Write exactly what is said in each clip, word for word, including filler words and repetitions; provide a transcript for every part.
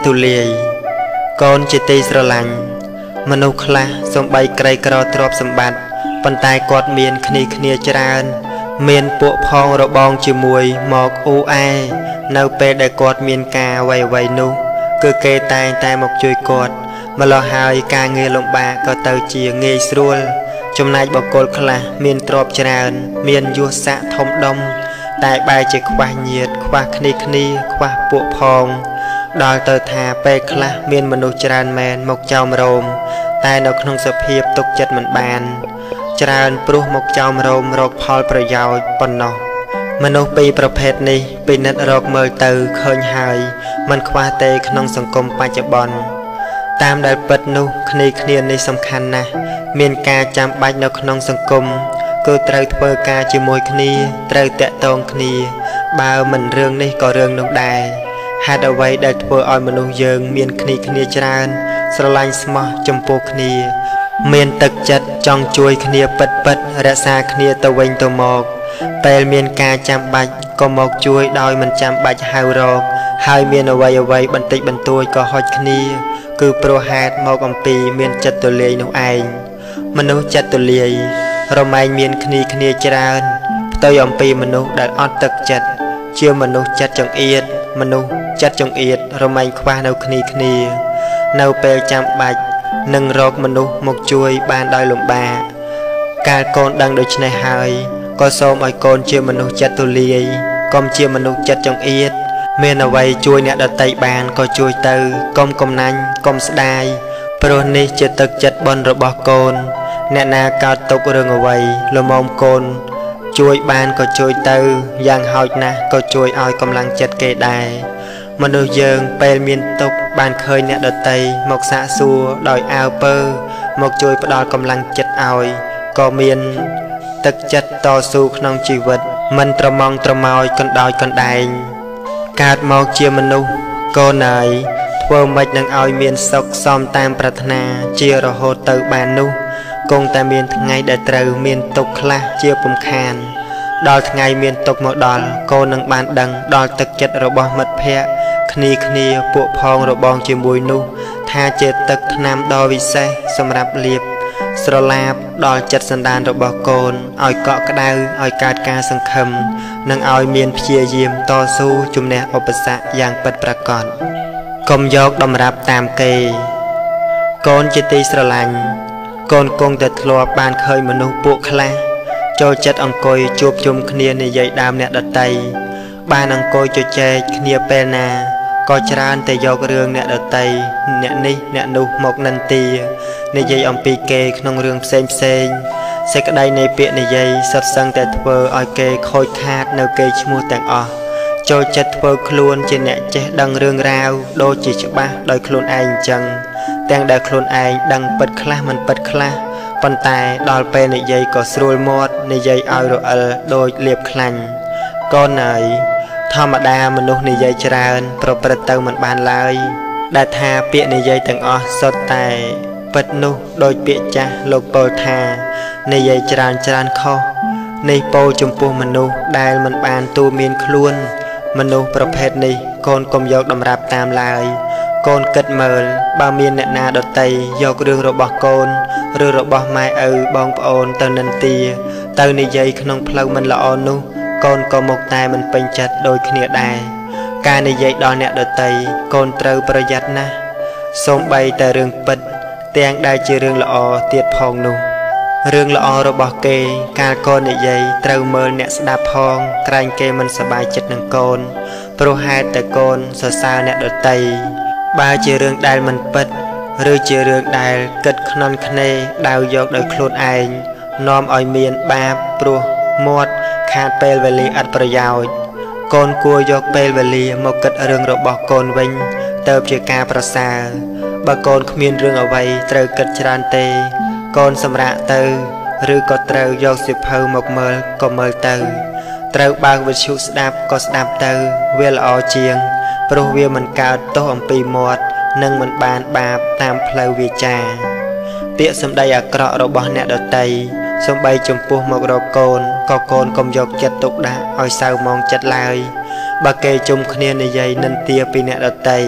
ទូលាយកូនជាទីស្រឡាញ់មនុស្សខ្លះសំបីក្រីក្រទ្រព្យសម្បត្តិប៉ុន្តែគាត់មានគ្នាគ្នាច្រើនមានពួកផងរបងជាមួយមកអ៊ូអែនៅពេលដែលគាត់មានការអ្វីៗនោះគឺគេតែងតែមកជួយគាត់ម្ល៉េះហើយការងារលំបាកក៏ទៅជាងាយស្រួលចំណែកបុគ្គលខ្លះមានទ្រព្យច្រើនមានយសស័ក្តិធំដុំតែបែរជាខ្វះញាតិខ្វះគ្នាគ្នាខ្វះពួកផងដល់ទៅថាពេលខ្លះមានមនុស្សច្រើនមែនមកចោមរោមតែនៅក្នុងសភាពទុកចិត្តមិនបានច្រើនព្រោះមកចោមរោមរកផលប្រយោជន៍ប៉ុណ្ណោះមនុស្សពីរប្រភេទនេះពិនិត្យរកមើលទៅឃើញហើយមិនខ្វះទេក្នុងសង្គមបច្ចុប្បន្នតាមដែលពិតនោះគ្នាគ្នានេះសំខាន់ណាស់មានការចាំបាច់នៅក្នុងសង្គមគឺត្រូវធ្វើការជាមួយគ្នាត្រូវតាក់ទងគ្នាបើមិនរឿងនេះក៏រឿងនោះដែរហេតុអ្វីដែលធ្វើឲ្យមនុស្សយើងមានគ្នាគ្នាច្រើនស្រឡាញ់ស្មោះចំពោះគ្នាមានទឹកចិត្តចង់ជួយគ្នាពិតពិតរក្សាគ្នាទៅវិញទៅមកពេលមានការចាំបាច់ក៏មកជួយដោយមិនចាំបាច់ហៅរកហើយមានអ្វីអ្វីបន្តិចបន្តួចក៏ហុចគ្នាគឺព្រោះហេតុមកអំពីមានចិត្តទូលាយនោះឯងមនុស្សចិត្តទូលាយរមែងមានគ្នាគ្នាច្រើនផ្ទុយអំពីមនុស្សដែលអត់ទឹកចិត្តជាមនុស្សចិត្តចង្អៀតមនុស្សចិត្តចង្អៀតរមែងខ្វះនៅគ្នាគ្នានៅពេលចាំបាច់នឹងរកមនុស្សមកជួយបានដោយលំបាកកាលកូនដឹងដូច្នេះហើយក៏សូមឲ្យកូនជាមនុស្សចិត្តទូលាយកុំជាមនុស្សចិត្តចង្អៀតមានអ្វីជួយអ្នកដទៃបានក៏ជួយទៅកុំកំណាញ់កុំស្ដាយព្រោះនេះជាទឹកចិត្តបុណ្យរបស់កូនអ្នកណាកើតទុករឿងអ្វីល្មមកូនជួយបានក៏ជួយទៅយ៉ាងហោចណាស់ក៏ជួយឲ្យកម្លាំងចិត្តគេដែរមនុស្សយើងពេលមានទុកបានឃើញអ្នកដទៃមកសាកសួរដោយអើពើមកជួយផ្ដល់កម្លាំងចិត្តឲ្យក៏មានទឹកចិត្តតស៊ូក្នុងជីវិតមិនត្រមងត្រមោចកណ្ដោចកណ្ដែងកើតមកជាមនុស្សកូនហើយធ្វើម៉េចនឹងឲ្យមានសុខសមតាមប្រាថ្នាជារហូតទៅបាននោះគង់តែមានថ្ងៃដែលត្រូវមានទុកខ្លះជាពំខានដល់ថ្ងៃមានទុកមកដល់កូននឹងបានដឹងដល់ទឹកចិត្តរបស់មិត្តភក្តិគ្នាគ្នាពួកផងរបងជាមួយនោះថាជាទឹកថ្នាំដ៏វិសេសសម្រាប់លាបស្រឡាបដល់ចិត្តសន្តានរបស់កូនឲ្យកក់ក្ដៅឲ្យកើតការសង្ឃឹមនិងឲ្យមានព្យាយាមតស៊ូជំនះឧបសគ្គយ៉ាងពិតប្រាកដកុំយកតម្រាប់តាមគេកូនជាទីស្រឡាញ់កូនគង់តែធ្លាប់បានឃើញមនុស្សពួកខ្លះចូលចិត្តអង្គុយជួបជុំគ្នានិយាយដើមអ្នកដទៃបានអង្គុយជជែកគ្នាពេលណាក៏ច្រើនតែយករឿងអ្នកដទៃអ្នកនេះអ្នកនោះមកនិន្ទានិយាយអំពីគេក្នុងរឿងផ្សេងផ្សេងសេចក្តីនៃពាក្យនិយាយសុទ្ធសឹងតែធ្វើឲ្យគេខូចខាតនៅគេឈ្មោះទាំងអស់ចូលចិត្តធ្វើខ្លួនជាអ្នកចេះដឹងរឿងរ៉ាវដូចជាច្បាស់ដោយខ្លួនឯងអញ្ចឹងទាំងដែលខ្លួនឯងដឹងពិតខ្លះមិនពិតខ្លះប៉ុន្តែដល់ពេលនិយាយក៏ស្រួលមាត់និយាយឲ្យរអិលដូចលាបខ្លាញ់កូនហើយធម្មតាមនុស្សនិយាយច្រើនប្រព្រឹត្តទៅមិនបានឡើយដែលថាពាក្យនិយាយទាំងអស់សុទ្ធតែពិតនោះដោយពាក្យចាស់លោកពោលថានិយាយច្រើនច្រើនខុសនេះពោលចំពោះមនុស្សដែលមិនបានទូមានខ្លួនមនុស្សប្រភេទនេះកូនកុំយកតម្រាប់តាមឡើយកូនគិតមើលបើមានអ្នកណាដទៃយករឿងរបស់កូនឬរបស់ម៉ែឪបងប្អូនទៅនិន្ទាទៅនិយាយក្នុងផ្លូវមិនល្អនោះកូនក៏មកតែមិនពេញចិត្តដូចគ្នាដែរការនិយាយដល់អ្នកដទៃកូនត្រូវប្រយ័ត្នណាស់សូម្បីតែរឿងពិតទាំងដែលជារឿងល្អទៀតផងនោះរឿងល្អរបស់គេកាលកូននិយាយត្រូវមើលអ្នកស្ដាប់ផងក្រែងគេមិនសប្បាយចិត្តនឹងកូនព្រោះហេតុតែកូនសរសើរអ្នកដទៃបើជារឿងដែលមិនពិតឬជារឿងដែលគិតខ្នន់ខ្នេដាវយកដោយខ្លួនឯងនាំឲ្យមានបាបព្រោះមាត់ខាតពេលវេលាឥតប្រយោជន៍កូនគួរយកពេលវេលាមកគិតរឿងរបស់កូនវិញទៅជាការប្រសើរបើកូនគ្មានរឿងអ្វីត្រូវគិតច្រើនទេកូនសម្រាកទៅឬក៏ត្រូវយកសៀវភៅមកមើលក៏មើលទៅត្រូវបើកវិទ្យុស្ដាប់ក៏ស្ដាប់ទៅវាល្អជាងព្រោះវាមិនកើតទោសអំពីមាត់និងមិនបានបាបតាមផ្លូវវាចាពាក្យសម្ដីអាក្រក់របស់អ្នកដទៃសំបីចំពោះមករកកូនក៏កូនកុំយកចិត្តទុកដាក់ឲ្យសៅមងចិត្តឡើយបើគេជុំគ្នានិយាយនិន្ទាពីអ្នកដទៃ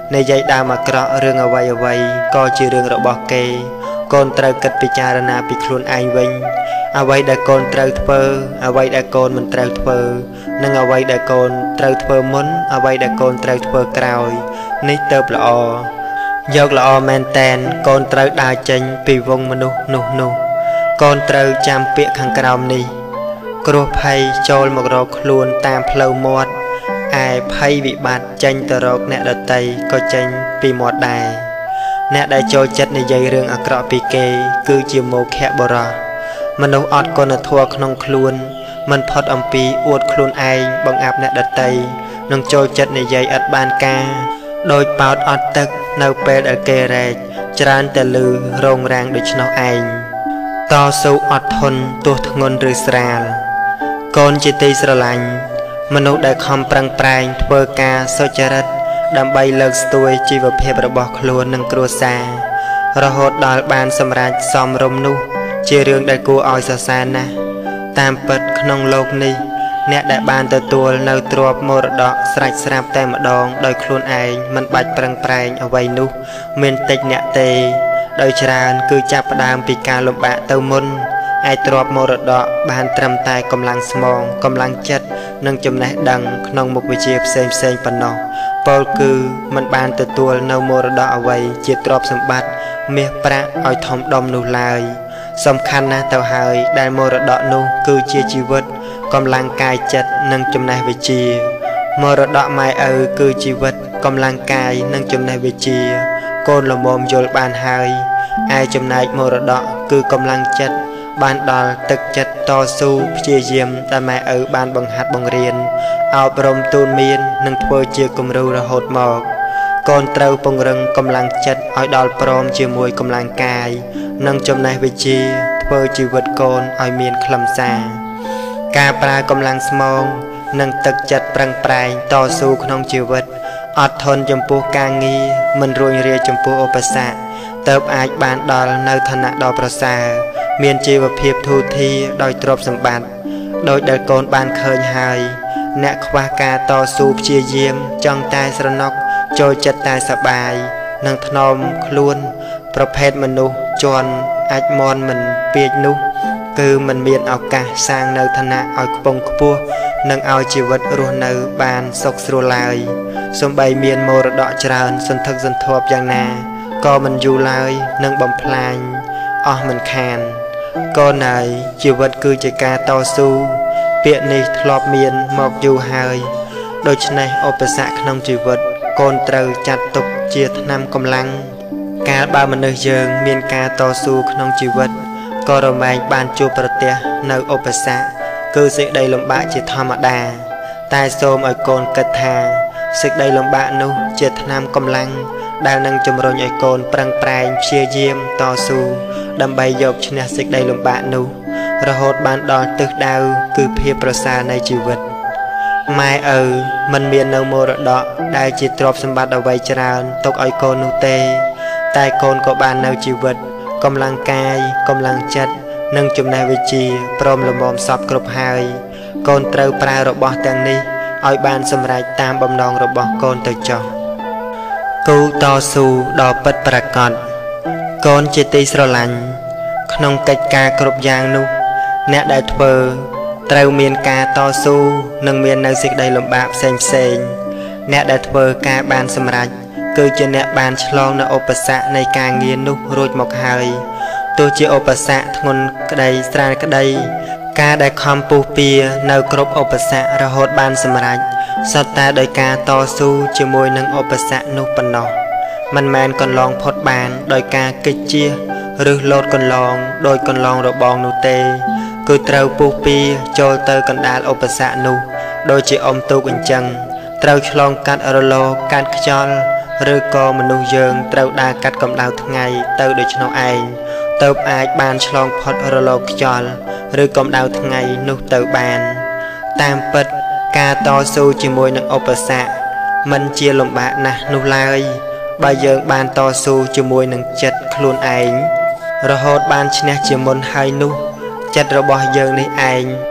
ในใจดามาเกราะเรื่องเอาไว้เอาไว้ก็จะเรื่องระบอกเกกนเตรกัดพิจารณาปิคลุนไอวิงเอาไว้ได้กนเตรเฟอเอาไว้ได้กนมันเตรเฟอนั่งเอาไว้ได้กนเตรเฟอมุนเอาไว้ได้กนเตรเฟอกราวนี่เติบละอยกละอแมนแตนกนเตรดาจังปีวงมนุษย์นุนุกนเตรจำเปียขังกราวนี้กลัวภัยโจลมกรอกคลุนตามเพลมอดไอภัยวิบัติจังตรอกแนดไตก็จังปีมอดได้แนได้โจจัดในใจเรื่องอักระปีเกคือจิโมแคะบรมนุษย์อดกนทัวขนงคลุนมันพอดอัมปีอวดคลุนไอบังอาบแนดไตนงโจจัดในใจอัดบานกาโดยปอดอดตึกในเปรดเกเรจรานแต่ลือโรงแรงโดยชนไอต่อสู้อดทนตัวทงนหรือสราลกนจิติสลังมนุษย์ได้คำปรังแปลงเพื่อการโซจริตดำใบเลิกตัวจีวเพบระบอกคลวนนังกลัวซาระหดดอลบานสำราญซอมรมนุเจริญได้กูออยสาสานะตามเปิดขนมโลกนี้เนได้บานตัวตัวในตรวบมรดกสลายสลับแต่มาดองโดยคลวนไอมันบัดปรังแปลงเอาไว้นุเมนติกเนเตโดยชราญคือจับดามปีการลมบะเตามุนไอตรวบมรดกบานตรำตายกำลังสมองกำลังจัดนั่งจำแนกดังขนมมุกวิเชียบเซมเซงปนนอปอลคือมันบานตัวตัวในมรดกเอาไว้เจียตรอบสมบัติเมียประอ้อยทอมดอมนูลายสำคัญนะเต่าหายได้มรดกนูคือเจียชีวิตกำลังกายจัดนั่งจำแนกวิเชียมรดกไม้เออคือชีวิตกำลังกายนั่งจำแนกวิเชียโกนละมอมโยลบานหายไอจำแนกมรดกคือกำลังจัดบานดอลตึกจัดต่อสู้เจียเยี่ยมแต่แม่เออบานบังหัดบังเรียนเอาปรมตูนเมียนนั่งเพื่อเจียกมรูระหดหมอกก่อนเต้าปงรังกำลังจัดเอาดอลปรมเจียมวยกำลังกายนั่งจำนายวิจีเพื่อจีวิตโกนเอาเมียนคลำซากาปลากำลังสมองนั่งตึกจัดปรังปลายต่อสู้ขนมจีวิตอดทนจมปูกางงีมันรวยเรียจมปูอุปสรรคเติบอาจบานดอลในฐานะดอประสาเมียนจีวเพียบทูทีโดยตรบสมบัติโดยเดินโกนบานเคยหายแนกควากาต่อสู้เชียเยี่ยมจังตายสรนกโจจัดตายสบายนังทนอมคล้วนประเภทมนุษย์จวนอาจมอนมันเปียกนุคือมันเมียนเอากาสร้างในฐานะเอาปงขปัวนังเอาชีวิตรูในบานศกสรุลายสมใบเมียนมรดกจรานสันทึกสันทบอย่างนาก็มันอยู่ลายนังบำพลายอ๋อมันคานก็ไหนชีวิตคือจะการต่อสู้เปียนี้ทลอบเมียนหมอกอยู่หายโดยในอุปสรรคขนมชีวิตกนเตาจัดตกเจียนำกำลังการบามันเนยเยิงเมียนการต่อสู้ขนมชีวิตก็ระแมงบานจูประเตียในอุปสรรคคือสิ่งใดลำบากจะธรรมดาแต่โสมไอโกนกระทาสิ่งใดลำบากนู้เจียนำกำลังได้นั่งจมรอยไอโกนปรังแปลงเชียเยี่ยมต่อสู้ดำใบยกชนะสิ่งใดลำบากนู้ระหดบานดอนตึกดาวคือเพียประสาในชีวิตไม่เออมันเมียนในมรดกได้จิตรบสมบัติเอาไว้จรานตกไอโกนนูเตแต่โกนก็บานในชีวิตกำลังกายกำลังจัดนั่งจมในวิจีพร้อมละมอมสอบกรบหายโกนเตาปลายระบอบแต่งนี้เอาบานสำหรับตามบำนองระบอบโกนเตจอกูต่อสู้ดอกปัดประกอบโกนจิติสลันขนมกิจการกรบยางนุแนได้เทอเตาเมียนกาต่อสู้นังเมียนในสิ่งใดลำบากเซงเซงแนได้เทอกาบานสำหรับคือจะแนบานฉลองในอุปสรรคในการเงียนนุรูดหมกหายตัวเจอุปสรรคทนกระไดสตรานกระไดกาได้คอมปูเปียในกรบอุปสรรคระหดบานสำหรับสตาโดยการต่อสู้จมวยนังอุปสรรคนุปนอมันแมนก่อนลองพดบานโดยการกิจเจียหรือโลดก่อนลองโดยก่อนลองระบองนูเตคือเตาปูปีโจเตอร์กันดาลอุปสรรคนูโดยจีอมตูกันจังเตาฉลองการอรโลการขจรหรือก็มนุษย์เยิงเตาดากัดกำดาวทั้งไงเตาโดยชนเอาเองเตาอาจบานฉลองพอดอรโลขจรหรือกำดาวทั้งไงนุเตาบานตามเปิดการต่อสู้จีมวยนังอุปสรรคมันเจียลมบะนะนุลายใบเยิงบานต่อสู้จีมวยนังจัดคลุนเองระหดบานชนะจีมนไฮนุจัดระบอบเยิงในเอง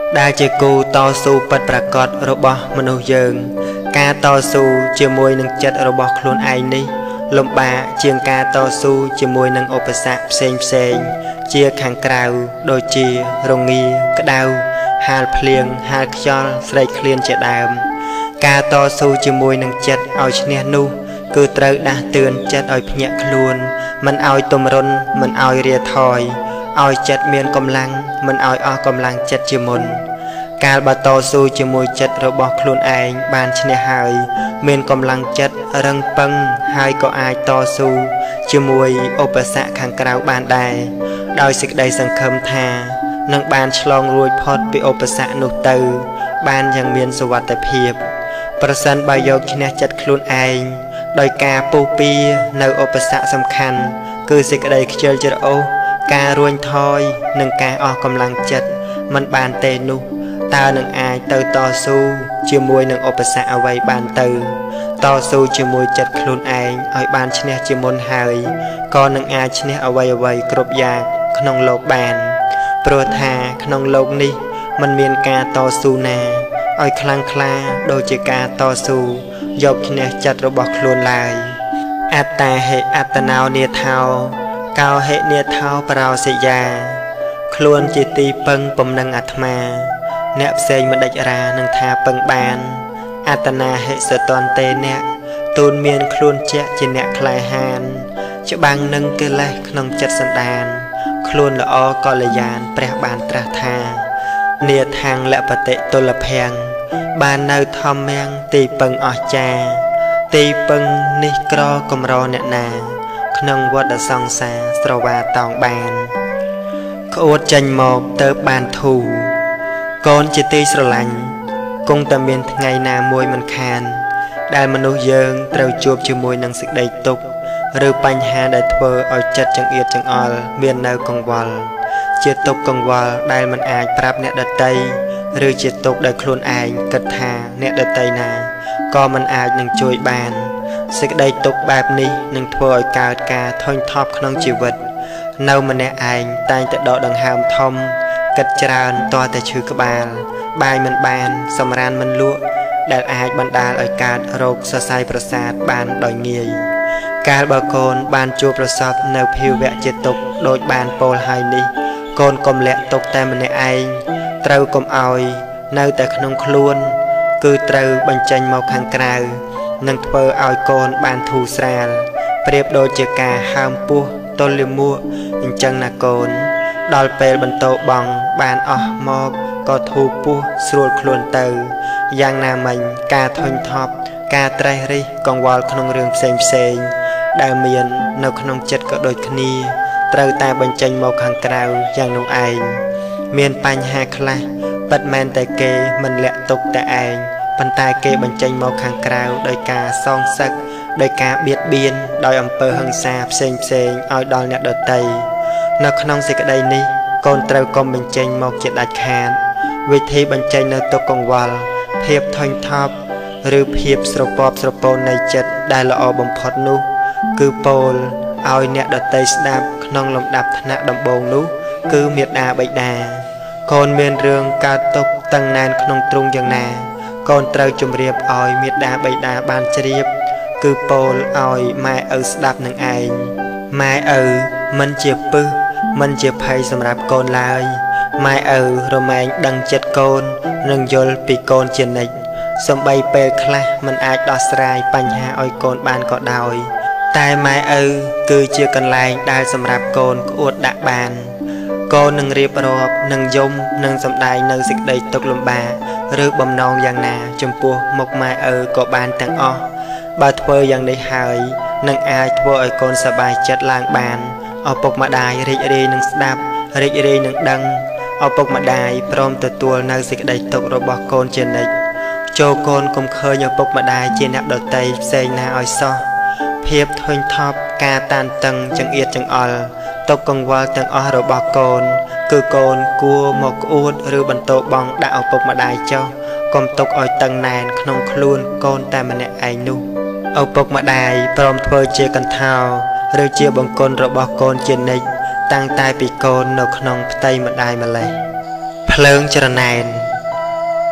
ដែលជាគូតស៊ូពិតប្រាកដរបស់មនុស្សយើងការតស៊ូជាមួយនឹងចិត្តរបស់ខ្លួនឯងនេះលំបាកជាងការតស៊ូជាមួយនឹងឧបសគ្គផ្សេងផ្សេងជាខាងក្រៅដូចជារងាក្តៅហាលភ្លៀងហាលខ្យល់ស្រែកឃ្លានជាដើមការតស៊ូជាមួយនឹងចិត្តឲ្យឈ្នះនោះគឺត្រូវដាស់តឿនចិត្តឲ្យភ្ញាក់ខ្លួនមិនឲ្យទម្រុនមិនឲ្យរាថយឲ្យចិត្តមានកម្លាំងមិនឲ្យអស់កម្លាំងចិត្តជាមុនកាលបើតស៊ូជាមួយចិត្តរបស់ខ្លួនឯងបានឈ្នះហើយមានកម្លាំងចិត្តរឹងប៉ឹងហើយក៏អាចតស៊ូជាមួយឧបសគ្គខាងក្រៅបានដែរដោយសេចក្តីសង្ឃឹមថានឹងបានឆ្លងរួចផុតពីឧបសគ្គនោះទៅបានយ៉ាងមានសុវត្ថិភាពប្រសិនបើយកឈ្នះចិត្តខ្លួនឯងដោយការពុះពៀនៅឧបសគ្គសំខាន់គឺសេចក្តីខ្ជិលច្រអូសការរួញថយនិងការអស់កម្លាំងចិត្តមិនបានទេនោះតើនឹងអាចទៅតស៊ូជាមួយនឹងឧបសគ្គអ្វីបានទៅតស៊ូជាមួយចិត្តខ្លួនឯងឲ្យបានឈ្នះជាមុនហើយក៏នឹងអាចឈ្នះអ្វីអ្វីគ្រប់យ៉ាងក្នុងលោកបានព្រោះថាក្នុងលោកនេះมันមានការតស៊ូណាឲ្យខ្លាំងក្លាដូចជាការតស៊ូយកឈ្នះចិត្តរបស់ខ្លួនឡើយអត្តាហេអត្តណោនេថោកោហេនេថោបរោសិយាខ្លួនជាទីពឹងពំនឹងអាត្មាអ្នកផ្សេងមិនដេចរានឹងថាពឹងបានអត្តនាហិសតន្ទេអ្នកទូនមានខ្លួនជាក់ជាអ្នកក្លាហានច្បាំងនឹងកិលេសក្នុងចិត្តសន្តានខ្លួនល្អកល្យានព្រះបានត្រាស់ថានាថាងលបតិទុលភ័ងបាននៅធម្មមាំងទីពឹងអស្ចារ្យទីពឹងនេះក្រកំរអ្នកណាក្នុងវដ្តសង្សារស្រវាតោងបានក្អួតចេញមកទៅបានធូរកូនជាទីស្រឡាញ់គង់តែមានថ្ងៃណាមួយមិនខានដែលមនុស្សយើងត្រូវជួបជាមួយនឹងសេចក្តីទុក្ខឬបញ្ហាដែលធ្វើឲ្យចិត្តចង្អៀតចង្អល់មាននៅកង្វល់ជាទុក្ខកង្វល់ដែលមិនអាចប្រាប់អ្នកដទៃឬជាទុក្ខដែលខ្លួនឯងគិតថាអ្នកដទៃណាក៏មិនអាចនឹងជួយបានសេចក្តីទុក្ខបែបនេះនឹងធ្វើឲ្យកើតការធុញថប់ក្នុងជីវិតនៅម្នាក់ឯងតែងតែដកដង្ហើមធំគិតច្រើនតើតែឈឺក្បាលបាយមិនបានសម្រានមិនលក់ដែលអាចបណ្ដាលឲ្យកើតរោគសរសៃប្រសាទបានដោយងាយកាលបើកូនបានជួបប្រសពនៅភាវៈជាទុក្ខដូចបានពោលហើយនេះកូនកុំលាក់ទុក្ខតែម្នាក់ឯងត្រូវកុំឲ្យនៅតែក្នុងខ្លួនគឺត្រូវបញ្ចេញមកខាងក្រៅនឹងធ្វើឲ្យកូនបានធូរស្រាលប្រៀបដូចជាការហើមពោះទល់លាមកអញ្ចឹងណាកូនដល់ពេលបន្តបងបានអស់មកក៏ធូរពោះស្រួលខ្លួនទៅយ៉ាងណាមិញការធុញថប់ការត្រេះរិះកង្វល់ក្នុងរឿងផ្សេងផ្សេងដែលមាននៅក្នុងចិត្តក៏ដូចគ្នាត្រូវតែបញ្ចេញមកខាងក្រៅយ៉ាងនោះឯងមានបញ្ហាខ្លះពិតមែនតែគេមិនលាក់ទុកតែឯងប៉ុន្តែគេបញ្ចេញមកខាងក្រៅដោយការសងសឹកដោយការបៀតបៀនដោយអំពើហិង្សាផ្សេងផ្សេងឲ្យដល់អ្នកដទៃនៅក្នុងសេចក្តីនេះកូនត្រូវកុំបញ្ចេញមកជាដាច់ខាតវិធីបញ្ចេញនៅទុក្ខកង្វល់ភាពធុញថប់ឬភាពស្រពាប់ស្រពោននៃចិត្តដែលល្អបំផុតនោះគឺពោលឲ្យអ្នកដទៃស្ដាប់ក្នុងលំដាប់ថ្នាក់ដំបូងនោះគឺមេត្តាបិតាកូនមានរឿងកើតទុក្ខតឹងណែនក្នុងទ្រុងយ៉ាងណាកូនត្រូវជម្រាបឲ្យមេត្តាបិតាបានជ្រាបគឺពោលឲ្យម៉ែឪស្ដាប់នឹងឯងម៉ែឪមិនជាពឹសមិនជាភ័យសម្រាប់កូនឡើយម៉ែឪរមែងដឹងចិត្តកូននឹងយល់ពីកូនជានិច្ចសំបីពេលខ្លះមិនអាចដោះស្រាយបញ្ហាឲ្យកូនបានក៏ដោយតែម៉ែឪគឺជាកន្លែងដែលសម្រាប់កូនក្អួតដាក់បានកូននឹងរៀបរាប់នឹងយំនឹងសម្ដែងនៅសេចក្តីទុក្ខលំបាកឬបំណងយ៉ាងណាចំពោះមុខម៉ែឪក៏បានទាំងអស់បើធ្វើយ៉ាងនេះហើយនឹងអាចធ្វើឲ្យកូនសប្បាយចិត្តឡើងបានឪពុកម្ដាយរីករាយនឹងស្ដាប់រីករាយនឹងដឹងឪពុកម្ដាយព្រមទទួលនៅសេចក្តីទុក្ខរបស់កូនជានិច្ចចូលកូនកុំឃើញឪពុកម្ដាយជាអ្នកដទៃផ្សេងណាឲ្យសោះភាពធុញថប់ការតានតឹងចង្អៀតចង្អល់ទុក្ខកង្វល់ទាំងអស់របស់កូនគឺកូនគួរមកក្អួតឬបន្តបងដាក់ឪពុកម្ដាយចុះកុំទុកឲ្យតឹងណែនក្នុងខ្លួនកូនតែម្នាក់ឯងនោះឪពុកម្ដាយព្រមធ្វើជាកន្ធោឬជាបង្គន់របស់កូនជានិច្ចតាំងតែពីកូននៅក្នុងផ្ទៃម្ដាយម្លេះភ្លើងច្រណែន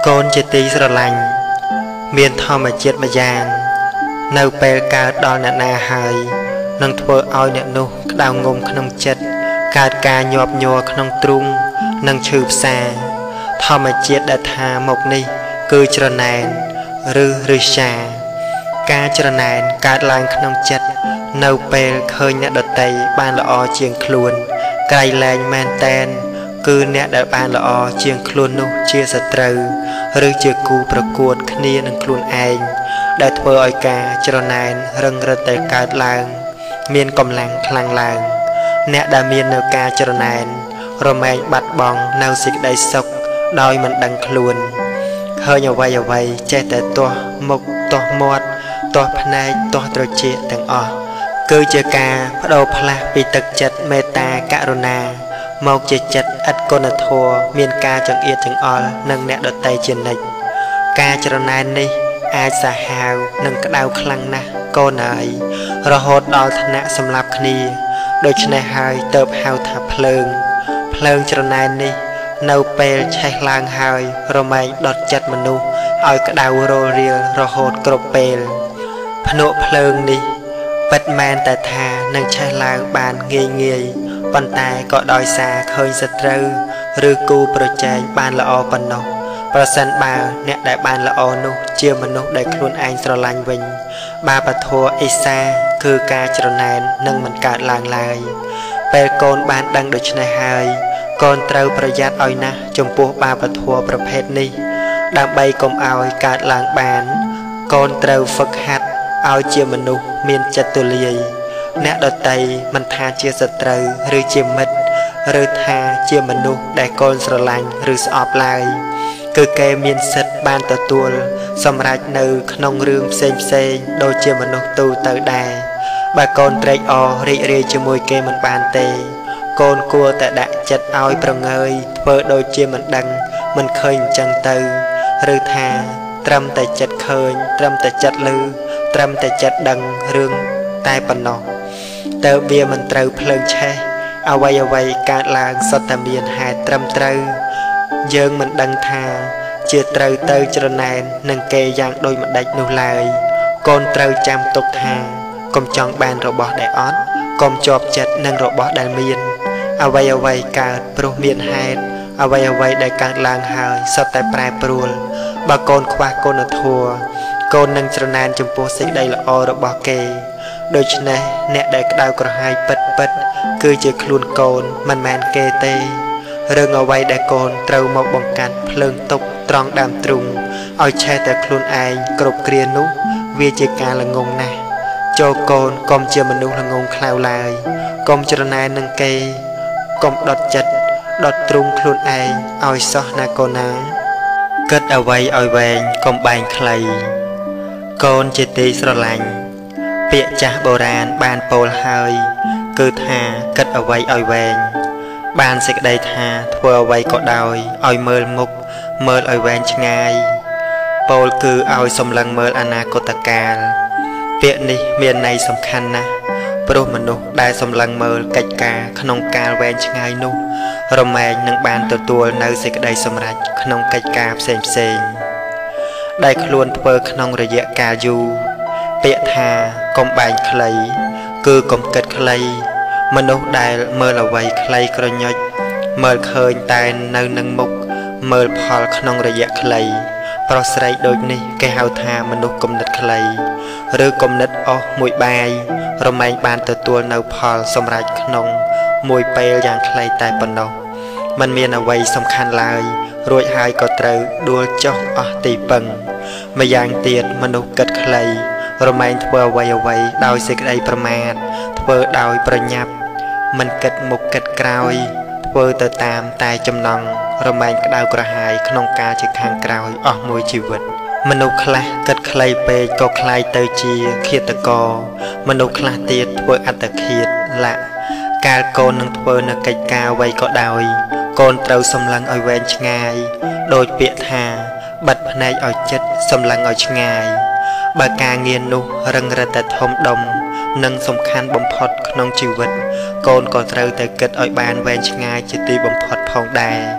កូនជាទីស្រឡាញ់មានធម្មជាតិម្យ៉ាងនៅពេលកើតដល់អ្នកណាហើយនឹងធ្វើឲ្យអ្នកនោះក្តៅងំក្នុងចិត្តកើតការញាប់ញ័រក្នុងទ្រូងនិងឈឺផ្សាធម្មជាតិដែលថាមកនេះគឺច្រណែនឬរិះសាការច្រណែនកើតឡើងក្នុងចិត្តនៅពេលឃើញអ្នកដទៃបានល្អជាងខ្លួនក្រៃលែងមែនតែនគឺអ្នកដែលបានល្អជាងខ្លួននោះជាសត្រូវឬជាគូប្រកួតគ្នានឹងខ្លួនឯងដែលធ្វើឲ្យការច្រណែនរឹងរឹតតែកើតឡើងមានកម្លាំងខ្លាំងឡើងអ្នកដែលមាននៅការច្រណែនរមែងបាត់បង់នៅសេចក្តីសុខដោយមិនដឹងខ្លួនឃើញអ្វីអ្វីចេះតែទាស់មុខទាស់មាត់ទាស់ភ្នែកទាស់ត្រចៀកទាំងអស់គឺជាការបដូរផ្លាស់ពីទឹកចិត្តមេត្តាករុណាមកជាចិត្តឥតគុណធម៌មានការចង្អៀតចង្អល់នឹងអ្នកដទៃជានិច្ចការច្រណែននេះអាចសាហាវនិងក្តៅខ្លាំងណាស់កូនអើយរហូតដល់ថ្នាក់សម្លាប់គ្នាដូច្នេះហើយទើបហៅថាភ្លើងភ្លើងច្រណែននេះនៅពេលឆេះឡើងហើយរមែងដុតចិត្តមនុស្សឲ្យក្តៅរលរៀលរហូតគ្រប់ពេលភ្នក់ភ្លើងនេះពិតមែនតែថានឹងឆេះឡើងបានងាយងាយប៉ុន្តែក៏ដោយសារឃើញសត្រូវឬគូប្រជែងបានល្អប៉ុណ្ណោះប្រសិនបើអ្នកដែលបានល្អនោះជាមនុស្សដែលខ្លួនឯងស្រឡាញ់វិញបាបធម៌អេសាគឺការច្រណែននឹងមិនកើតឡើងឡើយពេលកូនបានដឹងដូច្នេះហើយកូនត្រូវប្រយ័ត្នឲ្យណាស់ចំពោះបាបធម៌ប្រភេទនេះដើម្បីកុំឲ្យកើតឡើងបានកូនត្រូវហ្វឹកហាត់ឲ្យជាមនុស្សមានចិត្តទូលាយអ្នកដទៃមិនថាជាសត្រូវឬជាមិត្តឬថាជាមនុស្សដែលកូនស្រឡាញ់ឬស្អប់ឡើយគឺគេមានសិទ្ធិបានទទួលសម្រេចនៅក្នុងរឿងផ្សេងផ្សេងដូចជាមនុស្សទូទៅដែរបើកូនត្រេកអររីករាយជាមួយគេមិនបានទេកូនគួរតែដាក់ចិត្តឲ្យប្រងើយធ្វើដូចជាមិនដឹងមិនឃើញអញ្ចឹងទៅឬថាត្រឹមតែចិត្តឃើញត្រឹមតែចិត្តឮត្រឹមតែចិត្តដឹងរឿងតែប៉ុណ្ណោះតើវាមិនត្រូវភ្លើងឆេះអ្វីអ្វីកើតឡើងសុទ្ធតែមានហេតុត្រឹមត្រូវយើងមិនដឹងថាជាត្រូវទៅច្រណែននឹងគេយ៉ាងដូចម្ដេចនោះឡើយកូនត្រូវចាំទុកថាកុំចង់បានរបស់ដែលអត់កុំជាប់ចិត្តនឹងរបស់ដែលមានអ្វីអ្វីកើតព្រោះមានហេតុអ្វីអ្វីដែលកើតឡើងហើយសុទ្ធតែប្រែប្រួលបើកូនខ្វះគុណធម៌កូននឹងច្រណែនចំពោះសេចក្តីល្អរបស់គេដូច្នេះអ្នកដែលក្តៅក្រហាយពិតពិតគឺជាខ្លួនកូនមិនមែនគេទេរឿងអ្វីដែលកូនត្រូវមកបង្កាត់ភ្លើងទុកត្រង់ដើមទ្រូងឲ្យឆេះតែខ្លួនឯងគ្រប់គ្រានោះវាជាការល្ងងណាស់ចូលកូនកុំជាមនុស្សល្ងងខ្លៅឡើយកុំច្រណែននឹងគេកុំដុតចិត្តដុតទ្រូងខ្លួនឯងឲ្យសោះណាកូនណាគិតអ្វីឲ្យវែងកុំបែងខ្លីកូនជាទីស្រឡាញ់ពាក្យចាស់បុរាណបានពោលហើយគឺថាគិតអ្វីឲ្យវែងបានសេចក្តីថាធ្វើអ្វីក៏ដោយឲ្យមើលមុខមើលឲ្យវែងឆ្ងាយពោលគឺឲ្យសម្លឹងមើលអនាគតកាលពាក្យនេះមានន័យសំខាន់ណាស់ព្រោះមនុស្សដែលសម្លឹងមើលកិច្ចការក្នុងកាលវែងឆ្ងាយនោះរមែងនឹងបានទទួលនៅសេចក្តីសម្រេចក្នុងកិច្ចការផ្សេងផ្សេងដែលខ្លួនធ្វើក្នុងរយៈកាលយូរពាក្យថាកុំបែងខ្លីគឺកុំគិតខ្លីមនុស្សដែលមើលអ្វីខ្លីក្រញុចមើលឃើញតែនៅនឹងមុខមើលផលក្នុងរយៈខ្លីប្រុសស្រីដូចនេះគេហៅថាមនុស្សគំនិតខ្លីឬគំនិតអស់មួយបាយរមែងបានទទួលនៅផលសម្រេចក្នុងមួយពេលយ៉ាងខ្លីតែប៉ុណ្ណោះมันមានអ្វីសំខាន់ឡើយរួចហើយក៏ត្រូវដួលចុះអស់ទីពឹងម្យ៉ាងទៀតមនុស្សគិតខ្លីរមែងធ្វើអ្វីអ្វីដោយសេចក្តីប្រមាទធ្វើដោយប្រញាប់មិនគិតមុខគិតក្រោយធ្វើទៅតាមតែចំណង់រមែងក្តៅក្រហាយក្នុងការជាខាងក្រោយអស់មួយជីវិតមនុស្សខ្លះគិតខ្លីពេកក៏คล้ายទៅជាឃាតករមនុស្សខ្លះទៀតធ្វើអត្តឃាតលាក់កាលកូននឹងធ្វើនៅកិច្ចការអ្វីក៏ដោយកូនត្រូវសម្លឹងឲ្យវែងឆ្ងាយដោយពាក្យថាបិទភ្នែកឲ្យចិត្តសម្លឹងឲ្យឆ្ងាយបើការងារនោះរឹងរឹតតែធំដុំនិងសំខាន់បំផុតក្នុងជីវិតកូនក៏ត្រូវតែគិតឲ្យបានវែងឆ្ងាយជាទីបំផុតផងដែរហ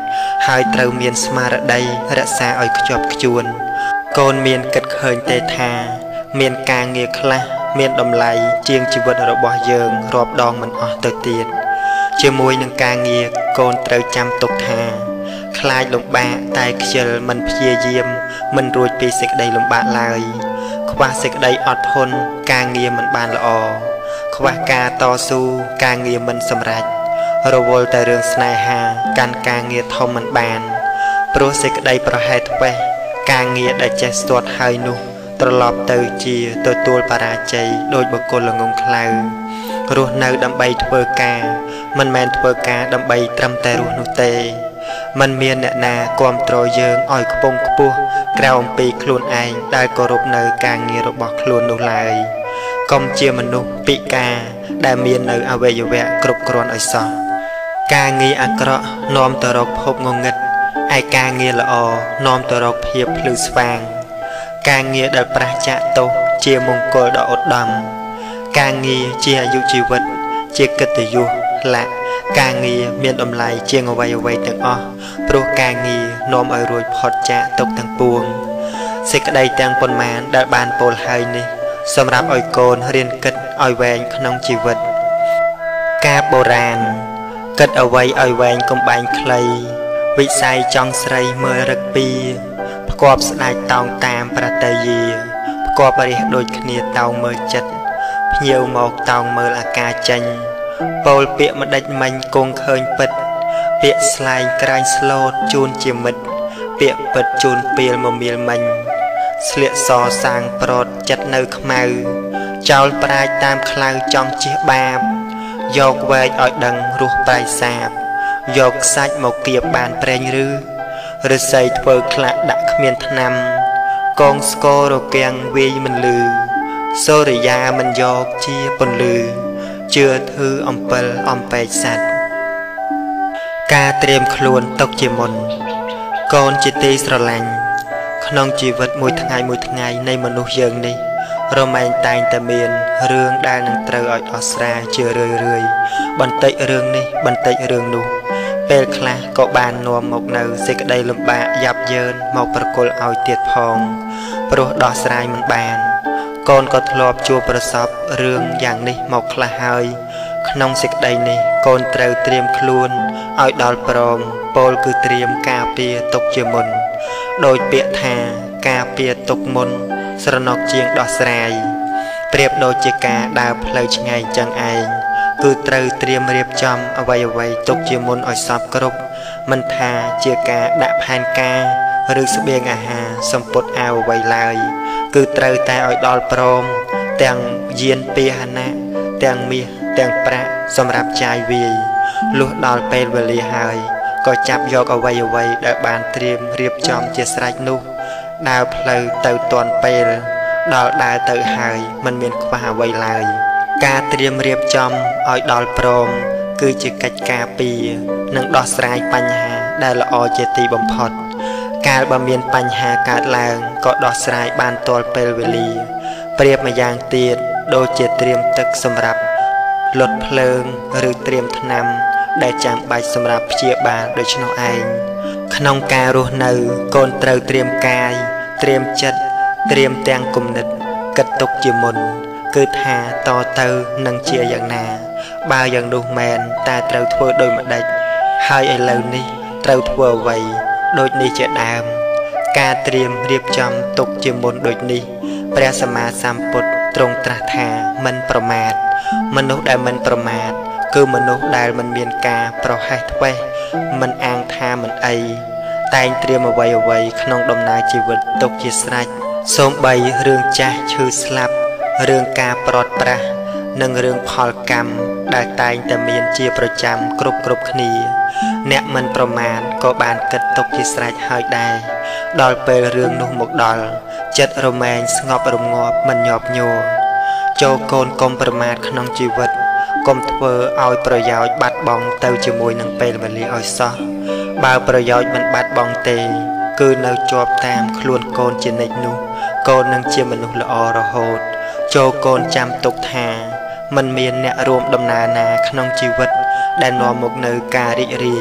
ហើយត្រូវមានស្មារតីរក្សាឲ្យខ្ជាប់ខ្ជួនកូនមានគិតឃើញទេថាមានការងារខ្លះមានតម្លៃជាងជីវិតរបស់យើងរាប់ដងមិនអស់ទៅទៀតជាមួយនឹងការងារកូនត្រូវចាំទុកថាខ្លាចលំបាកតែខ្ជិលមិនព្យាយាមមិនរួចពីសេចក្តីលំបាកឡើយខ្វះសេចក្តីអត់ធន់ការងារមិនបានល្អខ្វះការតស៊ូការងារមិនសម្រេចរវល់តែរឿងស្នេហាកាន់ការងារធំមិនបានព្រោះសេចក្តីប្រហែសធ្វេសការងារដែលចេះស្ទាត់ហើយនោះត្រឡប់ទៅជាទទួលបរាជ័យដោយបុគ្គលល្ងង់ខ្លៅរស់នៅដើម្បីធ្វើការមិនមែនធ្វើការដើម្បីត្រឹមតែរស់នោះទេมันមានអ្នកណាគាំទ្រយើងឲ្យខ្ពង់ខ្ពស់ក្រៅអំពីខ្លួនឯងដែលគោរពនៅការងាររបស់ខ្លួននោះឡើយកុំជាមនុស្សពិការដែលមាននៅអវយវៈគ្រប់គ្រាន់ឲ្យសោះការងារអាក្រក់នាំទៅរកភពងងឹតឯការងារល្អនាំទៅរកភាពភ្លឺស្វាងការងារដែលប្រះចាកទោសជាមង្គលដ៏ឧត្តមការងារជាអាយុជីវិតជាកិត្តិយសលក្ខការងារមានតម្លៃជាងអ្វីអ្វីទាំងអស់ព្រោះការងារនាំឲ្យរួចផុតចាកទុក្ខទាំងពួងសេចក្តីទាំងប៉ុន្មានដែលបានពោលហើយនេះសម្រាប់ឲ្យកូនរៀនគិតឲ្យវែងក្នុងជីវិតការបុរាណគិតអ្វីឲ្យវែងកុំបែងខ្លីវិស័យចង់ស្រីមើលរឹកពីផ្គប់ស្ដាច់តោងតាមប្រតិយាផ្គប់រះដូចគ្នាតោងមើលចិត្តភ្ញៀវមកតោងមើលអាការចេញពោលពាក្យម្ដេចមិញគង់ឃើញពិតពាក្យស្លែងក្រាញ់ស្លូតជូនជាមិត្តពាក្យពិតជូនពីលមមៀលមិញស្លៀកសសាងប្រត់ចិត្តនៅខ្មៅចោលប្រាជ្ញតាមខ្លៅចង់ជិះបាបយកវែកឲ្យដឹងរស់ប្រៃសាបយកខ្សាច់មកគៀបបានប្រេងឬឫស្សីធ្វើខ្លះដាក់គ្មានថ្នាំកងស្គររគាំងវាយមិនលឺសូរិយាមិនយកជាពន្លឺជឿធឺអំពិលអំបែកសัตว์ការត្រៀមខ្លួនទុកជាមុនកូនជាទីស្រឡាញ់ក្នុងជីវិតមួយថ្ងៃមួយថ្ងៃនៃមនុស្សយើងនេះរមែងតែងតែមានរឿងដែលនឹងត្រូវឲ្យដោះស្រាយជារឿយរឿយបន្តិចរឿងនេះបន្តិចរឿងនោះពេលខ្លះក៏បាននាំមកនៅសេចក្តីលំបាកយ៉ាប់យ៉ឺនមកប្រគល់ឲ្យទៀតផងព្រោះដោះស្រាយមិនបានកូនក៏ធ្លាប់ជួបប្រសពរឿងយ៉ាងនេះមកខ្លះហើយក្នុងសេចក្តីនេះកូនត្រូវត្រៀមខ្លួនឲ្យដល់ព្រមពោលគឺត្រៀមការពារទុកជាមុនដោយពាក្យថាការពារទុកមុនស្រណុកជាងដោះស្រាយប្រៀបដូចជាការដើរផ្លូវឆ្ងាយចឹងឯងគឺត្រូវត្រៀមរៀបចំអ្វីអ្វីទុកជាមុនឲ្យសពគ្រប់មិនថាជាការដាក់ផែនការឬស្បៀងអាហារសម្ពុតអាវអ្វីឡើយគឺត្រូវតែឲ្យដល់ព្រមទាំងយានពាហនៈទាំងមាសទាំងប្រាក់សម្រាប់ចាយវាយលុះដល់ពេលវេលាហើយក៏ចាប់យកអ្វីអ្វីដែលបានត្រៀមរៀបចំជាស្រេចនោះដើរផ្លូវទៅទាន់ពេលដល់ដើរទៅហើយមិនមានខ្វះអ្វីឡើយការត្រៀមរៀបចំឲ្យដល់ព្រមគឺជាកិច្ចការពីរនិងដោះស្រាយបញ្ហាដែលល្អជាទីបំផុតកាលបើមានបញ្ហាកើតឡើងក៏ដោះស្រាយបានទាល់ពេលវេលាប្រៀបម្យ៉ាងទៀតដូចជាត្រៀមទឹកសម្រាប់លត់ភ្លើងឬត្រៀមថ្នាំដែលចាំបាច់សម្រាប់ព្យាបាលដូច្នោះឯងក្នុងការរស់នៅកូនត្រូវត្រៀមកាយត្រៀមចិត្តត្រៀមទាំងគំនិតគិតទុកជាមុនគឺថាតទៅនឹងជាយ៉ាងណាបើយ៉ាងនោះមែនតែត្រូវធ្វើដូចម្ដេចហើយឥឡូវនេះត្រូវធ្វើអ្វីដូចនេះជាដើមការត្រៀមរៀបចំទុកជាមុនដូចនេះព្រះសម្មាសម្ពុទ្ធទ្រង់ត្រាស់ថាមិនប្រមាទមនុស្សដែលមិនប្រមាទគឺមនុស្សដែលមិនមានការប្រហែសធ្វេសមិនអាងថាមិនអីតែងត្រៀមអ្វីអ្វីក្នុងដំណើរជីវិតទុកជាស្រេចសូម្បីរឿងចាស់ឈឺស្លាប់រឿងការប្រត់ប្រាស់និងរឿងផលកម្មដែលតែងតែមានជាប្រចាំគ្រប់គ្រប់គ្នាអ្នកមិនប្រមាទក៏បានគិតទុកជាស្រេចហើយដែរដល់ពេលរឿងនោះមកដល់ចិត្តរមែងស្ងប់រងាប់មិនញាប់ញ័រចូលកូនកុំប្រមាទក្នុងជីវិតកុំធ្វើឲ្យប្រយោជន៍បាត់បង់ទៅជាមួយនឹងពេលវេលាឲ្យសោះបើប្រយោជន៍មិនបាត់បង់ទេគឺនៅជាប់តាមខ្លួនកូនជានិច្ចនោះកូននឹងជាមនុស្សល្អរហូតចូលកូនចាំទុកថាមិនមានអ្នករួមដំណើរណាក្នុងជីវិតដែលនាំមកនៅការរីករាយ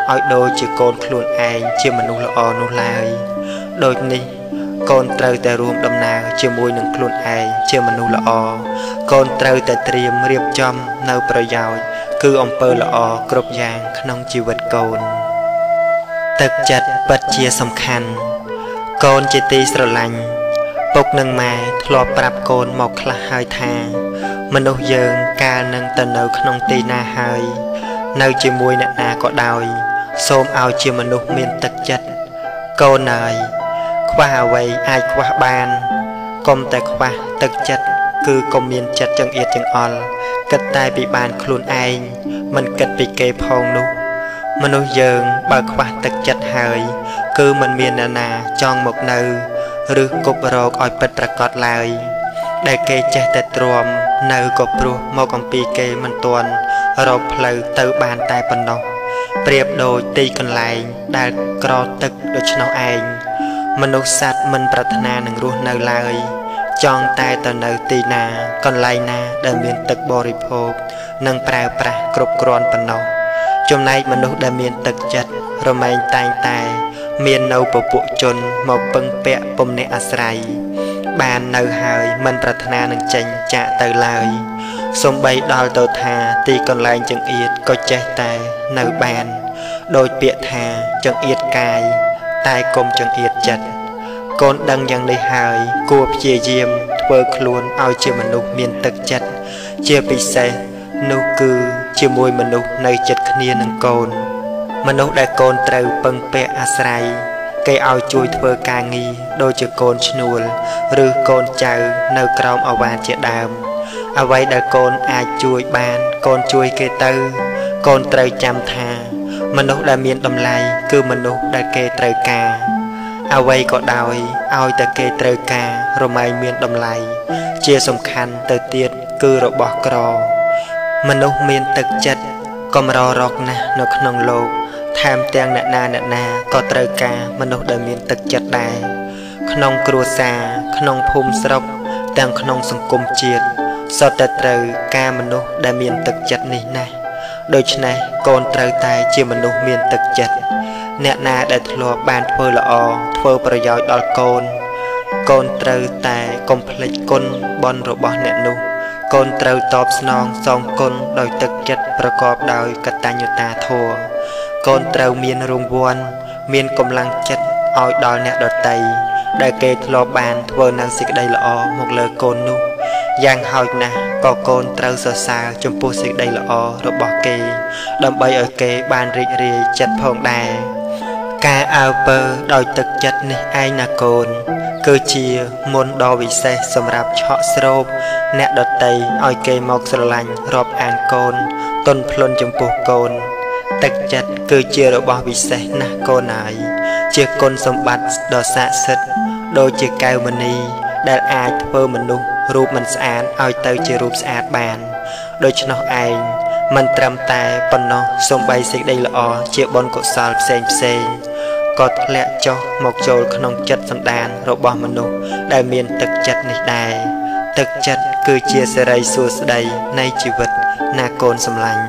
ឲ្យដូចជាកូនខ្លួនឯងជាមនុស្សល្អនោះឡើយដូចនេះកូនត្រូវតែរួមដំណើរជាមួយនឹងខ្លួនឯងជាមនុស្សល្អកូនត្រូវតែត្រៀមរៀបចំនៅប្រយោជន៍គឺអំពើល្អគ្រប់យ៉ាងក្នុងជីវិតកូនទឹកចិត្តពិតជាសំខាន់កូនជាទីស្រឡាញ់ពុកនិងម៉ែធ្លាប់ប្រាប់កូនមកខ្លះហើយថាមនុស្សយើងកាលនឹងទៅនៅក្នុងទីណាហើយនៅជាមួយអ្នកណាក៏ដោយសូមឲ្យជាមនុស្សមានទឹកចិត្តកូនអើយខ្វះអ្វីអាចខ្វះបានកុំតែខ្វះទឹកចិត្តគឺកុំមានចិត្តចង្អៀតចង្អល់គិតតែពីបានខ្លួនឯងមិនគិតពីគេផងនោះមនុស្សយើងបើខ្វះទឹកចិត្តហើយគឺមិនមានអ្នកណាចង់មកនៅឬគប់រកឲ្យពិតប្រាកដឡើយដែលគេចេះតែទ្រាំនៅក៏ព្រោះមកអំពីគេមិនទាន់រកផ្លូវទៅបានតែប៉ុណ្ណោះប្រៀបដូចទីកន្លែងដែលក្រទឹកដូច្នោះឯងមនុស្សសត្វមិនប្រាថ្នានឹងរស់នៅឡើយចង់តែទៅនៅទីណាកន្លែងណាដែលមានទឹកបរិភោគនិងប្រើប្រាស់គ្រប់គ្រាន់ប៉ុណ្ណោះចំណែកមនុស្សដែលមានទឹកចិត្តរមែងតែងតែមាននៅពពួកជនមកពឹងពាក់ពំនាក់អាស្រ័យបាននៅហើយមិនប្រាថ្នានឹងចេញចាកទៅឡើយសំបីដល់ទៅថាទីកន្លែងចង្អៀតក៏ចេះតែនៅបានដោយពាក្យថាចង្អៀតកាយតែកុំចង្អៀតចិត្តកូនដឹងយ៉ាងនេះហើយគួរព្យាយាមធ្វើខ្លួនឲ្យជាមនុស្សមានទឹកចិត្តជាពិសេសនោះគឺជាមួយមនុស្សនៅចិត្តគ្នានឹងកូនមនុស្សដែលកូនត្រូវពឹងពាក់អាស្រ័យគេឲ្យជួយធ្វើការងារដូចជាកូនឈ្នួលឬកូនចៅនៅក្រោមអាវ៉ាជាដើមអ្វីដែលកូនអាចជួយបានកូនជួយគេទៅកូនត្រូវចាំថាមនុស្សដែលមានតម្លៃគឺមនុស្សដែលគេត្រូវការអ្វីក៏ដោយឲ្យតែគេត្រូវការរមែងមានតម្លៃជាសំខាន់ទៅទៀតគឺរបស់ក្រមនុស្សមានទឹកចិត្តកំររកណាស់នៅក្នុងលោកថែមទាំងអ្នកណាអ្នកណាក៏ត្រូវការមនុស្សដែលមានទឹកចិត្តដែរក្នុងគ្រួសារក្នុងភូមិស្រុកទាំងក្នុងសង្គមជាតិសុទ្ធតែត្រូវការមនុស្សដែលមានទឹកចិត្តនេះណាស់ដូច្នេះកូនត្រូវតែជាមនុស្សមានទឹកចិត្តអ្នកណាដែលធ្លាប់បានធ្វើល្អធ្វើប្រយោជន៍ដល់កូនកូនត្រូវតែកុំភ្លេចគុណបុណ្យរបស់អ្នកនោះកូនត្រូវតបស្នងសងគុណដោយទឹកចិត្តប្រកបដោយកតញ្ញូតាធម៌កូនត្រូវមានរង្វាន់មានកម្លាំងចិត្តឲ្យដល់អ្នកដទៃដែលគេធ្លាប់បានធ្វើនៅសេចក្តីល្អមកលើកូននោះយ៉ាងហោចណាស់ក៏កូនត្រូវសរសើរចំពោះសេចក្តីល្អរបស់គេដើម្បីឲ្យគេបានរីករាយចិត្តផងដែរការអើពើដោយទឹកចិត្តនេះឯងណាកូនគឺជាមន្តដ៏វិសេសសម្រាប់ឆក់ស្រោបអ្នកដទៃឲ្យគេមកស្រឡាញ់រាប់អានកូនទន់ភ្លន់ចំពោះកូនទឹកចិត្តគឺជារបស់វិសេសណាស់កូនហើយជាគុណសម្បត្តិដ៏ស័ក្តិសិទ្ធិដូចជាកែវមណីដែលអាចធ្វើមនុស្សរូបមិនស្អាតឲ្យទៅជារូបស្អាតបានដូច្នោះឯងមិនត្រឹមតែប៉ុណ្ណោះសូម្បីសេចក្តីល្អជាបុណ្យកុសលផ្សេងផ្សេងក៏ធ្លាក់ចុះមកចូលក្នុងចិត្តសន្តានរបស់មនុស្សដែលមានទឹកចិត្តនេះដែរទឹកចិត្តគឺជាសេរីសួស្តីនៃជីវិតណាកូនសម្លាញ់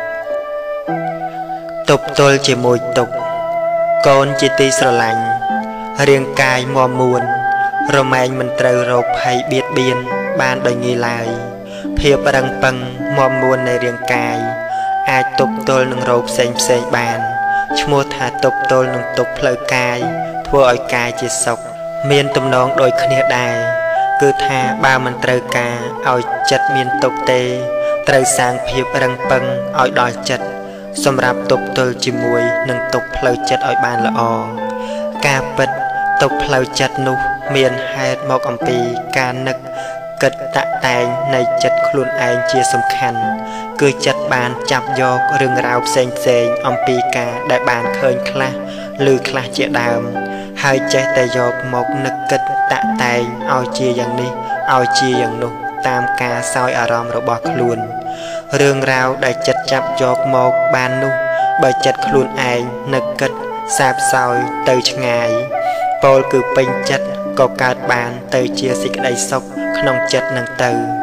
ទប់ទល់ជាមួយទុក្ខកូនជាទីស្រឡាញ់រាងកាយមាំមួនរមែងមិនត្រូវរោគភ័យបៀតបៀនបានដោយងាយឡើយភាពរឹងប៉ឹងមាំមួននៃរាងកាយអាចទប់ទល់នឹងរោគផ្សេងផ្សេងបានឈ្មោះថាទប់ទល់នឹងទុក្ខផ្លូវកាយធ្វើឲ្យកាយជាសុខមានទំនងដូចគ្នាដែរគឺថាបើមិនត្រូវការឲ្យចិត្តមានទុក្ខទេត្រូវសាងភាពរឹងប៉ឹងឲ្យដល់ចិត្តសម្រាប់ទប់ទល់ជាមួយនឹងទុក្ខផ្លូវចិត្តឲ្យបានល្អការពិតទុក្ខផ្លូវចិត្តនោះមានហេតុមកអំពីការនឹកគិតតាក់តែងនៃចិត្តខ្លួនឯងជាសំខាន់គឺចិត្តបានចាប់យករឿងរ៉ាវផ្សេងផ្សេងអំពីការដែលបានឃើញខ្លះឬខ្លះជាដើមហើយចេះតែយកមកនឹកគិតតាក់តែងឲ្យជាយ៉ាងនេះឲ្យជាយ៉ាងនោះតាមការសោយអារម្មណ៍របស់ខ្លួនរឿងរ៉ាវដែលចិត្តចាប់យកមកបាននោះបើចិត្តខ្លួនឯងនឹកគិតសាបសោយទៅឆ្ងាយពោលគឺពេញចិត្តក៏កើតបានទៅជាសេចក្តីសុខក្នុងចិត្តនឹងទៅ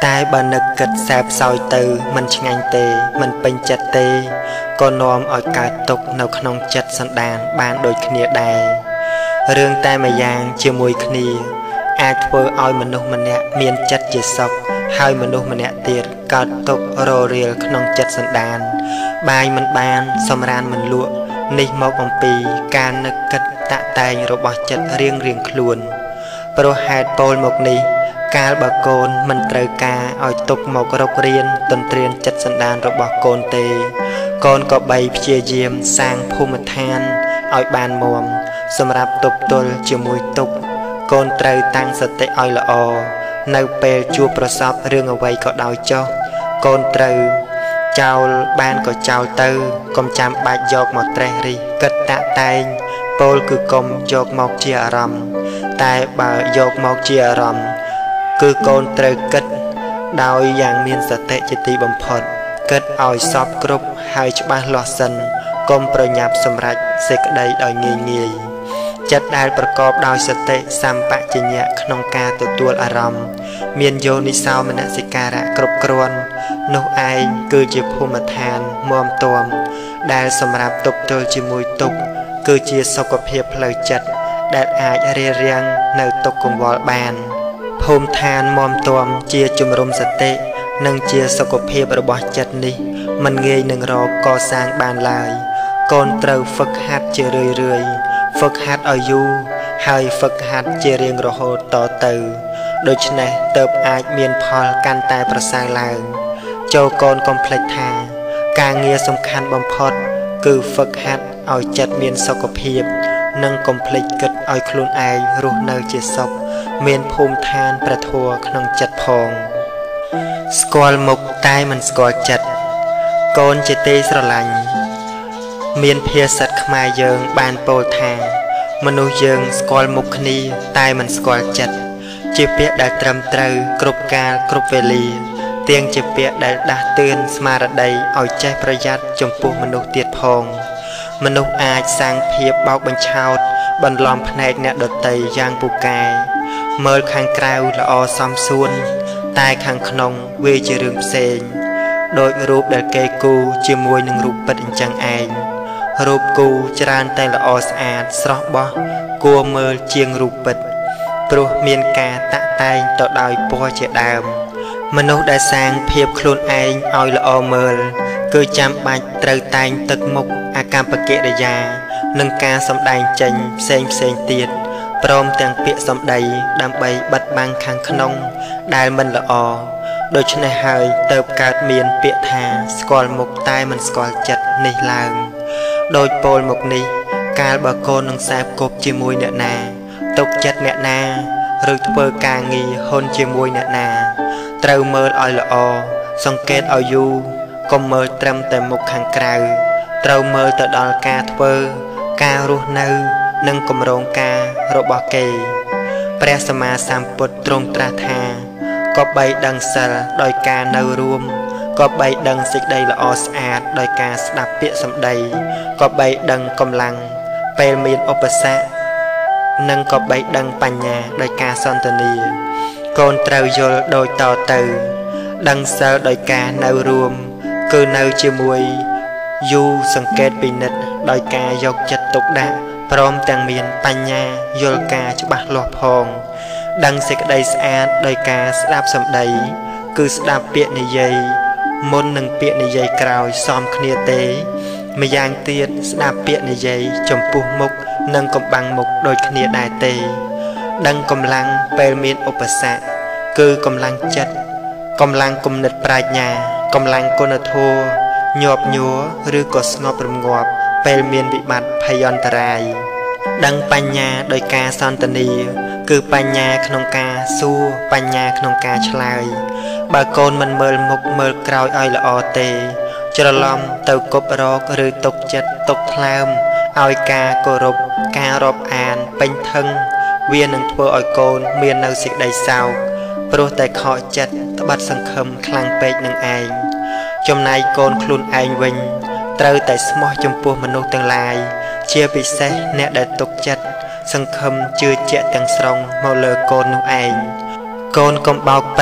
តែបើនឹកគិតសែបសោយទៅមិនឆ្ងាញ់ទេមិនពេញចិត្តទេក៏នាំឲ្យកើតទុកនៅក្នុងចិត្តសន្តានបានដូចគ្នាដែររឿងតែម្យ៉ាងជាមួយគ្នាអាចធ្វើឲ្យមនុស្សម្នាក់មានចិត្តជាសុខហើយមនុស្សម្នាក់ទៀតកើតទុក្ខររៀលក្នុងចិត្តសន្តានបាយមិនបានសម្រានមិនលក់នេះមកអំពីការនឹកគិតតាក់តែងរបស់ចិត្តរៀងរៀងខ្លួនព្រោះហេតុពោលមកនេះកាលបើកូនមិនត្រូវការឲ្យទុកមករករៀនទន្ទ្រានចិត្តសន្តានរបស់កូនទេកូនក៏បីព្យាយាមសាងភូមិឋានឲ្យបានមាំសម្រាប់ទប់ទល់ជាមួយទុក្ខកូនត្រូវតាំងសតិឲ្យល្អនៅពេលជួបប្រសពរឿងអ្វីក៏ដោយចុះកូនត្រូវចោលបានក៏ចោលទៅកុំចាំបាច់យកមកត្រេះរិះគិតតាក់តែងពោលគឺកុំយកមកជាអារម្មណ៍តែបើយកមកជាអារម្មណ៍គឺកូនត្រូវគិតដោយយ៉ាងមានសតិជាទីបំផុតគិតឲ្យសពគ្រប់ហើយច្បាស់លាស់សិនកុំប្រញាប់សម្រេចសេចក្តីដោយងាយងាយចិត្តដែលប្រកបដោយសតិសម្បជញ្ញៈក្នុងការទទួលអារម្មណ៍មានយោនិសោមនសិការៈគ្រប់គ្រាន់នោះឯងគឺជាភូមិឋានមាំទាំដែលសម្រាប់ទប់ទល់ជាមួយទុក្ខគឺជាសុខភាពផ្លូវចិត្តដែលអាចរារាំងនៅទុក្ខកង្វល់បានភូមិឋានមាំទាំជាជំរំសតិនិងជាសុខភាពរបស់ចិត្តនេះមិនងាយនឹងរកកសាងបានឡើយកូនត្រូវហ្វឹកហាត់ជារឿយរឿយហ្វឹកហាត់ឲ្យយូរហើយហ្វឹកហាត់ជារៀងរហូតតទៅដូច្នេះទើបអាចមានផលកាន់តែប្រសើរឡើងចូលកូនកុំភ្លេចថាការងារសំខាន់បំផុតគឺហ្វឹកហាត់ឲ្យចិត្តមានសុខភាពនិងកុំភ្លេចគិតឲ្យខ្លួនឯងរស់នៅជាសុខមានភូមិឋានព្រះធម៌ក្នុងចិត្តផងស្គាល់មុខតែមិនស្គាល់ចិត្តកូនជាទេស្រឡាញ់មានភាសាខ្មែរយើងបានពោលថាមនុស្សយើងស្គាល់មុខគ្នាតែមិនស្គាល់ចិត្តជាពាក្យដែលត្រឹមត្រូវគ្រប់កាលគ្រប់វេលាទាំងជាពាក្យដែលដាស់តឿនស្មារតីឲ្យចេះប្រយ័ត្នចំពោះមនុស្សទៀតផងមនុស្សអាចសាងភាពបោកបញ្ឆោតបន្លំភ្នែកអ្នកដទៃយ៉ាងពូកែមើលខាងក្រៅល្អសមសួនតែខាងក្នុងវាជារឿងផ្សេងដូចរូបដែលគេគូជាមួយនឹងរូបពិតអញ្ចឹងឯងរូបគូច្រើនតែល្អស្អាតស្រស់បោះគួរមើលជាងរូបពិតព្រោះមានការតាក់តែងទៅដោយពណ៌ជាដើមមនុស្សដែលសាងភាពខ្លួនឯងឲ្យល្អមើលគឺចាំបាច់ត្រូវតែងទឹកមុខអាកប្បកិរិយានិងការសម្ដែងចេញផ្សេងផ្សេងទៀតព្រមទាំងពាក្យសម្ដីដើម្បីបិទបាំងខាងក្នុងដែលមិនល្អដូច្នេះហើយទើបកើតមានពាក្យថាស្គាល់មុខតែមិនស្គាល់ចិត្តនេះឡើងដោយពោលមកនេះកាលបើកូននឹងសែបគប់ជាមួយអ្នកណាទុកចិត្តអ្នកណាឬធ្វើការងារហ៊ុនជាមួយអ្នកណាត្រូវមើលឲ្យល្អសង្កេតឲ្យយូរកុំមើលត្រឹមតែមុខខាងក្រៅត្រូវមើលទៅដល់ការធ្វើការរស់នៅនិងគម្រោងការរបស់គេព្រះសម្មាសម្ពុទ្ធទ្រង់ត្រាស់ថាក៏បីដឹងសិលដោយការនៅរួមក៏បីដឹងសេចក្តីល្អស្អាតដោយការស្ដាប់ពាក្យសម្ដីក៏បីដឹងកម្លាំងពេលមានឧបសគ្គនិងក៏បីដឹងបញ្ញាដោយការសន្ទនាកូនត្រូវយល់ដូចតទៅដឹងសិលដោយការនៅរួមគឺនៅជាមួយយូរសង្កេតពិនិត្យដោយការយកចិត្តទុកដាក់ព្រមទាំងមានបញ្ញាយល់ការច្បាស់លាស់ផងដឹងសេចក្តីស្អាតដោយការស្ដាប់សម្ដីគឺស្ដាប់ពាក្យនិយាយមុននឹងពាក្យនិយាយក្រោយសមគ្នាទេម្យ៉ាងទៀតស្ដាប់ពាក្យនិយាយចំពោះមុខនិងកំបាំងមុខដូចគ្នាដែរទេដឹងកម្លាំងពេលមានឧបសគ្គគឺកម្លាំងចិត្តកម្លាំងគំនិតប្រាជ្ញាកម្លាំងគុណធម៌ញាប់ញ័រឬក៏ស្ងប់រងាប់ពេលមានវិបត្តិភ័យអន្តរាយដឹងបញ្ញាដោយការសន្ទនាគឺបញ្ញាក្នុងការសួរបញ្ញាក្នុងការឆ្លើយបើកូនមិនមើលមុខមើលក្រោយឲ្យល្អទេច្រឡំទៅគប់រកឬទុកចិត្តទុកថ្លើមឲ្យការគោរពការរាប់អានពេញថឹងវានឹងធ្វើឲ្យកូនមាននៅសេចក្តីសោកព្រោះតែខកចិត្តត្បិតសង្ឃឹមខ្លាំងពេកនឹងឯងចំណែកកូនខ្លួនឯងវិញត្រូវតែស្មោះចំពោះមនុស្សទាំងឡាយជាពិសេសអ្នកដែលទុកចិត្តសង្ឃឹមជឿជាក់ទាំងស្រុងមកលើកូននោះឯងកូនកុំបោកប្រាស់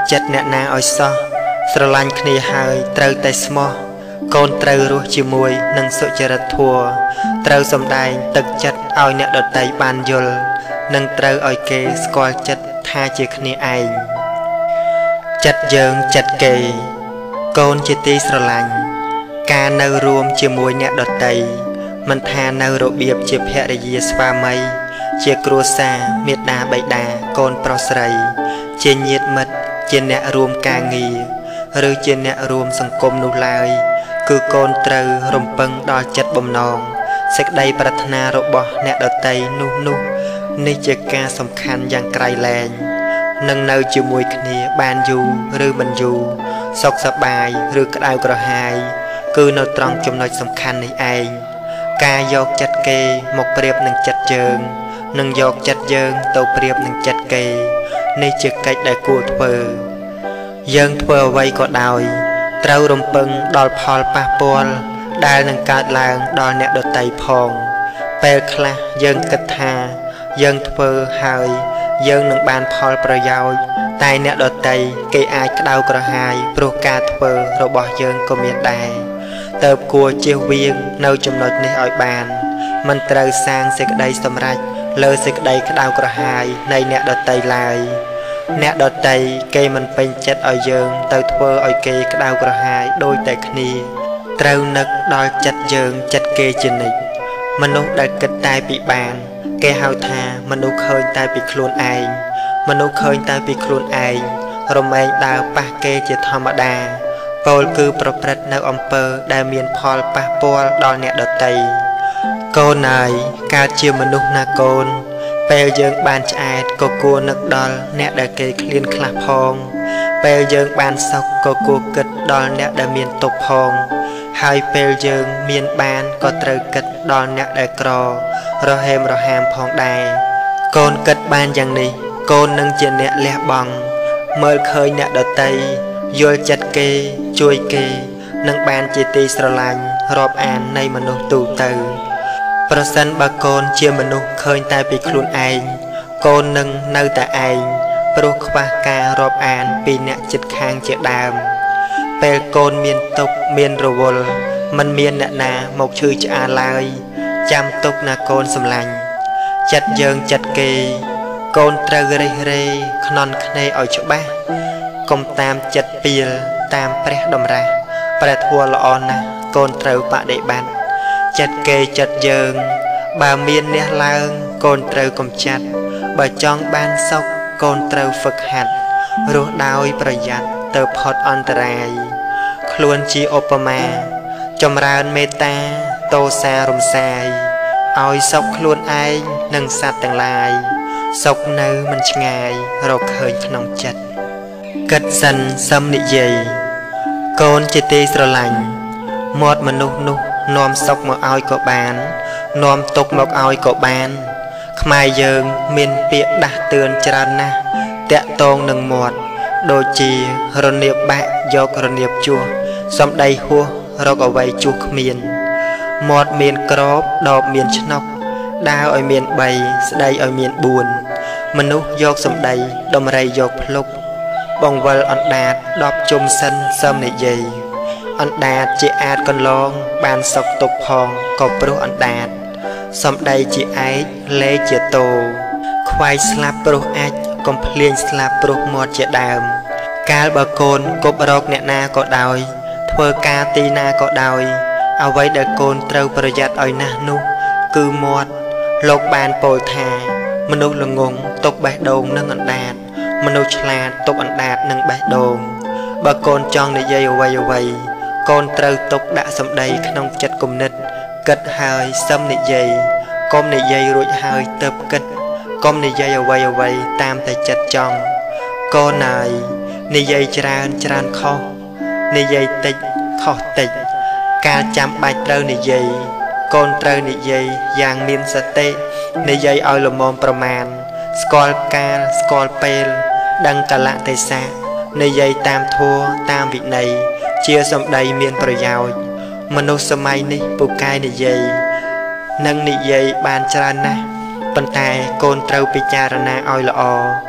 ចិត្តអ្នកណាឲ្យសោះស្រឡាញ់គ្នាហើយត្រូវតែស្មោះកូនត្រូវរស់ជាមួយនឹងសុចរិតធម៌ត្រូវសម្ដែងទឹកចិត្តឲ្យអ្នកដទៃបានយល់និងត្រូវឲ្យគេស្គាល់ចិត្តថាជាគ្នាឯងចិត្តយើងចិត្តគេកូនជាទីស្រឡាញ់ការនៅរួមជាមួយអ្នកដទៃមិនថានៅរបៀបជាភរិយាស្វាមីជាគ្រួសារមេត្តាបិតាកូនប្រុសស្រីជាញាតិមិត្តជាអ្នករួមការងារឬជាអ្នករួមសង្គមនោះឡើយគឺកូនត្រូវរំពឹងដល់ចិត្តបំណងសេចក្តីប្រាថ្នារបស់អ្នកដទៃនោះនោះនេះជាការសំខាន់យ៉ាងក្រៃលែងនឹងនៅជាមួយគ្នាបានយូរឬមិនយូរសុខសប្បាយឬក្តៅក្រហាយគឺនៅត្រង់ចំណុចសំខាន់នេះឯងការយកចិត្តគេមកប្រៀបនឹងចិត្តយើងនិងយកចិត្តយើងទៅប្រៀបនឹងចិត្តគេនេះជាកិច្ចដែលគួរធ្វើយើងធ្វើអ្វីក៏ដោយត្រូវរំពឹងដល់ផលប៉ះពាល់ដែលនឹងកើតឡើងដល់អ្នកដទៃផងពេលខ្លះយើងគិតថាយើងធ្វើហើយយើងនឹងបានផលប្រយោជន៍តែអ្នកដទៃគេអាចក្តៅក្រហាយព្រោះការធ្វើរបស់យើងក៏មានដែរតើគួរជៀសវាងនៅចំណុចនេះឲ្យបានមិនត្រូវសាងសេចក្តីសម្រេចលើសេចក្តីក្តៅក្រហាយនៃអ្នកដទៃឡើយអ្នកដទៃគេមិនពេញចិត្តឲ្យយើងទៅធ្វើឲ្យគេក្តៅក្រហាយដូចតែគ្នាត្រូវនឹកដល់ចិត្តយើងចិត្តគេជានិច្ចមនុស្សដែលគិតតែពីបានគេហៅថាមនុស្សឃើញតែពីខ្លួនឯងមនុស្សឃើញតែពីខ្លួនឯងរមែងដើរប៉ះគេជាធម្មតាពោលគឺប្រព្រឹត្តនៅអំពើដែលមានផលប៉ះពាល់ដល់អ្នកដទៃកូនហើយកើតជាមនុស្សណាកូនពេលយើងបានឆ្អែតក៏គួរនឹកដល់អ្នកដែលគេឃ្លានខ្លះផងពេលយើងបានសុខក៏គួរគិតដល់អ្នកដែលមានទុក្ខផងហើយពេលយើងមានបានក៏ត្រូវគិតដល់អ្នកដែលក្ររហេមរហាមផងដែរកូនគិតបានយ៉ាងនេះកូននឹងជាអ្នកលះបង់មើលឃើញអ្នកដទៃយល់ចិត្តគេជួយគេនឹងបានជាទីស្រឡាញ់រាប់អាននៃមនុស្សទូទៅប្រសិនបើកូនជាមនុស្សឃើញតែពីខ្លួនឯងកូននឹងនៅតែឯងព្រោះខ្វះការរាប់អានពីអ្នកជិតខាងជាដើមពេលកូនមានទុក្ខមានរវល់មិនមានអ្នកណាមកឈឺឆ្អាលឡើយចាំទុកណាកូនសម្លាញ់ចិត្តយើងចិត្តគេកូនត្រូវរិះរេខ្នន់ខ្នេឲ្យច្បាស់កុំតាមចិត្តពីលតាមព្រះតម្រាស់ព្រះធម៌ល្អណាស់កូនត្រូវបដិបត្តិចិត្តគេចិត្តយើងបើមានអ្នកឡើងកូនត្រូវកំចាត់បើចង់បានសុខកូនត្រូវហ្វឹកហាត់រស់ដោយប្រយ័ត្នទៅផុតអន្តរាយខ្លួនជាឧបមាចម្រើនមេត្តាតោសារំសាយឲ្យសុខខ្លួនឯងនិងសត្វទាំងឡាយសុខនៅមិនឆ្ងាយរកឃើញក្នុងចិត្តគិតសិនសឹមនិយាយកូនជាទីស្រឡាញ់មាត់មនុស្សនោះនាំសុខមកឲ្យក៏បាននាំទុក្ខមកឲ្យក៏បានខ្មែរយើងមានពាក្យដាស់តឿនច្រើនណាស់តាក់ទងនឹងមាត់ដូចជារនៀបបាក់យករនៀបជួសសំដីហួសរកអ្វីជួសគ្មានមាត់មានក្របដបមានឆ្នុកដាវឲ្យមានបីស្ដីឲ្យមានបួនមនុស្សយកសំដីដំរីយកភ្លុកបង្វិលអណ្ដាតដបជុំសិនសឹមនិយាយអណ្ដាតជាអាចកន្លងបានសុខទុក្ខផងក៏ព្រោះអណ្ដាតសំដីជាឯកលេជាតោខ្វាយស្លាប់ព្រោះអាចកំភ្លៀងស្លាប់ព្រោះមាត់ជាដើមកាលបើកូនគប់រកអ្នកណាក៏ដោយធ្វើការទីណាក៏ដោយអ្វីដែលកូនត្រូវប្រយ័ត្នឲ្យណាស់នោះគឺមាត់លោកបានពោលថាមនុស្សល្ងងទុកបេះដូងនឹងអណ្ដាតមនុស្សឆ្លាតទុកអណ្ដាតនឹងបេះដូងបើកូនចង់និយាយអ្វីអ្វីកូនត្រូវទុកដាក់សម្ដីក្នុងចិត្តគំនិតគិតហើយសឹមនិយាយកុំនិយាយរួចហើយទើបគិតកុំនិយាយអ្វីអ្វីតាមតែចិត្តចង់កូនហើយនិយាយច្រើនច្រើនខុសនិយាយតិចខុសតិចការចាំបាច់ត្រូវនិយាយកូនត្រូវនិយាយយ៉ាងមានសតិនិយាយឲ្យល្មមប្រមាណស្គាល់កាលស្គាល់ពេលដឹងកលៈទេសៈនិយាយតាមធម៌តាមវិន័យជាសម្ដីមានប្រយោជន៍មនុស្សសម័យនេះពូកែនិយាយនិងនិយាយបានច្រើនណាស់ប៉ុន្តែកូនត្រូវពិចារណាឲ្យល្អខ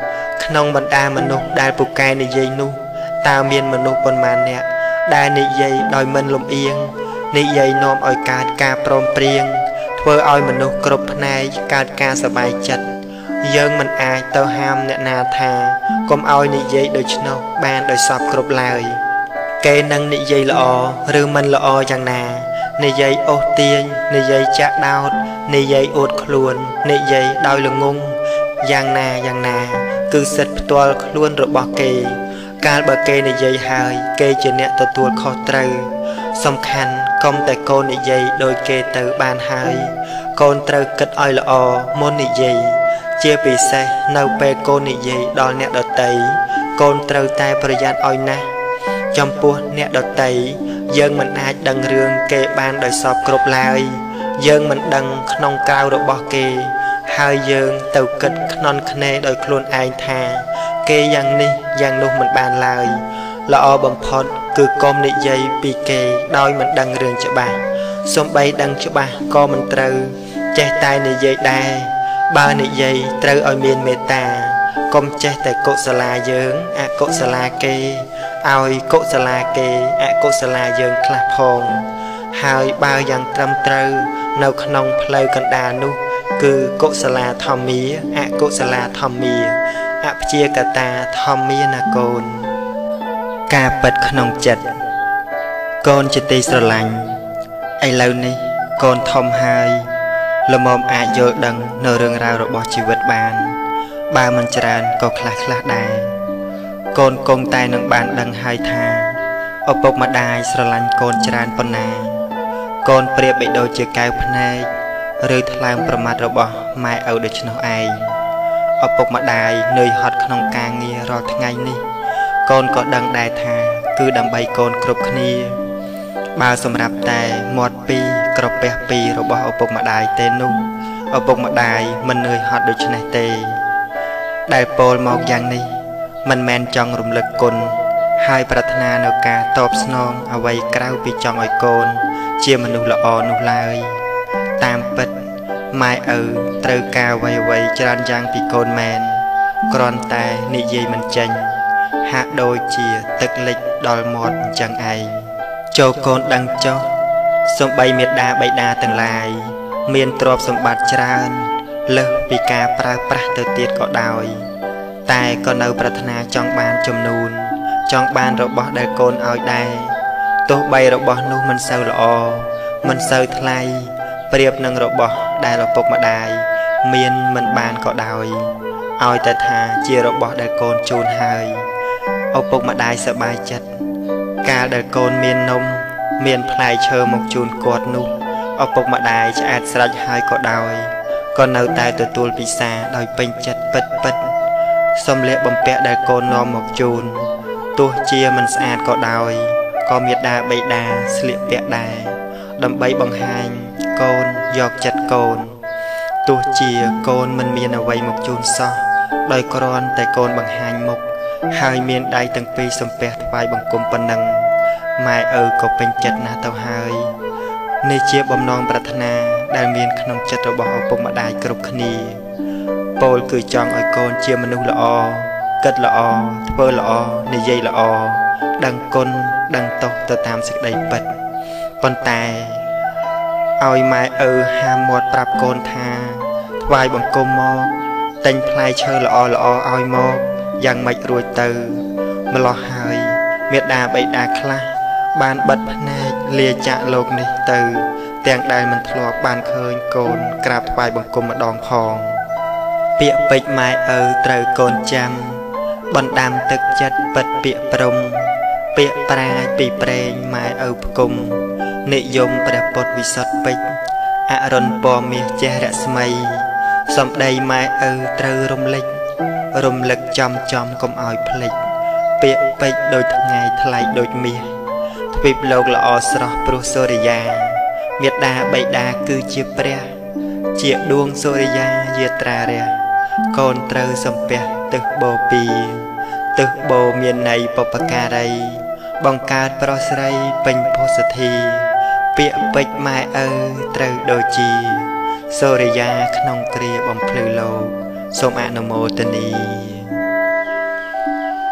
ក្នុងបណ្ដាមនុស្សដែលពូកែនិយាយនោះតើមានមនុស្សប៉ុន្មានអ្នកដែលនិយាយដោយមិនលំអៀងនិយាយនាំឲ្យកើតការព្រមព្រៀងធ្វើឲ្យមនុស្សគ្រប់ផ្នែកកើតការសប្បាយចិត្តយើងមិនអាចទៅហាមអ្នកណាថាកុំឲ្យនិយាយដូច្នោះបានដោយសពគ្រប់ឡើយគេនឹងនិយាយល្អឬមិនល្អយ៉ាងណានិយាយអូសទាញនិយាយចាក់ដោតនិយាយអួតខ្លួននិយាយដោយល្ងងយ៉ាងណាយ៉ាងណាគឺសិទ្ធិផ្ទាល់ខ្លួនរបស់គេកាលបើគេនិយាយហើយគេជាអ្នកទទួលខុសត្រូវសំខាន់កុំតែកូននិយាយដោយគេទៅបានហើយកូនត្រូវគិតឲ្យល្អមុននិយាយជាពិសេសនៅពេលកូននិយាយដល់អ្នកដទៃកូនត្រូវតែប្រយ័ត្នឲ្យណាស់ចំពោះអ្នកដទៃយើងមិនអាចដឹងរឿងគេបានដោយសពគ្រប់ឡើយយើងមិនដឹងក្នុងក្រៅរបស់គេហើយយើងទៅគិតខ្នន់ខ្នេដោយខ្លួនឯងថាគេយ៉ាងនេះយ៉ាងនោះមិនបានឡើយល្អបំផុតគឺកុំនិយាយពីគេដោយមិនដឹងរឿងច្បាស់សូម្បីដឹងច្បាស់ក៏មិនត្រូវចេះតែនិយាយដែរបើនិយាយត្រូវឲ្យមានមេត្តាកុំចេះតែកុសលាយើងអកុសលាគេឲ្យកុសលាគេអកុសលាយើងខ្លះផងហើយបើយ៉ាងត្រឹមត្រូវនៅក្នុងផ្លូវកណ្ដាលនោះគឺកុសលាធម្មាអកុសលាធម្មាអព្យាកតាធម្មាណាកូនការពិតក្នុងចិត្តកូនជាទីស្រឡាញ់ឥឡូវនេះកូនធំហើយល្មមអាចយល់ដឹងនៅរឿងរ៉ាវរបស់ជីវិតបានបើមិនច្រើនក៏ខ្លះខ្លះដែរកូនគង់តែនឹងបានដឹងហើយថាឪពុកម្ដាយស្រឡាញ់កូនច្រើនប៉ុណ្ណាកូនប្រៀបបីដូចជាកែវភ្នែកឬថ្លើមប្រមាត់របស់ម៉ែឪដូច្នោះឯងឪពុកម្ដាយនឿយហត់ក្នុងការងាររាល់ថ្ងៃនេះកូនក៏ដឹងដែរថាគឺដើម្បីកូនគ្រប់គ្នាបើសម្រាប់តែមាត់ពីរក្រពះពីររបស់ឪពុកម្ដាយទេនោះឪពុកម្ដាយមិននឿយហត់ដូច្នេះទេដែលពោលមកយ៉ាងនេះមិនមែនចង់រំលឹកគុណហើយប្រាថ្នានៅការតបស្នងអ្វីក្រៅពីចង់ឲ្យកូនជាមនុស្សល្អនោះឡើយតាមពិតម៉ែឪត្រូវការអ្វីអ្វីច្រើនយ៉ាងពីកូនមែនគ្រាន់តែនិយាយមិនចេញហាក់ដូចជាទឹកលិចដល់មាត់អញ្ចឹងឯងចូលកូនដឹងចុះសំបីមេដាបៃតាទាំងឡាយមានទ្រព្យសម្បត្តិច្រើនលើសពីការប្រើប្រាស់ទៅទៀតក៏ដោយតែក៏នៅប្រាថ្នាចង់បានចំនួនចង់បានរបស់ដែលកូនឲ្យដែរទោះបីរបស់នោះមិនសូវល្អមិនសូវថ្លៃប្រៀបនឹងរបស់ដែលឪពុកម្ដាយមានមិនបានក៏ដោយឲ្យតែថាជារបស់ដែលកូនជូនហើយឪពុកម្ដាយសប្បាយចិត្តកាលដែលកូនមាននំមានផ្លែឈើមកជូនគាត់នោះឪពុកម្ដាយឆ្អែតស្រេចហើយក៏ដោយក៏នៅតែទទួលពិសាដោយពេញចិត្តពិតពិតសម្លៀកបំពាក់ដែលកូននាំមកជូនទោះជាមិនស្អាតក៏ដោយក៏មាតាបិតាស្លៀកពាក់ដែរដើម្បីបង្ហាញកូនយកចិត្តកូនទោះជាកូនមិនមានអ្វីមកជូនសោះដោយគ្រាន់តែកូនបង្ហាញមុខហើយមានដៃទាំងពីរសំពះថ្វាយបង្គំប៉ុណ្ណឹងម៉ែឪក៏ពេញចិត្តណាស់ទៅហើយនេះជាបំណងប្រាថ្នាដែលមានក្នុងចិត្តរបស់ឪពុកម្ដាយគ្រប់គ្នាពោលគឺចង់ឲ្យកូនជាមនុស្សល្អគិតល្អធ្វើល្អនិយាយល្អដឹងគុណដឹងទោសទៅតាមសេចក្តីពិតប៉ុន្តែឲ្យម៉ែឪហាមមាត់ប្រាប់កូនថាថ្វាយបង្គំមកទិញផ្លែឈើល្អល្អឲ្យមកយ៉ាងម៉េចរួចទៅម្លោះហើយមេដាបៃតាខ្លះបានបិទភ្នែកលាចាក់លោកនេះទៅទាំងដែលមិនធ្លាប់បានឃើញកូនក្រាបថ្វាយបង្គំម្ដងផងពាក្យពេចន៍ម៉ែឪត្រូវកូនចាំបណ្ដាំទឹកចិត្តពិតពាក្យព្រំពាក្យប្រាជ្ញពីព្រេងម៉ែឪផ្គុំនិយមព្រះពុទ្ធវិសុទ្ធពេជ្រអរុណពណ៌មាសចេះរស្មីសំដីម៉ែឪត្រូវរំលេចរំលឹកចំចំកុំឲ្យភ្លេចពាក្យពេចន៍ដូចថ្ងៃថ្លៃដូចមាសទ្វីបលោកល្អស្រស់ព្រោះសូរិយាមេដាបៃតាគឺជាព្រះជាដួងសូរិយាយាត្រារះកូនត្រូវសំពះទឹកបូពីទឹកបូមានន័យបុព្វការីបង្កើតប្រុសស្រីពេញភោសធីពាក្យពេចន៍ម៉ែឪត្រូវដូចជាសូរិយាក្នុងគ្រាបំភ្លឺលោកសូមអនុមោទនា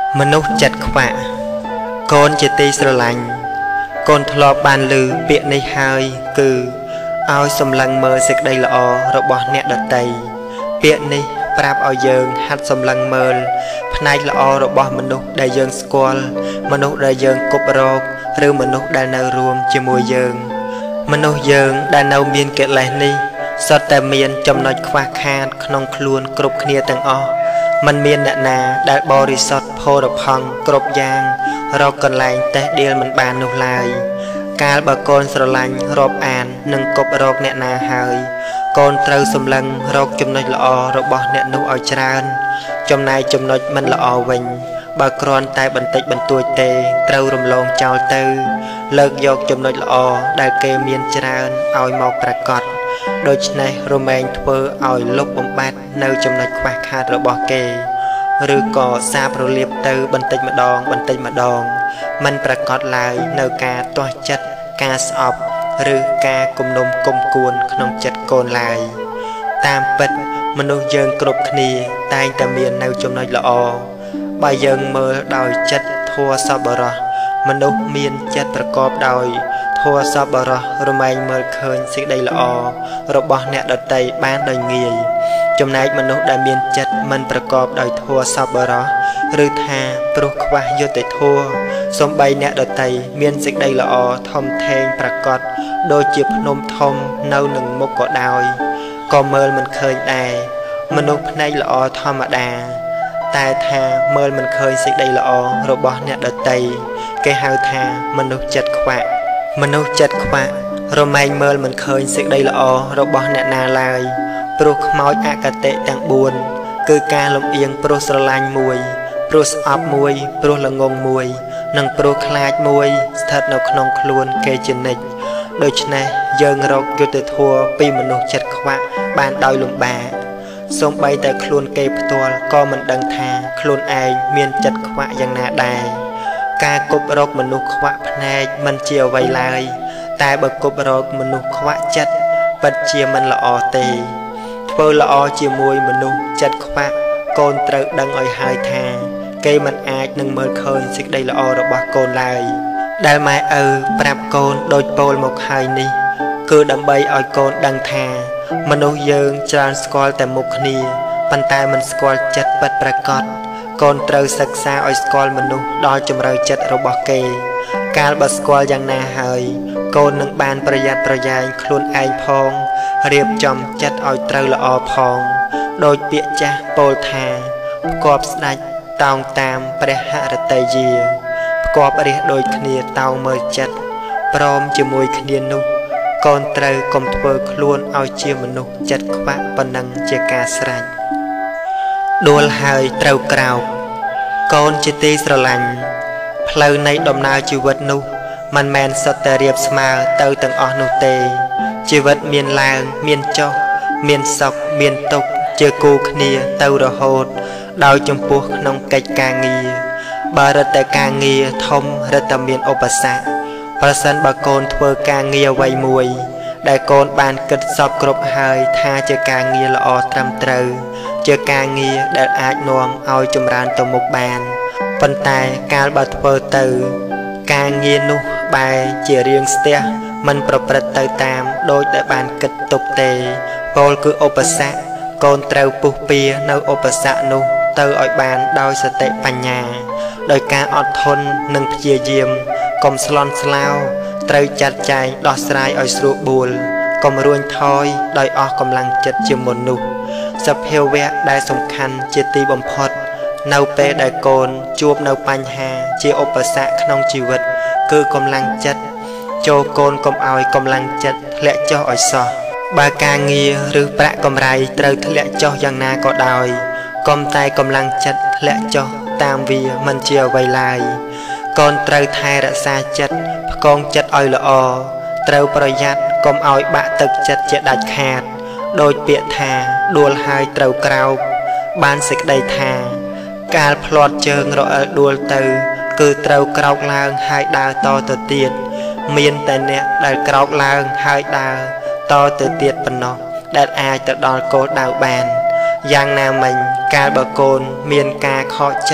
មនុស្សចិត្តខ្វាក់កូនជាទីស្រឡាញ់កូនធ្លាប់បានឮពាក្យនេះហើយគឺឲ្យសម្លឹងមើលសេចក្តីល្អរបស់អ្នកដទៃពាក្យនេះប្រាប់ឲ្យយើងហាត់សម្លឹងមើលផ្នែកល្អរបស់មនុស្សដែលយើងស្គាល់មនុស្សដែលយើងគប់រកឬមនុស្សដែលនៅរួមជាមួយយើងមនុស្សយើងដែលនៅមានកិលេសនេះសុទ្ធតែមានចំណុចខ្វះខាតក្នុងខ្លួនគ្រប់គ្នាទាំងអស់មិនមានអ្នកណាដែលបរិសុទ្ធផូរផង់គ្រប់យ៉ាងរកកន្លែងតេះដៀលមិនបាននោះឡើយកាលបើកូនស្រឡាញ់រាប់អាននិងគប់រកអ្នកណាហើយកូនត្រូវសម្លឹងរកចំណុចល្អរបស់អ្នកនោះឲ្យច្រើនចំណែកចំណុចមិនល្អវិញបើគ្រាន់តែបន្តិចបន្តួចទេត្រូវរំលងចោលទៅលើកយកចំណុចល្អដែលគេមានច្រើនឲ្យមកប្រកបដូច្នេះរមែងធ្វើឲ្យលុបបំបាត់នៅចំណុចខ្វះខាតរបស់គេឬក៏សាបរលាបទៅបន្តិចម្ដងបន្តិចម្ដងមិនប្រកបឡើយនៅការទាស់ចិត្តការស្អប់ឬការគំនុំគុំគួនក្នុងចិត្តកូនឡើយតាមពិតមនុស្សយើងគ្រប់គ្នាតែងតែមាននៅចំណុចល្អបើយើងមើលដោយចិត្តធម៌សប្បុរសមនុស្សមានចិត្តប្រកបដោយធម៌សប្បុរសរមែងមើលឃើញសេចក្តីល្អរបស់អ្នកដទៃបានដោយងាយចំណែកមនុស្សដែលមានចិត្តមិនប្រកបដោយធម៌សប្បុរសឬថាព្រោះខ្វះយុត្តិធម៌សូម្បីអ្នកដទៃមានសេចក្តីល្អធំធេងប្រកបដូចជាភ្នំធំនៅនឹងមុខក៏ដោយក៏មើលមិនឃើញដែរមនុស្សភ្នែកល្អធម្មតាតែថាមើលមិនឃើញសេចក្តីល្អរបស់អ្នកដទៃគេហៅថាមនុស្សចិត្តខ្វាក់មនុស្សចិត្តខ្វាក់រមែងមើលមិនឃើញសេចក្តីល្អរបស់អ្នកណាឡើយព្រោះខ្មោចអកតេទាំងបួនគឺការលំអៀងព្រោះស្រឡាញ់មួយព្រោះស្អប់មួយព្រោះល្ងងមួយនិងព្រោះខ្លាចមួយស្ថិតនៅក្នុងខ្លួនគេជានិច្ចដូច្នេះយើងរកយុត្តិធម៌ពីមនុស្សចិត្តខ្វាក់បានដោយលំបាកសូម្បីតែខ្លួនគេផ្ទាល់ក៏មិនដឹងថាខ្លួនឯងមានចិត្តខ្វាក់យ៉ាងណាដែរការគប់រកមនុស្សខ្វាក់ភ្នែកមិនជាអ្វីឡើយតែបើគប់រកមនុស្សខ្វាក់ចិត្តពិតជាមិនល្អទេធ្វើល្អជាមួយមនុស្សចិត្តខ្វាក់កូនត្រូវដឹងឲ្យហើយថាគេមិនអាចនឹងមើលឃើញសេចក្តីល្អរបស់កូនឡើយដែលម៉ែឪប្រាប់កូនដូចពោលមកហើយនេះគឺដើម្បីឲ្យកូនដឹងថាមនុស្សយើងច្រើនស្គាល់តែមុខគ្នាប៉ុន្តែមិនស្គាល់ចិត្តពិតប្រាកដកូនត្រូវសិក្សាឲ្យស្គាល់មនុស្សដល់ជម្រៅចិត្តរបស់គេកាលបើស្គាល់យ៉ាងណាហើយកូននឹងបានប្រយ័ត្នប្រយែងខ្លួនឯងផងរៀបចំចិត្តឲ្យត្រូវល្អផងដោយពាក្យចាស់ពោលថាផ្គាប់ស្ដេចតោងតាមព្រះហឫទ័យយាផ្គាប់រះដូចគ្នាតោងមើលចិត្តព្រមជាមួយគ្នានោះកូនត្រូវកុំធ្វើខ្លួនឲ្យជាមនុស្សចិត្តខ្វាក់ប៉ុណ្ណឹងជាការស្រេចដួលហើយត្រូវក្រោកកូនជាទីស្រឡាញ់ផ្លូវនៃដំណើរជីវិតនោះមិនមែនសុទ្ធតែរៀបស្មើទៅទាំងអស់នោះទេជីវិតមានឡើងមានចុះមានសុខមានទុក្ខជាគូគ្នាទៅរហូតដោយចំពោះក្នុងកិច្ចការងារបើរឹតតែការងារធំរឹតតែមានឧបសគ្គប្រសិនបើកូនធ្វើការងារអ្វីមួយដែលកូនបានគិតសពគ្រប់ហើយថាជាការងារល្អត្រឹមត្រូវជាការងារដែលអាចនាំឲ្យចម្រើនទៅមុខបានប៉ុន្តែកាលបើធ្វើទៅការងារនោះបែរជារៀងស្ទះមិនប្រព្រឹត្តទៅតាមដូចដែលបានគិតទុកទេពោលគឺឧបសគ្គកូនត្រូវពុះពៀនៅឧបសគ្គនោះទៅឲ្យបានដោយសតិបញ្ញាដោយការអត់ធន់និងព្យាយាមកុំស្លន់ស្លោត្រូវចាត់ចែងដោះស្រាយឲ្យស្រួលបួលកុំរួញថយដោយអស់កម្លាំងចិត្តជាមុននោះសភាវៈដែលសំខាន់ជាទីបំផុតនៅពេលដែលកូនជួបនៅបញ្ហាជាឧបសគ្គក្នុងជីវិតគឺកម្លាំងចិត្តចូលកូនកុំឲ្យកម្លាំងចិត្តធ្លាក់ចុះឲ្យសោះបើការងារឬប្រាក់កម្រៃត្រូវធ្លាក់ចុះយ៉ាងណាក៏ដោយកុំតែកម្លាំងចិត្តធ្លាក់ចុះតាមវាមិនជាអ្វីឡើយកូនត្រូវថែរក្សាចិត្តផ្គងចិត្តឲ្យល្អត្រូវប្រយ័ត្នកុំឲ្យបាក់ទឹកចិត្តជាដាច់ខាតដោយពាក្យថាដួលហើយត្រូវក្រោកបានសេចក្តីថាកាលផ្លាត់ជើងរអិលដួលទៅគឺត្រូវក្រោកឡើងហើយដើរតទៅទៀតមានតែអ្នកដែលក្រោកឡើងហើយដើរតទៅទៀតប៉ុណ្ណោះដែលអាចទៅដល់គោលដៅបានយ៉ាងណាមិញកាលបើកូនមានការខកចិត្ត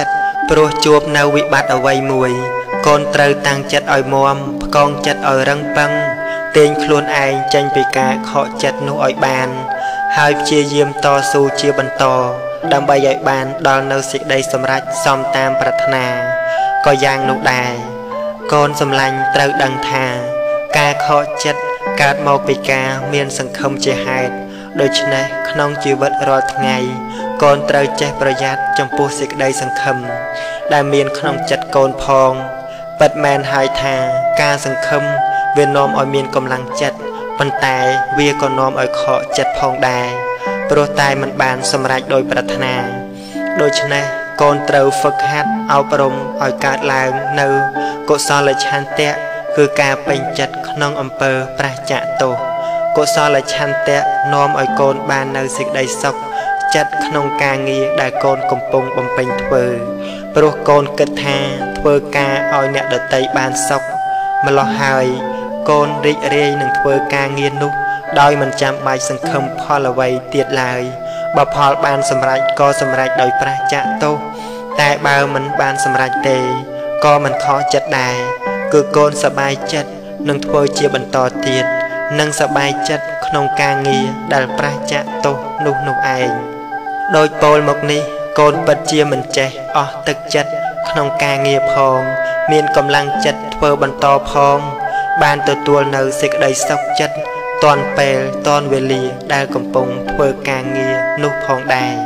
ព្រោះជួបនៅវិបត្តិអ្វីមួយកូនត្រូវតាំងចិត្តឲ្យមាំផ្គងចិត្តឲ្យរឹងប៉ឹងទាញខ្លួនឯងចេញពីការខកចិត្តនោះឲ្យបានហើយព្យាយាមតស៊ូជាបន្តដើម្បីឲ្យបានដល់នៅសេចក្តីសម្រេចសមតាមប្រាថ្នាក៏យ៉ាងនោះដែរកូនសម្លាញ់ត្រូវដឹងថាការខកចិត្តកើតមកពីការមានសង្ឃឹមជាហេតុដូច្នេះក្នុងជីវិតរាល់ថ្ងៃកូនត្រូវចេះប្រយ័ត្នចំពោះសេចក្តីសង្ឃឹមដែលមានក្នុងចិត្តកូនផងពិតមែនហើយថាការសង្ឃឹមវានាំឲ្យមានកម្លាំងចិត្តប៉ុន្តែវាក៏នាំឲ្យខកចិត្តផងដែរព្រោះតែมันបានសម្រេចដោយប្រាថ្នាដូច្នេះកូនត្រូវហ្វឹកហាត់អប់រំឲ្យកើតឡើងនៅកុសលឆន្ទៈគឺការពេញចិត្តក្នុងអំពើប្រះចាកទោសកុសលឆន្ទៈនាំឲ្យកូនបាននៅសេចក្តីសុខចិត្តក្នុងការងារដែលកូនកំពុងបំពេញធ្វើព្រោះកូនគិតថាធ្វើការឲ្យអ្នកដទៃបានសុខម្ល៉េះហើយកូនរីករាយនឹងធ្វើការងារនោះដោយមិនចាំបាច់សង្ឃឹមផលអ្វីទៀតឡើយបើផលបានសម្រេចក៏សម្រេចដោយប្រះចាកទោសតែបើមិនបានសម្រេចទេក៏មិនខកចិត្តដែរគឺកូនសប្បាយចិត្តនឹងធ្វើជាបន្តទៀតនិងសប្បាយចិត្តក្នុងការងារដែលប្រះចាកទោសនោះនោះឯងដោយពោលមកនេះកូនពិតជាមិនចេះអស់ទឹកចិត្តក្នុងការងារផងមានកម្លាំងចិត្តធ្វើបន្តផងបានទទួលនៅសេចក្តីសុខចិត្តតាន់ពេលតាន់វេលាដែលកំពុងធ្វើការងារនោះផងដែរ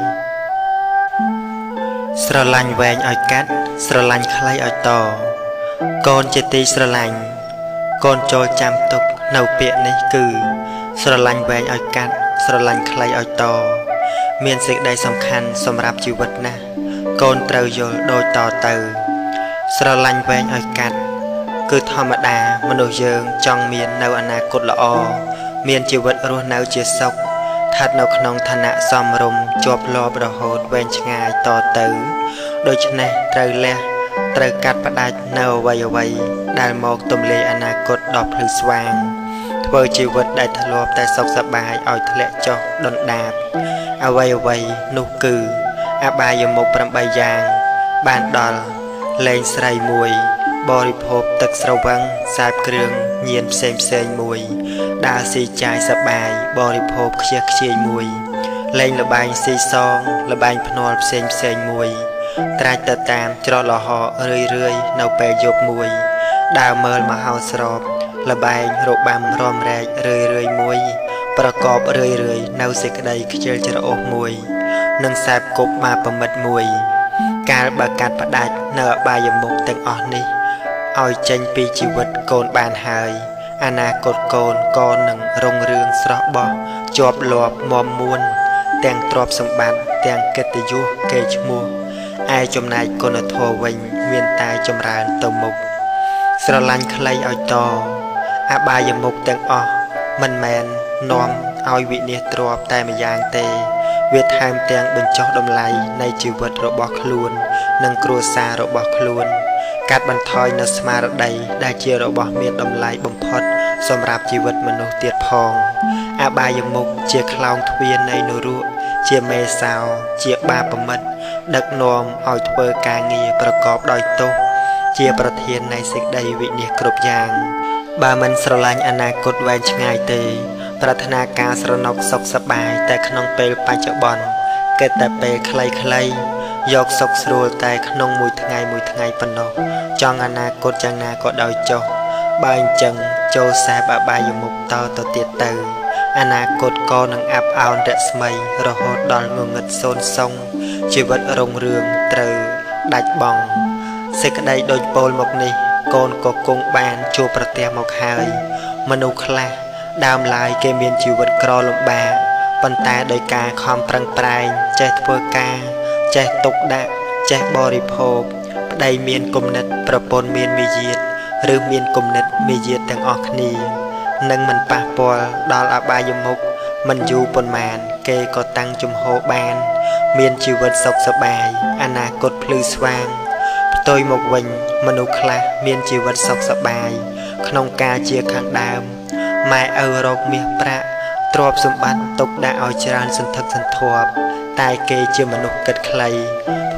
ស្រឡាញ់វែងឲ្យកាត់ស្រឡាញ់ខ្លីឲ្យតកូនជាទីស្រឡាញ់កូនចូលចាំទុកនៅពាក្យនេះគឺស្រឡាញ់វែងឲ្យកាត់ស្រឡាញ់ខ្លីឲ្យតមានសេចក្តីសំខាន់សម្រាប់ជីវិតណាស់កូនត្រូវយល់ដូចតទៅស្រឡាញ់វែងឲ្យកាត់គឺធម្មតាមនុស្សយើងចង់មាននៅអនាគតល្អមានជីវិតរស់នៅជាសុខស្ថិតនៅក្នុងឋានៈសមរម្យជាប់លាប់រហូតវែងឆ្ងាយតទៅដូច្នេះត្រូវលះត្រូវកាត់ផ្ដាច់នៅអ្វីអ្វីដែលមកទម្លាយអនាគតដ៏ភ្លឺស្វាងធ្វើជីវិតដែលធ្លាប់តែសុខសប្បាយឲ្យធ្លាក់ចុះដុនដាបអ្វីអ្វីនោះគឺអបាយមុខប្រាំបីយ៉ាងបានដល់លេងស្រីមួយបរិភោគទឹកស្រវឹងសាបគ្រឿងញៀនផ្សេងផ្សេងមួយដើរស៊ីចាយសប្បាយបរិភោគខ្ជិះខ្ជាយមួយលេងលបែងស៊ីសងលបែងភ្នាល់ផ្សេងផ្សេងមួយត្រាច់ទៅតាមច្រកលហករឿយរឿយនៅពេលយប់មួយដើរមើលមហោស្រពលបែងរបាំរំរែករឿយរឿយមួយប្រកបរឿយរឿយនៅសេចក្តីខ្ជិលច្រអូសមួយនិងសែបគប់មកប្រមិតមួយកាលបើកាត់ផ្ដាច់នៅអបាយមុខទាំងអស់នេះឲ្យចេញពីជីវិតកូនបានហើយអនាគតកូនក៏នឹងរុងរឿងស្រស់បោះជាប់លាប់មមមួនទាំងទ្រព្យសម្បត្តិទាំងកិត្តិយសកេរ្តិ៍ឈ្មោះឯចំណែកគុណធម៌វិញមានតែចម្រើនទៅមុខស្រឡាញ់ខ្លីឲ្យតអបាយមុខទាំងអស់មិនមែននាំឲ្យវិនាសទ្រព្យតែម្យ៉ាងទេវាថែមទាំងបញ្ចុះតម្លៃនៃជីវិតរបស់ខ្លួននិងគ្រួសាររបស់ខ្លួនកាត់បន្ថយនូវស្មារតីដែលជារបស់មានតម្លៃបំផុតសម្រាប់ជីវិតមនុស្សទៀតផងអបាយមុខជាខ្លោងទ្វារនៃនរកជាមេសោជាបាបមិត្តដឹកនាំឲ្យធ្វើការងារប្រកបដោយទោសជាប្រធាននៃសេចក្តីវិនាសគ្រប់យ៉ាងបើមិនស្រឡាញ់អនាគតវែងឆ្ងាយទេប្រាថ្នាការស្រណុកសុខសប្បាយតែក្នុងពេលបច្ចុប្បន្នគិតតែពេលខ្លីៗយកសុខស្រួលតែក្នុងមួយថ្ងៃមួយថ្ងៃប៉ុណ្ណោះចង់អនាគតយ៉ាងណាក៏ដោយចុះបើអញ្ចឹងចូលសែបអបាយមុខតទៅទៀតទៅអនាគតក៏នឹងអាប់អោនរស្មីរហូតដល់ងងឹតសូន្យសុងជីវិតរុងរឿងត្រូវដាច់បង់សេចក្តីដូចពោលមកនេះកូនក៏គង់បានជួបប្រទះមកហើយមនុស្សខ្លះដើមឡើយគេមានជីវិតក្រលំបាកប៉ុន្តែដោយការខំប្រឹងប្រែងចេះធ្វើការចេះទុកដាក់ចេះបរិភោគប្តីមានគំនិតប្រពន្ធមានមាយាទឬមានគំនិតមាយាទទាំងអស់គ្នានឹងមិនប៉ះពាល់ដល់អបាយមុខមិនយូរប៉ុន្មានគេក៏តាំងជំហរបានមានជីវិតសុខសប្បាយអនាគតភ្លឺស្វាងផ្ទុយមកវិញមនុស្សខ្លះមានជីវិតសុខសប្បាយក្នុងការជាខាងដើមម៉ែឪរកមាសប្រាក់ទ្រព្យសម្បត្តិទុកដាក់ឲ្យច្រើនសន្ធឹកសន្ធាប់តែគេជាមនុស្សគិតខ្លីធ្វើ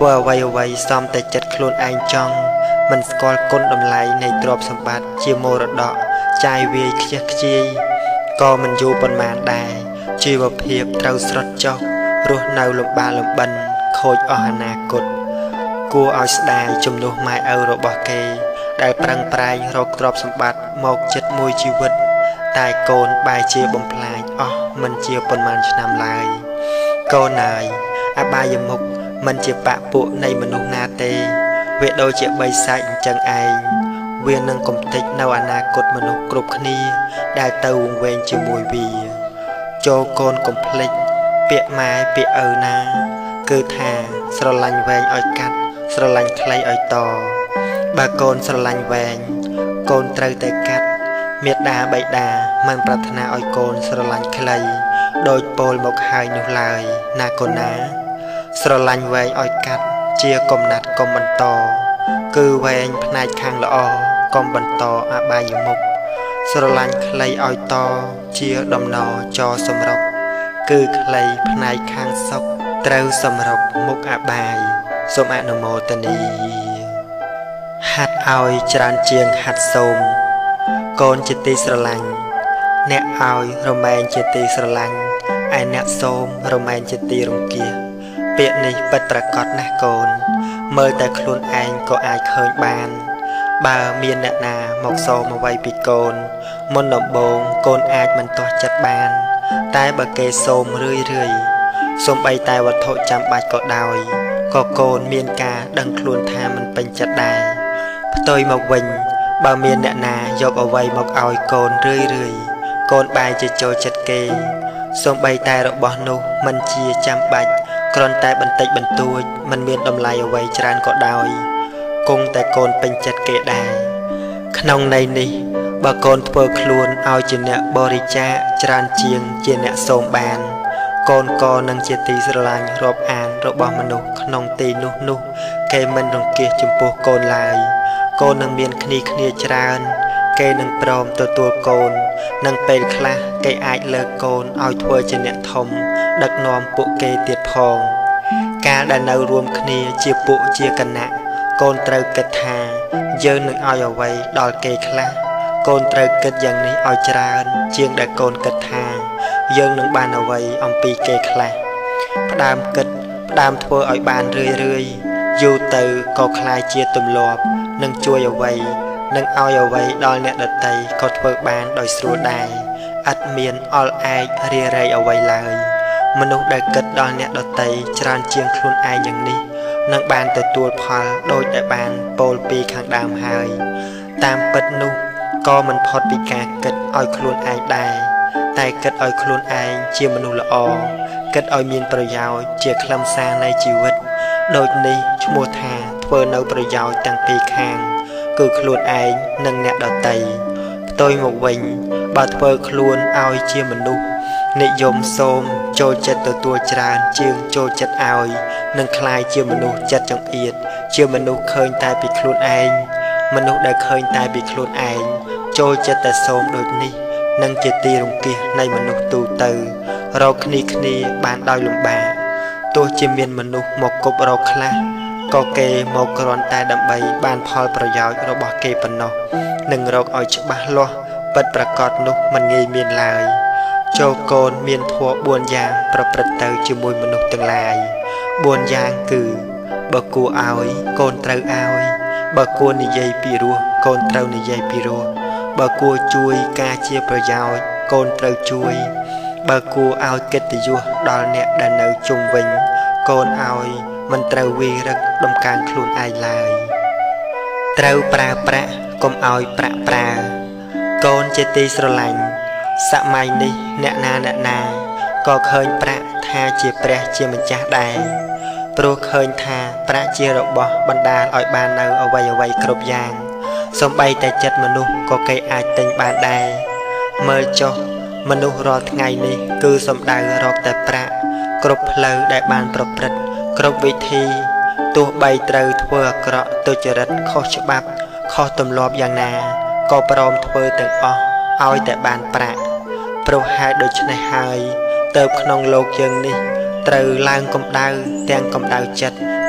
ធ្វើអ្វីអ្វីសំតែចិត្តខ្លួនឯងចង់មិនស្គាល់គុណតម្លៃនៃទ្រព្យសម្បត្តិជាមរតកចាយវាយខ្ជះខ្ជាយក៏មិនយូរប៉ុន្មានដែរជីវភាពត្រូវស្រុតចុះរស់នៅលំបាកលំបិនខូចអស់អនាគតគួរឲ្យស្ដាយជំនួសម៉ែឪរបស់គេដែលប្រឹងប្រែងរកទ្រព្យសម្បត្តិមកចិត្តមួយជីវិតតែកូនបែរជាបំផ្លាញអស់មិនជាប៉ុន្មានឆ្នាំឡើយកូនអើយអបាយមុខមិនជាបពពួកនៃមនុស្សណាទេវាដូចជាបីសាច់អញ្ចឹងឯងវានឹងកំទេចនៅអនាគតមនុស្សគ្រប់គ្នាដែលទៅវង្វេងជាមួយវាចូលកូនកុំភ្លេចពាក្យម៉ែពាក្យឪណាគឺថាស្រឡាញ់វែងឲ្យកាត់ស្រឡាញ់ខ្លីឲ្យតបើកូនស្រឡាញ់វែងកូនត្រូវតែកាត់មេត្តាបិតាមិនប្រាថ្នាឲ្យកូនស្រឡាញ់ខ្លីដោយពោលមកហើយនោះឡើយណាកូនណាស្រឡាញ់វែងឲ្យកាត់ជាកំណាត់កុំបន្តគឺវែងផ្នែកខាងល្អកុំបន្តអបាយមុខស្រឡាញ់ខ្លីឲ្យតជាដំណរចសម្រុកគឺខ្លីផ្នែកខាងសុខត្រូវសម្រុកមុខអបាយសូមអនុមោទនាហាត់ឲ្យច្រើនជាងហាត់សូមកូនជាទីស្រឡាញ់អ្នកឲ្យរមែងជាទីស្រឡាញ់ឯអ្នកសូមរមែងជាទីរង្គៀសពាក្យនេះពិតប្រាកដណាស់កូនមើលតែខ្លួនឯងក៏អាចឃើញបានបើមានអ្នកណាមកសូមអ្វីពីកូនមុនដំបូងកូនអាចមិនទាស់ចិត្តបានតែបើគេសូមរឿយរឿយសូម្បីតែវត្ថុចាំបាច់ក៏ដោយក៏កូនមានការដឹងខ្លួនថាមិនពេញចិត្តដែរផ្ទុយមកវិញបើមានអ្នកណាយកអ្វីមកឲ្យកូនរឿយរឿយកូនបែរជាចូលចិត្តគេសូម្បីតែរបស់នោះមិនជាចាំបាច់គ្រាន់តែបន្តិចបន្តួចមិនមានតម្លៃអ្វីច្រើនក៏ដោយគង់តែកូនពេញចិត្តគេដែរក្នុងន័យនេះបើកូនធ្វើខ្លួនឲ្យជាអ្នកបរិច្ចាគច្រើនជាងជាអ្នកសូមបានកូនក៏នឹងជាទីស្រឡាញ់រាប់អានរបស់មនុស្សក្នុងទីនោះនោះគេមិនរង្គៀសចំពោះកូនឡើយកូននឹងមានគ្នាគ្នាច្រើនគេនឹងព្រមទទួលកូននឹងពេលខ្លះគេអាចលើកកូនឲ្យធ្វើជាអ្នកធំដឹកនាំពួកគេទៀតផងកាលដែលនៅរួមគ្នាជាពួកជាគណៈកូនត្រូវគិតថាយើងនឹងឲ្យអ្វីដល់គេខ្លះកូនត្រូវគិតយ៉ាងនេះឲ្យច្រើនជាងដែលកូនគិតថាយើងនឹងបានអ្វីអំពីគេខ្លះផ្ដើមគិតផ្ដើមធ្វើឲ្យបានរឿយរឿយយូរទៅក៏คล้ายជាទម្លាប់នឹងជួយអ្វីនឹងឲ្យអ្វីដល់អ្នកដទៃក៏ធ្វើបានដោយស្រួលដែរឥតមានអល់ឯករារែកអ្វីឡើយមនុស្សដែលគិតដល់អ្នកដទៃច្រើនជាងខ្លួនឯងយ៉ាងនេះនឹងបានទទួលផលដោយដែលបានពោលពីខាងដើមហើយតាមពិតនោះក៏មិនផុតពីការគិតឲ្យខ្លួនឯងដែរតែគិតឲ្យខ្លួនឯងជាមនុស្សល្អគិតឲ្យមានប្រយោជន៍ជាខ្លឹមសារនៃជីវិតដូចនេះឈ្មោះថាធ្វើនៅប្រយោជន៍ទាំងពីរខាងគឺខ្លួនឯងនិងអ្នកដទៃផ្ទុយមកវិញបើធ្វើខ្លួនឲ្យជាមនុស្សនិយមសូមចូលចិត្តទទួលច្រើនជាងចូលចិត្តឲ្យនឹងคล้ายជាមនុស្សចិត្តចង្អៀតជាមនុស្សឃើញតែពីខ្លួនឯងមនុស្សដែលឃើញតែពីខ្លួនឯងចូលចិត្តតែសូមដូចនេះនឹងជាទីរង្គៀសនៃមនុស្សទូទៅរកគ្នាគ្នាបានដោយលំបាកទោះជាមានមនុស្សមកគប់រកខ្លះក៏គេមកគ្រាន់តែដើម្បីបានផលប្រយោជន៍របស់គេប៉ុណ្ណោះនឹងរកឲ្យច្បាស់លាស់ពិតប្រាកដនោះមិនងាយមានឡើយចូលកូនមានធម៌បួនយ៉ាងប្រព្រឹត្តទៅជាមួយមនុស្សទាំងឡាយបួនយ៉ាងគឺបើគួរឲ្យកូនត្រូវឲ្យបើគួរនិយាយពីរោះកូនត្រូវនិយាយពីរោះបើគួរជួយការជាប្រយោជន៍កូនត្រូវជួយបើគួរឲ្យកិត្តិយសដល់អ្នកដែលនៅជុំវិញកូនឲ្យមិនត្រូវវារឹកដំកើងខ្លួនឯងឡើយត្រូវប្រើប្រាក់កុំឲ្យប្រាក់ប្រើកូនជាទីស្រឡាញ់សម័យនេះអ្នកណាអ្នកណាក៏ឃើញប្រាក់ថាជាព្រះជាម្ចាស់ដែរព្រោះឃើញថាប្រាក់ជារបស់បណ្ដាលឲ្យបាននៅអ្វីអ្វីគ្រប់យ៉ាងសូម្បីតែចិត្តមនុស្សក៏គេអាចទិញបានដែរមើលចុះមនុស្សរាល់ថ្ងៃនេះគឺសំដៅរកតែប្រាក់គ្រប់ផ្លូវដែលបានប្រព្រឹត្តគ្រប់វិធីទោះបីត្រូវធ្វើអាក្រក់ទុច្ចរិតខុសច្បាប់ខុសទម្លាប់យ៉ាងណាក៏ព្រមធ្វើទាំងអស់ឲ្យតែបានប្រាក់ព្រោះហេតុដូច្នេះហើយទៅក្នុងលោកយើងនេះត្រូវឡើងកម្ដៅទាំងកម្ដៅចិត្ត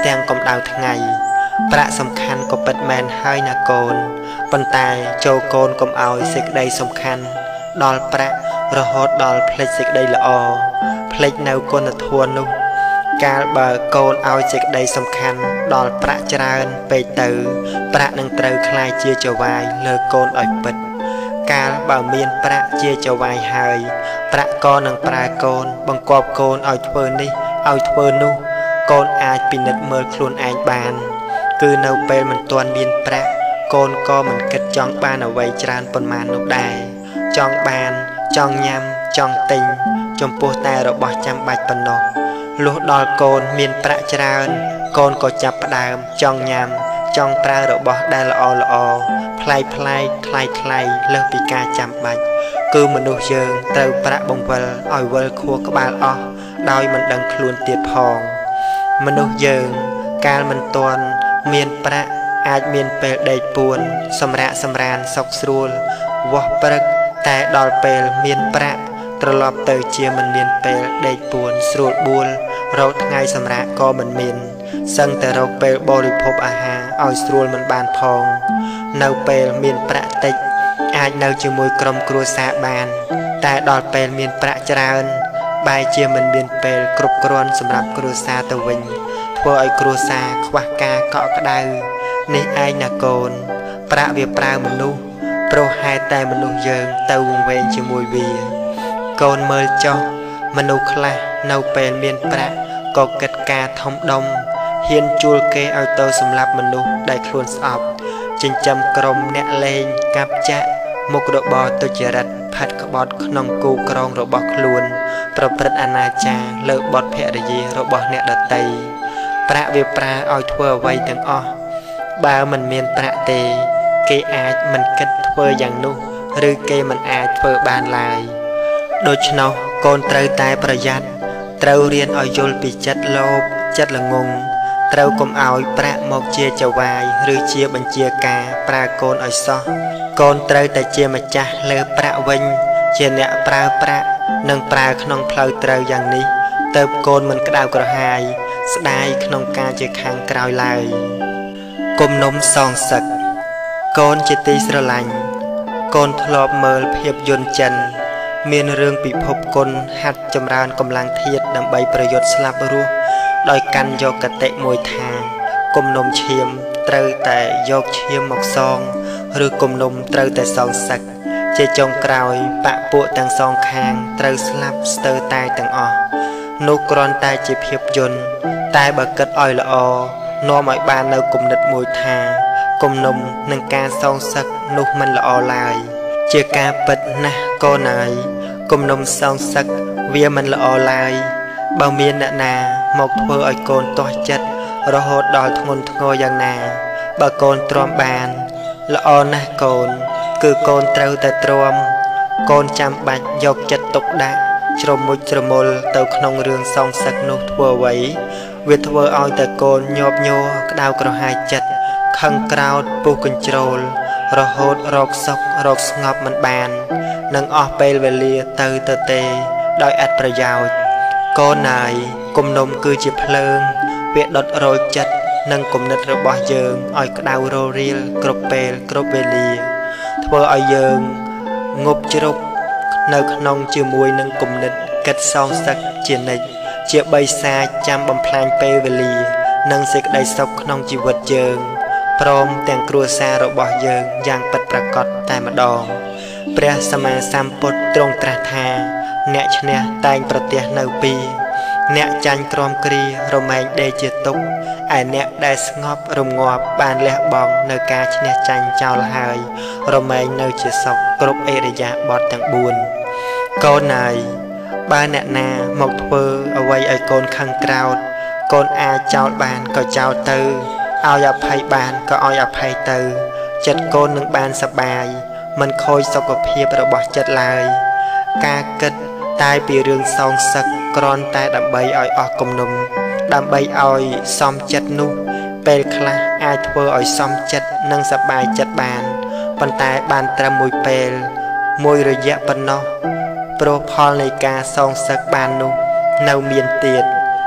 ទាំងកម្ដៅថ្ងៃប្រាក់សំខាន់ក៏ពិតមែនហើយណាកូនប៉ុន្តែចូលកូនកុំឲ្យសេចក្តីសំខាន់ដល់ប្រាក់រហូតដល់ផ្លេចសេចក្តីល្អផ្លេចនៅគុណធម៌នោះកាលបើកូនឲ្យសេចក្តីសំខាន់ដល់ប្រាក់ច្រើនពេកទៅប្រាក់នឹងត្រូវคล้ายជាចវាយលើកូនឲ្យពិតកាលបើមានប្រាក់ជាចវាយហើយប្រាក់ក៏នឹងប្រើកូនបង្គាប់កូនឲ្យធ្វើនេះឲ្យធ្វើនោះកូនអាចពិនិត្យមើលខ្លួនឯងបានគឺនៅពេលមិនទាន់មានប្រាក់កូនក៏មិនគិតចង់បានអ្វីច្រើនប៉ុន្មាននោះដែរចង់បានចង់ញ៉ាំចង់ទិញចំពោះតែរបស់ចាំបាច់ប៉ុណ្ណោះលុះដល់កូនមានប្រាក់ច្រើនកូនក៏ចាប់ផ្ដើមចង់ញ៉ាំចង់ប្រើរបស់ដែលល្អល្អប្លែកប្លែកថ្លៃថ្លៃលើសពីការចាំបាច់គឺមនុស្សយើងត្រូវប្រាក់បង្វិលឲ្យវិលខួរក្បាលអស់ដោយមិនដឹងខ្លួនទៀតផងមនុស្សយើងកាលមិនទាន់មានប្រាក់អាចមានពេលដេកពួនសម្រាកសម្រានសុខស្រួលវាស់ព្រឹកតែដល់ពេលមានប្រាក់ត្រឡប់ទៅជាមិនមានពេលដេកពួនស្រួលបួលរកថ្ងៃសម្រាកក៏មិនមានសឹងតែរកពេលបរិភោគអាហារឲ្យស្រួលមិនបានផងនៅពេលមានប្រាក់តិចអាចនៅជាមួយក្រុមគ្រួសារបានតែដល់ពេលមានប្រាក់ច្រើនបែរជាមិនមានពេលគ្រប់គ្រាន់សម្រាប់គ្រួសារទៅវិញធ្វើឲ្យគ្រួសារខ្វះការកក់ក្ដៅនេះឯងណាកូនប្រាក់វាប្រើមនុស្សព្រោះហេតុតែមនុស្សយើងទៅវង្វេងជាមួយវាកូនមើលចុះមនុស្សខ្លះនៅពេលមានប្រាក់ក៏គិតការធំដុំហ៊ានជួលគេឲ្យទៅសម្លាប់មនុស្សដែលខ្លួនស្អប់ចិញ្ចឹមក្រុមអ្នកលេងកាប់ចាក់មុខរបរទុច្ចរិតផាត់ក្បត់ក្នុងគូក្រងរបស់ខ្លួនប្រព្រឹត្តអនាចារលើបុត្រភរិយារបស់អ្នកដទៃប្រាក់វាប្រើឲ្យធ្វើអ្វីទាំងអស់បើមិនមានប្រាក់ទេគេអាចមិនគិតធ្វើយ៉ាងនោះឬគេមិនអាចធ្វើបានឡើយដូច្នោះកូនត្រូវតែប្រយ័ត្នត្រូវរៀនឲ្យយល់ពីចិត្តលោភចិត្តល្ងង់ត្រូវកុំឲ្យប្រាក់មកជាចវាយឬជាបញ្ជាការប្រើកូនឲ្យសោះកូនត្រូវតែជាម្ចាស់លើប្រាក់វិញជាអ្នកប្រើប្រាក់និងប្រើក្នុងផ្លូវត្រូវយ៉ាងនេះទើបកូនមិនក្តៅក្រហាយស្ដាយក្នុងការជាខាងក្រោយឡើយគំនុំសងសឹកកូនជាទីស្រឡាញ់កូនធ្លាប់មើលភាពយន្តចិនមានរឿងពិភពគុណហាត់ចម្រើនកម្លាំងធាតុដើម្បីប្រយុទ្ធស្លាប់រស់ដោយកាន់យកកតិមួយថាគំនុំឈាមត្រូវតែយកឈាមមកសងឬគំនុំត្រូវតែសងសឹកជាចុងក្រោយបពពួកទាំងសងខាងត្រូវស្លាប់ស្ទើរតែទាំងអស់នោះគ្រាន់តែជាភាពយន្តតែបើគិតឲ្យល្អនាំឲ្យបាននៅគំនិតមួយថាគំនុំនឹងការសងសឹកនោះមិនល្អឡើយជាការពិតណាស់កូនអើយគំនុំសងសឹកវាមិនល្អឡើយបើមានអ្នកណាមកធ្វើឲ្យកូនទាស់ចិត្តរហូតដល់ធ្ងន់ធ្ងរយ៉ាងណាបើកូនទ្រាំបានល្អណាស់កូនគឺកូនត្រូវតែទ្រាំកូនចាំបាច់យកចិត្តទុកដាក់ជ្រមុជជ្រមុលទៅក្នុងរឿងសងសឹកនោះធ្វើអ្វីវាធ្វើឲ្យតែកូនញាប់ញ័រក្តៅក្រហាយចិត្តខឹងក្រោធពុះកញ្ជ្រោលរហូតរកសុខរកស្ងប់មិនបាននឹងអស់ពេលវេលាទៅទៅទេដោយឥតប្រយោជន៍កូនណាយគំនុំគឺជាភ្លើងវាដុតរោលចិត្តនិងគំនិតរបស់យើងឲ្យក្តៅរលរៀលគ្រប់ពេលគ្រប់វេលាធ្វើឲ្យយើងងប់ជ្រុកនៅក្នុងជាមួយនឹងគំនិតគិតសងសឹកជានិច្ចជាបិសាចចាំបំផ្លាញពេលវេលានិងសេចក្តីសុខក្នុងជីវិតយើងព្រមទាំងគ្រួសាររបស់យើងយ៉ាងពិតប្រាកដតែម្ដងព្រះសម្មាសម្ពុទ្ធទ្រង់ត្រាស់ថាអ្នកឈ្នះតែងប្រទះនៅពីរអ្នកចាញ់ក្រំគ្រារមែងដេកជាទុក្ខឯអ្នកដែលស្ងប់រងាប់បានលះបង់នៅការឈ្នះចាញ់ចោលហើយរមែងនៅជាសុខគ្រប់អេរយាបថទាំងបួនកូនអើយបើអ្នកណាមកធ្វើអ្វីឲ្យកូនខឹងក្រោធកូនអាចចោលបានក៏ចោលទៅឲ្យអភ័យបានក៏ឲ្យអភ័យទៅចិត្តកូននឹងបានសប្បាយមិនខូចសុខភាពរបស់ចិត្តឡើយការគិតតែពីរឿងសងសឹកគ្រាន់តែដើម្បីឲ្យអស់គំនុំដើម្បីឲ្យសមចិត្តនោះពេលខ្លះអាចធ្វើឲ្យសមចិត្តនិងសប្បាយចិត្តបានប៉ុន្តែបានត្រឹមមួយពេលមួយរយៈប៉ុណ្ណោះព្រោះផលនៃការសងសឹកបាននោះនៅមានទៀត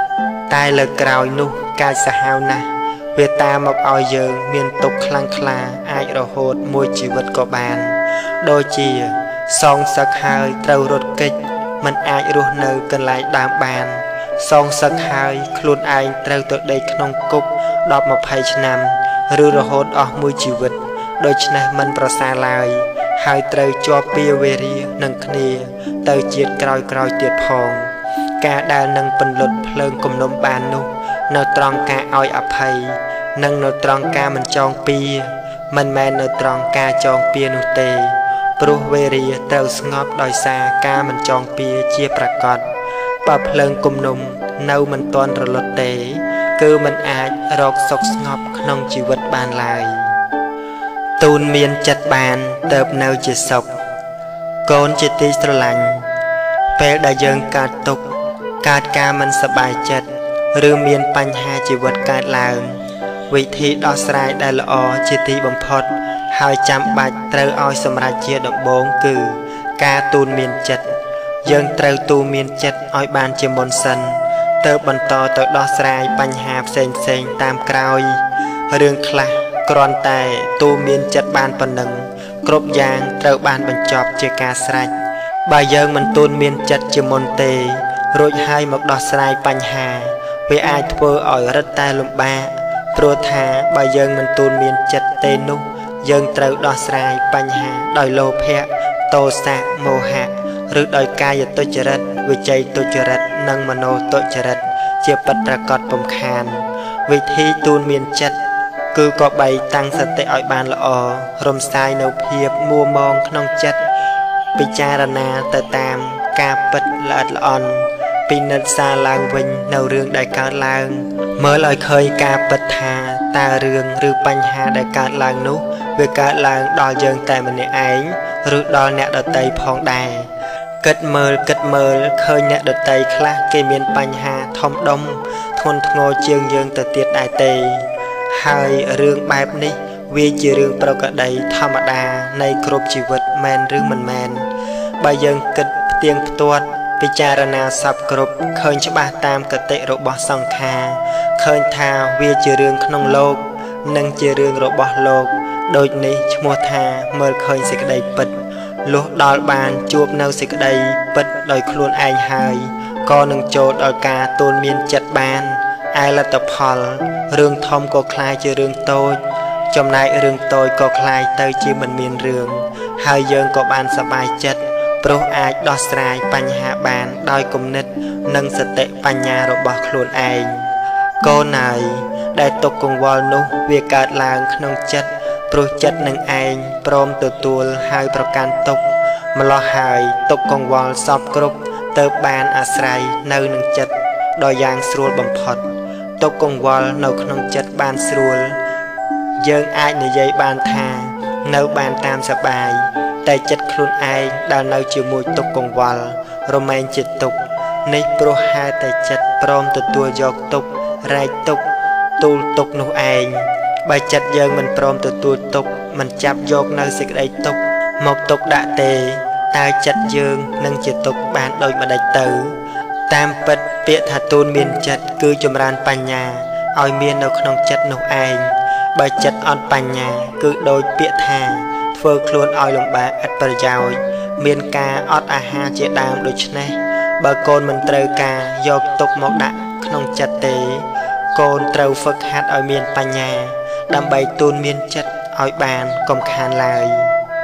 តែលើក្រោយនោះកាចសាហាវណាស់វាតាមមកឲ្យយើងមានទុកខ្លាំងក្លាអាចរហូតមួយជីវិតក៏បានដូចជាសងសឹកហើយត្រូវរត់គេចមិនអាចរស់នៅកន្លែងដើមបានសងសឹកហើយខ្លួនឯងត្រូវទៅដេកក្នុងគុកដប់ម្ភៃឆ្នាំឬរហូតអស់មួយជីវិតដូច្នេះមិនប្រសើរឡើយហើយត្រូវជាប់ពាវេរានឹងគ្នាទៅជាតិក្រោយក្រោយទៀតផងការដែលនឹងពន្លត់ភ្លើងគំនុំបាននោះនៅត្រង់ការឲ្យអភ័យនិងនៅត្រង់ការមិនចងពៀមិនមែននៅត្រង់ការចងពៀនោះទេព្រោះវេរាត្រូវស្ងប់ដោយសារការមិនចងពៀជាប្រកបបើភ្លើងគំនុំនៅមិនទាន់រលត់ទេគឺមិនអាចរកសុខស្ងប់ក្នុងជីវិតបានឡើយទូនមានចិត្តបានទៅនៅជាសុខកូនជាទីស្រឡាញ់ពេលដែលយើងកើតទុក្ខកើតការមិនសប្បាយចិត្តឬមានបញ្ហាជីវិតកើតឡើងវិធីដោះស្រាយដែលល្អជាទីបំផុតហើយចាំបាច់ត្រូវឲ្យសម្រេចជាដំបូងគឺការទូនមានចិត្តយើងត្រូវទូមានចិត្តឲ្យបានជាមុនសិនទើបបន្តទៅដោះស្រាយបញ្ហាផ្សេងផ្សេងតាមក្រោយរឿងខ្លះគ្រាន់តែទូមានចិត្តបានប៉ុណ្ណឹងគ្រប់យ៉ាងត្រូវបានបញ្ចប់ជាការស្រេចបើយើងមិនទូនមានចិត្តជាមុនទេរួចហើយមកដោះស្រាយបញ្ហាវាអាចធ្វើឲ្យរឹតតែលំបាកព្រោះថាបើយើងមិនទូនមានចិត្តទេនោះយើងត្រូវដោះស្រាយបញ្ហាដោយលោភៈទោសៈមោហៈឬដោយកាយទុច្ចរិតវិច័យទុច្ចរិតនិងមโนទុច្ចរិតជាពិតប្រាកដពំខានវិធីទូនមានចិត្តគឺក៏បីតាំងសតិឲ្យបានល្អរំសាយនៅភាពមួមងក្នុងចិត្តពិចារណាទៅតាមការពិតល្អិតល្អន់ពិនិត្យសារឡើងវិញនៅរឿងដែលកើតឡើងមើលឲ្យឃើញការពិតថាតើរឿងឬបញ្ហាដែលកើតឡើងនោះវាកើតឡើងដល់យើងតែម្នាក់ឯងឬដល់អ្នកដទៃផងដែរគិតមើលគិតមើលឃើញអ្នកដទៃខ្លះគេមានបញ្ហាធំដុំធ្ងន់ធ្ងរជាងយើងទៅទៀតដែរទេហើយរឿងបែបនេះវាជារឿងប្រក្រតីធម្មតានៃគ្រប់ជីវិតមែនឬមិនមែនបើយើងគិតផ្ទៀងផ្ទាត់ពិចារណាសពគ្រប់ឃើញច្បាស់តាមគតិរបស់សង្ខារឃើញថាវាជារឿងក្នុងលោកនិងជារឿងរបស់លោកដូចនេះឈ្មោះថាមើលឃើញសេចក្តីពិតលុះដល់បានជួបនៅសេចក្តីពិតដោយខ្លួនឯងហើយក៏នឹងចូលដល់ការទូនមានចិត្តបានឯលទ្ធផលរឿងធំក៏คล้ายជារឿងតូចចំណែករឿងតូចក៏คล้ายទៅជាមិនមានរឿងហើយយើងក៏បានសប្បាយចិត្តព្រោះអាចដោះស្រាយបញ្ហាបានដោយគំនិតនិងសតិបញ្ញារបស់ខ្លួនឯងកូនហើយដែលទុកកង្វល់នោះវាកើតឡើងក្នុងចិត្តព្រោះចិត្តនឹងឯងព្រមទទួលហើយប្រកាន់ទុកម្លោះហើយទុកកង្វល់សពគ្រប់ទៅបានអាស្រ័យនៅនឹងចិត្តដ៏យ៉ាងស្រួលបំផុតទុកកង្វល់នៅក្នុងចិត្តបានស្រួលយើងអាចនិយាយបានថានៅបានតាមសប្បាយតែចិត្តខ្លួនឯងដែលនៅជាមួយទុកកង្វល់រមែងជាទុកនេះព្រោះហេតុតែចិត្តព្រមទទួលយកទុករែកទុកទូលទុកនោះឯងបើចិត្តយើងមិនព្រមទទួលទុកមិនចាប់យកនៅសេចក្តីទុកមកទុកដាក់ទេតើចិត្តយើងនឹងជាទុកបានដូចម្ដេចទៅតាមពិតពាក្យថាទូនមានចិត្តគឺចម្រើនបញ្ញាឲ្យមាននៅក្នុងចិត្តនោះឯងបើចិត្តអត់បញ្ញាគឺដូចពាក្យថាធ្វើខ្លួនឲ្យលំបាកឥតប្រយោជន៍មានការអត់អាហារជាដើមដូច្នេះបើកូនមិនត្រូវការយកទុកមកដាក់ក្នុងចិត្តទេកូនត្រូវហ្វឹកហាត់ឲ្យមានបញ្ញាដើម្បីទូនមានចិត្តឲ្យបានកុំខានឡើយ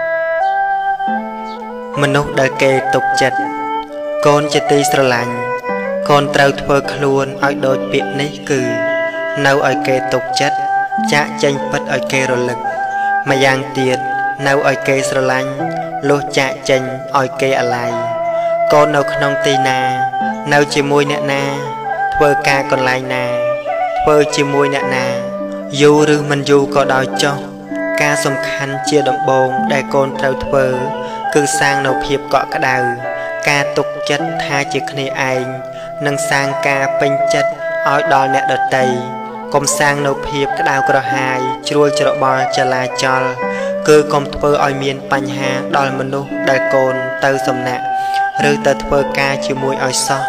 មនុស្សដែលគេទុកចិត្តកូនជាទីស្រឡាញ់កូនត្រូវធ្វើខ្លួនឲ្យដូចពាក្យនេះគឺនៅឲ្យគេទុកចិត្តចាក់ចេញពិតឲ្យគេរលឹកម្យ៉ាងទៀតនៅឲ្យគេស្រឡាញ់លុះចាក់ចេញឲ្យគេអាល័យកូននៅក្នុងទីណានៅជាមួយអ្នកណាធ្វើការកន្លែងណាធ្វើជាមួយអ្នកណាយូរឬមិនយូរក៏ដោយចុះការសំខាន់ជាដំបូងដែលកូនត្រូវធ្វើគឺសាងនៅភាពកក់ក្ដៅការទុកចិត្តថាជាគ្នាឯងនិងសាងការពេញចិត្តឲ្យដល់អ្នកដទៃកុំសាងនៅភាពក្តៅក្រហាយជ្រួលច្របល់ចលាចលគឺកុំធ្វើឲ្យមានបញ្ហាដល់មនុស្សដែលកូនទៅសំណាក់ឬទៅធ្វើការជាមួយឲ្យសោះ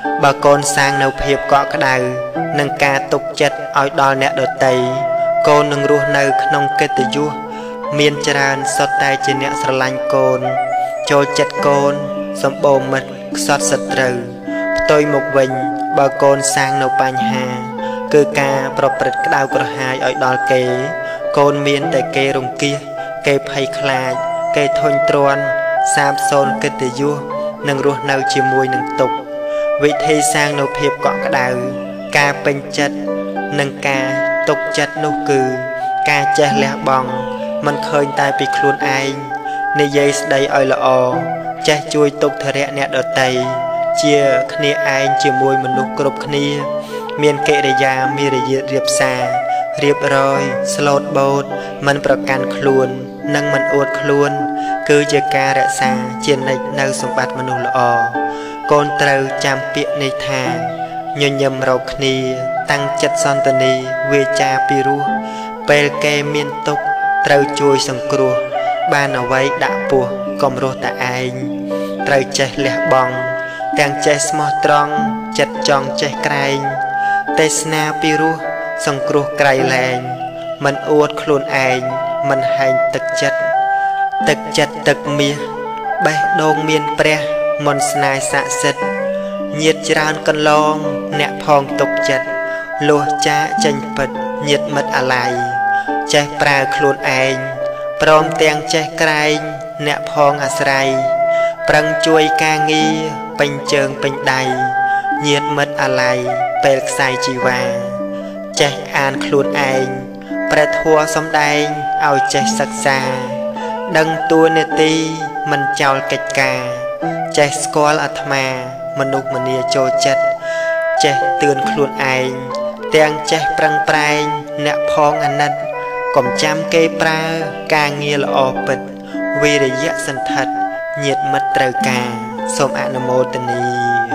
បើកូនសាងនៅភាពកក់ក្ដៅនិងការទុកចិត្តឲ្យដល់អ្នកដទៃកូននឹងរស់នៅក្នុងកិត្តិយសមានច្រើនសុទ្ធតែជាអ្នកស្រឡាញ់កូនចូលចិត្តកូនសម្បូរមិត្តខ្សត់សត្រូវផ្ទុយមកវិញបើកូនសាងនៅបញ្ហាគឺការប្រព្រឹត្តក្តៅក្រហាយឲ្យដល់គេកូនមានតែគេរង្គៀសគេភ័យខ្លាចគេធុញទ្រាន់សាបសូន្យកិត្តិយសនិងរស់នៅជាមួយនឹងទុក្ខវិធីសាងនៅភាពកក់ក្ដៅការពេញចិត្តនិងការទុកចិត្តនោះគឺការចេះលះបង់មិនឃើញតែពីខ្លួនឯងនិយាយស្ដីឲ្យល្អចេះជួយទុក្ខធរៈអ្នកដទៃជាគ្នាឯងជាមួយមនុស្សគ្រប់គ្នាមានកិរិយាមារយាទរៀបសាររៀបរយស្លូតបូតមិនប្រកាន់ខ្លួននិងមិនអួតខ្លួនគឺជាការរក្សាជានិច្ចនៅសម្បត្តិមនុស្សល្អកូនត្រូវចាំពាក្យនេះថាញញឹមរកគ្នាតាំងចិត្តសន្តានីវាចាពីរោះពេលគេមានទុក្ខត្រូវជួយសង្គ្រោះបានអ្វីដាក់ពោះកុំរស់តែឯងត្រូវចេះលះបង់ទាំងចេះស្មោះត្រង់ចិត្តចង់ចេះក្រែងទេសនាពីរោះសង្គ្រោះក្រៃលែងមិនអួតខ្លួនឯងមិនហែងទឹកចិត្តទឹកចិត្តទឹកមាសបេះដូងមានព្រះមន្តស្នេហ៍ស័ក្តិសិទ្ធិញាតច្រើនកន្លងអ្នកផងទុកចិត្តលួសចាកចេញពិតញាតមិត្តអាឡ័យចេះប្រើខ្លួនឯងព្រមទាំងចេះក្រែងអ្នកផងអាស្រ័យប្រឹងជួយការងារពេញជើងពេញដៃញាតមិត្តអាឡ័យពេលខ្សែជីវ៉ាចេះអានខ្លួនឯងព្រះធម៌សំដែងឲ្យចេះសិក្សាដឹងតួនាទីមិនចោលកិច្ចការចេះស្គាល់អាត្មាមនុស្សម្នាចូលចិត្តចេះទឿនខ្លួនឯងទាំងចេះប្រឹងប្រែងអ្នកផងអាណិតកុំចាំគេប្រើការងារល្អពិតវិរិយៈសន្ធិដ្ឋញាតមិត្តត្រូវការសូមអនុមោទនា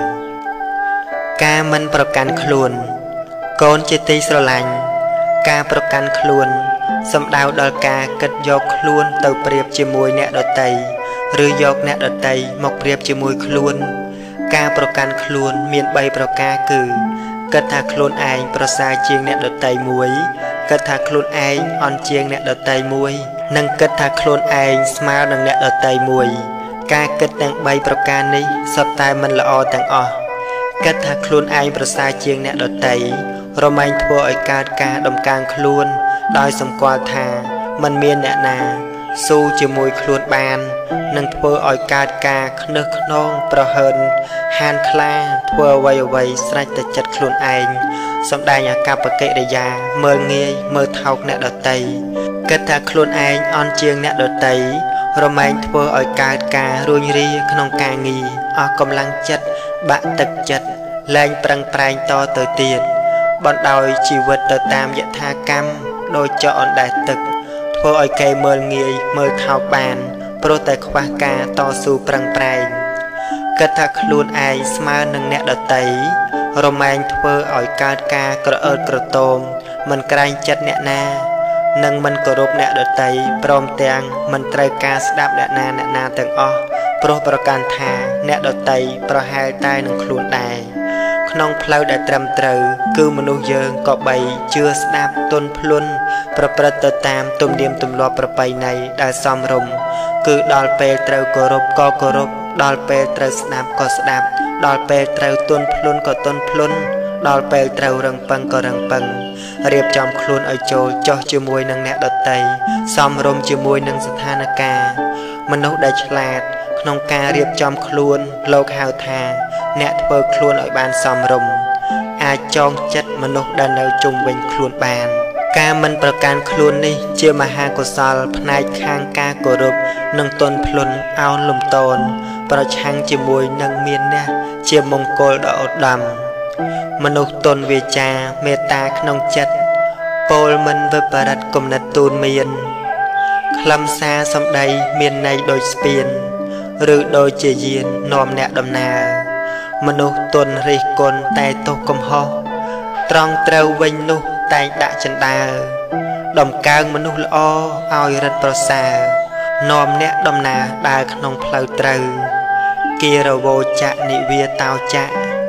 ការមិនប្រកាន់ខ្លួនកូនជាទីស្រឡាញ់ការប្រកាន់ខ្លួនសំដៅដល់ការគិតយកខ្លួនទៅប្រៀបជាមួយអ្នកដទៃឬយកអ្នកដទៃមកប្រៀបជាមួយខ្លួនការប្រកាន់ខ្លួនមានបីប្រការគឺគិតថាខ្លួនឯងប្រសើរជាងអ្នកដទៃមួយគិតថាខ្លួនឯងអន់ជាងអ្នកដទៃមួយនិងគិតថាខ្លួនឯងស្មើនឹងអ្នកដទៃមួយការគិតទាំងបីប្រការនេះសុទ្ធតែមិនល្អទាំងអស់គិតថាខ្លួនឯងប្រសើរជាងអ្នកដទៃរមែងធ្វើឲ្យកើតការដំកើងខ្លួនដោយសម្គាល់ថាមិនមានអ្នកណាស៊ូជាមួយខ្លួនបាននឹងធ្វើឲ្យកើតការខ្នឹះខ្នងប្រហើនហានខ្លាធ្វើអ្វីអ្វីស្រេចតែចិត្តខ្លួនឯងសម្ដែងអាកប្បកិរិយាមើលងាយមើលថោកអ្នកដទៃគិតថាខ្លួនឯងអន់ជាងអ្នកដទៃរមែងធ្វើឲ្យកើតការរួញរាក្នុងការងារអស់កម្លាំងចិត្តបាក់ទឹកចិត្តលែងប្រឹងប្រែងតទៅទៀតបណ្ដោយជីវិតទៅតាមយថាកម្មដោយចកអណ្ដែតទឹកធ្វើឲ្យគេមើលងាយមើលថោកបានព្រោះតែខ្វះការតស៊ូប្រឹងប្រែងគិតថាខ្លួនឯងស្មើនឹងអ្នកដទៃរមែងធ្វើឲ្យកើតការក្រអឺតក្រទមមិនក្រែងចិត្តអ្នកណានិងមិនគោរពអ្នកដទៃព្រមទាំងមិនត្រូវការស្ដាប់អ្នកណាអ្នកណាទាំងអស់ព្រោះប្រកាន់ថាអ្នកដទៃប្រហែលតែនឹងខ្លួនដែរក្នុងផ្លូវដែលត្រឹមត្រូវគឺមនុស្សយើងក៏បីជឿស្ដាប់ទន់ភ្លន់ប្រព្រឹត្តទៅតាមទំនៀមទម្លាប់ប្រពៃណីដែលសមរម្យគឺដល់ពេលត្រូវគោរពក៏គោរពដល់ពេលត្រូវស្ដាប់ក៏ស្ដាប់ដល់ពេលត្រូវទន់ភ្លន់ក៏ទន់ភ្លន់ដល់ពេលត្រូវរឹងប៉ឹងក៏រឹងប៉ឹងរៀបចំខ្លួនឲ្យចូលចុះជាមួយនឹងអ្នកដទៃសមរម្យជាមួយនឹងស្ថានភាពមនុស្សដែលឆ្លាតក្នុងការរៀបចំខ្លួនលោកហៅថាអ្នកធ្វើខ្លួនឲ្យបានសមរម្យអាចចងចិត្តមនុស្សដែលនៅជុំវិញខ្លួនបានការមិនប្រកាន់ខ្លួននេះជាមហាកុសលផ្នែកខាងការគោរពនិងទន់ភ្លន់អោនលំទោនប្រឆាំងជាមួយនឹងមានអ្នកជាមង្គលដ៏ឧត្តមមនុស្សទន់វាចាមេត្តាក្នុងចិត្តពោលមិនវិបរិតគំនិតទូនមានខ្លឹមសារសម្ដីមានន័យដូចស្ពានឬដូចជាយាននាំអ្នកដំណើរមនុស្សទន់រិះគន់តែទោសកំហុសត្រង់ត្រូវវិញនោះតែងដាក់ចិន្តាដំកើងមនុស្សល្អឲ្យរិទ្ធប្រសើរនាំអ្នកដំណើរដើរក្នុងផ្លូវត្រូវគិរវោចៈនិវាតោចៈ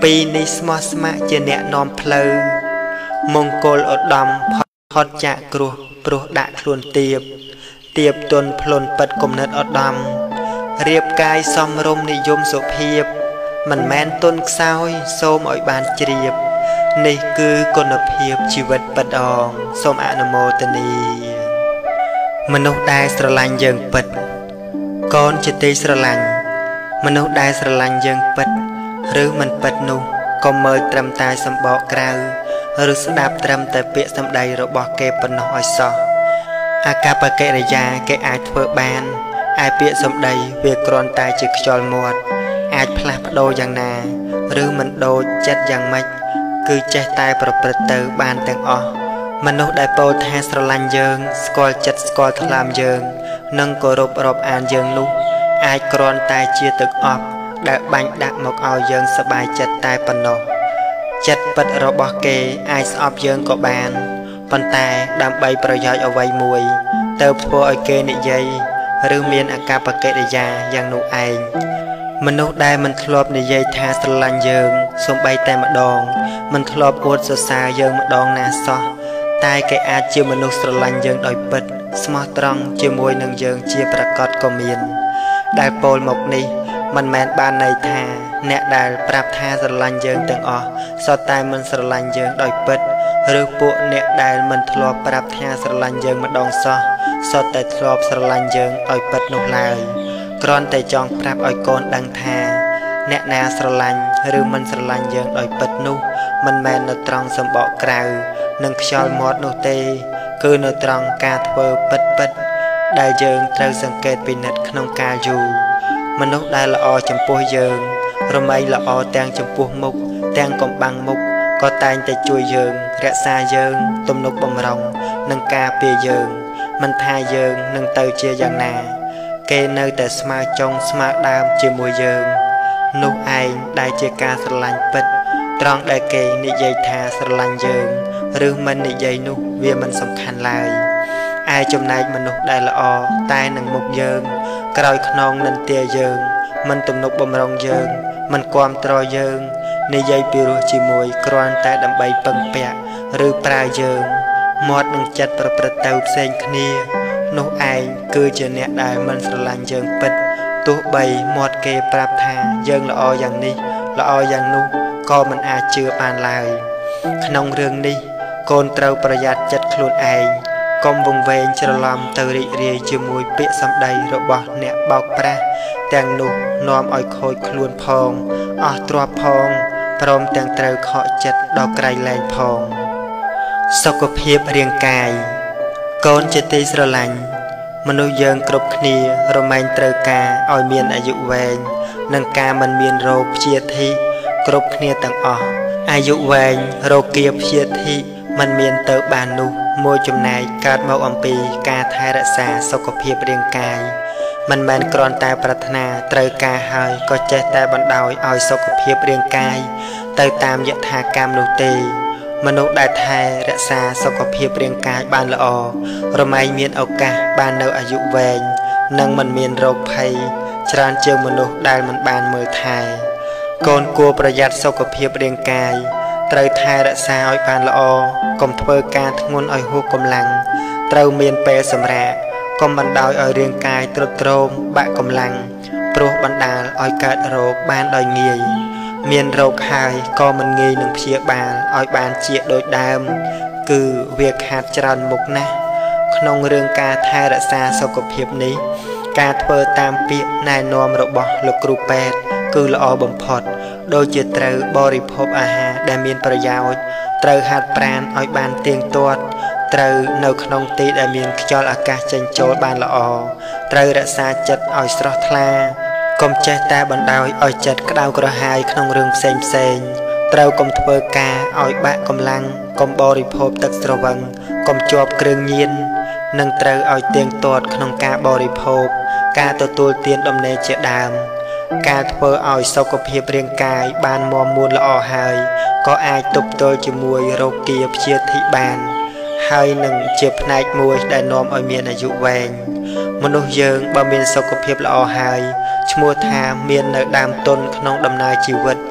ពីនេះស្មោះស្ម័គ្រជាអ្នកនាំផ្លូវមង្គលឧត្តមផុតចាកគ្រោះព្រោះដាក់ខ្លួនទៀបទៀបទន់ផ្លន់ពិតគំនិតឧត្តមរៀបកាយសំរុំនិយមសុភាពមិនមែនទន់ខ្សោយសូមឲ្យបានជ្រាបនេះគឺគុណភាពជីវិតពិតអងសូមអនុមោទនាមនុស្សដែលស្រឡាញ់យើងពិតកូនជាទីស្រឡាញ់មនុស្សដែលស្រឡាញ់យើងពិតឬមិនពិតនោះក៏មើលត្រឹមតែសម្បកក្រៅឬស្ដាប់ត្រឹមតែពាក្យសម្ដីរបស់គេប៉ុណ្ណោះឲ្យសោះអាកប្បកិរិយាគេអាចធ្វើបានឯពាក្យសម្ដីវាគ្រាន់តែជាខ្យល់មាត់អាចផ្លាស់ប្ដូរយ៉ាងណាឬមិនដូចចិត្តយ៉ាងម៉េចគឺចេះតែប្រព្រឹត្តទៅបានទាំងអស់មនុស្សដែលពោលថាស្រឡាញ់យើងស្គាល់ចិត្តស្គាល់ថ្លើមយើងនិងគោរពរាប់អានយើងនោះអាចគ្រាន់តែជាទឹកអប់ដែលបាញ់ដាក់មកឲ្យយើងសប្បាយចិត្តតែប៉ុណ្ណោះចិត្តពិតរបស់គេអាចស្អប់យើងក៏បានប៉ុន្តែដើម្បីប្រយោជន៍អ្វីមួយទៅធ្វើឲ្យគេនិយាយឬមានអាកប្បកិរិយាយ៉ាងនោះឯងមនុស្សដែលមិនធ្លាប់និយាយថាស្រឡាញ់យើងសូម្បីតែម្ដងមិនធ្លាប់អួតសរសើរយើងម្ដងណាសោះតែគេអាចជាមនុស្សស្រឡាញ់យើងដោយពិតស្មោះត្រង់ជាមួយនឹងយើងជាប្រកបក៏មានដែលពោលមកនេះមិនមែនបានន័យថាអ្នកដែលប្រាប់ថាស្រឡាញ់យើងទាំងអស់សុទ្ធតែមិនស្រឡាញ់យើងដោយពិតឬពួកអ្នកដែលមិនធ្លាប់ប្រាប់ថាស្រឡាញ់យើងម្ដងសោះសុទ្ធតែធ្លាប់ស្រឡាញ់យើងដោយពិតនោះឡើយគ្រាន់តែចង់ប្រាប់ឲ្យកូនដឹងថាអ្នកណាស្រឡាញ់ឬមិនស្រឡាញ់យើងដោយពិតនោះមិនមែននៅត្រង់សម្បកក្រៅនិងខ្យល់មាត់នោះទេគឺនៅត្រង់ការធ្វើពិតពិតដែលយើងត្រូវសង្កេតពិនិត្យក្នុងកាលយូរមនុស្សដែលល្អចំពោះយើងរមែងល្អទាំងចំពោះមុខទាំងកំបាំងមុខក៏តែងតែជួយយើងរក្សាយើងទំនុកបម្រុងនិងការពារយើងមិនថាយើងនឹងទៅជាយ៉ាងណាគេនៅតែស្មើចុងស្មើដើមជាមួយយើងនោះឯងដែលជាការស្រឡាញ់ពិតត្រង់ដែលគេនិយាយថាស្រឡាញ់យើងឬមិននិយាយនោះវាមិនសំខាន់ឡើយឯចំណែកមនុស្សដែលល្អតែនឹងមុខយើងក្រោយខ្នងនឹងទាយើងមិនទំនុកបម្រុងយើងមិនគាំទ្រយើងនិយាយពីរោះជាមួយគ្រាន់តែដើម្បីពឹងពាក់ឬប្រើយើងមាត់នឹងចិត្តប្រព្រឹត្តទៅផ្សេងគ្នានោះឯងគឺជាអ្នកដែលមិនស្រឡាញ់យើងពិតទោះបីមាត់គេប្រាប់ថាយើងល្អយ៉ាងនេះល្អយ៉ាងនោះក៏មិនអាចជឿបានឡើយក្នុងរឿងនេះកូនត្រូវប្រយ័ត្នចិត្តខ្លួនឯងកុំវង្វេងច្រឡំទៅរីករាយជាមួយពាក្យសម្ដីរបស់អ្នកបោកប្រាស់ទាំងនោះនាំឲ្យខូចខ្លួនផងអស់ទ្រព្យផងព្រមទាំងត្រូវខកចិត្តដល់ក្រៃលែងផងសុខភាពរាងកាយកូនជាទីស្រឡាញ់មនុស្សយើងគ្រប់គ្នារមែងត្រូវការឲ្យមានអាយុវែងនិងការមិនមានរោគព្យាធិគ្រប់គ្នាទាំងអស់អាយុវែងរោគគាព្យាធិមិនមានទៅបាននោះមួយចំណែកកើតមកអំពីការថែរក្សាសុខភាពរាងកាយមិនមែនគ្រាន់តែប្រាថ្នាត្រូវការហើយក៏ចេះតែបណ្ដោយឲ្យសុខភាពរាងកាយទៅតាមយថាកម្មនោះទេមនុស្សដែលថែរក្សាសុខភាពរាងកាយបានល្អរមែងមានឱកាសបាននៅអាយុវែងនិងមិនមានរោគភ័យច្រើនជាងមនុស្សដែលមិនបានមើលថែកូនគួរប្រយ័ត្នសុខភាពរាងកាយត្រូវថែរក្សាឲ្យបានល្អកុំធ្វើការធ្ងន់ឲ្យហួសកម្លាំងត្រូវមានពេលសម្រាកកុំបណ្ដោយឲ្យរាងកាយទ្រុឌទ្រោមបាក់កម្លាំងព្រោះបណ្ដាលឲ្យកើតរោគបានដោយងាយមានរោគហើយក៏មិនងាយនឹងព្យាបាលឲ្យបានជាដូចដើមគឺវាខាតច្រើនមុខណាស់ក្នុងរឿងការថែរក្សាសុខភាពនេះការធ្វើតាមពាក្យណែនាំរបស់លោកគ្រូពេទ្យគឺល្អបំផុតដូចជាត្រូវបរិភោគអាហារដែលមានប្រយោជន៍ត្រូវហាត់ប្រាណឲ្យបានទៀងទាត់ត្រូវនៅក្នុងទីដែលមានខ្យល់អាកាសចេញចូលបានល្អត្រូវរក្សាចិត្តឲ្យស្រស់ថ្លាកុំចេះតែបណ្ដោយឲ្យចិត្តក្តៅក្រហាយក្នុងរឿងផ្សេងផ្សេងត្រូវកុំធ្វើការឲ្យបាក់កម្លាំងកុំបរិភោគទឹកស្រវឹងកុំជាប់គ្រឿងញៀននិងត្រូវឲ្យទៀងទាត់ក្នុងការបរិភោគការទទួលទានដំណេរជាដើមការធ្វើឲ្យសុខភាពរាងកាយបានមាំមួនល្អហើយក៏អាចទប់ទល់ជាមួយរោគគាព្យាធិបានហើយនឹងជាផ្នែកមួយដែលនាំឲ្យមានអាយុវែងមនុស្សយើងបើមានសុខភាពល្អហើយឈ្មោះថាមាននៅដើមទុនក្នុងដំណើរជីវិត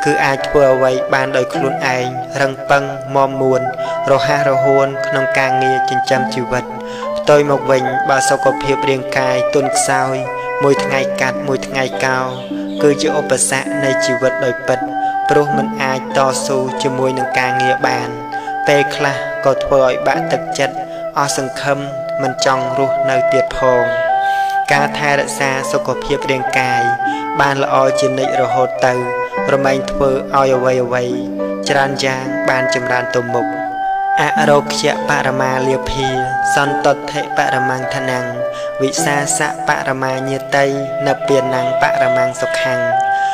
cứ ai thua vậy ban đời khuôn anh răng băng mòm muôn rồi ha rồi hôn không càng nghe trên trăm chịu vật tôi một mình bà sau có hiệp riêng cài tuần sao mỗi ngày cắt mỗi ngày cao cứ chịu ốp xã này chịu vật đời bật pro mình ai to su cho môi nâng càng nghe bàn tê khla có thua bạn thực chất o sừng khâm mình trong ruột nơi tiệt hồn ca thai đã xa sau có hiệp riêng cài ban là o trên nịch rồi hột từ rồi mình thưa oi away away tràn giang ban chìm ran tôm mục a rô kia parama liệp hì son tốt thể paramang thân năng vị xa xạ parama như tây nập biển năng paramang sọc hàng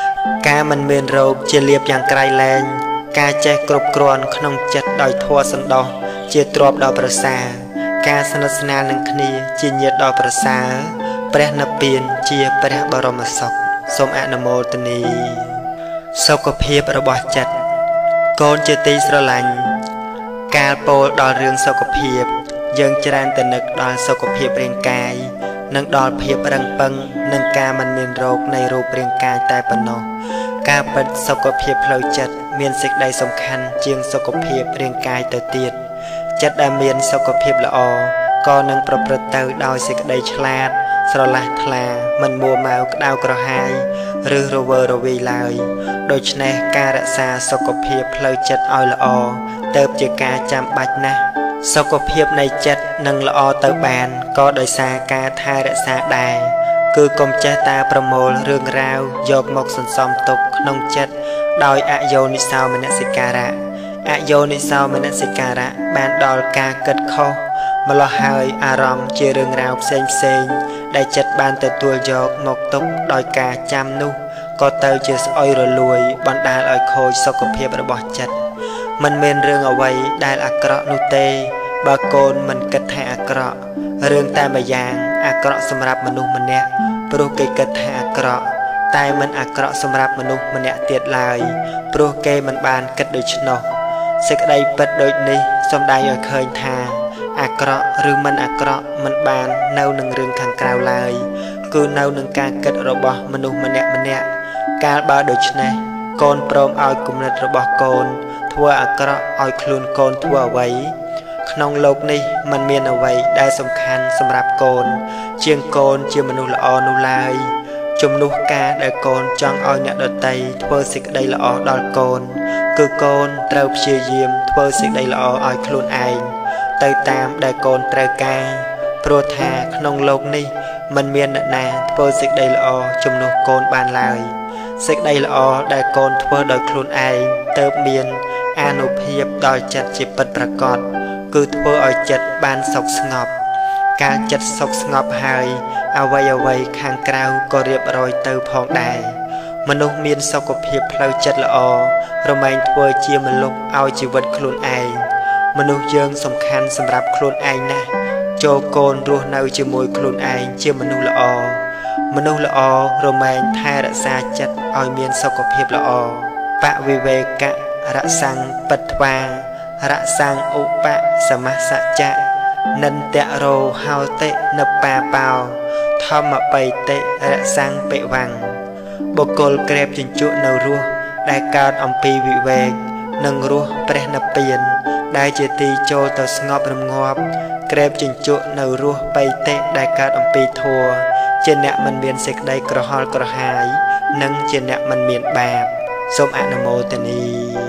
ca mình miền rô chia liệpយ៉ាងក្រៃលែងការចេះគ្រប់គ្រាន់ក្នុងចិត្តដោយធម៌សន្តោសជាទ្រព្យដ៏ប្រសើរការស្និទ្ធស្នាលនឹងគ្នាជាញាតិដ៏ប្រសើរព្រះនិព្វានជាព្រះបរមសុខសូមអនុមោទនាសុខភាពរបស់ចិត្តកូនជាទីស្រឡាញ់កាលពោលដល់រឿងសុខភាពយើងច្រើនតែនឹកដល់សុខភាពរាងកាយនិងដល់ភាពរឹងប៉ឹងនិងការមិនមានរោគនៃរូបរាងកាយតែប៉ុណ្ណោះការពិតសុខភាពផ្លូវចិត្តមានសេចក្តីសំខាន់ជាងសុខភាពរាងកាយទៅទៀតចិត្តដែលមានសុខភាពល្អក៏នឹងប្រព្រឹត្តទៅដោយសេចក្តីឆ្លាតស្រឡះថ្លាមិនមួម៉ៅក្តៅក្រហាយឬរវើរវាយឡើយដូច្នេះការរក្សាសុខភាពផ្លូវចិត្តឲ្យល្អទៅជាការចាំបាច់ណាស់សុខភាពនៃចិត្តនឹងល្អទៅបានក៏ដោយសារការថែរក្សាដែរគឺកុំចេះតែប្រមូលរឿងរ៉ាវយកមកសន្សំទុកក្នុងចិត្តដោយអយោនិសោមនសិការៈអយោនិសោមនសិការៈបានដល់ការគិតខុសម្លោះហើយអារម្មណ៍ជារឿងរ៉ាវផ្សេងផ្សេងដែលចិត្តបានទទួលយកមកទុកដោយការចាំនោះក៏ទៅជាស្អុយរលួយបណ្ដាលឲ្យខូចសុខភាពរបស់ចិត្តមិនមានរឿងអ្វីដែលអាក្រក់នោះទេបើកូនមិនគិតថាអាក្រក់រឿងតែម្យ៉ាងអាក្រក់សម្រាប់មនុស្សម្នាក់ព្រោះគេគិតថាអាក្រក់តែមិនអាក្រក់សម្រាប់មនុស្សម្នាក់ទៀតឡើយព្រោះគេមិនបានគិតដូច្នោះសេចក្តីពិតដូចនេះសំដែងឲ្យឃើញថាអាក្រក់ឬមិនអាក្រក់មិនបាននៅនឹងរឿងខាងក្រៅឡើយគឺនៅនឹងការគិតរបស់មនុស្សម្នាក់ម្នាក់កាលបើដូច្នេះកូនព្រមឲ្យគំនិតរបស់កូនធ្វើអាក្រក់ឲ្យខ្លួនកូនធ្វើអ្វីក្នុងโลกនេះมันមានអ្វីដែលសំខាន់សម្រាប់កូនជាងកូនជាមនុស្សល្អនោះឡើយជំនួសការដែលកូនចង់ឲ្យអ្នកដទៃធ្វើសេចក្តីល្អដល់កូនគឺកូនត្រូវព្យាយាមធ្វើសេចក្តីល្អឲ្យខ្លួនឯងទៅតាមដែលកូនត្រូវការព្រោះថាក្នុងโลกនេះมันមានអ្នកណាធ្វើសេចក្តីល្អជំនួសកូនបានឡើយសេចក្តីល្អដែលកូនធ្វើដោយខ្លួនឯងទៅមានអានុភាពដល់ចិត្តជាពិតប្រាកដគឺធ្វើឲ្យចិត្តបានសុខស្ងប់ការចិត្តសុខស្ងប់ហើយអ្វីអ្វីខាងក្រៅក៏រៀបរយទៅផងដែរមនុស្សមានសុខភាពផ្លូវចិត្តល្អរមែងធ្វើជាមលុបឲ្យជីវិតខ្លួនឯងមនុស្សយើងសំខាន់សម្រាប់ខ្លួនឯងណាស់ចូលកូនរស់នៅជាមួយខ្លួនឯងជាមនុស្សល្អមនុស្សល្អរមែងថែរក្សាចិត្តឲ្យមានសុខភាពល្អបវិវេកៈរសាំងបិទ្វារសាំងឧបសមាសច្ចៈនិន្ទរោហោតិនបាបោធម្មបៃតិរសាំងបិវាំងបុគ្គលក្រែបជញ្ជក់នៅរស់ដែលកើតអំពីវិវេកនិងរស់ព្រះនិព្វានដែលជាទីចូលទៅស្ងប់រងាប់ក្រែបជញ្ជក់នៅរស់បៃតិដែលកើតអំពីធัวជាអ្នកមិនមានសេចក្តីក្រហល់ក្រហាយនិងជាអ្នកមិនមានបាបសូមអនុមោទនា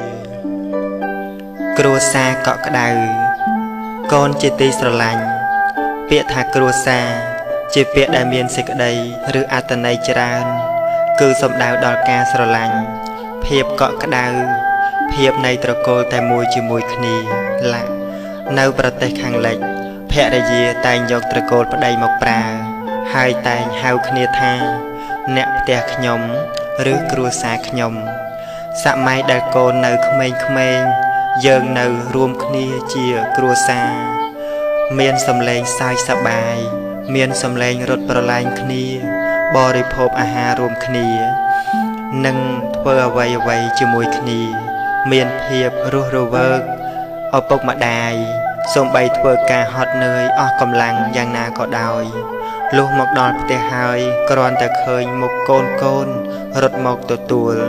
គ្រួសារកក់ក្ដៅកូនជាទីស្រឡាញ់ពាក្យថាគ្រួសារជាពាក្យដែលមានសេចក្តីឬអត្ថន័យច្រើនគឺសំដៅដល់ការស្រឡាញ់ភាពកក់ក្ដៅភាពនៃត្រកូលតែមួយជាមួយគ្នាឡានៅប្រទេសខាងលិចភរិយាតែងយកត្រកូលប្តីមកប្រើហើយតែងហៅគ្នាថាអ្នកផ្ទះខ្ញុំឬគ្រួសារខ្ញុំសម័យដែលកូននៅក្មេងៗយើងនៅរួមគ្នាជាគ្រួសារមានសម្លេងសើចសប្បាយមានសម្លេងរត់ប្រឡែងគ្នាបរិភោគអាហាររួមគ្នានិងធ្វើអ្វីអ្វីជាមួយគ្នាមានភាពរស់រវើកឪពុកម្ដាយសូម្បីធ្វើការហត់នឿយអស់កម្លាំងយ៉ាងណាក៏ដោយលុះមកដល់ផ្ទះហើយគ្រាន់តែឃើញមុខកូនកូនរត់មកទទួល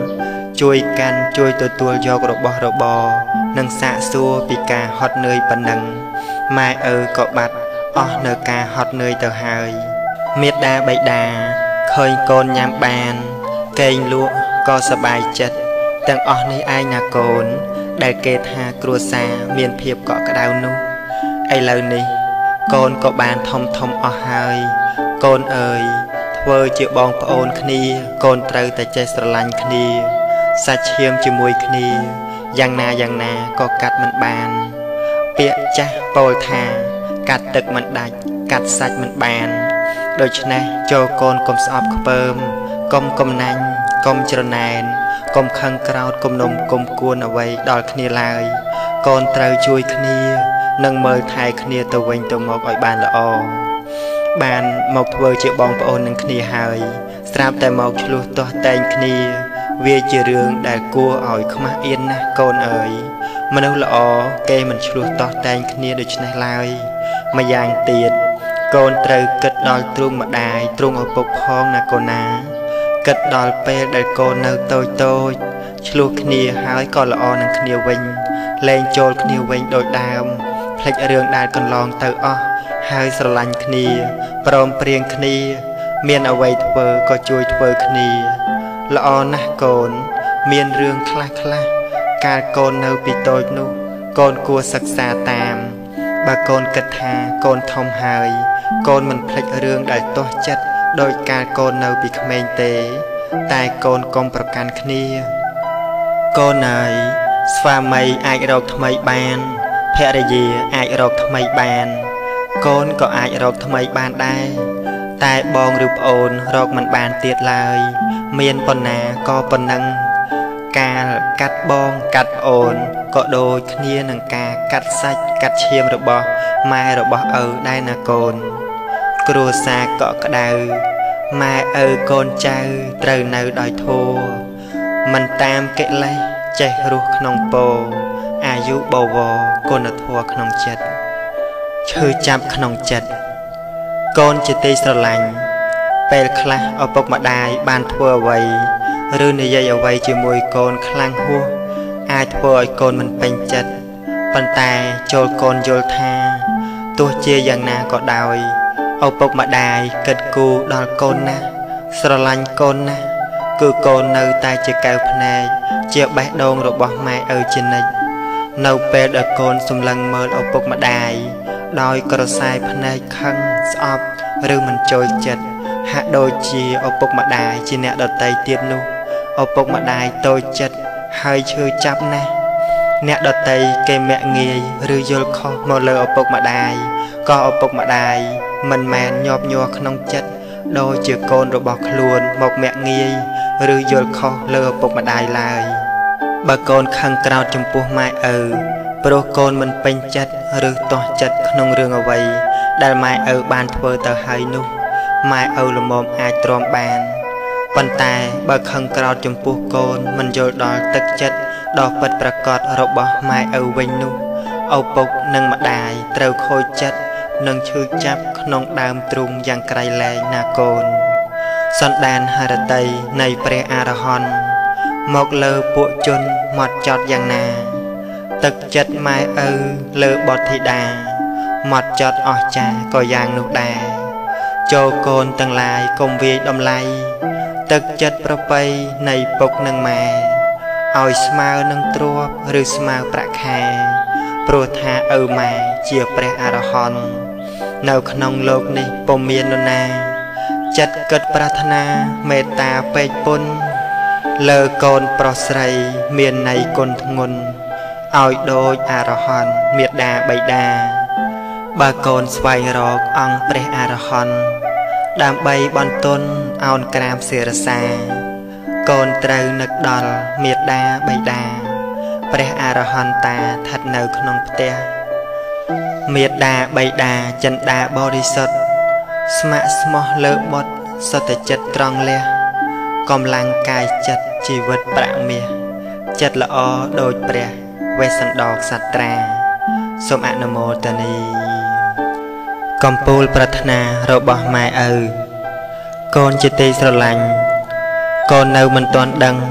ជួយកាន់ជួយទទួលយករបស់របរនិងសាកសួរពីការហត់នឿយប៉ុណ្ណឹងម៉ែឪក៏បាត់អស់នៅការហត់នឿយទៅហើយមេត្តាបិតាឃើញកូនញ៉ាំបានកេងលក់ក៏សប្បាយចិត្តទាំងអស់នេះឯងណាកូនដែលគេថាគ្រួសារមានភាពកក់ក្ដៅនោះឥឡូវនេះកូនក៏បានធំធំអស់ហើយកូនអើយធ្វើជាបងប្អូនគ្នាកូនត្រូវតែចេះស្រឡាញ់គ្នាសាច់ឈាមជាមួយគ្នាយ៉ាងណាយ៉ាងណាក៏កាត់មិនបានពាក្យចាស់ពោលថាកាត់ទឹកមិនដាច់កាត់សាច់មិនបានដូច្នេះចូលកូនកុំស្អប់ខ្ពើមកុំកំណាញ់កុំច្រណែនកុំខឹងក្រោធកុំនំកុំគួនអ្វីដល់គ្នាឡើយកូនត្រូវជួយគ្នានិងមើលថែគ្នាទៅវិញទៅមកឲ្យបានល្អបានមកធ្វើជាបងប្អូននឹងគ្នាហើយស្រាប់តែមកឆ្លោះទាស់តែងគ្នាវាជារឿងដែលគួរឲ្យខ្មាស់អៀនណាស់កូនអើយមនុស្សល្អគេមិនឆ្លោះទាស់តែងគ្នាដូច្នេះឡើយម្យ៉ាងទៀតកូនត្រូវគិតដល់ទ្រង់ម្ដាយទ្រង់ឪពុកផងណាកូនណាគិតដល់ពេលដែលកូននៅតូចតូចឆ្លោះគ្នាហើយក៏ល្អនឹងគ្នាវិញលែងចូលគ្នាវិញដូចដើមភ្លេចរឿងដែលកន្លងទៅអស់ហើយស្រឡាញ់គ្នាព្រមព្រៀងគ្នាមានអ្វីធ្វើក៏ជួយធ្វើគ្នាល្អណាស់កូនមានរឿងខ្លះខ្លះកាលកូននៅពីតូចនោះកូនគួរសិក្សាតាមបើកូនគិតថាកូនធំហើយកូនមិនភ្លេចរឿងដែលទាស់ចិត្តដោយកាលកូននៅពីក្មេងទេតែកូនកុំប្រកាន់គ្នាកូនអើយស្វាមីអាចរកថ្មីបានភរិយាអាចរកថ្មីបានកូនក៏អាចរកថ្មីបានដែរតែបងឬប្អូនរកមិនបានទៀតឡើយមានប៉ុណ្ណាក៏ប៉ុណ្ណឹងកាលកាត់បងកាត់ប្អូនក៏ដូចគ្នានឹងការកាត់សាច់កាត់ឈាមរបស់ម៉ែរបស់ឪដែរណាកូនគ្រួសារកក់ក្ដៅម៉ែឪកូនចៅត្រូវនៅដោយធម៌មិនតាមកិលេសចេះរស់ក្នុងពោអាយុបវរគុណធម៌ក្នុងចិត្តឈឺចាប់ក្នុងចិត្តកូនជាទីស្រឡាញ់ពេលខ្លះឪពុកម្ដាយបានធ្វើអ្វីឬនិយាយអ្វីជាមួយកូនខ្លាំងហួសអាចធ្វើឲ្យកូនមិនពេញចិត្តប៉ុន្តែចូលកូនយល់ថាទោះជាយ៉ាងណាក៏ដោយឪពុកម្ដាយគិតគូរដល់កូនណាស់ស្រឡាញ់កូនណាស់គឺកូននៅតែជាកែវភ្នែកជាបេះដូងរបស់ម៉ែឪជានិច្ចនៅពេលដែលកូនសម្លឹងមើលឪពុកម្ដាយដោយក្រសែភ្នែកខឹងស្អប់ឬមិនចូលចិត្តហាក់ដូចជាឪពុកម្ដាយជាអ្នកដទៃទៀតនោះឪពុកម្ដាយតូចចិត្តហើយឈឺចាប់ណាស់អ្នកដទៃគេមាក់ងាយឬយល់ខុសមកលើឪពុកម្ដាយក៏ឪពុកម្ដាយមិនមែនញាប់ញ័រក្នុងចិត្តដូចជាកូនរបស់ខ្លួនមកមាក់ងាយឬយល់ខុសលើឪពុកម្ដាយឡើយបើកូនខឹងក្រោធចំពោះម៉ែឪព្រោះកូនមិនពេញចិត្តឬទាស់ចិត្តក្នុងរឿងអ្វីដែលម៉ែឪបានធ្វើទៅហើយនោះម៉ែឪល្មមអាចទ្រាំបានប៉ុន្តែបើខឹងក្រោធចំពោះកូនមិនយល់ដល់ទឹកចិត្តដ៏ពិតប្រាកដរបស់ម៉ែឪវិញនោះឪពុកនិងម្ដាយត្រូវខូចចិត្តនិងឈឺចាប់ក្នុងដើមទ្រូងយ៉ាងក្រៃលែងណាកូនសន្តានហឫទ័យនៃព្រះអរហន្តមកលើពួកជនមកចត់យ៉ាងណាទឹកចិត្តម៉ែឪលើបុត្រធីតាមកចត់អស់ចាក៏យ៉ាងនោះដែរចូលកូនទាំងឡាយកុំវាយតម្លៃទឹកចិត្តប្រពៃនៃពុកនិងម៉ែឲ្យស្មើនឹងទ្រព្យឬស្មើប្រាក់ខែព្រោះថាឪម៉ែជាព្រះអរហន្តនៅក្នុងលោកនេះពុំមាននរណាចិត្តគិតប្រាថ្នាមេត្តាពេកពុនលើកូនប្រុសស្រីមានន័យគុណធ្ងន់ឲ្យដូចអរហន្តមេត្តាបិតាបើកូនស្វែងរកអង្គព្រះអរហន្តដើម្បីបន្ទន់អោនក្រាមសិរសាកូនត្រូវនឹកដល់មេត្តាបិតាព្រះអរហន្តាស្ថិតនៅក្នុងផ្ទះមេត្តាបិតាចិន្តាបរិសុទ្ធស្ម័គ្រស្មោះលើបុត្រសត្វចិត្តត្រង់លះកម្លាំងកាយចិត្តជីវិតប្រាក់មាសចិត្តល្អដូចព្រះវេស្សន្តរក្សត្រាសូមអនុមោទនាកំពូលប្រាថ្នារបស់ម៉ែឪកូនជាទីស្រឡាញ់កូននៅមិនទាន់ដឹង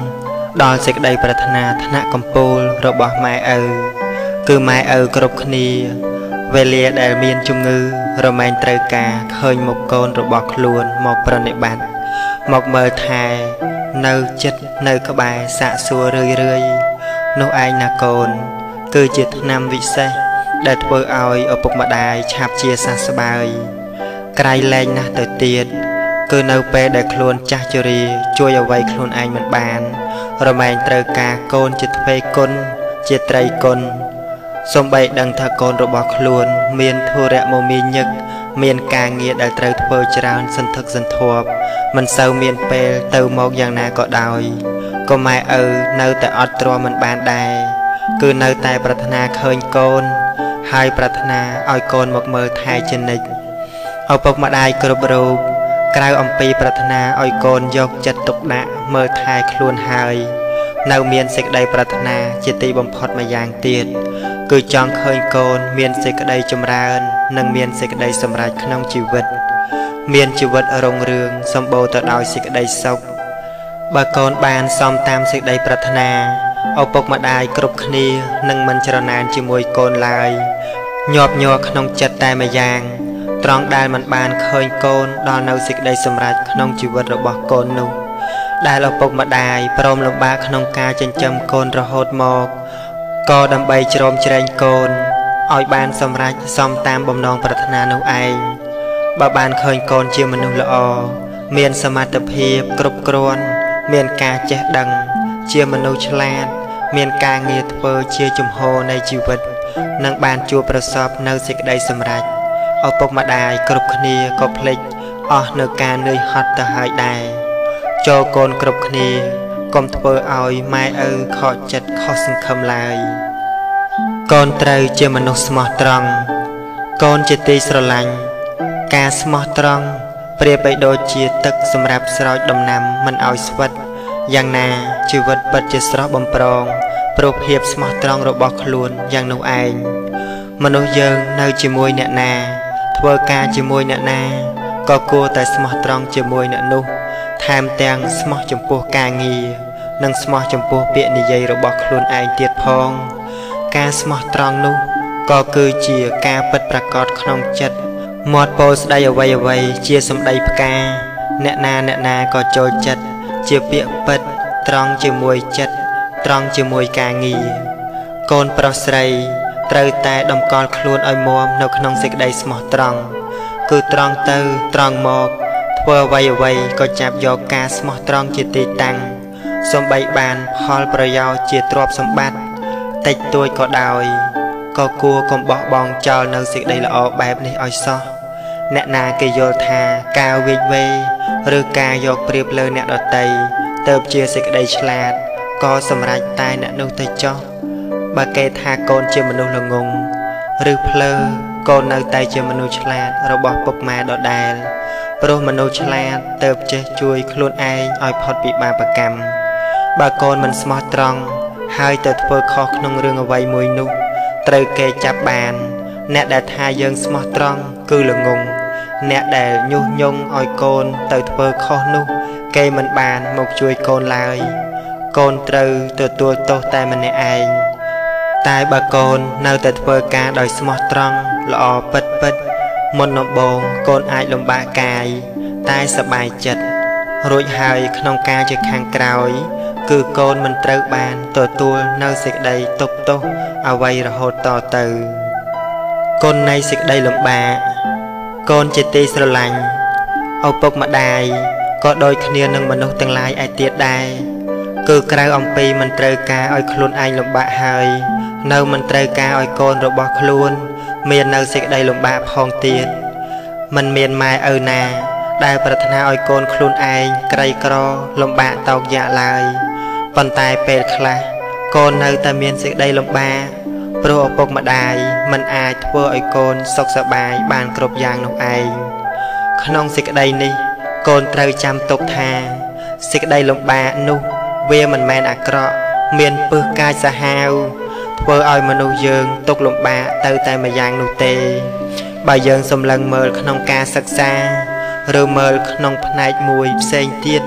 ដល់សេចក្តីប្រាថ្នាថ្នាក់កំពូលរបស់ម៉ែឪគឺម៉ែឪគ្រប់គ្នាវេលាដែលមានជំងឺរមែងត្រូវការឃើញមុខកូនរបស់ខ្លួនមកប្រណិប័តមកមើលថែនៅចិត្តនៅក្បែរសាកសួររឿយរឿយនោះឯងណាកូនគឺជាថ្នាំវិសេសដែលធ្វើឲ្យឪពុកម្ដាយឆាប់ជាសះស្បើយក្រៃលែងណាស់ទៅទៀតគឺនៅពេលដែលខ្លួនចាស់ជរាជួយអ្វីខ្លួនឯងមិនបានរមែងត្រូវការកូនជាទ្វេគុណជាត្រីគុណសូម្បីដឹងថាកូនរបស់ខ្លួនមានធុរៈមមាញឹកមានការងារដែលត្រូវធ្វើច្រើនសន្ធឹកសន្ធាប់មិនសូវមានពេលទៅមកយ៉ាងណាក៏ដោយក៏ម៉ែឪនៅតែអត់ទ្រាំមិនបានដែរគឺនៅតែប្រាថ្នាឃើញកូនហើយប្រាថ្នាឲ្យកូនមកមើលថែជានិច្ចឪពុកម្ដាយគ្រប់រូបក្រៅអំពីប្រាថ្នាឲ្យកូនយកចិត្តទុកដាក់មើលថែខ្លួនហើយនៅមានសេចក្តីប្រាថ្នាជាទីបំផុតម្យ៉ាងទៀតគឺចង់ឃើញកូនមានសេចក្តីចម្រើននិងមានសេចក្តីសម្រេចក្នុងជីវិតមានជីវិតរុងរឿងសម្បូរទៅដោយសេចក្តីសុខបើកូនបានសមតាមសេចក្តីប្រាថ្នាឪពុកម្ដាយគ្រប់គ្នានឹងមិនច្រណែនជាមួយកូនឡើយញាប់ញ័រក្នុងចិត្តតែម្យ៉ាងត្រង់ដែលមិនបានឃើញកូនដល់នៅសេចក្តីសម្រេចក្នុងជីវិតរបស់កូននោះដែលឪពុកម្ដាយព្រមលំបាកក្នុងការចិញ្ចឹមកូនរហូតមកក៏ដើម្បីជ្រោមជ្រែងកូនឲ្យបានសម្រេចសមតាមបំណងប្រាថ្នានោះឯងបើបានឃើញកូនជាមនុស្សល្អមានសមត្ថភាពគ្រប់គ្រាន់មានការចេះដឹងជាមនុស្សឆ្លាតមានការងារធ្វើជាជំហរនៃជីវិតនិងបានជួបប្រសពនៅសេចក្តីសម្រេចឪពុកម្ដាយគ្រប់គ្នាក៏ភ្លេចអស់នៅការនឿយហត់ទៅហើយដែរចូលកូនគ្រប់គ្នាកុំធ្វើឲ្យម៉ែឪខកចិត្តខុសសង្ឃឹមឡើយកូនត្រូវជាមនុស្សស្មោះត្រង់កូនជាទីស្រឡាញ់ការស្មោះត្រង់ប្រៀបបីដូចជាទឹកសម្រាប់ស្រោចដំណាំមិនឲ្យស្វិតយ៉ាងណាជីវិតពិតជាស្រស់បំព្រងព្រោះភាពស្មោះត្រង់របស់ខ្លួនយ៉ាងនោះឯងមនុស្សយើងនៅជាមួយអ្នកណាធ្វើការជាមួយអ្នកណាក៏គួរតែស្មោះត្រង់ជាមួយអ្នកនោះថែមទាំងស្មោះចំពោះការងារនិងស្មោះចំពោះពាក្យនិយាយរបស់ខ្លួនឯងទៀតផងការស្មោះត្រង់នោះក៏គឺជាការពិតប្រាកដក្នុងចិត្តមាត់ពោលស្ដីអ្វីអ្វីជាសម្ដីផ្កាអ្នកណាអ្នកណាក៏ចូលចិត្តជាពាក្យពិតត្រង់ជាមួយចិត្តត្រង់ជាមួយការងារកូនប្រុសស្រីត្រូវតែតម្កល់ខ្លួនឲ្យមាំនៅក្នុងសេចក្តីស្មោះត្រង់គឺត្រង់ទៅត្រង់មកធ្វើអ្វីអ្វីក៏ចាប់យកការស្មោះត្រង់ជាទីតាំងសូម្បីបានផលប្រយោជន៍ជាទ្រព្យសម្បត្តិតិចតួចក៏ដោយក៏គួរកុំបោះបង់ចោលនៅសេចក្តីល្អបែបនេះឲ្យសោះអ្នកណាគេយល់ថាការវិជវេឬការយកប្រៀបលើអ្នកដទៃទៅជាសេចក្តីឆ្លាតក៏សម្រេចតែអ្នកនោះទៅចោះបើគេថាកូនជាមនុស្សល្ងងឬភ្លើកូននៅតែជាមនុស្សឆ្លាតរបស់ពុកម៉ែដដែលព្រោះមនុស្សឆ្លាតទៅចេះជួយខ្លួនឯងឲ្យផុតពីបាបកម្មបើកូនមិនស្មោះត្រង់ហើយទៅធ្វើខុសក្នុងរឿងអ្វីមួយនោះត្រូវគេចាប់បានអ្នកដែលថាយើងស្មោះត្រង់គឺល្ងងអ្នកដែលញុះញង់ឲ្យកូនទៅធ្វើខុសនោះគេមិនបានមកជួយកូនឡើយកូនត្រូវទទួលទោសតែម្នាក់ឯងតែបើកូននៅតែធ្វើការដោយស្មោះត្រង់ល្អពិតពិតមុនដំបូងកូនអាចលំបាកកាយតែសប្បាយចិត្តរួចហើយក្នុងការជាខាងក្រោយគឺកូនមិនត្រូវបានទទួលនៅសេចក្តីទុក្ខទោសអ្វីរហូតតទៅគុណនៃសេចក្តីលំបាកកូនជាទីស្រឡាញ់ឪពុកម្ដាយក៏ដូចគ្នានឹងមនុស្សទាំងឡាយឯទៀតដែរគឺក្រៅអំពីមិនត្រូវការឲ្យខ្លួនឯងលំបាកហើយនៅមិនត្រូវការឲ្យកូនរបស់ខ្លួនមាននៅសេចក្តីលំបាកផងទៀតមិនមានម៉ែឪណាដែលប្រាថ្នាឲ្យកូនខ្លួនឯងក្រីក្រលំបាកតោកយ៉ាក់ឡើយប៉ុន្តែពេលខ្លះកូននៅតែមានសេចក្តីលំបាកព្រោះឪពុកម្ដាយមិនអាចធ្វើឲ្យកូនសុខសប្បាយបានគ្រប់យ៉ាងនោះឯងក្នុងសេចក្តីនេះកូនត្រូវចាំទុកថាសេចក្តីលំបាកនោះវាមិនមែនអាក្រក់មានពឹសកាចសាហាវធ្វើឲ្យមនុស្សយើងទុកលំបាកទៅតែម្យ៉ាងនោះទេបើយើងសម្លឹងមើលក្នុងការសិក្សាឬមើលក្នុងផ្នែកមួយផ្សេងទៀត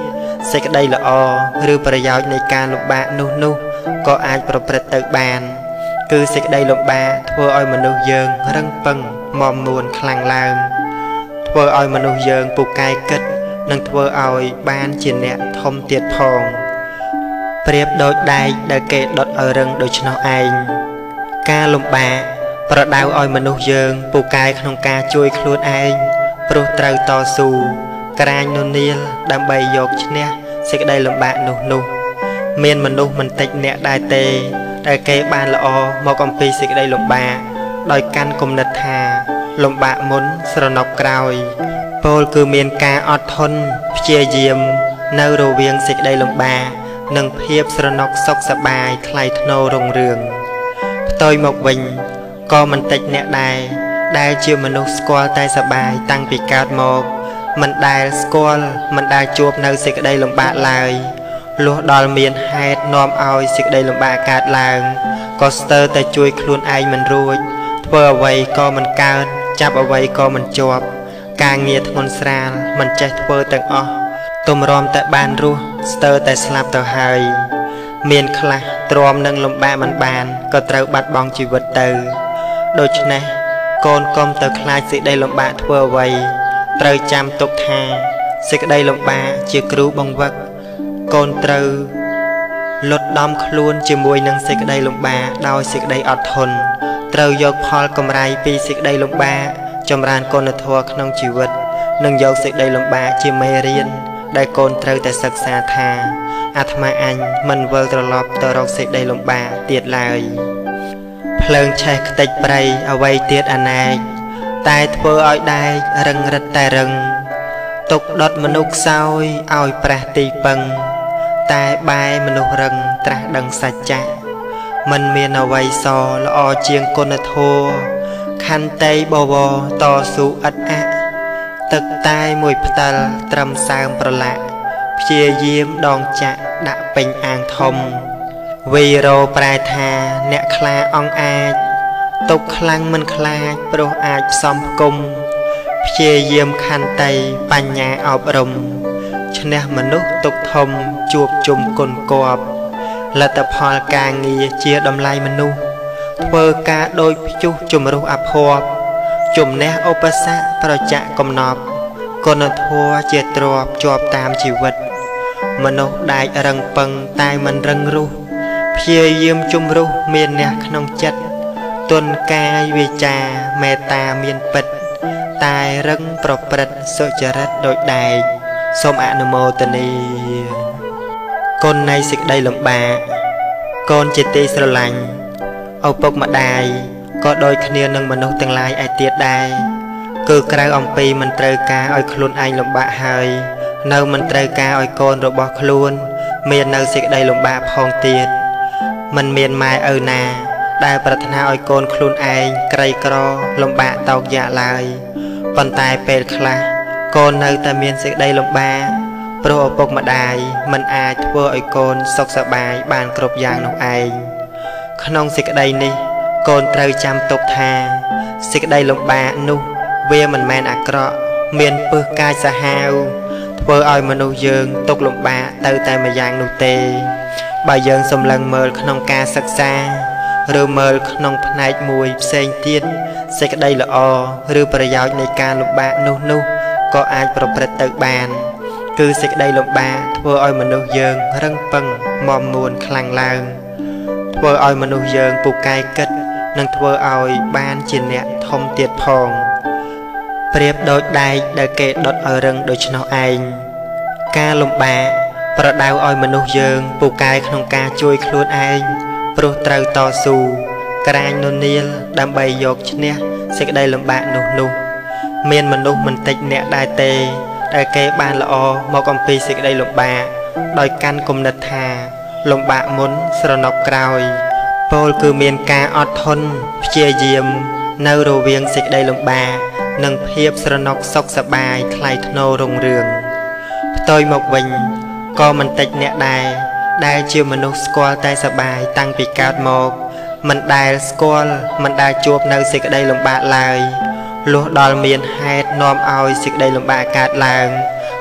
សេចក្តីល្អឬប្រយោជន៍នៃការលំបាកនោះនោះក៏អាចប្រព្រឹត្តទៅបានគឺសេចក្តីលំបាកធ្វើឲ្យមនុស្សយើងរឹងប៉ឹងមាំមួនខ្លាំងឡើងធ្វើឲ្យមនុស្សយើងពូកែគិតនិងធ្វើឲ្យបានជាអ្នកធំទៀតផងប្រៀបដូចដែកដែលគេដុតឲ្យរឹងដូច្នោះឯងការលំបាកប្រដៅឲ្យមនុស្សយើងពូកែក្នុងការជួយខ្លួនឯងព្រោះត្រូវតស៊ូក្រាញននៀលដើម្បីយកឈ្នះសេចក្តីលំបាកនោះនោះមានមនុស្សមិនតិចអ្នកដែរទេដែលគេបានល្អមកអំពីសេចក្តីលំបាកដោយកាន់គំនិតថាលំបាកមុនស្រណុកក្រោយពោលគឺមានការអត់ធន់ព្យាយាមនៅរវាងសេចក្តីលំបាកនិងភាពស្រណុកសុខសប្បាយថ្លៃថ្នូររុងរឿងផ្ទុយមកវិញក៏មិនតិចអ្នកដែរដែលជាមនុស្សស្គាល់តែសប្បាយតាំងពីកើតមកមិនដែលស្គាល់មិនដែលជួបនៅសេចក្តីលំបាកឡើយលុះដល់មានហេតុនាំឲ្យសេចក្តីលំបាកកើតឡើងក៏ស្ទើរតែជួយខ្លួនឯងមិនរួចធ្វើអ្វីក៏មិនកើតចាប់អ្វីក៏មិនជាប់ការងារធ្ងន់ស្រាលមិនចេះធ្វើទាំងអស់ទំរាំតែបានរស់ស្ទើរតែស្លាប់ទៅហើយមានខ្លះទ្រាំនឹងលំបាកមិនបានក៏ត្រូវបាត់បង់ជីវិតទៅដូច្នេះកូនកុំទៅខ្លាចសេចក្តីលំបាកធ្វើអ្វីត្រូវចាំទុកថាសេចក្តីលំបាកជាគ្រូបង្វឹកកូនត្រូវលុតដំខ្លួនជាមួយនឹងសេចក្តីលំបាកដោយសេចក្តីអត់ធន់ត្រូវយកផលកម្រៃពីសេចក្តីលំបាកចម្រើនគុណធម៌ក្នុងជីវិតនិងយកសេចក្តីលំបាកជាមេរៀនដែលកូនត្រូវតែសិក្សាថាអាត្មាអញមិនវិលត្រឡប់ទៅរកសេចក្តីលំបាកទៀតឡើយភ្លើងឆេះខ្ទេចព្រៃអ្វីទៀតអណែកតែធ្វើឲ្យដែករឹងរិតតែរឹងទុកដុតមនុស្សខ្សោយឲ្យប្រះទីពឹងតែបែមនុស្សរឹងត្រាស់ដឹងសច្ចៈមិនមានអ្វីសល្អជាងគុណធម៌ខន្តីបវរតស៊ូឥតអាក់ទឹកតែមួយផ្តិលត្រឹមសើមប្រឡាក់ព្យាយាមដងចាក់ដាក់ពេញអាងធំវីរោប្រែថាអ្នកខ្លាអង្អាចទុកខ្លាំងមិនខ្លាចព្រោះអាចផ្សំផ្គុំព្យាយាមខន្តីបញ្ញាអប់រំឈ្នះមនុស្សទុកធំជួបជុំគុណគប់លទ្ធផលការងារជាតម្លៃមនុស្សធ្វើការដោយព្យុះជំរុះអភ័ព្វជំនះឧបសគ្គប្រចាក់កំណប់គុណធម៌ជាទ្រព្យជាប់តាមជីវិតមនុស្សដែករឹងពឹងតែមិនរឹងរូសព្យាយាមជំរុះមានអ្នកក្នុងចិត្តទុនកាយវាចាមេត្តាមានពិតតែរឹងប្រព្រឹត្តសុចរិតដោយដែកសូមអនុមោទនាគុណនៃសេចក្តីលំបាកកូនជាទីស្រឡាញ់ឪពុកម្ដាយក៏ដូចគ្នានឹងមនុស្សទាំងឡាយឯទៀតដែរគឺក្រៅអំពីមិនត្រូវការឲ្យខ្លួនឯងលំបាកហើយនៅមិនត្រូវការឲ្យកូនរបស់ខ្លួនមាននៅសេចក្តីលំបាកផងទៀតមិនមានម៉ែឪណាដែលប្រាថ្នាឲ្យកូនខ្លួនឯងក្រីក្រលំបាកតោកយ៉ាឡើយប៉ុន្តែពេលខ្លះកូននៅតែមានសេចក្តីលំបាកព្រោះឪពុកម្ដាយមិនអាចធ្វើឲ្យកូនសុខសប្បាយបានគ្រប់យ៉ាងនោះឯងក្នុងសេចក្តីនេះកូនត្រូវចាំទុកថាសេចក្តីលំបាកនោះវាមិនមែនអាក្រក់មានពឹសកាយសាហាវធ្វើឲ្យមនុស្សយើងទុកលំបាកទៅតែម្យ៉ាងនោះទេបើយើងសម្លឹងមើលក្នុងការសិក្សាឬមើលក្នុងផ្នែកមួយផ្សេងទៀតសេចក្តីល្អឬប្រយោជន៍នៃការលំបាកនោះនោះក៏អាចប្រព្រឹត្តទៅបានគឺសេចក្តីលំបាកធ្វើឲ្យមនុស្សយើងរឹងប៉ឹងមាំមួនខ្លាំងឡើងធ្វើឲ្យមនុស្សយើងពូកែគិតនិងធ្វើឲ្យបានជាអ្នកធំទៀតផងប្រៀបដូចដែកដែលគេដុតឲ្យរឹងដូច្នោះឯងការលំបាកប្រដៅឲ្យមនុស្សយើងពូកែក្នុងការជួយខ្លួនឯងព្រោះត្រូវតស៊ូក្រាញននៀលដើម្បីយកឈ្នះសេចក្តីលំបាកនោះនោះមានមនុស្សមិនតិចអ្នកដែរទេដែលគេបានល្អមកអំពីសេចក្តីលំបាកដោយកាន់គំនិតថាលំបាកមុនស្រណុកក្រោយពោលគឺមានការអត់ធន់ព្យាយាមនៅរវាងសេចក្តីលំបាកនិងភាពស្រណុកសុខសប្បាយថ្លៃថ្នូររុងរឿងផ្ទុយមកវិញក៏មិនតិចអ្នកដែរដែលជាមនុស្សស្គាល់តែសប្បាយតាំងពីកើតមកមិនដែលស្គាល់មិនដែលជួបនៅសេចក្តីលំបាកឡើយលុះដល់មានហេតុនាំឲ្យសេចក្តីលំបាកកើតឡើង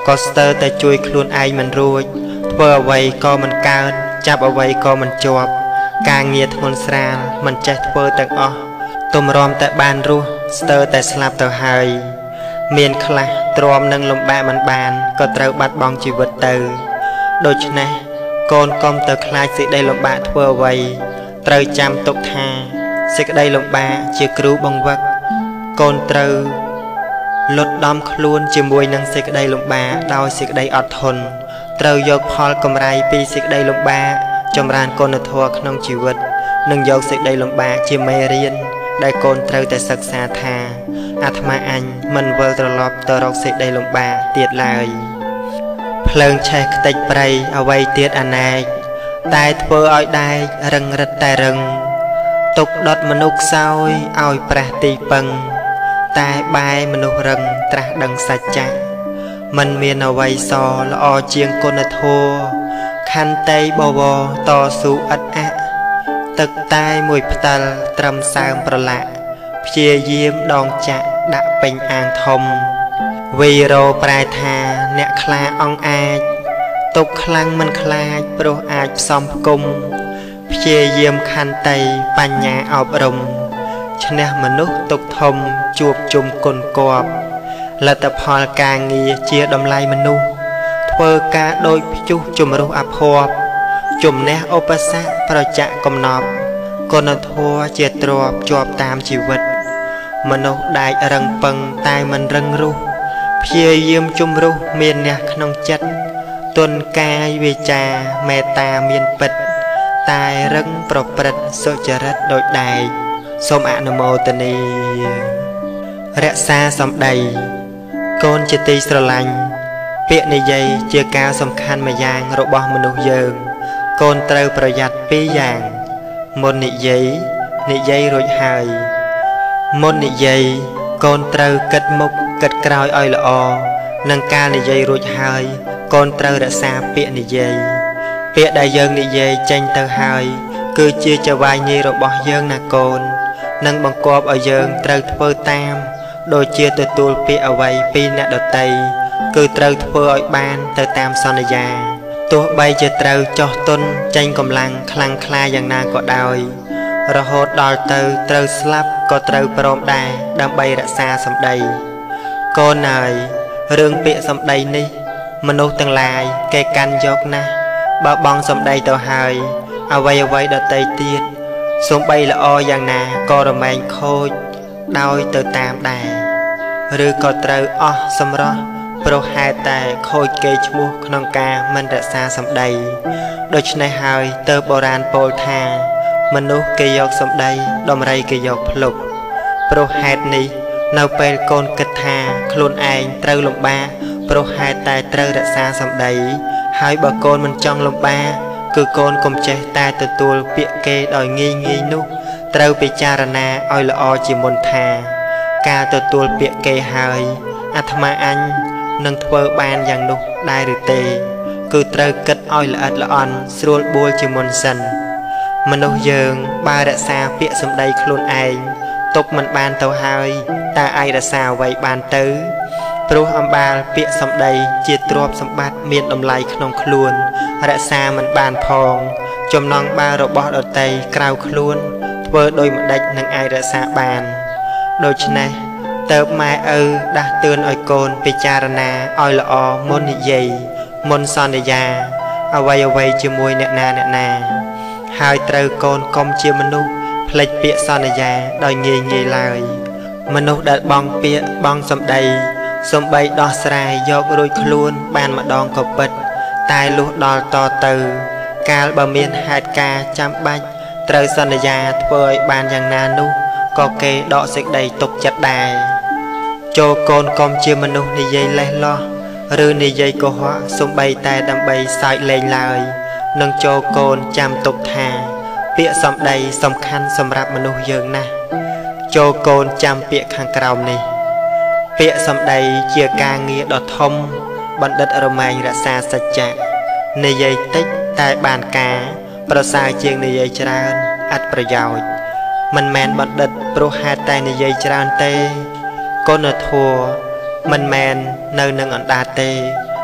ក៏ស្ទើរតែជួយខ្លួនឯងមិនរួចធ្វើអ្វីក៏មិនកើតចាប់អ្វីក៏មិនជាប់ការងារធ្ងន់ស្រាលមិនចេះធ្វើទាំងអស់ទម្រាំតែបានរស់ស្ទើរតែស្លាប់ទៅហើយមានខ្លះទ្រាំនឹងលំបាកមិនបានក៏ត្រូវបាត់បង់ជីវិតទៅដូច្នេះកូនកុំទៅខ្លាចសេចក្តីលំបាកធ្វើអ្វីត្រូវចាំទុកថាសេចក្តីលំបាកជាគ្រូបង្វឹកកូនត្រូវលុតដំខ្លួនជាមួយនឹងសេចក្តីលំបាកដោយសេចក្តីអត់ធន់ត្រូវយកផលកម្រៃពីសេចក្តីលំបាកចម្រើនគុណធម៌ក្នុងជីវិតនិងយកសេចក្តីលំបាកជាមេរៀនដែលកូនត្រូវតែសិក្សាថាអាត្មាអញមិនវិលត្រឡប់ទៅរកសេចក្តីលំបាកទៀតឡើយភ្លើងឆេះខ្ទេចព្រៃអ្វីទៀតអនេកតែធ្វើឲ្យដែករឹងរិតតែរឹងទុកដុតមនុស្សខ្សោយឲ្យប្រះទីពឹងតែបែមនុស្សរឹងត្រាស់ដឹងសច្ចៈមិនមានអ្វីសល្អជាងគុណធម៌ខន្តីបវរតស៊ូឥតអាក់ទឹកតែមួយផ្តិលត្រឹមសើមប្រឡាក់ព្យាយាមដងចាក់ដាក់ពេញអាងធំវីរោប្រែថាអ្នកខ្លាអង្អាចទុកខ្លាំងមិនខ្លាចព្រោះអាចផ្សំផ្គុំព្យាយាមខន្តីបញ្ញាអប់រំឈ្នះមនុស្សទុកធំជួបជុំគុណគប់លទ្ធផលការងារជាតម្លៃមនុស្សធ្វើការដោយព្យុះជំរុះអភ័ព្វជំនះឧបសគ្គប្រចាក់កំណប់គុណធម៌ជាទ្រព្យជាប់តាមជីវិតមនុស្សដាច់រឹងពឹងតែមិនរឹងរូសព្យាយាមជំរុះមានអ្នកក្នុងចិត្តទុនកាយវាចាមេត្តាមានពិតតែរឹងប្រព្រឹត្តសុចរិតដូចដែកសូមអនុមោទនារក្សាសម្ដីកូនជាទីស្រឡាញ់ពាក្យនិយាយជាការសំខាន់មួយយ៉ាងរបស់មនុស្សយើងកូនត្រូវប្រយ័ត្នពីរយ៉ាងមុននិយាយនិយាយរួចហើយមុននិយាយកូនត្រូវគិតមុខគិតក្រោយឲ្យល្អនឹងការនិយាយរួចហើយកូនត្រូវរក្សាពាក្យនិយាយពាក្យដែលយើងនិយាយចេញទៅហើយគឺជាចវាយញីរបស់យើងណាកូននឹងបង្គាប់ឲ្យយើងត្រូវធ្វើតាមដូចជាទទួលពាក្យអ្វីពីអ្នកដទៃគឺត្រូវធ្វើឲ្យបានទៅតាមសន្យាទោះបីជាត្រូវចោះទុនចេញកម្លាំងខ្លាំងក្លាយ៉ាងណាក៏ដោយរហូតដល់ទៅត្រូវស្លាប់ក៏ត្រូវព្រមដែរដើម្បីរក្សាសម្ដីកូនហើយរឿងពាក្យសម្ដីនេះមនុស្សទាំងឡាយគេកាន់យកណាស់បើបង់សម្ដីទៅហើយអ្វីអ្វីដទៃទៀតសូម្បីល្អយ៉ាងណាក៏រមែងខូចដោយទៅតាមដែរឬក៏ត្រូវអស់សម្រស់ព្រោះហេតុតែខូចគេឈ្មោះក្នុងការមិនរក្សាសម្ដីដូច្នេះហើយទើបបុរាណពោលថាមនុស្សគេយកសម្ដីដំរីគេយកភ្លុកព្រោះហេតុនេះនៅពេលកូនគិតថាខ្លួនឯងត្រូវលំបាកព្រោះហេតុតែត្រូវរក្សាសម្ដីហើយបើកូនមិនចង់លំបាកគឺកូនកុំចេះតែទទួលពាក្យគេដោយងាយងាយនោះត្រូវពិចារណាឲ្យល្អជាមុនថាការទទួលពាក្យគេហើយអាត្មាអញនឹងធ្វើបានយ៉ាងនោះដែរឬទេគឺត្រូវគិតឲ្យល្អិតល្អន់ស្រួលបួលជាមុនសិនមនុស្សយើងបើរក្សាពាក្យសម្ដីខ្លួនឯងទុកមិនបានទៅហើយតើអាចរក្សាអ្វីបានទៅព្រោះអំបាលពាក្យសម្ដីជាទ្រព្យសម្បត្តិមានតម្លៃក្នុងខ្លួនរក្សាមិនបានផងចំណងបារបស់ដតីក្រៅខ្លួនធ្វើដោយម្ដេចនឹងអាចរក្សាបានដូច្នេះតើបម៉ែឪដាស់តឿនឲ្យកូនពិចារណាឲ្យល្អមុននិយាយមុនសន្យាអ្វីអ្វីជាមួយអ្នកណាអ្នកណាហើយត្រូវកូនកុំជាមនុស្សភ្លេចពាក្យសន្យាដោយងាយងាយឡើយមនុស្សដែលបង់ពាក្យបង់សម្ដីសំបីដោះស្រាយយករួចខ្លួនបានម្ដងក៏ពិតតែលុះដល់តទៅកាលបើមានហេតុការណ៍ចាំបាច់ត្រូវសន្យាធ្វើឲ្យបានយ៉ាងណានោះក៏គេដកសេចក្តីទុកចិត្តដែរចូលកូនកុំជាមនុស្សនិយាយលេះលោះឬនិយាយកុហកសំបីតែដើម្បីសើចលេងឡើយនឹងចូលកូនចាំទុកថាពាក្យសម្ដីសំខាន់សម្រាប់មនុស្សយើងណាស់ចូលកូនចាំពាក្យខាងក្រោមនេះពាក្យសម្ដីជាការងារដ៏ធំបណ្ឌិតរមែងរក្សាសច្ចៈនិយាយតិចតែបានការប្រសើរជាងនិយាយច្រើនឥតប្រយោជន៍មិនមែនបណ្ឌិតព្រោះហេតុតែនិយាយច្រើនទេគុណធម៌មិនមែននៅនឹងអណ្ដាតទេ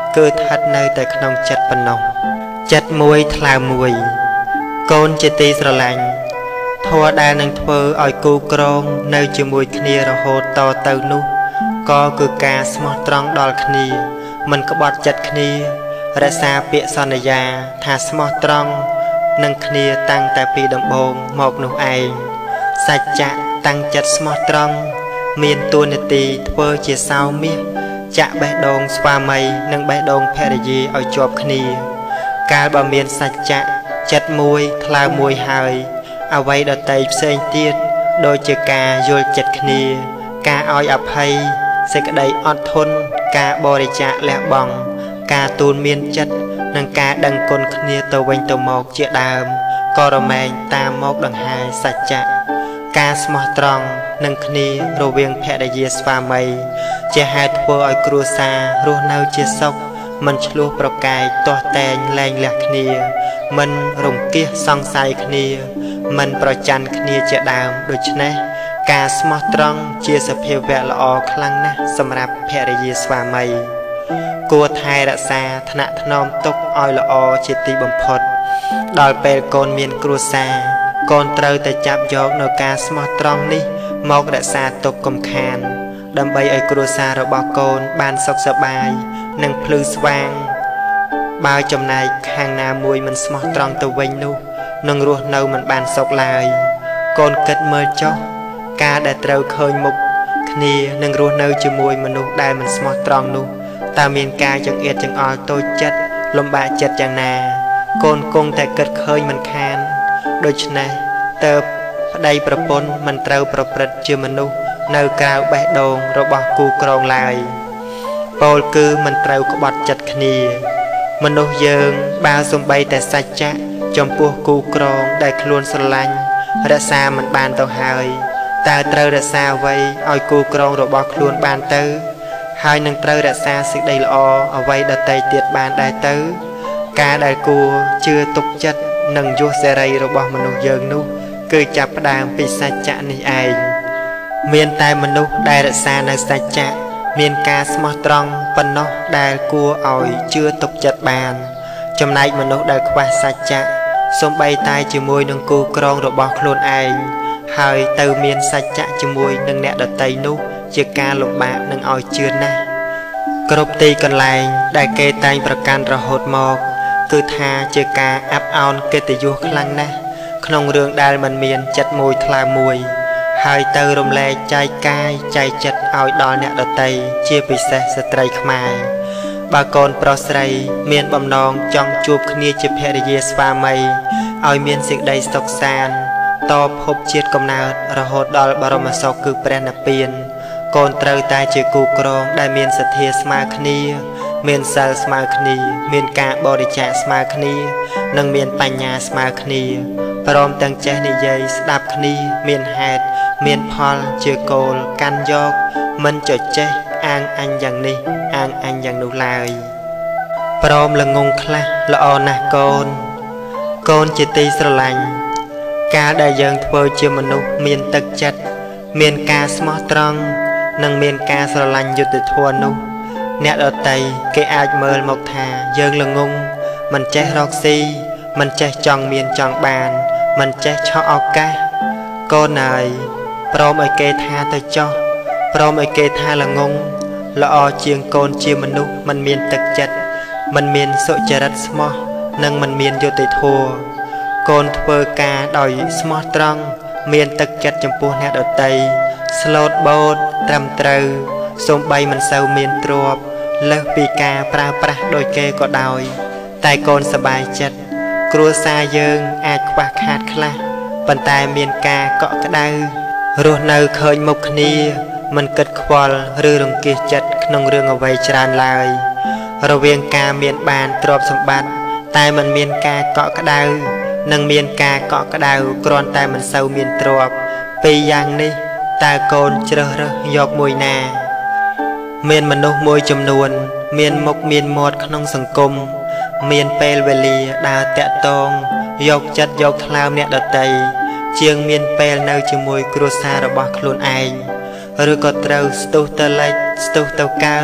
គឺស្ថិតនៅតែក្នុងចិត្តប៉ុណ្ណោះចិត្តមួយថ្លើមមួយកូនជាទីស្រឡាញ់ធម៌ដែលនឹងធ្វើឲ្យគូក្រងនៅជាមួយគ្នារហូតតទៅនោះក៏គឺការស្មោះត្រង់ដល់គ្នាមិនក្បត់ចិត្តគ្នារក្សាពាក្យសន្យាថាស្មោះត្រង់នឹងគ្នាតាំងតែពីដំបូងមកនោះឯងសច្ចៈតាំងចិត្តស្មោះត្រង់មានតួនាទីធ្វើជាសោមាសចាក់បេះដូងស្វាមីនិងបេះដូងភរិយាឲ្យជាប់គ្នាកាលបើមានសច្ចៈចិត្តមួយថ្លើមមួយហើយអ្វីដតីផ្សេងទៀតដូចជាការយល់ចិត្តគ្នាការឲ្យអភ័យសេចក្តីអត់ធន់ការបរិច្ចាគលះបង់ការទូលមានចិត្តនិងការដឹងគុណគ្នាទៅវិញទៅមកជាដើមក៏រមែងតាមមកដង្ហែសច្ចៈការស្មោះត្រង់នឹងគ្នារវាងភរិយាស្វាមីជាហេតុធ្វើឲ្យគ្រួសាររស់នៅជាសុខមិនឆ្លោះប្រកែកទាស់តែងលែងលះគ្នាមិនរង្គៀសសង្ស័យគ្នាមិនប្រច័ណ្ឌគ្នាជាដើមដូច្នេះការស្មោះត្រង់ជាសភាវៈល្អខ្លាំងណាស់សម្រាប់ភរិយាស្វាមីគួរថែរក្សាឋានៈថ្នមទុកឲ្យល្អជាទីបំផុតដល់ពេលកូនមានគ្រួសារកូនត្រូវតែចាប់យកនៅការស្មោះត្រង់នេះមករក្សាទុកកុំខានដើម្បីឲ្យគ្រួសាររបស់កូនបានសុខសប្បាយនិងភ្លឺស្វាងបើចំណែកខាងណាមួយមិនស្មោះត្រង់ទៅវិញនោះនឹងរស់នៅមិនបានសុខឡើយកូនគិតមើលចុះការដែលត្រូវឃើញមុខគ្នានឹងរស់នៅជាមួយមនុស្សដែលមិនស្មោះត្រង់នោះតើមានការចង្អៀតចង្អល់តូចចិត្តលំបាកចិត្តយ៉ាងណាកូនគង់តែគិតឃើញមិនខានដូច្នេះតើប្តីប្រពន្ធមិនត្រូវប្រព្រឹត្តជាមនុស្សនៅក្រៅបេះដូងរបស់គូក្រងឡើយពោលគឺមិនត្រូវក្បត់ចិត្តគ្នាមនុស្សយើងបើសំបីតែសច្ចៈចំពោះគូក្រងដែលខ្លួនស្រឡាញ់រក្សាមិនបានទៅហើយតើត្រូវរក្សាអ្វីឲ្យគូក្រងរបស់ខ្លួនបានទៅហើយនឹងត្រូវរក្សាសេចក្តីល្អអ្វីដទៃទៀតបានដែរទៅការដែលគួរជឿទុកចិត្តនិងយុះសេរីរបស់មនុស្សយើងនោះគឺចាប់ផ្ដើមពីសច្ចៈនេះឯងមានតែមនុស្សដែលរក្សានៅសច្ចៈមានការស្មោះត្រង់ប៉ុណ្ណោះដែលគួរឲ្យជឿទុកចិត្តបានចំណែកមនុស្សដែលខ្វះសច្ចៈសូម្បីតែជាមួយនឹងគូក្រងរបស់ខ្លួនឯងហើយទៅមានសច្ចៈជាមួយនឹងអ្នកដទៃនោះជាការលំបាកនឹងឲ្យជឿណាស់គ្រប់ទីកន្លែងដែលគេតែងប្រកាន់រហូតមកគឺថាជាការអាប់អោនកិត្តិយសខ្លាំងណាស់ក្នុងរឿងដែលមិនមានចិត្តមួយថ្លើមមួយហើយទៅរំលែកចែកកាយចែកចិត្តឲ្យដល់អ្នកដទៃជាពិសេសស្ត្រីខ្មែរបើកូនប្រុសស្រីមានបំណងចង់ជួបគ្នាជាភរិយាស្វាមីឲ្យមានសេចក្តីសុខសាន្តតភពជាតិកំណើតរហូតដល់បរមសុខគឺព្រះនិព្វានកូនត្រូវតែជាគូក្រងដែលមានសទ្ធាស្មើគ្នាមានសិលស្មើគ្នាមានការបរិច្ចាគស្មើគ្នានិងមានបញ្ញាស្មើគ្នាព្រមទាំងចេះនិយាយស្ដាប់គ្នាមានហេតុមានផលជាគោលកាន់យកមិនចចេះអាងអញយ៉ាងនេះអាងអញយ៉ាងនោះឡើយព្រមល្ងងខ្លះល្អណាស់កូនកូនជាទីស្រឡាញ់ការដែលយើងធ្វើជាមនុស្សមានទឹកចិត្តមានការស្មោះត្រង់និងមានការស្រឡាញ់យុត្តិធម៌នោះអ្នកដទៃគេអាចមើលមកថាយើងល្ងងមិនចេះរកស៊ីមិនចេះចង់មានចង់បានមិនចេះឆក់ឱកាសកូនអើយព្រមឲ្យគេថាទៅចោះព្រមឲ្យគេថាល្ងងល្អជាងកូនជាមនុស្សមិនមានទឹកចិត្តមិនមានសុចរិតស្មោះនិងមិនមានយុត្តិធម៌កូនធ្វើការដោយស្មោះត្រង់មានទឹកចិត្តចំពោះអ្នកដទៃស្លូតបូតត្រឹមត្រូវសូម្បីមិនសូវមានទ្រព្យលើសពីការប្រើប្រាស់ដោយគេក៏ដោយតែកូនសប្បាយចិត្តគ្រួសារយើងអាចខ្វះខាតខ្លះប៉ុន្តែមានការកក់ក្ដៅរស់នៅឃើញមុខគ្នាមិនគិតខ្វល់ឬរង្គៀសចិត្តក្នុងរឿងអ្វីច្រើនឡើយរវាងការមានបានទ្រព្យសម្បត្តិតែមិនមានការកក់ក្ដៅនិងមានការកក់ក្ដៅគ្រាន់តែមិនសូវមានទ្រព្យពីរយ៉ាងនេះតើកូនជ្រើសរើសយកមួយណាមានមនុស្សមួយចំនួនមានមុខមានមាត់ក្នុងសង្គមមានពេលវេលាដើរតាក់ទងយកចិត្តយកថ្លើមអ្នកដទៃជាងមានពេលនៅជាមួយគ្រួសាររបស់ខ្លួនឯងឬក៏ត្រូវស្ទុះទៅលិចស្ទុះទៅកើត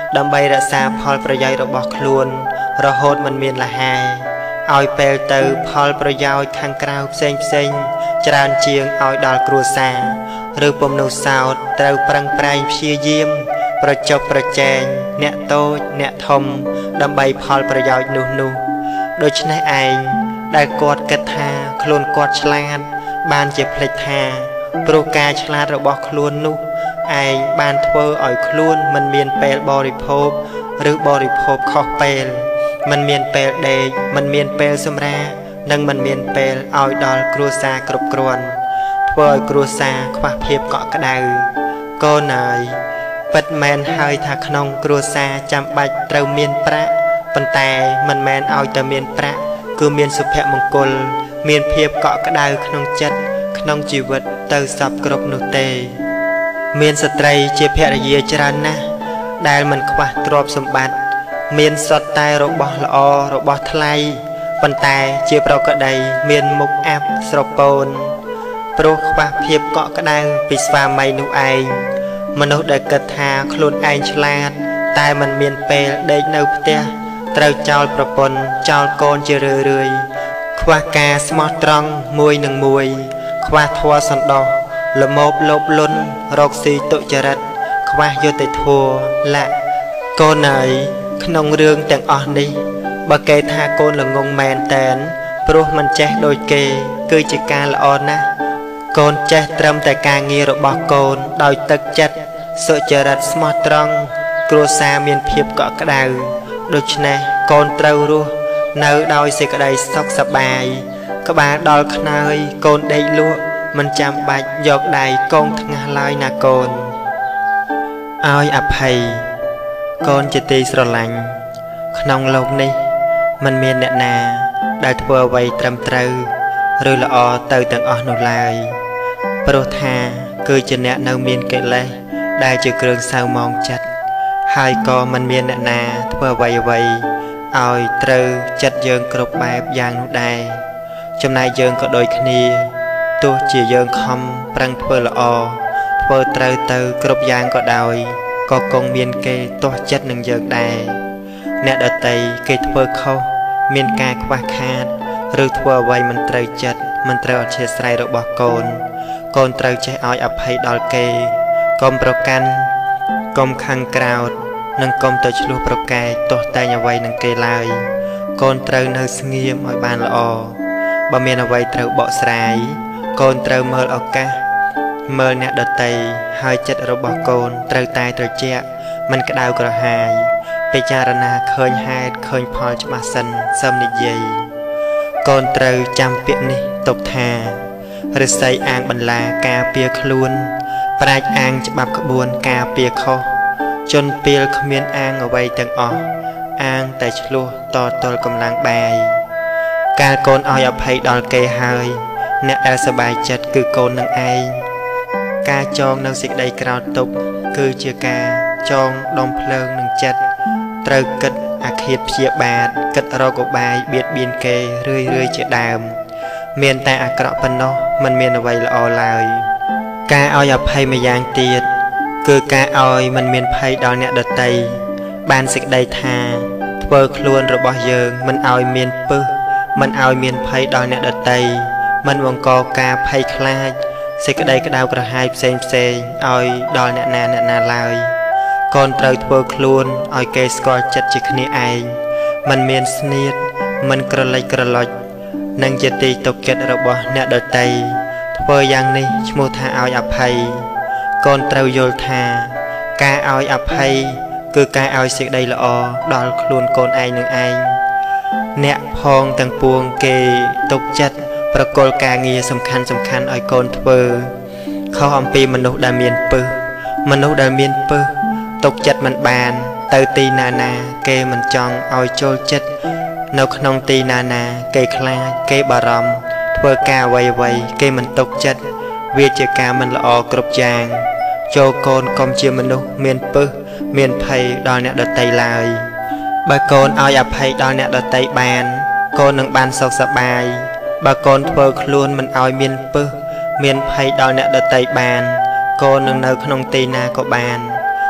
ដើម្បីរក្សាផលប្រយោជន៍របស់ខ្លួនរហូតមិនមានលហាឲ្យពេលទៅផលប្រយោជន៍ខាងក្រៅផ្សេងផ្សេងច្រើនជាងឲ្យដល់គ្រួសារឬពុំនោះសោតត្រូវប្រឹងប្រែងព្យាយាមប្រជប់ប្រជែងអ្នកតូចអ្នកធំដើម្បីផលប្រយោជន៍នោះនោះដូច្នេះឯងដែលគាត់គិតថាខ្លួនគាត់ឆ្លាតបានជាភ្លេចថាព្រោះការឆ្លាតរបស់ខ្លួននោះឯងបានធ្វើឲ្យខ្លួនមិនមានពេលបរិភោគឬបរិភោគខុសពេលមិនមានពេលដេកមិនមានពេលសម្រាកនិងមិនមានពេលឲ្យដល់គ្រួសារគ្រប់គ្រាន់ធ្វើឲ្យគ្រួសារខ្វះភាពកក់ក្ដៅកូនអើយពិតមែនហើយថាក្នុងគ្រួសារចាំបាច់ត្រូវមានប្រាក់ប៉ុន្តែមិនមែនឲ្យតែមានប្រាក់គឺមានសុភមង្គលមានភាពកក់ក្ដៅក្នុងចិត្តក្នុងជីវិតទៅសពគ្រប់នោះទេមានស្ត្រីជាភរិយាច្រើនណាស់ដែលមិនខ្វះទ្រព្យសម្បត្តិមានសុទ្ធតែរបស់ល្អរបស់ថ្លៃប៉ុន្តែជាប្រក្តីមានមុខអាប់ស្រពោនព្រោះខ្វះភាពកក់ក្ដៅពីស្វាមីនោះឯងមនុស្សដែលគិតថាខ្លួនឯងឆ្លាតតែមិនមានពេលដេកនៅផ្ទះត្រូវចោលប្រពន្ធចោលកូនជារឿយរឿយខ្វះការស្មោះត្រង់មួយនឹងមួយខ្វះធម៌សន្តោសល្មោបលោភលន់រកស៊ីទុច្ចរិតខ្វះយុត្តិធម៌លាក់កូនអើយក្នុងរឿងទាំងអស់នេះបើគេថាកូនល្ងងមែនតែនព្រោះមិនចេះដូចគេគឺជាការល្អណាស់កូនចេះត្រឹមតែការងាររបស់កូនដោយទឹកចិត្តសុចរិតស្មោះត្រង់គ្រួសារមានភាពកក់ក្ដៅដូច្នេះកូនត្រូវរស់នៅដោយសេចក្តីសុខសប្បាយក្បាលដល់ខ្នើយកូនដេកលក់មិនចាំបាច់យកដៃកងថ្ងាសឡើយណាកូនឲ្យអភ័យកូនជាទីស្រឡាញ់ក្នុងโลกនេះមិនមានអ្នកណាដែលធ្វើអ្វីត្រឹមត្រូវឬល្អទៅទាំងអស់នោះឡើយព្រោះថាគឺជាអ្នកនៅមានកិលេសដែលជាគ្រឿងសៅមងចិត្តហើយក៏មិនមានអ្នកណាធ្វើអ្វីអ្វីឲ្យត្រូវចិត្តយើងគ្រប់បែបយ៉ាងនោះដែរចំណែកយើងក៏ដូចគ្នាទោះជាយើងខំប្រឹងធ្វើល្អធ្វើត្រូវទៅគ្រប់យ៉ាងក៏ដោយក៏គង់មានគេទាស់ចិត្តនឹងយើងដែរអ្នកដតីគេធ្វើខុសមានការខ្វះខាតឬធ្វើអ្វីមិនត្រូវចិត្តមិនត្រូវអធិស្ឋានរបស់កូនកូនត្រូវចេះឲ្យអភ័យដល់គេកុំប្រកាន់កុំខឹងក្រោធនិងកុំទៅឆ្លោះប្រកែកទាស់តែងអ្វីនឹងគេឡើយកូនត្រូវនៅស្ងៀមឲ្យបានល្អបើមានអ្វីត្រូវបកស្រាយកូនត្រូវមើលឱកាសមើលអ្នកដតីហើយចិត្តរបស់កូនត្រូវតែត្រជាក់មិនក្តៅក្រហាយពិចារណាឃើញហេតុឃើញផលច្បាស់សិនសឹមនិយាយកូនត្រូវចាំពាក្យនេះទុកថាឫស្សីអាងបន្លាការពារខ្លួនប្រាជ្ញអាងច្បាប់ក្បួនការពារខុសជនពាលគ្មានអាងអ្វីទាំងអស់អាងតែឆ្លោះតទល់កម្លាំងបាយកាលកូនឲ្យអភ័យដល់គេហើយអ្នកដែលសប្បាយចិត្តគឺកូននឹងឯងការចងនៅសេចក្តីក្រោធទុកគឺជាការចងដុំភ្លើងនឹងចិត្តត្រូវគិតអាឃាតព្យាបាទគិតរកឧបាយបៀតបៀនគេរឿយរឿយជាដើមមានតែអាក្រក់ប៉ុណ្ណោះមិនមានអ្វីល្អឡើយការឲ្យអភ័យម្យ៉ាងទៀតគឺការឲ្យមិនមានភ័យដល់អ្នកដតីបានសេចក្តីថាធ្វើខ្លួនរបស់យើងមិនឲ្យមានពឹសមិនឲ្យមានភ័យដល់អ្នកដតីមិនបង្កការភ័យខ្លាចសេចក្តីក្តៅក្រហាយផ្សេងផ្សេងឲ្យដល់អ្នកណាអ្នកណាឡើយកូនត្រូវធ្វើខ្លួនឲ្យគេស្គាល់ចិត្តជាគ្នាឯងមិនមានស្នៀតមិនក្រឡិចក្រឡុចនិងជាទីទុកចិត្តរបស់អ្នកដតីធ្វើយ៉ាងនេះឈ្មោះថាឲ្យអភ័យកូនត្រូវយល់ថាការឲ្យអភ័យគឺការឲ្យសេចក្តីល្អដល់ខ្លួនកូនឯងនឹងឯងអ្នកផងទាំងពួងគេទុកចិត្តប្រគល់ការងារសំខាន់សំខាន់ឲ្យកូនធ្វើខុសអំពីមនុស្សដែលមានពឹសមនុស្សដែលមានពឹសទុកចិត្តមិនបានទៅទីណាណាគេមិនចង់ឲ្យចូលចិត្តនៅក្នុងទីណាណាគេខ្លាចគេបារម្ភធ្វើការអ្វីអ្វីគេមិនទុកចិត្តវាជាការមិនល្អគ្រប់យ៉ាងចូលកូនកុំជាមនុស្សមានពឹសមានភ័យដល់អ្នកដតីឡើយបើកូនឲ្យអភ័យដល់អ្នកដតីបានកូននឹងបានសុខសប្បាយបើកូនធ្វើខ្លួនមិនឲ្យមានពឹសមានភ័យដល់អ្នកដតីបានកូននឹងនៅក្នុងទីណាក៏បាន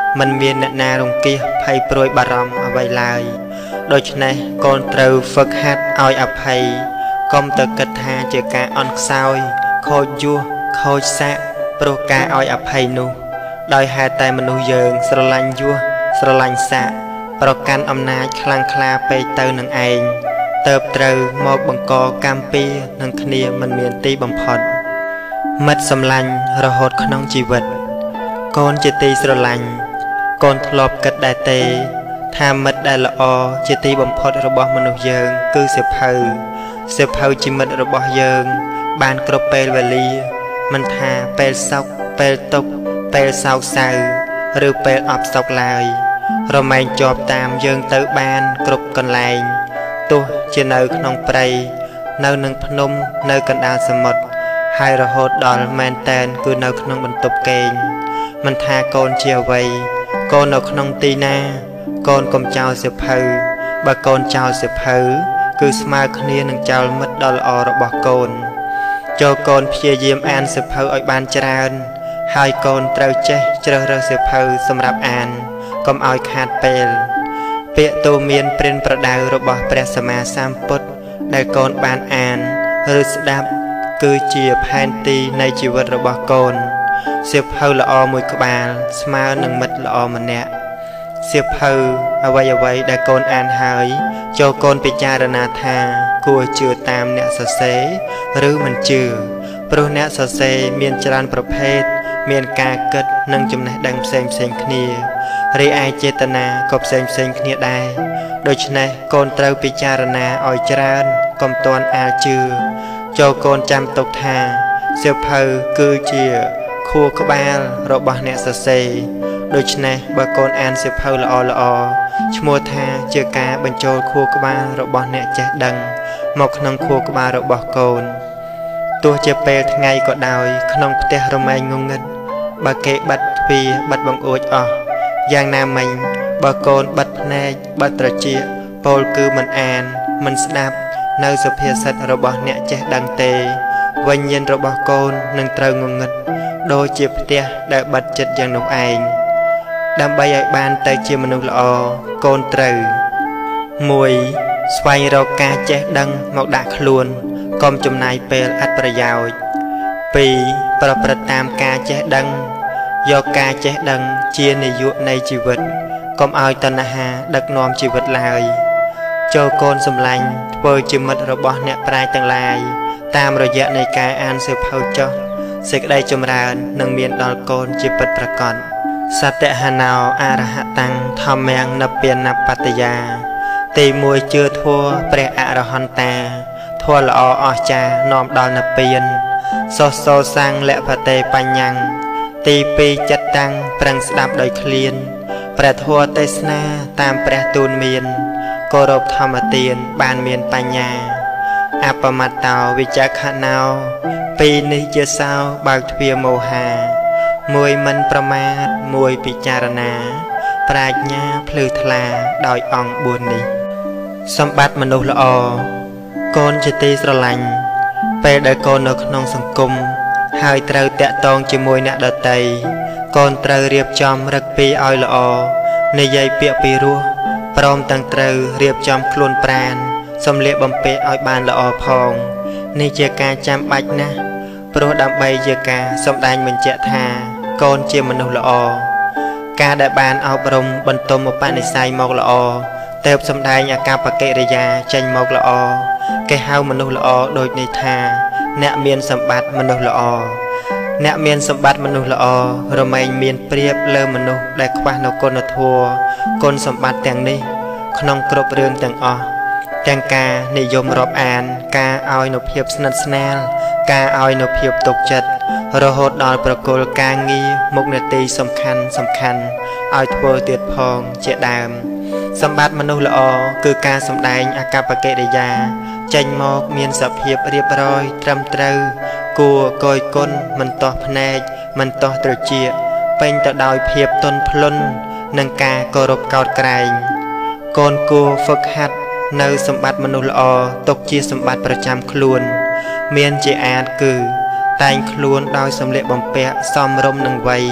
มันមានអ្នកណារង្គៀសភ័យព្រួយបារម្ភអ្វីឡើយដូច្នេះកូនត្រូវហ្វឹកហាត់ឲ្យអភ័យកុំទៅគិតថាជាការអន់ខ្សោយខូចយសខូចសាក់ព្រោះការឲ្យអភ័យនោះដោយហេតុតែមនុស្សយើងស្រឡាញ់យសស្រឡាញ់សាក់ប្រកាន់អំណាចខ្លាំងក្លាពេកទៅនឹងឯងទៅត្រូវមកបង្កកម្មពៀនឹងគ្នាមិនមានទីបំផុតមិត្តសម្លាញ់រហូតក្នុងជីវិតកូនជាទីស្រឡាញ់កូនធ្លាប់គិតដែរទេថាមិត្តដែលល្អជាទីបំផុតរបស់មនុស្សយើងគឺសៀវភៅសៀវភៅជាមិត្តរបស់យើងបានគ្រប់ពេលវេលាមិនថាពេលសុខពេលទុក្ខពេលសោកសៅឬពេលអបសុខឡើយរមែងជាប់តាមយើងទៅបានគ្រប់កន្លែងទោះជានៅក្នុងព្រៃនៅនឹងភ្នំនៅកណ្ដាលសមុទ្រហើយរហូតដល់មែនតែនគឺនៅក្នុងបន្ទប់គេងមិនថាកូនជាអ្វីកូននៅក្នុងទីណាកូនកុំចោលសៀវភៅបើកូនចោលសៀវភៅគឺស្មើគ្នានឹងចោលមិត្តដ៏ល្អរបស់កូនចូលកូនព្យាយាមអានសៀវភៅឲ្យបានច្រើនហើយកូនត្រូវចេះជ្រើសរើសសៀវភៅសម្រាប់អានកុំឲ្យខាតពេលពាក្យទូមានព្រានប្រដៅរបស់ព្រះសម្មាសម្ពុទ្ធដែលកូនបានអានឬស្ដាប់គឺជាផែនទីនៃជីវិតរបស់កូនសៀវភៅល្អមួយក្បាលស្មើនឹងមិត្តល្អម្នាក់សៀវភៅអ្វីអ្វីដែលកូនអានហើយចូលកូនពិចារណាថាគួរជឿតាមអ្នកសរសេរឬមិនជឿព្រោះអ្នកសរសេរមានច្រើនប្រភេទមានការគិតនិងចំណេះដឹងផ្សេងផ្សេងគ្នារីឯចេតនាក៏ផ្សេងផ្សេងគ្នាដែរដូច្នេះកូនត្រូវពិចារណាឲ្យច្រើនកុំទាន់អាលជឿចូលកូនចាំទុកថាសៀវភៅគឺជាខួរក្បាលរបស់អ្នកសរសេរដូច្នេះបើកូនអានសៀវភៅល្អល្អឈ្មោះថាជាការបញ្ចូលខួរក្បាលរបស់អ្នកចេះដឹងមកក្នុងខួរក្បាលរបស់កូនទោះជាពេលថ្ងៃក៏ដោយក្នុងផ្ទះរមែងងងឹតបើគេបិទទ្វារបិទបង្អួចអស់យ៉ាងណាមិញបើកូនបិទភ្នែកបិទត្រចៀកពោលគឺមិនអានមិនស្ដាប់នៅសុភាសិតរបស់អ្នកចេះដឹងទេវិញ្ញាណរបស់កូននឹងត្រូវងងឹតដូចជាផ្ទះដែលបិទចិត្តយ៉ាងនោះឯងដើម្បីឲ្យបានទៅជាមនុស្សល្អកូនត្រូវមួយស្វែងរកការចេះដឹងមកដាក់ខ្លួនកុំចំណាយពេលឥតប្រយោជន៍ពីរប្រព្រឹត្តតាមការចេះដឹងយកការចេះដឹងជានាយកនៃជីវិតកុំឲ្យតណ្ហាដឹកនាំជីវិតឡើយចូលកូនសម្លាញ់ធ្វើជាមិត្តរបស់អ្នកប្រាជ្ញទាំងឡាយតាមរយៈនៃការអានសៀវភៅចុះសេចក្តីចម្រើននឹងមានដល់កូនជាពិតប្រាកដសត្យហណោអរហតាំងធម្មំនពានបត្តយាទីមួយជឿធัวព្រះអរហន្តាធัวល្អអស្ចារ្យនាំដល់និព្វានសោសោសាំងលភតេបញ្ញੰទីពីរចិត្តតាំងប្រឹងស្ដាប់ដោយឃ្លានព្រះធัวទេសនាតាមព្រះទូលមានគោរពធម្មទានបានមានបញ្ញាអបមត្តោវិចក្ខណោពីរនេះជាសោបើកទ្វារមោហាមួយមិនប្រមាទមួយពិចារណាប្រាជ្ញាភ្លឺថ្លាដោយអង្គបួននេះសម្បត្តិមនុស្សល្អកូនជាទីស្រឡាញ់ពេលដែលកូននៅក្នុងសង្គមហើយត្រូវតាក់ទងជាមួយអ្នកដទៃកូនត្រូវរៀបចំរឹកពីឲ្យល្អនិយាយពាក្យពីរោះព្រមទាំងត្រូវរៀបចំខ្លួនប្រាណសម្លៀកបំពាក់ឲ្យបានល្អផងនេះជាការចាំបាច់ណាស់ព្រោះដើម្បីជាការសម្ដែងបញ្ជាក់ថាកូនជាមនុស្សល្អការដែលបានអប់រំបន្ទុំឧបនិស្ស័យមកល្អទើបសម្ដែងអាកប្បកិរិយាចេញមកល្អគេហៅមនុស្សល្អដូចនេះថាអ្នកមានសម្បត្តិមនុស្សល្អអ្នកមានសម្បត្តិមនុស្សល្អរមែងមានប្រៀបលើមនុស្សដែលខ្វះនូវគុណធម៌គុណសម្បត្តិទាំងនេះក្នុងគ្រប់រឿងទាំងអស់ទាំងការនិយមរាប់អានការឲ្យនូវភាពស្និទ្ធស្នាលការឲ្យនូវភាពទុកចិត្តរហូតដល់ប្រគល់ការងារមុខនាទីសំខាន់សំខាន់ឲ្យធ្វើទៀតផងជាដើមសម្បត្តិមនុស្សល្អគឺការសម្ដែងអាកប្បកិរិយាចេញមកមានសភាពរៀបរយត្រឹមត្រូវគួរគយគុណមិនទាស់ភ្នែកមិនទាស់ត្រចៀកពេញទៅដោយភាពទន់ភ្លន់និងការគោរពកោតក្រែងកូនគួរហ្វឹកហាត់នៅសម្បត្តិមនុស្សល្អទុកជាសម្បត្តិប្រចាំខ្លួនមានជាអាចគឺតែងខ្លួនដោយសម្លៀកបំពាក់សមរម្យនឹងវ័យ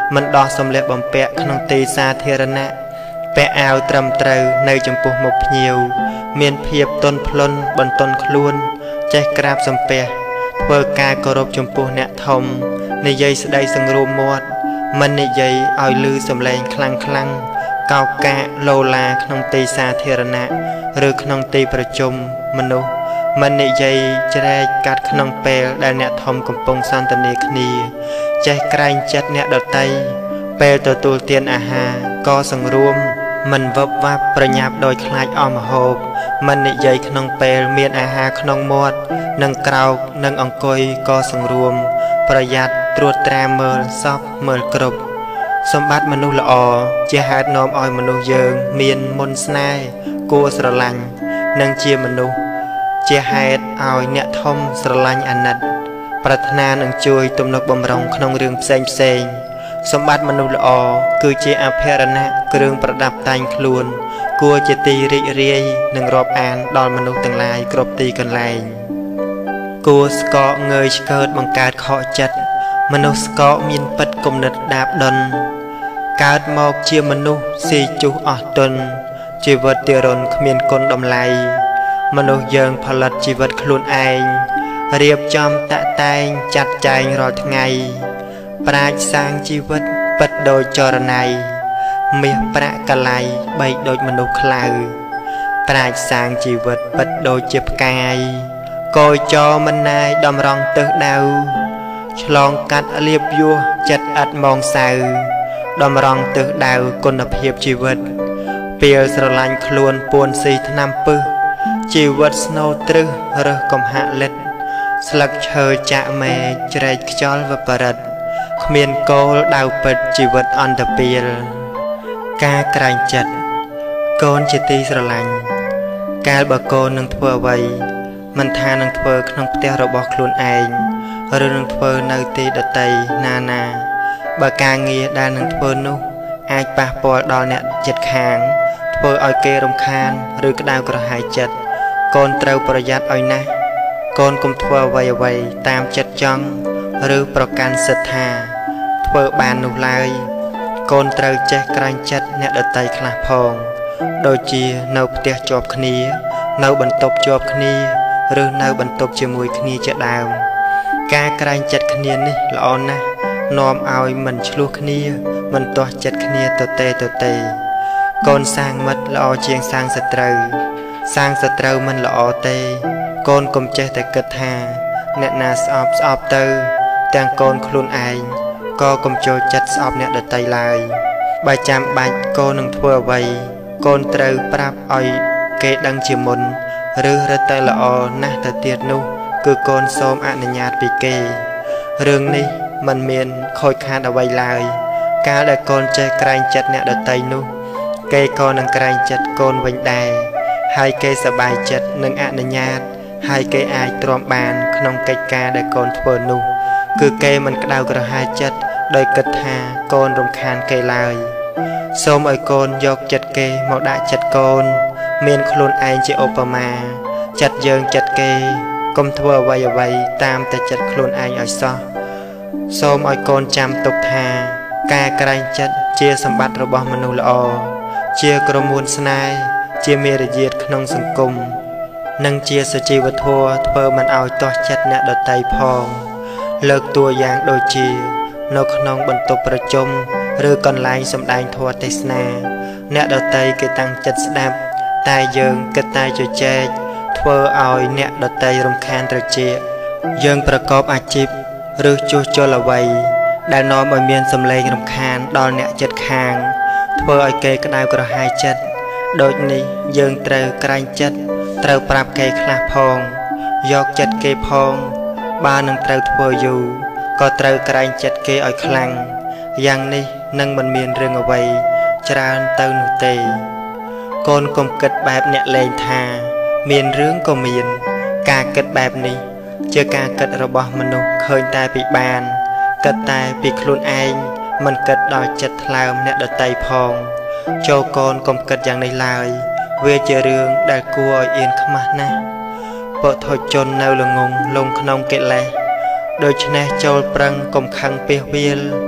មិនដោះសម្លៀកបំពាក់ក្នុងទីសាធារណៈពាក់អាវត្រឹមត្រូវនៅចំពោះមុខភ្ញៀវមានភាពទន់ភ្លន់បន្ទន់ខ្លួនចេះក្រាបសំពះធ្វើការគោរពចំពោះអ្នកធំនិយាយស្ដីសង្រួមមាត់មិននិយាយឲ្យឮសំឡេងខ្លាំងខ្លាំងកោកកាកឡូឡាក្នុងទីសាធារណៈឬក្នុងទីប្រជុំមនុស្សមិននិយាយជ្រែកកាត់ក្នុងពេលដែលអ្នកធំកំពុងសន្ទនាគ្នាចេះក្រែងចិត្តអ្នកដទៃពេលទទួលទានអាហារក៏សង្រួមមិនវឹបវ៉ាប់ប្រញាប់ដោយខ្លាចអស់ម្ហូបមិននិយាយក្នុងពេលមានអាហារក្នុងមាត់និងក្រោកនិងអង្គុយក៏សង្រួមប្រយ័ត្នត្រួតត្រាមើលសពមើលគ្រប់សម្បត្តិមនុស្សល្អជាហេតុនាំឲ្យមនុស្សយើងមានមន្តស្នេហ៍គួរស្រឡាញ់និងជាមនុស្សជាហេតុឲ្យអ្នកធំស្រឡាញ់អាណិតប្រាថ្នានឹងជួយទំនុកបម្រុងក្នុងរឿងផ្សេងផ្សេងសម្បត្តិមនុស្សល្អគឺជាអភរណៈគ្រឿងប្រដាប់តែងខ្លួនគួរជាទីរីករាយនិងរាប់អានដល់មនុស្សទាំងឡាយគ្រប់ទីកន្លែងគួរស្កកងើយឆ្កើតបង្កើតខកចិត្តមនុស្សស្កកមានពិតគំនិតដាបដុនកើតមកជាមនុស្សស៊ីជុះអស់ទុនជីវិតទារុណគ្មានគុណតម្លៃមនុស្សយើងផលិតជីវិតខ្លួនឯងរៀបចំតាក់តែងចាត់ចែងរាល់ថ្ងៃប្រាជ្ញសាងជីវិតពិតដោយចរណៃមាសប្រាក់កលៃបែកដូចមនុស្សខ្លៅប្រាជ្ញសាងជីវិតពិតដូចជាផ្កាយកយចរមិនណាយដំរងទើសដៅឆ្លងកាត់លៀបយោចិត្តឥតមងសៅដំរងទើសដៅគុណភាពជីវិតពេលស្រឡាញ់ខ្លួនពួនស៊ីថ្នាំពឹសជីវិតស្នូត្រឹសរើសកំហាក់លិតស្លឹកឈើចាក់មែកជ្រែកខ្យល់វបរិតគ្មានគោលដៅពិតជីវិតអន្តពាលការក្រែងចិត្តកូនជាទីស្រឡាញ់កាលបើកូននឹងធ្វើអ្វីមិនថានឹងធ្វើក្នុងផ្ទះរបស់ខ្លួនឯងឬនឹងធ្វើនៅទីដតីណាណាបើការងារដែលនឹងធ្វើនោះអាចប៉ះពាល់ដល់អ្នកជិតខាងធ្វើឲ្យគេរំខានឬក្តៅក្រហាយចិត្តកូនត្រូវប្រយ័ត្នឲ្យណាស់កូនកុំធ្វើអ្វីអ្វីតាមចិត្តចង់ឬប្រកាន់សិទ្ធថាធ្វើបាននោះឡើយកូនត្រូវចេះក្រែងចិត្តអ្នកដតីខ្លះផងដូចជានៅផ្ទះជាប់គ្នានៅបន្ទប់ជាប់គ្នាឬនៅបន្ទប់ជាមួយគ្នាជាដើមការក្រែងចិត្តគ្នានេះល្អណាស់នាំឲ្យមិនឆ្លោះគ្នាមិនទាស់ចិត្តគ្នាទៅទេទៅទេកូនសាងមិត្តល្អជាងសាងសត្រូវសាងសត្រូវមិនល្អទេកូនកុំចេះតែគិតថាអ្នកណាស្អប់ស្អប់ទៅទាំងកូនខ្លួនឯងក៏កុំចូលចិត្តស្អប់អ្នកដទៃឡើយបើចាំបាច់កូននឹងធ្វើអ្វីកូនត្រូវប្រាប់ឲ្យគេដឹងជាមុនឬរឹតតែល្អណាស់ទៅទៀតនោះគឺកូនសូមអនុញ្ញាតពីគេរឿងនេះមិនមានខូចខាតអ្វីឡើយកាលដែលកូនចេះក្រែងចិត្តអ្នកដទៃនោះគេក៏នឹងក្រែងចិត្តកូនវិញដែរហើយគេសប្បាយចិត្តនឹងអនុញ្ញាតហើយគេអាចទ្រាំបានក្នុងកិច្ចការដែលកូនធ្វើនោះគឺគេមិនក្តៅក្រហាយចិត្តដោយគិតថាកូនរំខានគេឡើយសូមឲ្យកូនយកចិត្តគេមកដាក់ចិត្តកូនមានខ្លួនឯងជាឧបមាចិត្តយើងចិត្តគេកុំធ្វើអ្វីអ្វីតាមតែចិត្តខ្លួនឯងឲ្យសោះសូមឲ្យកូនចាំទុកថាការក្រែងចិត្តជាសម្បត្តិរបស់មនុស្សល្អជាក្រមួនស្នេហ៍ជាមេរយាទក្នុងសង្គមនិងជាសុជីវធម៌ធ្វើមិនឲ្យទាស់ចិត្តអ្នកដទៃផងលើកតួយ៉ាងដូចជានៅក្នុងបន្ទប់ប្រជុំឬកន្លែងសម្ដែងធម៌ទេសនាអ្នកដទៃគេតាំងចិត្តស្ដាប់តែយើងគិតតែជជែកធ្វើឲ្យអ្នកដទៃរំខានត្រចៀកយើងប្រកបអាជីពឬជួសជុលអ្វីដែលនាំឲ្យមានសម្លេងរំខានដល់អ្នកជិតខាងធ្វើឲ្យគេក្តៅក្រហាយចិត្តដូចនេះយើងត្រូវក្រែងចិត្តត្រូវប្រាប់គេខ្លះផងយកចិត្តគេផងបើនឹងត្រូវធ្វើយូរក៏ត្រូវក្រែងចិត្តគេឲ្យខ្លាំងយ៉ាងនេះនឹងមិនមានរឿងអ្វីច្រើនទៅនោះទេកូនកុំគិតបែបអ្នកលេងថាមានរឿងក៏មានការគិតបែបនេះជាការគិតរបស់មនុស្សឃើញតែពីបានគិតតែពីខ្លួនឯងមិនគិតដល់ចិត្តថ្លើមអ្នកដទៃផងចូលកូនកុំគិតយ៉ាងនេះឡើយវាជារឿងដែលគួរឲ្យអៀនខ្មាស់ណាស់ពុទ្ធជននៅល្ងងលងក្នុងកិលេសដូច្នេះចូលប្រឹងកុំខឹងពាសវាល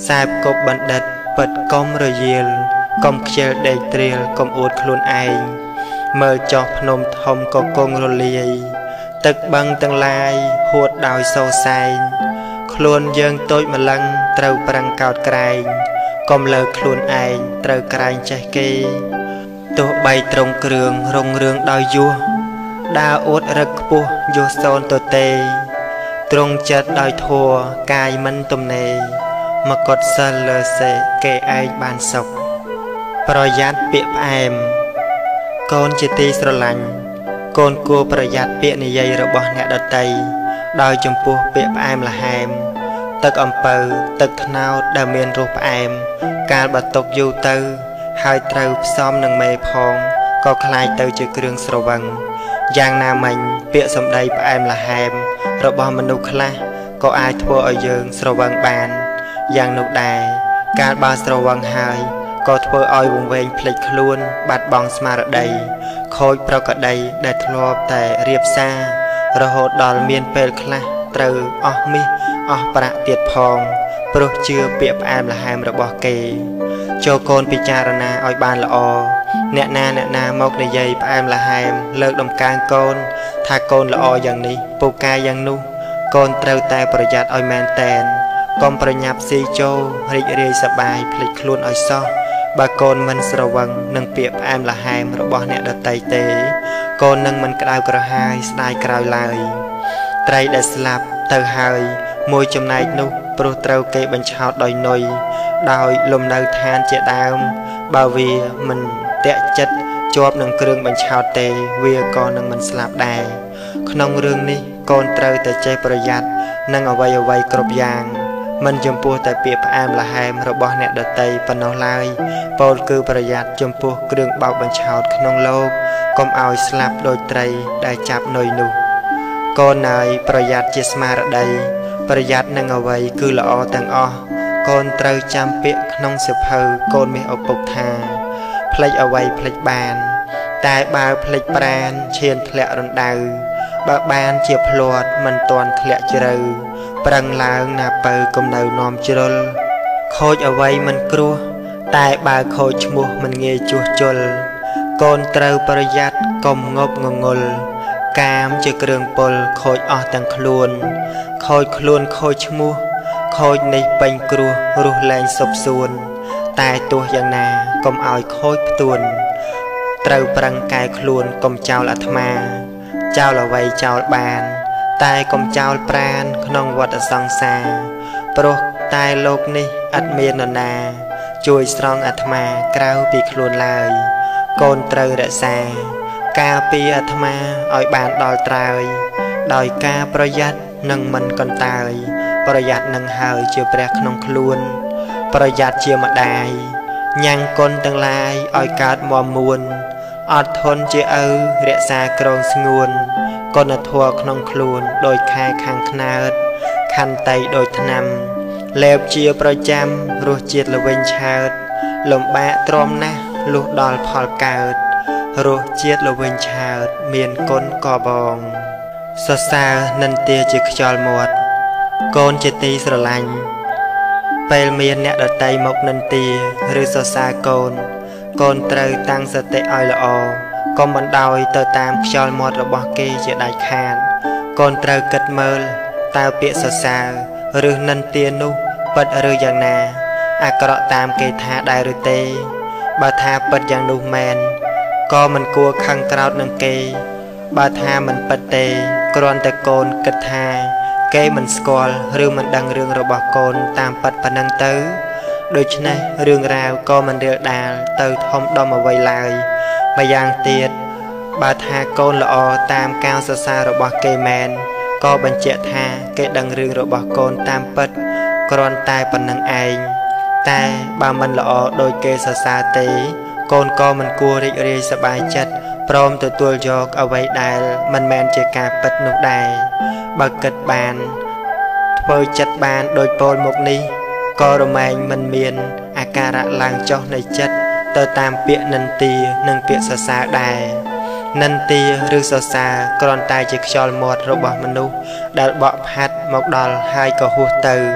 Sạp cụcបណ្ឌិត bật công rồi dìl công khel đầy triel công út khuôn anh mơ cho phnom thom có công rồi liề tức băng tương lai hụt đòi sâu say khuôn dương tôi mà lăng trâu prang cao cài công lơ khuôn anh trâu cài trái kê tụ bay trong trường rong rương đòi vua đa út rực bùa vô son tổ tê trong chất đòi thua cài mân tùm nề mà cột sơ lơ xệ kê ai bàn sọcประหยัดเปียแอมโกนจิตติสลันโกนกูประหยัดเปียนิยัยระบอบเนดไตดอยจมพูเปียแอมละแฮมตึกอำเภอตึกทนาวดาเมียนรูปแอมการบัดตกยูเตอร์หายเตาซ้อมหนึ่งเมพองก็คลายเตอจะเครื่องสวังยางนามันเปียสมได้แอมละแฮมระบอบมนุษย์คลาก็อายทั่วเอาเยิงสวังบานยางนุกได้การบาสวังหายก็ทว่าอ้อยวงเวงพลิกคล้วนบัดบองสมาร์ดได้โคยประกาศได้ได้ทลอบแต่เรียบซาระหดดอลเมียนเปลคลาเตอออกมิออกประเตียดพองโปรเชื่อเปียบแอมละแฮมระบอกเกโจโกนพิจารณาอ้อยบานละอเนนาเนนามกในใยแอมละแฮมเลิกดมการโกนถ้าโกนละออย่างนี้ปูกายอย่างนู้โกนเตาแต่ประหยัดอ้อยแมนแตนกอมประยับซีโจริเรียสบายพลิกคล้วนอ้อยซอบากนมันสระวังนังเปียบแอมละแฮมระบอบเนดไตเตโกนนังมันกระดาวกระหายสไลกราวลายไตรเดสลับเตอหายมวยจำนายนุโปรเตาเกบัญชาดอยนอยดอยลมนาวทานเจดามบาเวียมันเตะจัดจอบนังเครื่องบัญชาเตเวียกอนังมันสลับได้ขนมเรื่องนี้โกนเตาแต่ใจประหยัดนังเอาไว้เอาไว้กรบยางมันจมพูแต่เปียบแอมละแฮมระบอบเนดไตปนอลายปอลคือประหยัดจมพูเครื่องเบาบัญชาขนมโลกก้มเอาสลับโดยไตรได้จับหน่อยนุก่อนนายประหยัดเจสมาระใดประหยัดนังเอาไว้คือละอตังอก่อนไตรจำเปียขนมเสือเพอก่อนไม่เอาปกทาพลิกเอาไว้พลิกบานแต่บาพลิกปรานเชียนทะเลรันดาวบาบานเจียพลวดมันตอนทะเลเจริญปรังลางนาเปิลกำเนานอมจรลโคจเอาไว้มันกลัวแต่บาโคจมัวมันเงยจัวจลก่อนเตาประหยัดกลมงบงงลกามจะเกลืองปลโคจออกตังคลวนโคจคลวนโคจมัวโคจในปังกลัวรูแรงศพส่วนแต่ตัวอย่างนากลมเอาโคจตวนเตาปรังกายคลวนกลมเจ้าอัตมาเจ้าละไว้เจ้าบานตายกลมเจ้าปราณขนองวัดสังสาโปรตายโลกนี้อัดเมียนนาช่วยสรองอัตมากล่าวปีคลุนลายโกนเตอระซากาปีอัตมาอ้อยบานดอยตรายดอยกาประหยัดนังมันก่อนตายประหยัดนังหายเจียวแปรขนองคลุนประหยัดเจียวมาได้ยังกลตั้งลายอ้อยกาดมอมวนอดทนเจียเออเรศากรองสงวนก่อนทัวขนมคลูนโดยคายขังขนาดคันไตโดยทนำเล็บเจียประจำรูเจียดละเวนชาดลมแบะตรมนะลูกดอลพอลกาดรูเจียดละเวนชาดเมียนก้นกอบองสซานันเตียจิกจอลหมดโกนเจตีสลังเปลเมียนเนดไตมกนันเตียหรือสซาโกนโกนเตยตั้งสเตออยละอก็มันดอยเตอตามจอลหมดระบอกเกจะได้ขาดก่อนเตยกัดเมิลตาเปียสซาหรือนันเตียนุปัดหรืออย่างนาอากระตามเกธาได้หรือเตบาธาปัดอย่างนูแมนก็มันกลัวขังกราวนังเกบาธามันปัดเตกรอนแต่โกนกัดธาเกมันสกอลหรือมันดังเรื่องระบอกโกนตามปัดปนังเตอโดยฉะนั้นเรื่องราวก็มันเดือดดาลเตยทอมดอมเอาไว้ลายมาอย่างเตียดบาธาโกนละอตามก้าวสซาระบอกเกแมนก็บรรเจธาเกดังเรื่องระบอกโกนตามปัดกรอนตายปนังไอแต่บามันละอโดยเกสซาเตโกนก็มันกลัวริเรียสบายจัดพร้อมตัวตัวโยกเอาไว้ได้มันแมนเจกาปัดนุกได้บักเกิดบานเปิดจัดบานโดยโปลหมกนี้ก็ระแมงมันเมียนอาการะลางเจ้าในจัดเติมตามเปียนันตีนังเปียสซาได้นันตีหรือสซากรอนตายจิกจอลหมดระบบมนุษย์ได้เบาพัดหมกดอลให้ก็หัวเตอ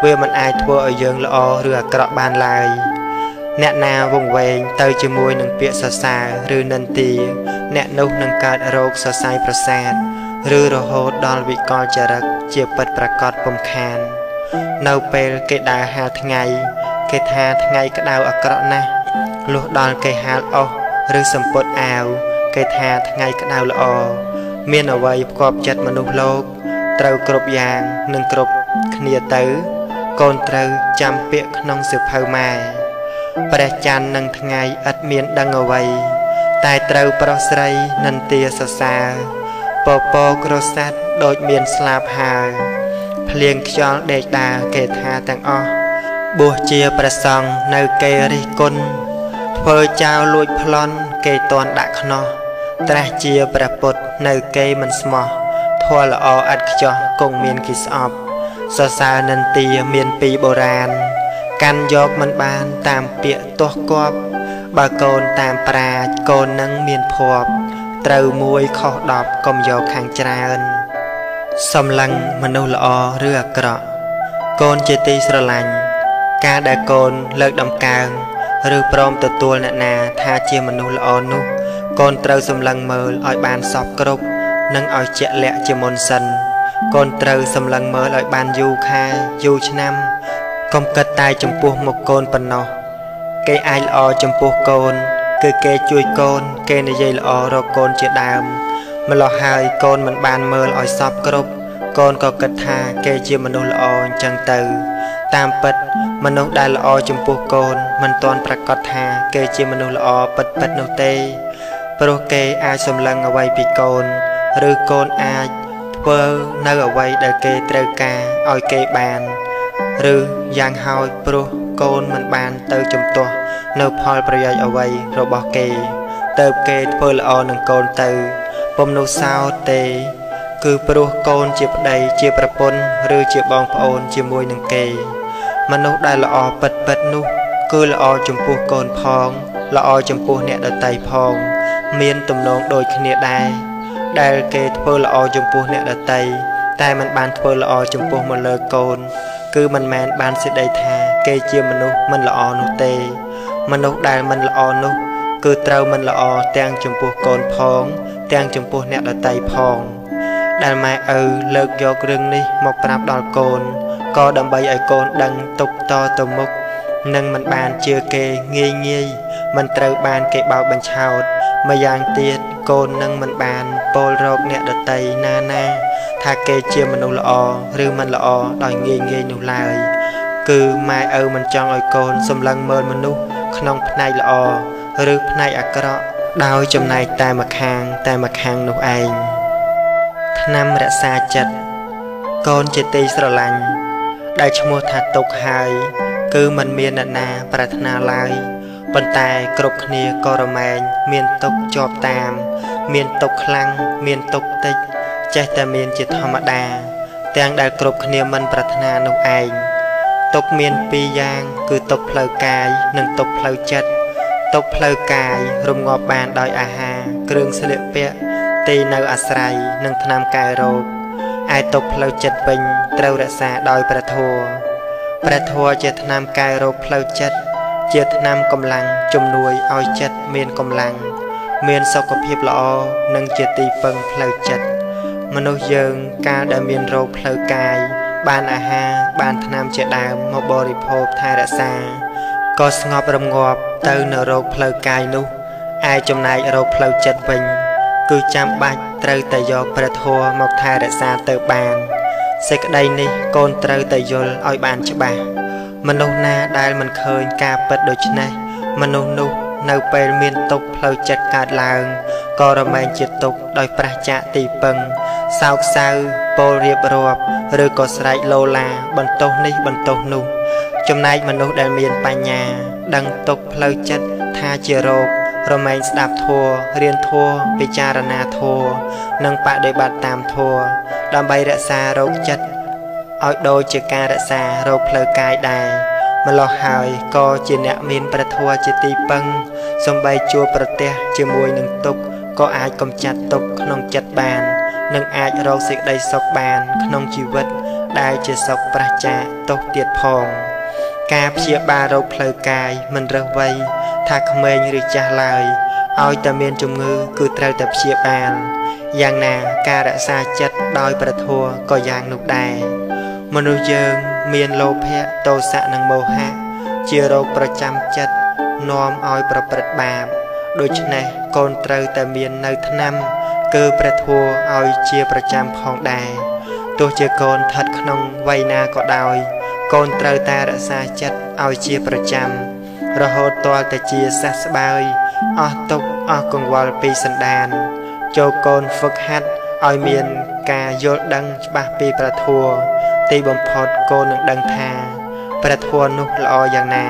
វាមិនអាចធ្វើឲ្យយើងល្អឬអាក្រក់បានឡើយអ្នកណាវង្វេងទៅជាមួយនឹងពាក្យសរសើរឬនិន្ទាអ្នកនោះនឹងកើតរោគសរសៃប្រសាទឬរហូតដល់វិកលចរិតជាពិតប្រាកដពុំខាននៅពេលគេដើរហាលថ្ងៃគេថាថ្ងៃក្តៅអាក្រក់ណាស់លុះដល់គេហាលអស់ឬសម្ពុតអាវគេថាថ្ងៃក្តៅល្អមានអ្វីផ្គាប់ចិត្តមនុស្សលោកត្រូវគ្រប់យ៉ាងនិងគ្រប់គ្នាទៅកូនត្រូវចាំពាក្យក្នុងសៀវភៅម៉ែព្រះច័ន្ទនិងថ្ងៃឥតមានដឹងអ្វីតែត្រូវប្រុសស្រីនិន្ទាសរសើរពពកក្រសាត់ដូចមានស្លាប់ហើភ្លៀងខ្យល់ដេកដាគេថាទាំងអស់បួសជាព្រះសង្ឃនៅគេរិះគន់ធ្វើចោលលួចប្លន់គេតន់ដាក់ខ្នោះត្រាស់ជាព្រះពុទ្ធនៅគេមិនស្មោះធម៌ល្អឥតខ្ចោះគង់មានគេស្អប់សរសើរនិន្ទាមានពីបុរាណកាន់យកមិនបានតាមពាក្យទាស់គប់បើកូនតាមប្រាជ្ញកូននឹងមានភ័ព្វត្រូវមួយខុសដប់កុំយកខាងច្រើនសម្លឹងមនុស្សល្អឬអាក្រក់កូនជាទីស្រឡាញ់ការដែលកូនលើកដំកើងឬព្រមទទួលអ្នកណាថាជាមនុស្សល្អនោះកូនត្រូវសម្លឹងមើលឲ្យបានសពគ្រប់និងឲ្យជាក់លាក់ជាមុនសិនកូនត្រូវសម្លឹងមើលឲ្យបានយូរខែយូរឆ្នាំកុំគិតតែចំពោះមុខកូនប៉ុណ្ណោះគេអាចល្អចំពោះកូនគឺគេជួយកូនគេនិយាយល្អរកកូនជាដើមម្ល៉េះហើយកូនមិនបានមើលឲ្យសពគ្រប់កូនក៏គិតថាគេជាមនុស្សល្អអញ្ចឹងទៅតាមពិតមនុស្សដែលល្អចំពោះកូនមិនទាន់ប្រកាសថាគេជាមនុស្សល្អពិតពិតនោះទេព្រោះគេអាចសម្លឹងអ្វីពីកូនឬកូនអាចធ្វើនៅអ្វីដែលគេត្រូវការឲ្យគេបានឬយ៉ាងហោចព្រោះកូនមិនបានទៅជំទាស់នៅផលប្រយោជន៍អ្វីរបស់គេទៅគេធ្វើល្អនឹងកូនទៅពុំនោះសោទេគឺព្រោះកូនជាប្តីជាប្រពន្ធឬជាបងប្អូនជាមួយនឹងគេមនុស្សដែលល្អពិតពិតនោះគឺល្អចំពោះកូនផងល្អចំពោះអ្នកដទៃផងមានទំនងដូចគ្នាដែរដែលគេធ្វើល្អចំពោះអ្នកដទៃតែមិនបានធ្វើល្អចំពោះមកលើកូនគឺមិនមែនបានសេចក្តីថាគេជាមនុស្សមិនល្អនោះទេមនុស្សដែលមិនល្អនោះគឺត្រូវមិនល្អទាំងចំពោះកូនផងទាំងចំពោះអ្នកដទៃផងដែលម៉ែឪលើកយករឿងនេះមកប្រាប់ដល់កូនក៏ដើម្បីឲ្យកូនដឹងទុកតទៅមុខនឹងមិនបានជឿគេងាយងាយមិនត្រូវបានគេបោកបញ្ឆោតម្យ៉ាងទៀតកូននឹងមិនបានពោលរកអ្នកដទៃណាណាថាគេជាមនុស្សល្អឬមិនល្អដោយងាយងាយនោះឡើយគឺម៉ែឪមិនចង់ឲ្យកូនសម្លឹងមើលមនុស្សក្នុងផ្នែកល្អឬផ្នែកអាក្រក់ដោយចំណែកតែម្ខាងតែម្ខាងនោះឯងថ្នាំរក្សាចិត្តកូនជាទីស្រឡាញ់ដែលឈ្មោះថាទុកហើយគឺមិនមានអ្នកណាប្រាថ្នាឡើយប៉ុន្តែគ្រប់គ្នាក៏រមែងមានទុកជាប់តាមមានទុកខ្លាំងមានទុកតិចចេះតែមានជាធម្មតាទាំងដែលគ្រប់គ្នាមិនប្រាថ្នានោះឯងទុកមានពីរយ៉ាងគឺទុកផ្លូវកាយនិងទុកផ្លូវចិត្តទុកផ្លូវកាយរំងាប់បានដោយអាហារគ្រឿងស្លៀកពាក់ទីនៅអាស្រ័យនិងថ្នាំកែរោគឯទុកផ្លូវចិត្តវិញត្រូវរក្សាដោយព្រះធម៌ព្រះធម៌ជាថ្នាំកែរោគផ្លូវចិត្តជាថ្នាំកម្លាំងជំនួយឲ្យចិត្តមានកម្លាំងមានសុខភាពល្អនិងជាទីពឹងផ្លូវចិត្តមនុស្សយើងកាលដែលមានរោគផ្លូវកាយបានអាហារបានថ្នាំជាដើមមកបរិភោគថែរក្សាក៏ស្ងប់រងាប់ទៅនៅរោគផ្លូវកាយនោះឯចំណែករោគផ្លូវចិត្តវិញគឺចាំបាច់ត្រូវតែយកព្រះធម៌មកថែរក្សាទៅបានសេចក្តីនេះកូនត្រូវតែយល់ឲ្យបានច្បាស់មនុស្សណាដែលមិនឃើញការពិតដូច្នេះមនុស្សនោះនៅពេលមានទុក្ខផ្លូវចិត្តកើតឡើងក៏រមែងជាទុក្ខដោយប្រះចាកទីពឹងសោកសៅពោលរៀបរាប់ឬក៏ស្រែកឡូឡាបន្ទោសនេះបន្ទោសនោះចំណែកមនុស្សដែលមានបញ្ញាដឹងទុក្ខផ្លូវចិត្តថាជារោគរមែងស្ដាប់ធម៌រៀនធម៌ពិចារណាធម៌និងបដិបត្តិតាមធម៌ដើម្បីរក្សារោគចិត្តឲ្យដូចជាការរក្សារោគផ្លូវកាយដែរម្ល៉េះហើយក៏ជាអ្នកមានព្រះធម៌ជាទីពឹងសំបីជួបប្រទះជាមួយនឹងទុក្ខក៏អាចកំចាត់ទុក្ខក្នុងចិត្តបាននិងអាចរកសេចក្តីសុខបានក្នុងជីវិតដែលជាសុខប្រចាទោសទៀតផងការព្យាបាលរោគផ្លូវកាយមិនរើសវ័យថាក្មេងឬចាស់ឡើយឲ្យតែមានជំងឺគឺត្រូវតែព្យាបាលយ៉ាងណាការរក្សាចិត្តដោយព្រះធម៌ក៏យ៉ាងនោះដែរមនុស្សយើងមានលោភៈទោសៈនិងមោហៈជារោគប្រចាំចិត្តនាំឲ្យប្រព្រឹត្តបាបដូច្នេះកូនត្រូវតែមាននៅថ្នាំគឺព្រះធម៌ឲ្យជាប្រចាំផងដែរទោះជាកូនស្ថិតក្នុងវ័យណាក៏ដោយកូនត្រូវតែរក្សាចិត្តឲ្យជាប្រចាំរហូតទាល់តែជាសះស្បើយអស់ទុក្ខអស់កង្វល់ពីសន្តានចូលកូនហ្វឹកហាត់ឲ្យមានការយល់ដឹងច្បាស់ពីព្រះធម៌ទីបំផុតកូននឹងដឹងថាព្រះធម៌នោះល្អយ៉ាងណា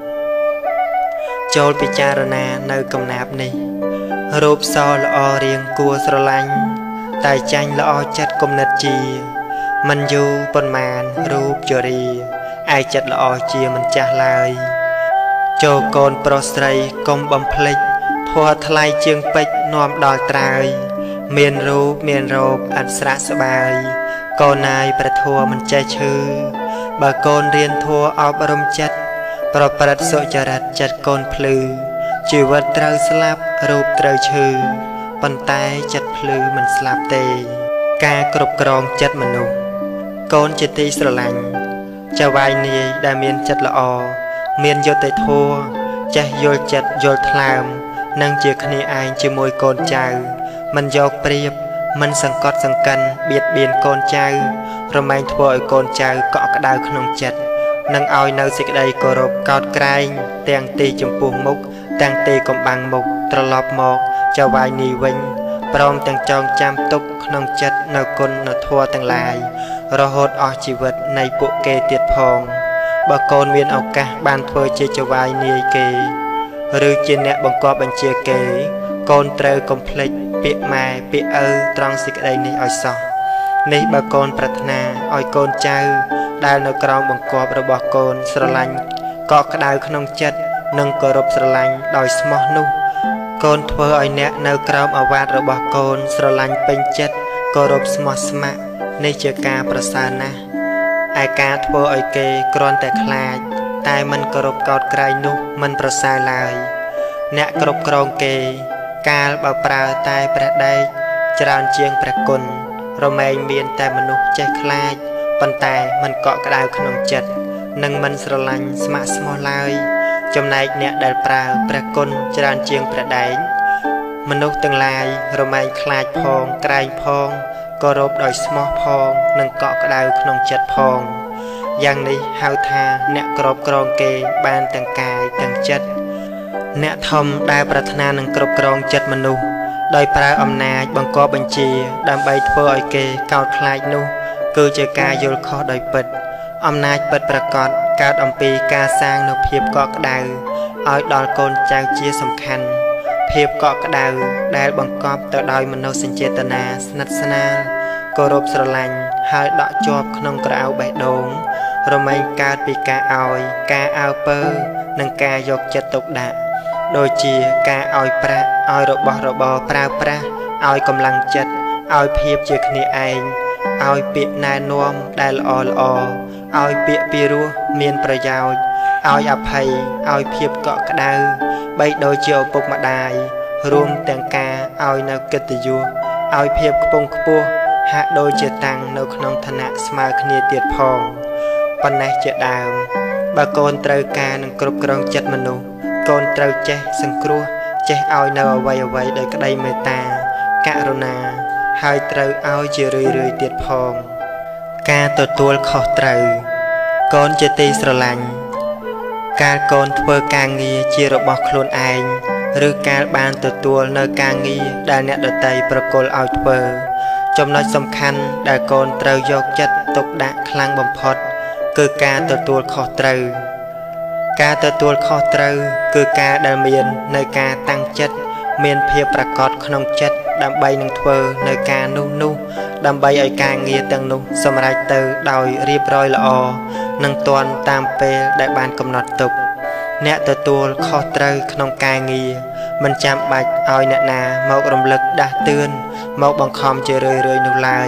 ចូលពិចារណានៅកំណាព្យនេះរូបសល្អរៀងគួរស្រឡាញ់តែចាញ់ល្អចិត្តគំនិតជាមិនយូរប៉ុន្មានរូបជរាឯចិត្តល្អជាមិនចាស់ឡើយចូលកូនប្រុសស្រីកុំបំភ្លេចធម៌ថ្លៃជាងពេជ្រនាំដល់ត្រើយមានរូបមានរោគអត់ស្រាក់ស្បើយកូនណាយព្រះធម៌មិនចេះឈឺបើកូនរៀនធម៌អប់រំចិត្តប្រព្រឹត្តសុចរិតចិត្តកូនភ្លឺជីវិតត្រូវស្លាប់រូបត្រូវឈឺប៉ុន្តែចិត្តភ្លឺមិនស្លាប់ទេការគ្រប់គ្រងចិត្តមនុស្សកូនជាទីស្រឡាញ់ចៅវាយនាយដែលមានចិត្តល្អមានយុត្តិធម៌ចេះយល់ចិត្តយល់ថ្លើមនិងជាគ្នាឯងជាមួយកូនចៅមិនយកប្រៀបមិនសង្កត់សង្កិនបៀតបៀនកូនចៅរមែងធ្វើឲ្យកូនចៅកក់ក្ដៅក្នុងចិត្តនិងឲ្យនៅសេចក្តីគោរពកោតក្រែងទាំងទីចំពោះមុខទាំងទីកំបាំងមុខត្រឡប់មកចៅវាយនាយវិញព្រមទាំងចងចាំទុកក្នុងចិត្តនៅគុណនៅធម៌ទាំងឡាយរហូតអស់ជីវិតនៃពួកគេទៀតផងបើកូនមានឱកាសបានធ្វើជាចៅវាយនាយគេឬជាអ្នកបង្គាប់បញ្ជាគេកូនត្រូវកុំភ្លេចពាក្យម៉ែពាក្យឪត្រង់សេចក្តីនេះឲ្យសោះនេះបើកូនប្រាថ្នាឲ្យកូនចៅដែលនៅក្រោមបង្គាប់របស់កូនស្រឡាញ់កក់ក្ដៅក្នុងចិត្តនិងគោរពស្រឡាញ់ដោយស្មោះនោះកូនធ្វើឲ្យអ្នកនៅក្រោមអាវាតរបស់កូនស្រឡាញ់ពេញចិត្តគោរពស្មោះស្ម័គ្រនេះជាការប្រសើរណាស់ឯការធ្វើឲ្យគេគ្រាន់តែខ្លាចតែមិនគោរពកោតក្រែងនោះមិនប្រសើរឡើយអ្នកគ្រប់គ្រងគេកាលបើប្រើតែព្រះដែកច្រើនជាងព្រះគុណរមែងមានតែមនុស្សចេះខ្លាចប៉ុន្តែមិនកក់ក្ដៅក្នុងចិត្តនិងមិនស្រឡាញ់ស្ម័គ្រស្មោះឡើយចំណែកអ្នកដែលប្រើព្រះគុណច្រើនជាងព្រះដែកមនុស្សទាំងឡាយរមែងខ្លាចផងក្រែងផងគោរពដោយស្មោះផងនិងកក់ក្ដៅក្នុងចិត្តផងយ៉ាងនេះហៅថាអ្នកគ្រប់គ្រងគេបានទាំងកាយទាំងចិត្តអ្នកធំដែលប្រាថ្នានឹងគ្រប់គ្រងចិត្តមនុស្សដោយប្រើអំណាចបង្គាប់បញ្ជាដើម្បីធ្វើឲ្យគេកោតខ្លាចនោះគឺជាការយល់ខុសដោយពិតអំណាចពិតប្រាកដកើតអំពីការសាងនូវភាពកក់ក្ដៅឲ្យដល់កូនចៅជាសំខាន់ភាពកក់ក្ដៅដែលបង្កប់ទៅដោយមនោសញ្ចេតនាស្និទ្ធស្នាលគោរពស្រឡាញ់ហើយដកជាប់ក្នុងក្រអៅបេះដូងរមែងកើតពីការឲ្យការអើពើនិងការយកចិត្តទុកដាក់ដូចជាការឲ្យប្រាក់ឲ្យរបស់របរប្រើប្រាស់ឲ្យកម្លាំងចិត្តឲ្យភាពជាគ្នាឯងឲ្យពាក្យណែនាំដែលល្អល្អឲ្យពាក្យពីរោះមានប្រយោជន៍ឲ្យអភ័យឲ្យភាពកក់ក្ដៅបីដូចជាឪពុកម្ដាយរួមទាំងការឲ្យនៅកិត្តិយសឲ្យភាពខ្ពង់ខ្ពស់ហាក់ដូចជាតាំងនៅក្នុងឋានៈស្មើគ្នាទៀតផងប៉ុណ្ណេះជាដើមបើកូនត្រូវការនឹងគ្រប់គ្រងចិត្តមនុស្សកូនត្រូវចេះសង្គ្រោះចេះឲ្យនៅអ្វីអ្វីដោយក្តីមេត្តាករុណាហើយត្រូវឲ្យជារឿយរឿយទៀតផងការទទួលខុសត្រូវកូនជាទីស្រឡាញ់កាលកូនធ្វើការងារជារបស់ខ្លួនឯងឬកាលបានទទួលនៅការងារដែលអ្នកដទៃប្រគល់ឲ្យធ្វើចំណុចសំខាន់ដែលកូនត្រូវយកចិត្តទុកដាក់ខ្លាំងបំផុតគឺការទទួលខុសត្រូវការទទួលខុសត្រូវគឺការដែលមាននៅការតាំងចិត្តមានភាពប្រកបក្នុងចិត្តដើម្បីនឹងធ្វើនៅការនោះនោះដើម្បីឲ្យការងារទាំងនោះសម្រេចទៅដោយរៀបរយល្អនិងទាន់តាមពេលដែលបានកំណត់ទុកអ្នកទទួលខុសត្រូវក្នុងការងារមិនចាំបាច់ឲ្យអ្នកណាមករំលឹកដាស់តឿនមកបង្ខំជារឿយរឿយនោះឡើយ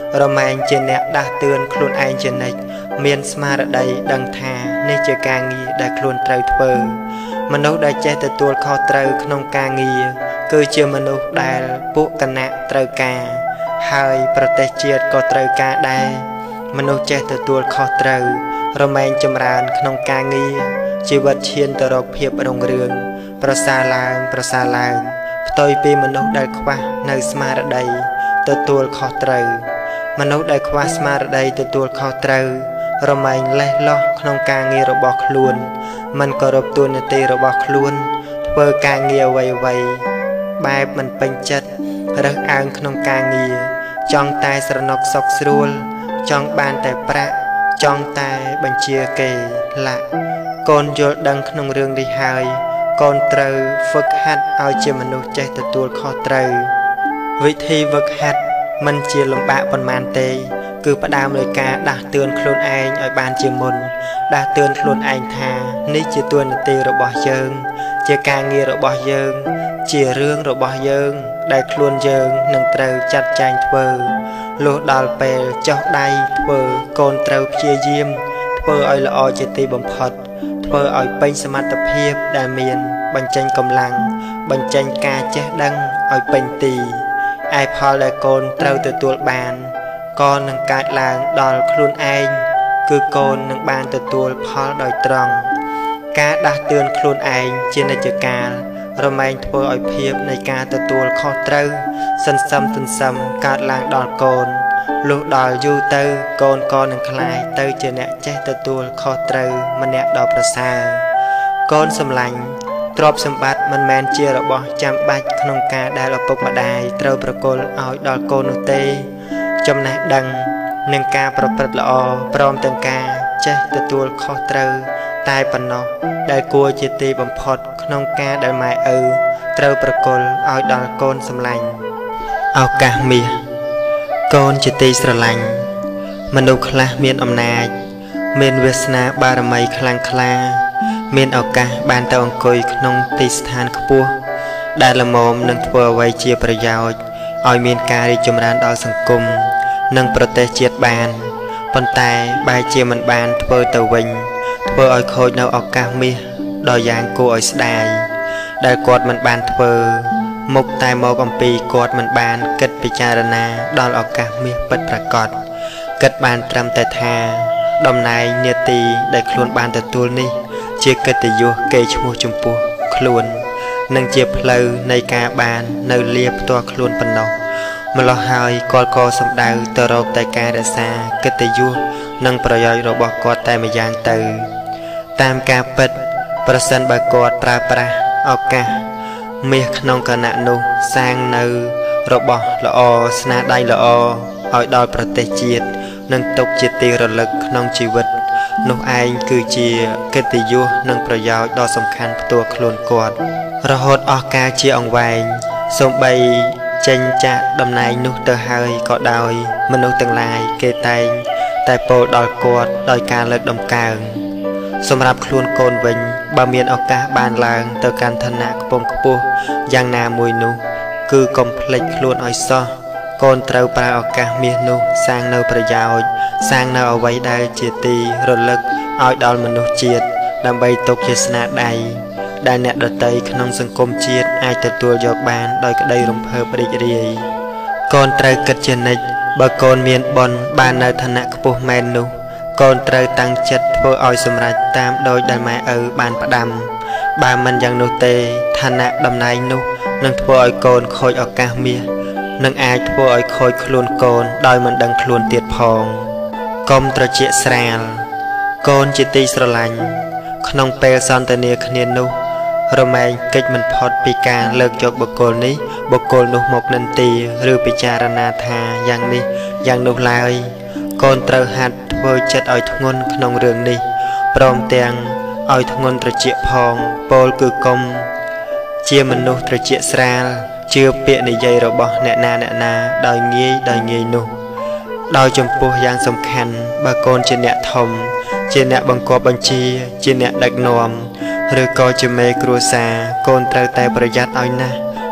រមែងជាអ្នកដាស់តឿនខ្លួនឯងជានិច្ចមានស្មារតីដឹងថានេះជាការងារដែលខ្លួនត្រូវធ្វើមនុស្សដែលចេះទទួលខុសត្រូវក្នុងការងារគឺជាមនុស្សដែលពួកគណៈត្រូវការហើយប្រទេសជាតិក៏ត្រូវការដែរមនុស្សចេះទទួលខុសត្រូវរមែងចម្រើនក្នុងការងារជីវិតឈានទៅរកភាពរុងរឿងប្រសើរឡើងប្រសើរឡើងផ្ទុយពីមនុស្សដែលខ្វះនៅស្មារតីទទួលខុសត្រូវមនុស្សដែលខ្វះស្មារតីទទួលខុសត្រូវរមែងលេះលោះក្នុងការងាររបស់ខ្លួនមិនគោរពតួនាទីរបស់ខ្លួនធ្វើការងារអ្វីៗបែបមិនពេញចិត្តរើសអើងក្នុងការងារចង់តែស្រណុកសុខស្រួលចង់បានតែប្រាក់ចង់តែបញ្ជាគេឡាក់កូនយល់ដឹងក្នុងរឿងនេះហើយកូនត្រូវហ្វឹកហាត់ឲ្យជាមនុស្សចេះទទួលខុសត្រូវវិធីហ្វឹកហាត់មិនជាលំបាកប៉ុន្មានទេគឺផ្ដើមដោយការដាស់តឿនខ្លួនឯងឲ្យបានជាមុនដាស់តឿនខ្លួនឯងថានេះជាតួនាទីរបស់យើងជាការងាររបស់យើងជារឿងរបស់យើងដែលខ្លួនយើងនឹងត្រូវចាត់ចែងធ្វើលុះដល់ពេលចុះដៃធ្វើកូនត្រូវព្យាយាមធ្វើឲ្យល្អជាទីបំផុតធ្វើឲ្យពេញសមត្ថភាពដែលមានបញ្ចេញកម្លាំងបញ្ចេញការចេះដឹងឲ្យពេញទីឯផលដែលកូនត្រូវទទួលបានក៏នឹងកើតឡើងដល់ខ្លួនឯងគឺកូននឹងបានទទួលផលដោយត្រង់ការដាស់តឿនខ្លួនឯងជានិច្ចកាលរមែងធ្វើឲ្យភាពនៃការទទួលខុសត្រូវសន្សំទន្សំកើតឡើងដល់កូនលុះដល់យូរទៅកូនក៏នឹងក្លាយទៅជាអ្នកចេះទទួលខុសត្រូវម្នាក់ដ៏ប្រសើរកូនសម្លាញ់ទ្រព្យសម្បត្តិមិនមែនជារបស់ចាំបាច់ក្នុងការដែលឪពុកម្ដាយត្រូវប្រគល់ឲ្យដល់កូននោះទេចំណេះដឹងនិងការប្រព្រឹត្តល្អព្រមទាំងការចេះទទួលខុសត្រូវតែប៉ុណ្ណោះដែលគួរជាទីបំផុតក្នុងការដែលម៉ែឪត្រូវប្រគល់ឲ្យដល់កូនសម្លាញ់ឱកាសមាសកូនជាទីស្រឡាញ់មនុស្សខ្លះមានអំណាចមានវាសនាបារមីខ្លាំងក្លាមានឱកាសបានទៅអង្គុយក្នុងទីស្ថានខ្ពស់ដែលល្មមនឹងធ្វើអ្វីជាប្រយោជន៍ឲ្យមានការរីកចម្រើនដល់សង្គមនិងប្រទេសជាតិបានប៉ុន្តែបែរជាមិនបានធ្វើទៅវិញធ្វើឲ្យខូចនៅឱកាសមាសដ៏យ៉ាងគួរឲ្យស្ដាយដែលគាត់មិនបានធ្វើមុខតែមកអំពីគាត់មិនបានគិតពិចារណាដល់ឱកាសមាសពិតប្រាកដគិតបានត្រឹមតែថាតំណែងនាទីដែលខ្លួនបានទទួលនេះជាកិត្តិយសគេឈ្មោះចំពោះខ្លួននិងជាផ្លូវនៃការបាននៅលាផ្ទាល់ខ្លួនប៉ុណ្ណោះម្ល៉េះហើយគាត់ក៏សម្ដៅទៅរកតែការរក្សាកិត្តិយសនិងប្រយោជន៍របស់គាត់តែម្យ៉ាងទៅតាមការពិតប្រសិនបើគាត់ប្រើប្រាស់ឱកាសមាសក្នុងគណៈនោះសាងនៅរបស់ល្អស្នាដៃល្អឲ្យដល់ប្រទេសជាតិនិងទុកជាទីរលឹកក្នុងជីវិតនោះឯងគឺជាកិត្តិយសនិងប្រយោជន៍ដ៏សំខាន់ផ្ទាល់ខ្លួនគាត់រហូតអស់កាលជាអង្វែងសូម្បីចេញចាក់តំណែងនោះទៅហើយក៏ដោយមនុស្សទាំងឡាយគេតែងតែពោលដល់គាត់ដោយការលើកដំកើងសម្រាប់ខ្លួនកូនវិញបើមានឱកាសបានឡើងទៅកាន់ឋានៈខ្ពង់ខ្ពស់យ៉ាងណាមួយនោះគឺកុំភ្លេចខ្លួនឲ្យសោះកូនត្រូវប្រើឱកាសមាសនោះសាងនៅប្រយោជន៍សាងនៅអ្វីដែលជាទីរលឹកឲ្យដល់មនុស្សជាតិដើម្បីទុកជាស្នាដៃដែលអ្នកដទៃក្នុងសង្គមជាតិអាចទទួលយកបានដោយក្តីរំភើបរីករាយកូនត្រូវគិតជានិច្ចបើកូនមានបុណ្យបាននៅឋានៈខ្ពស់មែននោះកូនត្រូវតាំងចិត្តធ្វើឲ្យសម្រេចតាមដោយដែលម៉ែឪបានផ្ដាំបើមិនយ៉ាងនោះទេឋានៈតំណែងនោះនឹងធ្វើឲ្យកូនខូចឱកាសមាសនឹងអាចធ្វើឲ្យខូចខ្លួនកូនដោយមិនដឹងខ្លួនទៀតផងកុំត្រជាក់ស្រាលកូនជាទីស្រឡាញ់ក្នុងពេលសន្ទនាគ្នានោះរមែងកិច្ចមិនផុតពីការលើកយកបុគ្គលនេះបុគ្គលនោះមកនិន្ទាឬពិចារណាថាយ៉ាងនេះយ៉ាងនោះឡើយកូនត្រូវហាត់ធ្វើចិត្តឲ្យធ្ងន់ក្នុងរឿងនេះព្រមទាំងឲ្យធ្ងន់ត្រជាក់ផងពោលគឺកុំជាមនុស្សត្រជាក់ស្រាលជឿពាក្យនិយាយរបស់អ្នកណាអ្នកណាដោយងាយដោយងាយនោះដោយចំពោះយ៉ាងសំខាន់បើកូនជាអ្នកធំជាអ្នកបង្គាប់បញ្ជាជាអ្នកដឹកនាំឬក៏ជាមេគ្រួសារកូនត្រូវតែប្រយ័ត្នឲ្យណាស់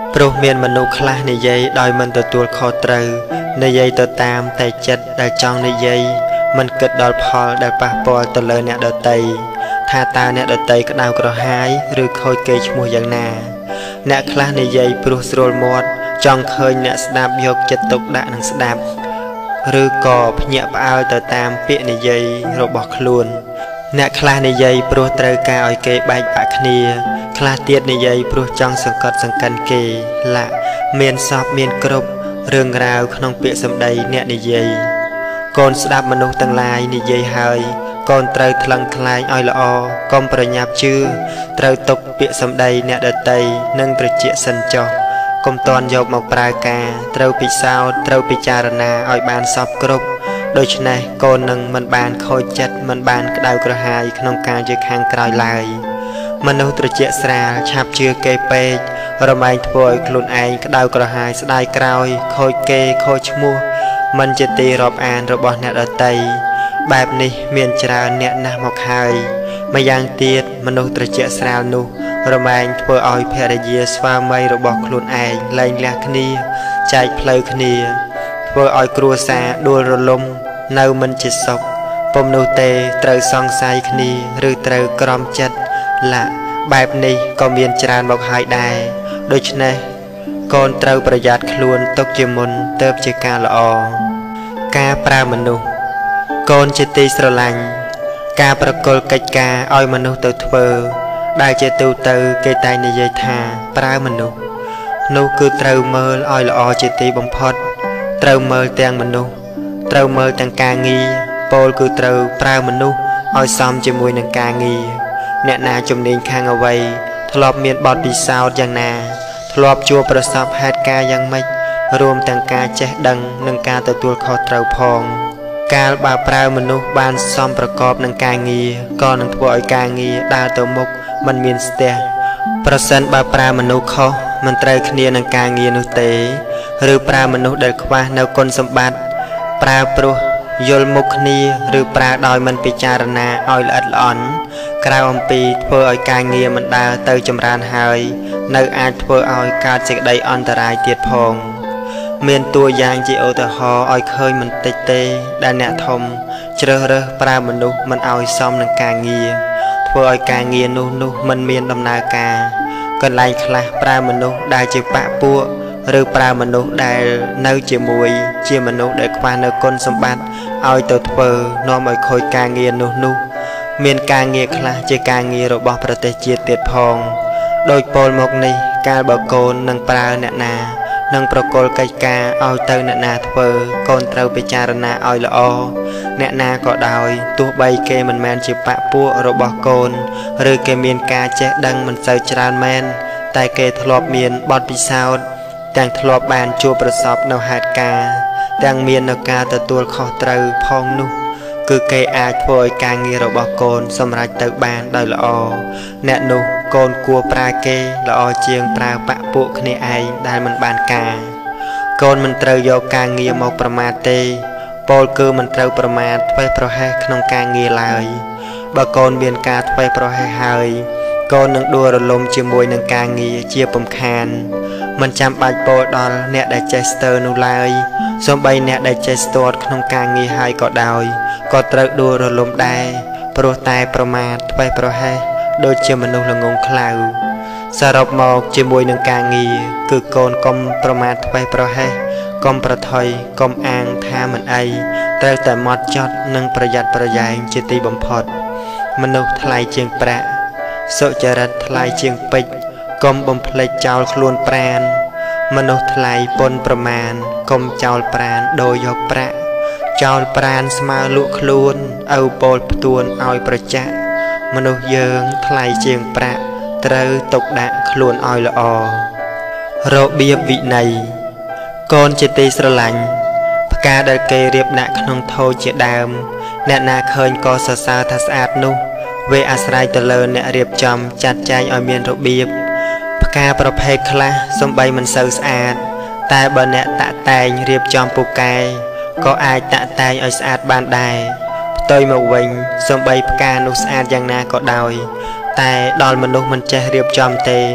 ព្រោះមានមនុស្សខ្លះនិយាយដោយមិនទទួលខុសត្រូវនិយាយទៅតាមតែចិត្តដែលចង់និយាយមិនគិតដល់ផលដែលប៉ះពាល់ទៅលើអ្នកដទៃថាតើអ្នកដទៃក្តៅក្រហាយឬខូចកេរ្តិ៍ឈ្មោះយ៉ាងណាអ្នកខ្លះនិយាយព្រោះស្រួលមាត់ចង់ឃើញអ្នកស្ដាប់យកចិត្តទុកដាក់នឹងស្ដាប់ឬក៏ភ្ញាក់ផ្អើលទៅតាមពាក្យនិយាយរបស់ខ្លួនអ្នកខ្លះនិយាយព្រោះត្រូវការឲ្យគេបែកបាក់គ្នាខ្លះទៀតនិយាយព្រោះចង់សង្កត់សង្កិនគេឡាក់មានសពមានគ្រប់រឿងរ៉ាវក្នុងពាក្យសម្ដីអ្នកនិយាយកូនស្ដាប់មនុស្សទាំងឡាយនិយាយហើយកូនត្រូវថ្លឹងថ្លែងឲ្យល្អកុំប្រញាប់ជឿត្រូវទុកពាក្យសម្ដីអ្នកដទៃនិងត្រជាក់សិនចុះកុំតន់យកមកប្រើការត្រូវពិសោធន៍ត្រូវពិចារណាឲ្យបានសពគ្រប់ដូច្នេះកូននឹងមិនបានខូចចិត្តមិនបានក្តៅក្រហាយក្នុងការជាខាងក្រោយឡើយមនុស្សត្រជាក់ស្រាលឆាប់ជឿគេពេករមែងធ្វើឲ្យខ្លួនឯងក្តៅក្រហាយស្ដាយក្រោយខូចគេខូចឈ្មោះមិនជាទីរាប់អានរបស់អ្នកដទៃបែបនេះមានច្រើនអ្នកណាស់មកហើយម្យ៉ាងទៀតមនុស្សត្រជាក់ស្រាលនោះរមែងធ្វើឲ្យភរិយាស្វាមីរបស់ខ្លួនឯងលែងលះគ្នាចែកផ្លូវគ្នាធ្វើឲ្យគ្រួសារដួលរលំនៅមិនជាសុខពុំនោះទេត្រូវសង្ស័យគ្នាឬត្រូវក្រំចិត្តឡាបែបនេះក៏មានច្រើនមកហើយដែរដូច្នេះកូនត្រូវប្រយ័ត្នខ្លួនទុកជាមុនទើបជាការល្អការប្រើមនុស្សកូនជាទីស្រឡាញ់ការប្រគល់កិច្ចការឲ្យមនុស្សទៅធ្វើដែលជាទូទៅគេតែងនិយាយថាប្រើមនុស្សនោះគឺត្រូវមើលឲ្យល្អជាទីបំផុតត្រូវមើលទាំងមនុស្សត្រូវមើលទាំងការងារពោលគឺត្រូវប្រើមនុស្សឲ្យសមជាមួយនឹងការងារអ្នកណាជំនាញខាងអ្វីធ្លាប់មានបទពិសោធន៍យ៉ាងណាធ្លាប់ជួបប្រសពហេតុការណ៍យ៉ាងម៉េចរួមទាំងការចេះដឹងនិងការទទួលខុសត្រូវផងកាលបើប្រើមនុស្សបានសមប្រកបនឹងការងារក៏នឹងធ្វើឲ្យការងារដើរទៅមុខមិនមានស្ទះប្រសិនបើប្រើមនុស្សខុសមិនត្រូវគ្នានឹងការងារនោះទេឬប្រើមនុស្សដែលខ្វះនៅគុណសម្បត្តិប្រើព្រោះយល់មុខគ្នាឬប្រើដោយមិនពិចារណាឲ្យល្អិតល្អន់ក្រៅអំពីធ្វើឲ្យការងារមិនដើរទៅចម្រើនហើយនៅអាចធ្វើឲ្យកើតសេចក្តីអន្តរាយទៀតផងមានតួយ៉ាងជាឧទាហរណ៍ឲ្យឃើញមិនតិចទេដែលអ្នកធំជ្រើសរើសប្រើមនុស្សមិនឲ្យសមនឹងការងារធ្វើឲ្យការងារនោះនោះមិនមានដំណើរការកន្លែងខ្លះប្រើមនុស្សដែលជាបាក់ពួកឬប្រើមនុស្សដែលនៅជាមួយជាមនុស្សដែលខ្វះនៅគុណសម្បត្តិឲ្យទៅធ្វើនាំឲ្យខូចការងារនោះនោះមានការងារខ្លះជាការងាររបស់ប្រទេសជាតិទៀតផងដោយពោលមកនេះកាលបើកូននឹងប្រើអ្នកណានឹងប្រគល់កិច្ចការឲ្យទៅអ្នកណាធ្វើកូនត្រូវពិចារណាឲ្យល្អអ្នកណាក៏ដោយទោះបីគេមិនមែនជាបាក់ពួករបស់កូនឬគេមានការចេះដឹងមិនសូវច្រើនមែនតែគេធ្លាប់មានបទពិសោធន៍ទាំងធ្លាប់បានជួបប្រសពនៅហេតុការណ៍ទាំងមាននៅការទទួលខុសត្រូវផងនោះគឺគេអាចធ្វើឲ្យការងាររបស់កូនសម្រេចទៅបានដោយល្អអ្នកនោះកូនគួរប្រើគេល្អជាងប្រើបាក់ពួកគ្នាឯងដែលមិនបានការកូនមិនត្រូវយកការងារមកប្រមាថទេពោលគឺមិនត្រូវប្រមាថធ្វេសប្រហែសក្នុងការងារឡើយបើកូនមានការធ្វេសប្រហែសហើយកូននឹងដួលរលំជាមួយនឹងការងារជាពំខានមិនចាំបាច់ពោលដល់អ្នកដែលចេះស្ទើរនោះឡើយសូម្បីអ្នកដែលចេះស្ទាត់ក្នុងការងារហើយក៏ដោយក៏ត្រូវដួលរលំដែរព្រោះតែប្រមាថធ្វេសប្រហែសដូចជាមនុស្សល្ងងខ្លៅសរុបមកជាមួយនឹងការងារគឺកូនកុំប្រមាថធ្វេសប្រហែសកុំប្រថុយកុំអាងថាមិនអីត្រូវតែហ្មត់ចត់និងប្រយ័ត្នប្រយែងជាទីបំផុតមនុស្សថ្លៃជាងប្រាក់សុចរិតថ្លៃជាងពេជ្រកុំបំភ្លេចចោលខ្លួនប្រាណមនុស្សថ្លៃពុនប្រមាណកុំចោលប្រាណដូរយកប្រាក់ចោលប្រាណស្មើលក់ខ្លួនឪពោលផ្ទួនឲ្យប្រចាក់មនុស្សយើងថ្លៃជាងប្រាក់ត្រូវទុកដាក់ខ្លួនឲ្យល្អរបៀបវិន័យកូនជាទីស្រឡាញ់ផ្កាដែលគេរៀបដាក់ក្នុងថូជាដើមអ្នកណាឃើញក៏សរសើរថាស្អាតនោះវាអាស្រ័យទៅលើអ្នករៀបចំចាត់ចែងឲ្យមានរបៀបផ្កាប្រភេទខ្លះសំបីមិនសូវស្អាតតែបើអ្នកតាក់តែងរៀបចំពូកែក៏អាចតាក់តែងឲ្យស្អាតបានដែរផ្ទុយមកវិញសំបីផ្កានោះស្អាតយ៉ាងណាក៏ដោយតែដល់មនុស្សមិនចេះរៀបចំទេ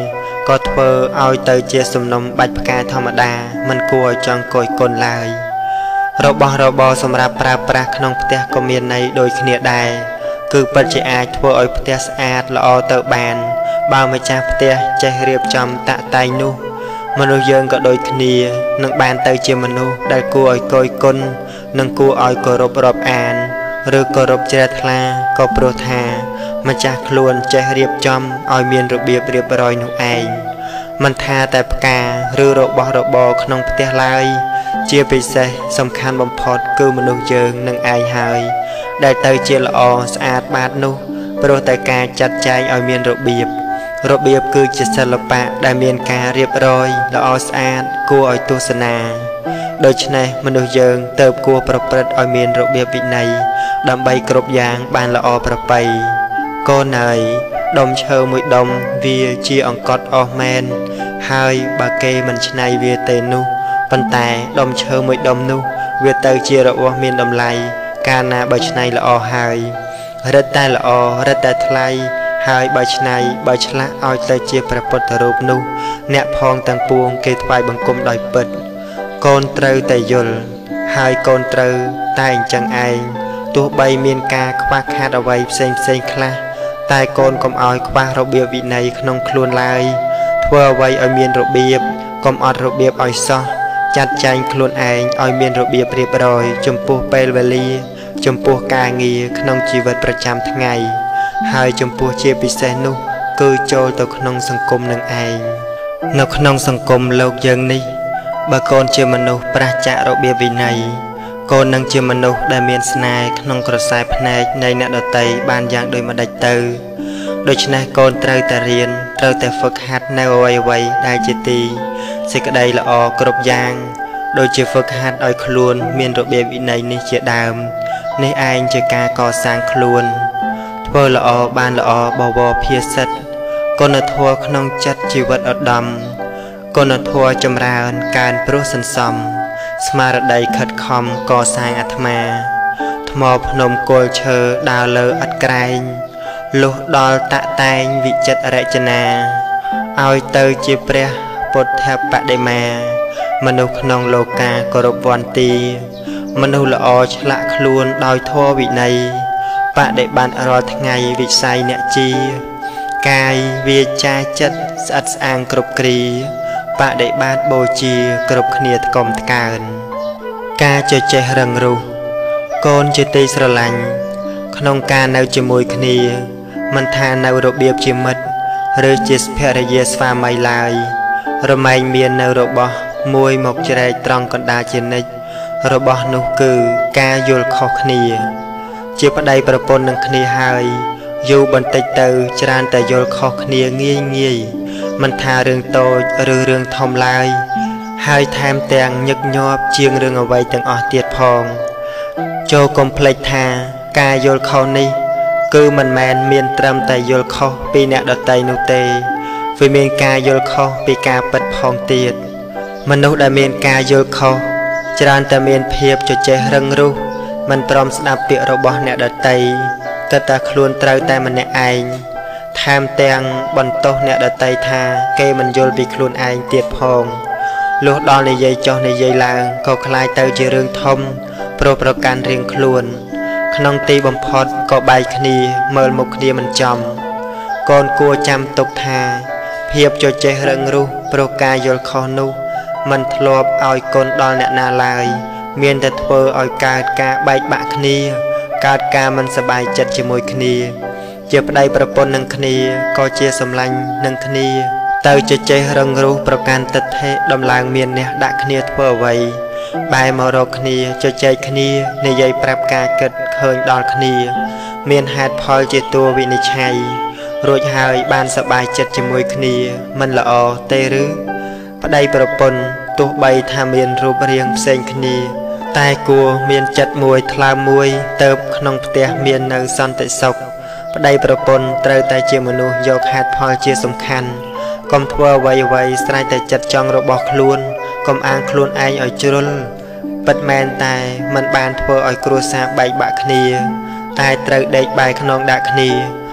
ក៏ធ្វើឲ្យទៅជាសំណុំបាច់ផ្កាធម្មតាមិនគួរឲ្យចង់គយគុណឡើយរបស់របរសម្រាប់ប្រើប្រាស់ក្នុងផ្ទះក៏មានន័យដូចគ្នាដែរគឺពិតជាអាចធ្វើឲ្យផ្ទះស្អាតល្អទៅបានបើម្ចាស់ផ្ទះចេះរៀបចំតាក់តែងនោះមនុស្សយើងក៏ដូចគ្នានឹងបានទៅជាមនុស្សដែលគួរឲ្យគយគុណនិងគួរឲ្យគោរពរាប់អានឬគោរពជ្រះថ្លាក៏ព្រោះថាម្ចាស់ខ្លួនចេះរៀបចំឲ្យមានរបៀបរៀបរយនោះឯងមិនថាតែផ្កាឬរបស់របរក្នុងផ្ទះឡើយជាពិសេសសំខាន់បំផុតគឺមនុស្សយើងនឹងឯងហើយដែលទៅជាល្អស្អាតបាតនោះព្រោះតែការចាត់ចែងឲ្យមានរបៀបរបៀបគឺជាសិល្បៈដែលមានការរៀបរយល្អស្អាតគួរឲ្យទស្សនាដូច្នេះមនុស្សយើងទៅគួរប្រព្រឹត្តឲ្យមានរបៀបវិន័យដើម្បីគ្រប់យ៉ាងបានល្អប្រពៃកូនហើយដុំឈើមួយដុំវាជាអង្កត់អស់មែនហើយបើគេមិនច្នៃវាទេនោះប៉ុន្តែដុំឈើមួយដុំនោះវាទៅជារបស់មានតម្លៃកាលណាបើច្នៃល្អហើយរឹតតែល្អរឹតតែថ្លៃហើយបើច្នៃបើឆ្លាក់ឲ្យទៅជាព្រះពុទ្ធរូបនោះអ្នកផងទាំងពួងគេថ្វាយបង្គំដោយពិតកូនត្រូវតែយល់ហើយកូនត្រូវតែអញ្ចឹងឯងទោះបីមានការខ្វះខាតអ្វីផ្សេងផ្សេងខ្លះតែកូនកុំឲ្យខ្វះរបៀបវិន័យក្នុងខ្លួនឡើយធ្វើអ្វីឲ្យមានរបៀបកុំអត់របៀបឲ្យសោះចាត់ចែងខ្លួនឯងឲ្យមានរបៀបរៀបរយចំពោះពេលវេលាចំពោះការងារក្នុងជីវិតប្រចាំថ្ងៃហើយចំពោះជាពិសេសនោះគឺចូលទៅក្នុងសង្គមនឹងឯងនៅក្នុងសង្គមលោកយើងនេះបើកូនជាមនុស្សប្រះចាករបៀបវិន័យកូននឹងជាមនុស្សដែលមានស្នេហ៍ក្នុងក្រសែភ្នែកនៃអ្នកដទៃបានយ៉ាងដូចម្ដេចទៅដូច្នេះកូនត្រូវតែរៀនត្រូវតែហ្វឹកហាត់នៅអ្វីអ្វីដែលជាទីសេចក្តីល្អគ្រប់យ៉ាងដូចជាហ្វឹកហាត់ឲ្យខ្លួនមានរបៀបវិន័យនេះជាដើមនេះឯងជាការកសាងខ្លួនធ្វើល្អបានល្អបវរភាសិទ្ធគុណធម៌ក្នុងចិត្តជីវិតឧត្តមគុណធម៌ចម្រើនកើនព្រោះសន្សំស្មារតីខិតខំកសាងអាត្មាថ្មភ្នំគល់ឈើដើរលើឥតក្រែងលុះដល់តាក់តែងវិចិត្ររចនាឲ្យទៅជាព្រះពុទ្ធបដិមាមនុស្សក្នុងលោកាគោរពវន្ទាមនុស្សល្អឆ្លាក់ខ្លួនដោយធម៌វិន័យបដិបត្តិរាល់ថ្ងៃវិស័យអ្នកជាកាយវាចាចិត្តស្អិតស្អាងគ្រប់គ្រាបដិបត្តិបូជាគ្រប់គ្នាថ្កុំថ្កើនការជជែករឹងរូសកូនជាទីស្រឡាញ់ក្នុងការនៅជាមួយគ្នាមិនថានៅរបៀបជាមិត្តឬជាភរិយាស្វាមីឡើយរមែងមាននៅរបស់មួយមកជ្រែកត្រង់កណ្ដាលជានិច្ចរបស់នោះគឺការយល់ខុសគ្នាជាប្តីប្រពន្ធនឹងគ្នាហើយយូរបន្តិចទៅច្រើនតែយល់ខុសគ្នាងាយងាយមិនថារឿងតូចឬរឿងធំឡើយហើយថែមទាំងញឹកញាប់ជាងរឿងអ្វីទាំងអស់ទៀតផងចូលកុំភ្លេចថាការយល់ខុសនេះគឺមិនមែនមានត្រឹមតែយល់ខុសពីអ្នកដទៃនោះទេវាមានការយល់ខុសពីការពិតផងទៀតមនុស្សដែលមានការយល់ខុសច្រើនតែមានភាពជជែករឹងរូសមិនព្រមស្ដាប់ពាក្យរបស់អ្នកដទៃគិតតែខ្លួនត្រូវតែម្នាក់ឯងថែមទាំងបន្ទោសអ្នកដទៃថាគេមិនយល់ពីខ្លួនឯងទៀតផងលុះដល់និយាយចុះនិយាយឡើងក៏คล้ายទៅជារឿងធំព្រោះប្រកាន់រៀងខ្លួនក្នុងទីបំផុតក៏បែកគ្នាមើលមុខគ្នាមិនចំកូនគួរចាំទុកថាភាពជជែករឹងរូសព្រោះការយល់ខុសនោះមិនធ្លាប់ឲ្យកូនដល់អ្នកណាឡើយមានតែធ្វើឲ្យកើតការបែកបាក់គ្នាកើតការមិនសប្បាយចិត្តជាមួយគ្នាជាប្តីប្រពន្ធនឹងគ្នាក៏ជាសម្លាញ់នឹងគ្នាទៅជជែករឹងរូសប្រកាន់ទិដ្ឋិដំឡើងមានអ្នកដាក់គ្នាធ្វើអ្វីបែរមករកគ្នាជជែកគ្នានិយាយប្រាប់ការគិតឃើញដល់គ្នាមានហេតុផលជាតួវិនិច្ឆ័យរួចហើយបានសប្បាយចិត្តជាមួយគ្នាមិនល្អទេឬប្តីប្រពន្ធទោះបីថាមានរូបរាងផ្សេងគ្នាតែគួរមានចិត្តមួយថ្លើមមួយទៅក្នុងផ្ទះមាននៅសន្តិសុខប្តីប្រពន្ធត្រូវតែជាមនុស្សយកហេតុផលជាសំខាន់កុំធ្វើអ្វីអ្វីស្រេចតែចិត្តចង់របស់ខ្លួនកុំអាងខ្លួនឯងឲ្យជ្រុលពិតមែនតែមិនបានធ្វើឲ្យគ្រួសារបែកបាក់គ្នាតែត្រូវដេកបែរខ្នងដាក់គ្នា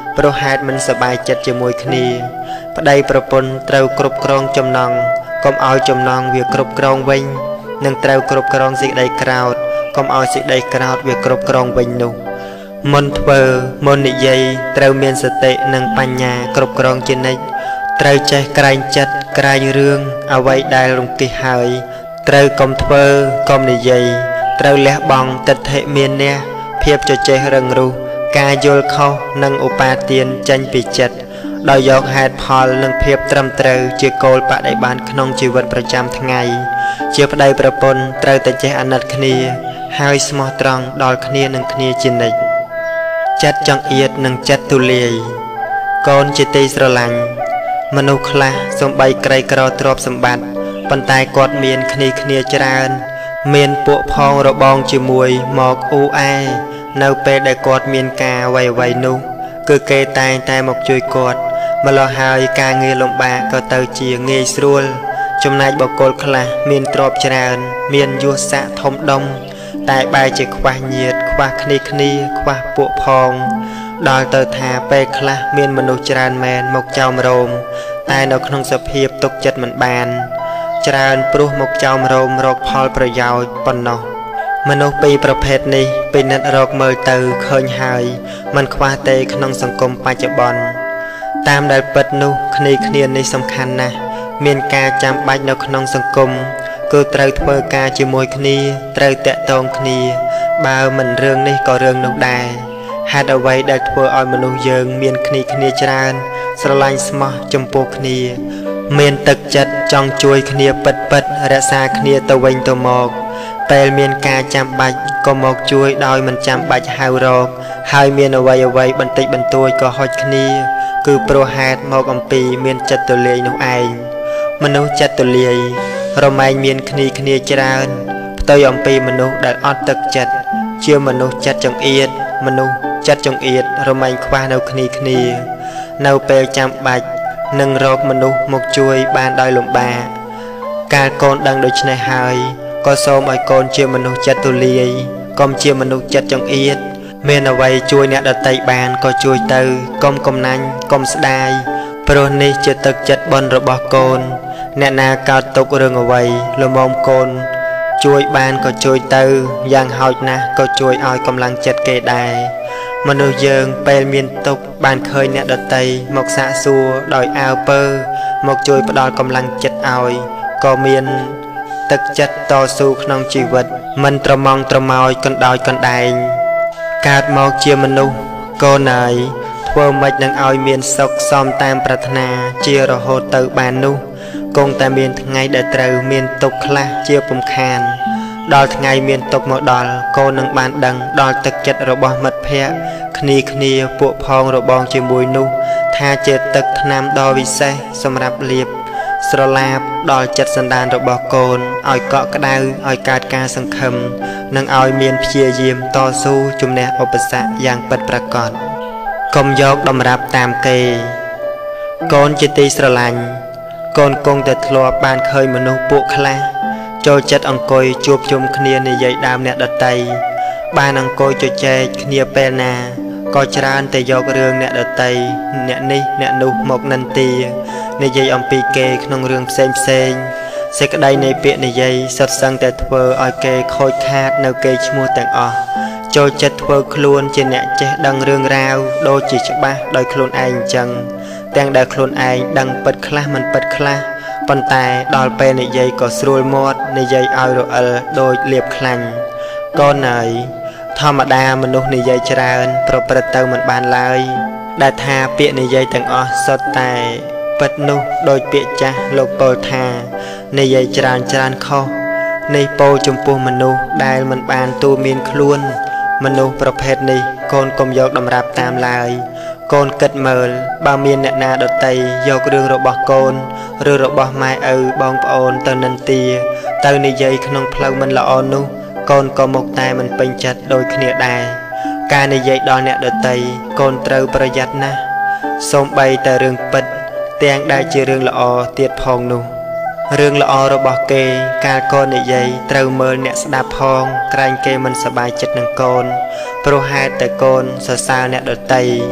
ព្រោះហេតុមិនសប្បាយចិត្តជាមួយគ្នាប្តីប្រពន្ធត្រូវគ្រប់គ្រងចំណងកុំឲ្យចំណងវាគ្រប់គ្រងវិញនឹងត្រូវគ្រប់គ្រងសេចក្តីក្រោធកុំឲ្យសេចក្តីក្រោធវាគ្រប់គ្រងវិញនោះមុនធ្វើមុននិយាយត្រូវមានសតិនិងបញ្ញាគ្រប់គ្រងជានិច្ចត្រូវចេះក្រែងចិត្តក្រែងរឿងអ្វីដែលរង្គិះហើយត្រូវកុំធ្វើកុំនិយាយត្រូវលះបង់ទិដ្ឋិមានះភាពជជែករឹងរូសការយល់ខុសនិងឧបាទានចេញពីចិត្តដោយយកហេតុផលនិងភាពត្រឹមត្រូវជាគោលបដិបត្តិក្នុងជីវិតប្រចាំថ្ងៃជាប្តីប្រពន្ធត្រូវតែចេះអាណិតគ្នាហើយស្មោះត្រង់ដល់គ្នានឹងគ្នាជានិច្ចចិត្តចង្អៀតនិងចិត្តទូលាយកូនជាទីស្រឡាញ់មនុស្សខ្លះសំបីក្រីក្រទ្រព្យសម្បត្តិប៉ុន្តែគាត់មានគ្នាគ្នាច្រើនមានពួកផងរបងជាមួយមកអ៊ូអែនៅពេលដែលគាត់មានការអ្វីអ្វីនោះគឺគេតែងតែមកជួយគាត់ម្ល៉េះហើយការងារលំបាកក៏ទៅជាងាយស្រួលចំណែកបុគ្គលខ្លះមានទ្រព្យច្រើនមានយសស័ក្តិធំដុំតែបែរជាខ្វះញាតិខ្វះគ្នាគ្នាខ្វះពួកផងដល់ទៅថាពេលខ្លះមានមនុស្សច្រើនមែនមកចោមរោមតែនៅក្នុងសភាពទុកចិត្តមិនបានច្រើនព្រោះមកចោមរោមរកផលប្រយោជន៍ប៉ុណ្ណោះមនុស្សពីរប្រភេទនេះពិនិត្យរកមើលទៅឃើញហើយมันខ្វះទេក្នុងសង្គមបច្ចុប្បន្នតាមដែលពិតនោះគ្នាគ្នានេះសំខាន់ណាស់មានការចាំបាច់នៅក្នុងសង្គមគឺត្រូវធ្វើការជាមួយគ្នាត្រូវតាក់ទងគ្នាបើមិនរឿងនេះក៏រឿងនោះដែរហេតុអ្វីដែលធ្វើឲ្យមនុស្សយើងមានគ្នាគ្នាច្រើនស្រឡាញ់ស្មោះចំពោះគ្នាមានទឹកចិត្តចង់ជួយគ្នាពិតពិតរក្សាគ្នាទៅវិញទៅមកពេលមានការចាំបាច់ក៏មកជួយដោយមិនចាំបាច់ហៅរកហើយមានអ្វីអ្វីបន្តិចបន្តួចក៏ហុចគ្នាគឺព្រោះហេតុមកអំពីមានចិត្តទូលាយនោះឯងមនុស្សចិត្តទូលាយរមែងមានគ្នាគ្នាច្រើនផ្ទុយអំពីមនុស្សដែលអត់ទឹកចិត្តជាមនុស្សចិត្តចង្អៀតមនុស្សចិត្តចង្អៀតរមែងខ្វះនៅគ្នាគ្នានៅពេលចាំបាច់នឹងរកមនុស្សមកជួយបានដោយលំបាកកាលកូនដឹងដូច្នេះហើយក៏សូមឲ្យកូនជាមនុស្សចិត្តទូលាយកុំជាមនុស្សចិត្តចង្អៀតមានអ្វីជួយអ្នកដទៃបានក៏ជួយទៅកុំកំណាញ់កុំស្ដាយព្រោះនេះជាទឹកចិត្តបុណ្យរបស់កូនអ្នកណាកើតទុករឿងអ្វីល្មមកូនជួយបានក៏ជួយទៅយ៉ាងហោចណាស់ក៏ជួយឲ្យកម្លាំងចិត្តគេដែរមនុស្សយើងពេលមានទុកបានឃើញអ្នកដទៃមកសាកសួរដោយអើពើមកជួយផ្ដល់កម្លាំងចិត្តឲ្យក៏មានទឹកចិត្តតស៊ូក្នុងជីវិតមិនត្រមង់ត្រមោចកណ្ដោចកណ្ដែងកើតមកជាមនុស្សកូនអើយធ្វើម៉េចនឹងឲ្យមានសុខសមតាមប្រាថ្នាជារហូតទៅបាននោះគង់តែមានថ្ងៃដែលត្រូវមានទុកខ្លះជាពំខានដល់ថ្ងៃមានទុកមកដល់កូននឹងបានដឹងដល់ទឹកចិត្តរបស់មិត្តភ័ក្តិគ្នាគ្នាពួកផងរបងជាមួយនោះថាជាទឹកថ្នាំដ៏វិសេសសម្រាប់លាបស្រឡាបដល់ចិត្តសន្តានរបស់កូនឲ្យកក់ក្ដៅឲ្យកើតការសង្ឃឹមនិងឲ្យមានព្យាយាមតស៊ូជំនះឧបសគ្គយ៉ាងពិតប្រាកដកុំយកតម្រាប់តាមគេកូនជាទីស្រឡាញ់កូនគង់តែធ្លាប់បានឃើញមនុស្សពួកខ្លះចូលចិត្តអង្គុយជួបជុំគ្នានិយាយដើមអ្នកដទៃបានអង្គុយជជែកគ្នាពេលណាក៏ច្រើនតែយករឿងអ្នកដទៃអ្នកនេះអ្នកនោះមកនិន្ទានិយាយអំពីគេក្នុងរឿងផ្សេងផ្សេងសេចក្តីនៃពាក្យនិយាយសុទ្ធសឹងតែធ្វើឲ្យគេខូចខាតនៅគេឈ្មោះទាំងអស់ចូលចិត្តធ្វើខ្លួនជាអ្នកចេះដឹងរឿងរ៉ាវដូចជាច្បាស់ដោយខ្លួនឯងអញ្ចឹងទាំងដែលខ្លួនឯងដឹងពិតខ្លះមិនពិតខ្លះប៉ុន្តែដល់ពេលនិយាយក៏ស្រួលមាត់និយាយឲ្យរអិលដូចលៀបខ្លាញ់កូនអើយធម្មតាមនុស្សនិយាយច្រើនប្រព្រឹត្តទៅមិនបានឡើយដែលថាពាក្យនិយាយទាំងអស់សុទ្ធតែពិតនោះដោយពាក្យចាស់លោកពោលថានិយាយច្រើនច្រើនខុសនេះពោលចំពោះមនុស្សដែលមិនបានទូមានខ្លួនមនុស្សប្រភេទនេះកូនកុំយកតម្រាប់តាមឡើយកូនគិតមើលបើមានអ្នកណាដទៃយករឿងរបស់កូនឬរបស់ម៉ែឪបងប្អូនទៅនិន្ទាទៅនិយាយក្នុងផ្លូវមិនល្អនោះកូនក៏មកតែមិនពេញចិត្តដូចគ្នាដែរការនិយាយដល់អ្នកដទៃកូនត្រូវប្រយ័ត្នណាស់សូម្បីតែរឿងពិតទាំងដែលជារឿងល្អទៀតផងនោះរឿងល្អរបស់គេកាលកូននិយាយត្រូវមើលអ្នកស្ដាប់ផងក្រែងគេមិនសប្បាយចិត្តនឹងកូនព្រោះហេតុតែកូនសរសើរអ្នកដទៃ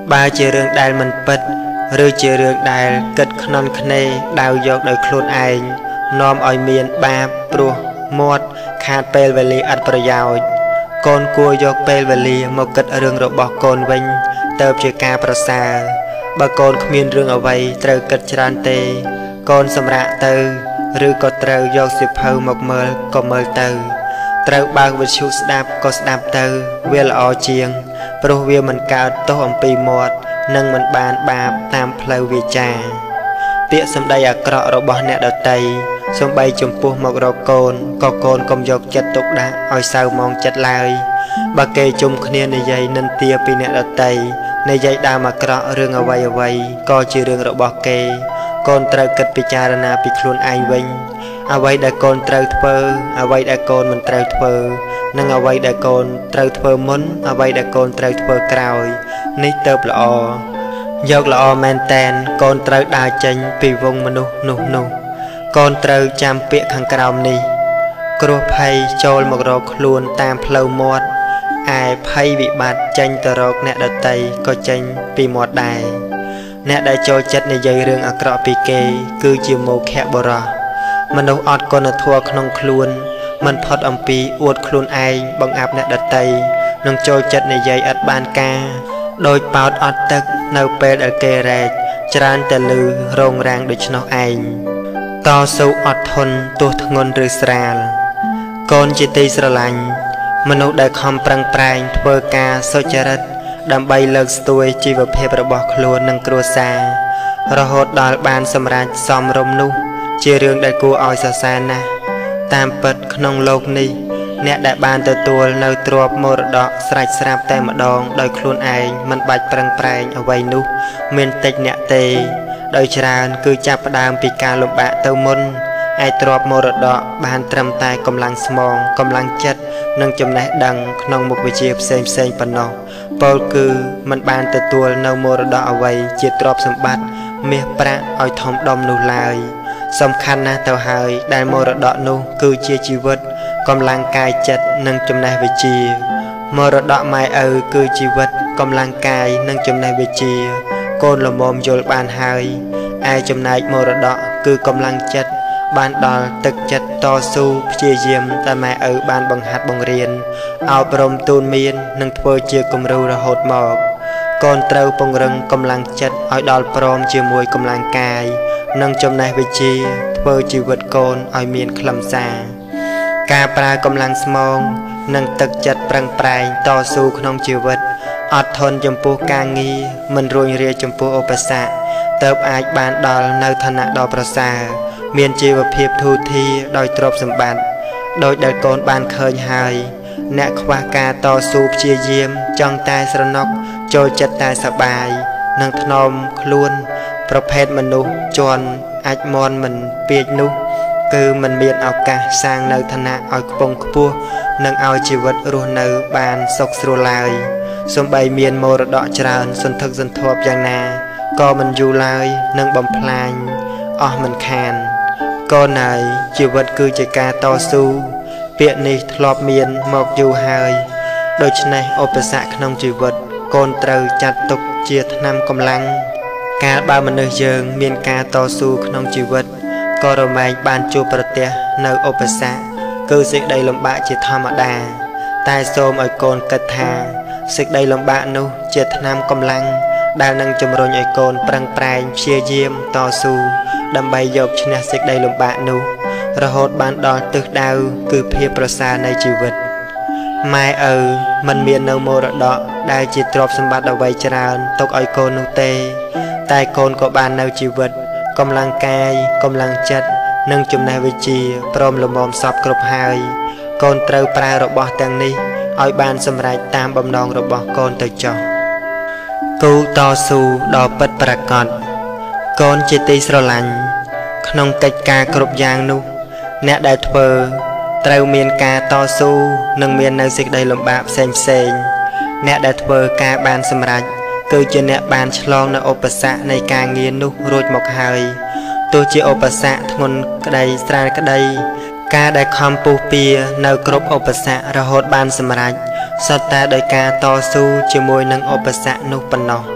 bàជារឿងដែលមិនពិតឬជារឿងដែលគិតខ្នន់ខ្នេដាវយកដោយខ្លួនឯងនាំឲ្យមានបាបព្រោះមាត់ខាតពេលវេលាឥតប្រយោជន៍កូនគួរយកពេលវេលាមកគិតរឿងរបស់កូនវិញទៅជាការប្រសើរបើកូនគ្មានរឿងអ្វីត្រូវគិតច្រើនទេកូនសម្រាកទៅឬក៏ត្រូវយកសៀវភៅមកមើលក៏មើលទៅត្រូវបើកវិទ្យុស្ដាប់ក៏ស្ដាប់ទៅវាល្អជាងព្រោះវាមិនកើតទោសអំពីមាត់និងមិនបានបាបតាមផ្លូវវាចាពាក្យសម្ដីអាក្រក់របស់អ្នកដទៃសំបីចំពោះមករកកូនក៏កូនកុំយកចិត្តទុកដាក់ឲ្យសៅមងចិត្តឡើយបើគេជុំគ្នានិយាយនិន្ទាពីអ្នកដទៃនិយាយដើមអាក្រក់រឿងអ្វីអ្វីក៏ជារឿងរបស់គេកូនត្រូវគិតពិចារណាពីខ្លួនឯងវិញអ្វីដែលកូនត្រូវធ្វើអ្វីដែលកូនមិនត្រូវធ្វើនិងអ្វីដែលកូនត្រូវធ្វើមុនអ្វីដែលកូនត្រូវធ្វើក្រោយនេះទៅល្អយកល្អមែនតែនកូនត្រូវដើរចេញពីវងមនុស្សនោះនោះកូនត្រូវចាំពាក្យខាងក្រោមនេះគ្រោះភ័យចូលមករកខ្លួនតាមផ្លូវមាត់ឯភ័យវិបត្តិចេញទៅរកអ្នកដទៃក៏ចេញពីមាត់ដែរអ្នកដែលចូលចិត្តនិយាយរឿងអាក្រក់ពីគេគឺជាមោឃៈបុរសមនុស្សអត់គុណធម៌ក្នុងខ្លួនមិនផុតអំពីអួតខ្លួនឯងបង្អាប់អ្នកដទៃនឹងចូលចិត្តនិយាយឥតបានការដោយប៉ោតអត់ទឹកនៅពេលដែលគេរែកច្រើនតែលឺរងរាំងដូច្នោះឯងតស៊ូអត់ធន់ទោះធ្ងន់ឬស្រាលកូនជាទីស្រឡាញ់មនុស្សដែលខំប្រឹងប្រែងធ្វើការសុចរិតដើម្បីលើកស្ទួយជីវភាពរបស់ខ្លួននិងគ្រួសាររហូតដល់បានសម្រេចសមរម្យនោះជារឿងដែលគួរឲ្យសរសើរណាស់តាមពិតក្នុងโลกនេះអ្នកដែលបានទទួលនៅទ្រព្យមរតកស្រេចស្រាប់តែម្ដងដោយខ្លួនឯងមិនបាច់ប្រឹងប្រែងអ្វីនោះមានតិចអ្នកទេដោយច្រើនគឺចាប់ផ្ដើមពីការលំបាកទៅមុនឯទ្រព្យមរតកបានត្រឹមតែកម្លាំងស្មងកម្លាំងចិត្តនិងចំណេះដឹងក្នុងមុខវិជ្ជាផ្សេងផ្សេងប៉ុណ្ណោះពោលគឺមិនបានទទួលនៅមរតកអ្វីជាទ្រព្យសម្បត្តិមាសប្រាក់ឲ្យធំដុំនោះឡើយសំខាន់ណាស់ទៅហើយដែលមរតកនោះគឺជាជីវិតកម្លាំងកាយចិត្តនិងចំណេះវិជ្ជាមរតកម៉ែឪគឺជីវិតកម្លាំងកាយនិងចំណេះវិជ្ជាកូនល្មមយល់បានហើយឯចំណែកមរតកគឺកម្លាំងចិត្តបានដល់ទឹកចិត្តតស៊ូព្យាយាមតែម៉ែឪបានបង្ហាត់បង្រៀនអប់រំទូនមាននិងធ្វើជាគំរូរហូតមកកូនត្រូវពង្រឹងកម្លាំងចិត្តឲ្យដល់ព្រមជាមួយកម្លាំងកាយនិងចំណេះវិជ្ជាធ្វើជីវិតកូនឲ្យមានខ្លឹមសារការប្រើកម្លាំងស្មងនិងទឹកចិត្តប្រឹងប្រែងតស៊ូក្នុងជីវិតអត់ធន់ចំពោះការងារមិនរួញរាចំពោះឧបសគ្គទើបអាចបានដល់នៅឋានៈដ៏ប្រសើរមានជីវភាពធូរធារដោយទ្រព្យសម្បត្តិដោយដែលកូនបានឃើញហើយអ្នកខ្វះការតស៊ូព្យាយាមចង់តែស្រណុកចូលចិត្តតែសប្បាយនិងថ្នមខ្លួនប្រភេទមនុស្សជន់អាចមន់មិនពេកនោះគឺមិនមានឱកាសសាងនៅឋានៈឲ្យខ្ពង់ខ្ពស់និងឲ្យជីវិតរស់នៅបានសុខស្រួលឡើយសូម្បីមានមរតកច្រើនសន្ធឹកសន្ធាប់យ៉ាងណាក៏មិនយូរឡើយនឹងបំផ្លាញអស់មិនខានកូនហើយជីវិតគឺជាការតស៊ូពាក្យនេះធ្លាប់មានមកយូរហើយដូច្នេះឧបសគ្គក្នុងជីវិតកូនត្រូវចាត់ទុកជាថ្នាំកម្លាំងកាលបើមនុស្សយើងមានការតស៊ូក្នុងជីវិតក៏រមែងបានជួបប្រទះនៅឧបសគ្គគឺសេចក្តីលំបាកជាធម្មតាតែសូមឲ្យកូនគិតថាសេចក្តីលំបាកនោះជាថ្នាំកម្លាំងដែលនឹងជំរុញឲ្យកូនប្រឹងប្រែងព្យាយាមតស៊ូដើម្បីយកឈ្នះសេចក្តីលំបាកនោះរហូតបានដល់ទិសដៅគឺភាពប្រសើរនៃជីវិតម៉ែឪមិនមាននៅមរតកដែលជាទ្រព្យសម្បត្តិអ្វីច្រើនទុកឲ្យកូននោះទេតែកូនក៏បាននៅជីវិតកម្លាំងកាយកម្លាំងចិត្តនិងចំណេះវិជ្ជាព្រមលំមសពគ្រប់ហើយកូនត្រូវប្រើរបស់ទាំងនេះឲ្យបានសម្រេចតាមបំណងរបស់កូនទៅចុះគូតស៊ូដ៏ពិតប្រាកដកូនជាទីស្រឡាញ់ក្នុងកិច្ចការគ្រប់យ៉ាងនោះអ្នកដែលធ្វើត្រូវមានការតស៊ូនិងមាននៅសេចក្តីលំបាកផ្សេងផ្សេងអ្នកដែលធ្វើការបានសម្រេចគឺជាអ្នកបានឆ្លងនៅឧបសគ្គនៃការងារនោះរួចមកហើយទោះជាឧបសគ្គធ្ងន់ក្តីស្រាលក្តីការដែលខំពុះពៀនៅគ្រប់ឧបសគ្គរហូតបានសម្រេចសុទ្ធតែដោយការតស៊ូជាមួយនឹងឧបសគ្គនោះប៉ុណ្ណោះ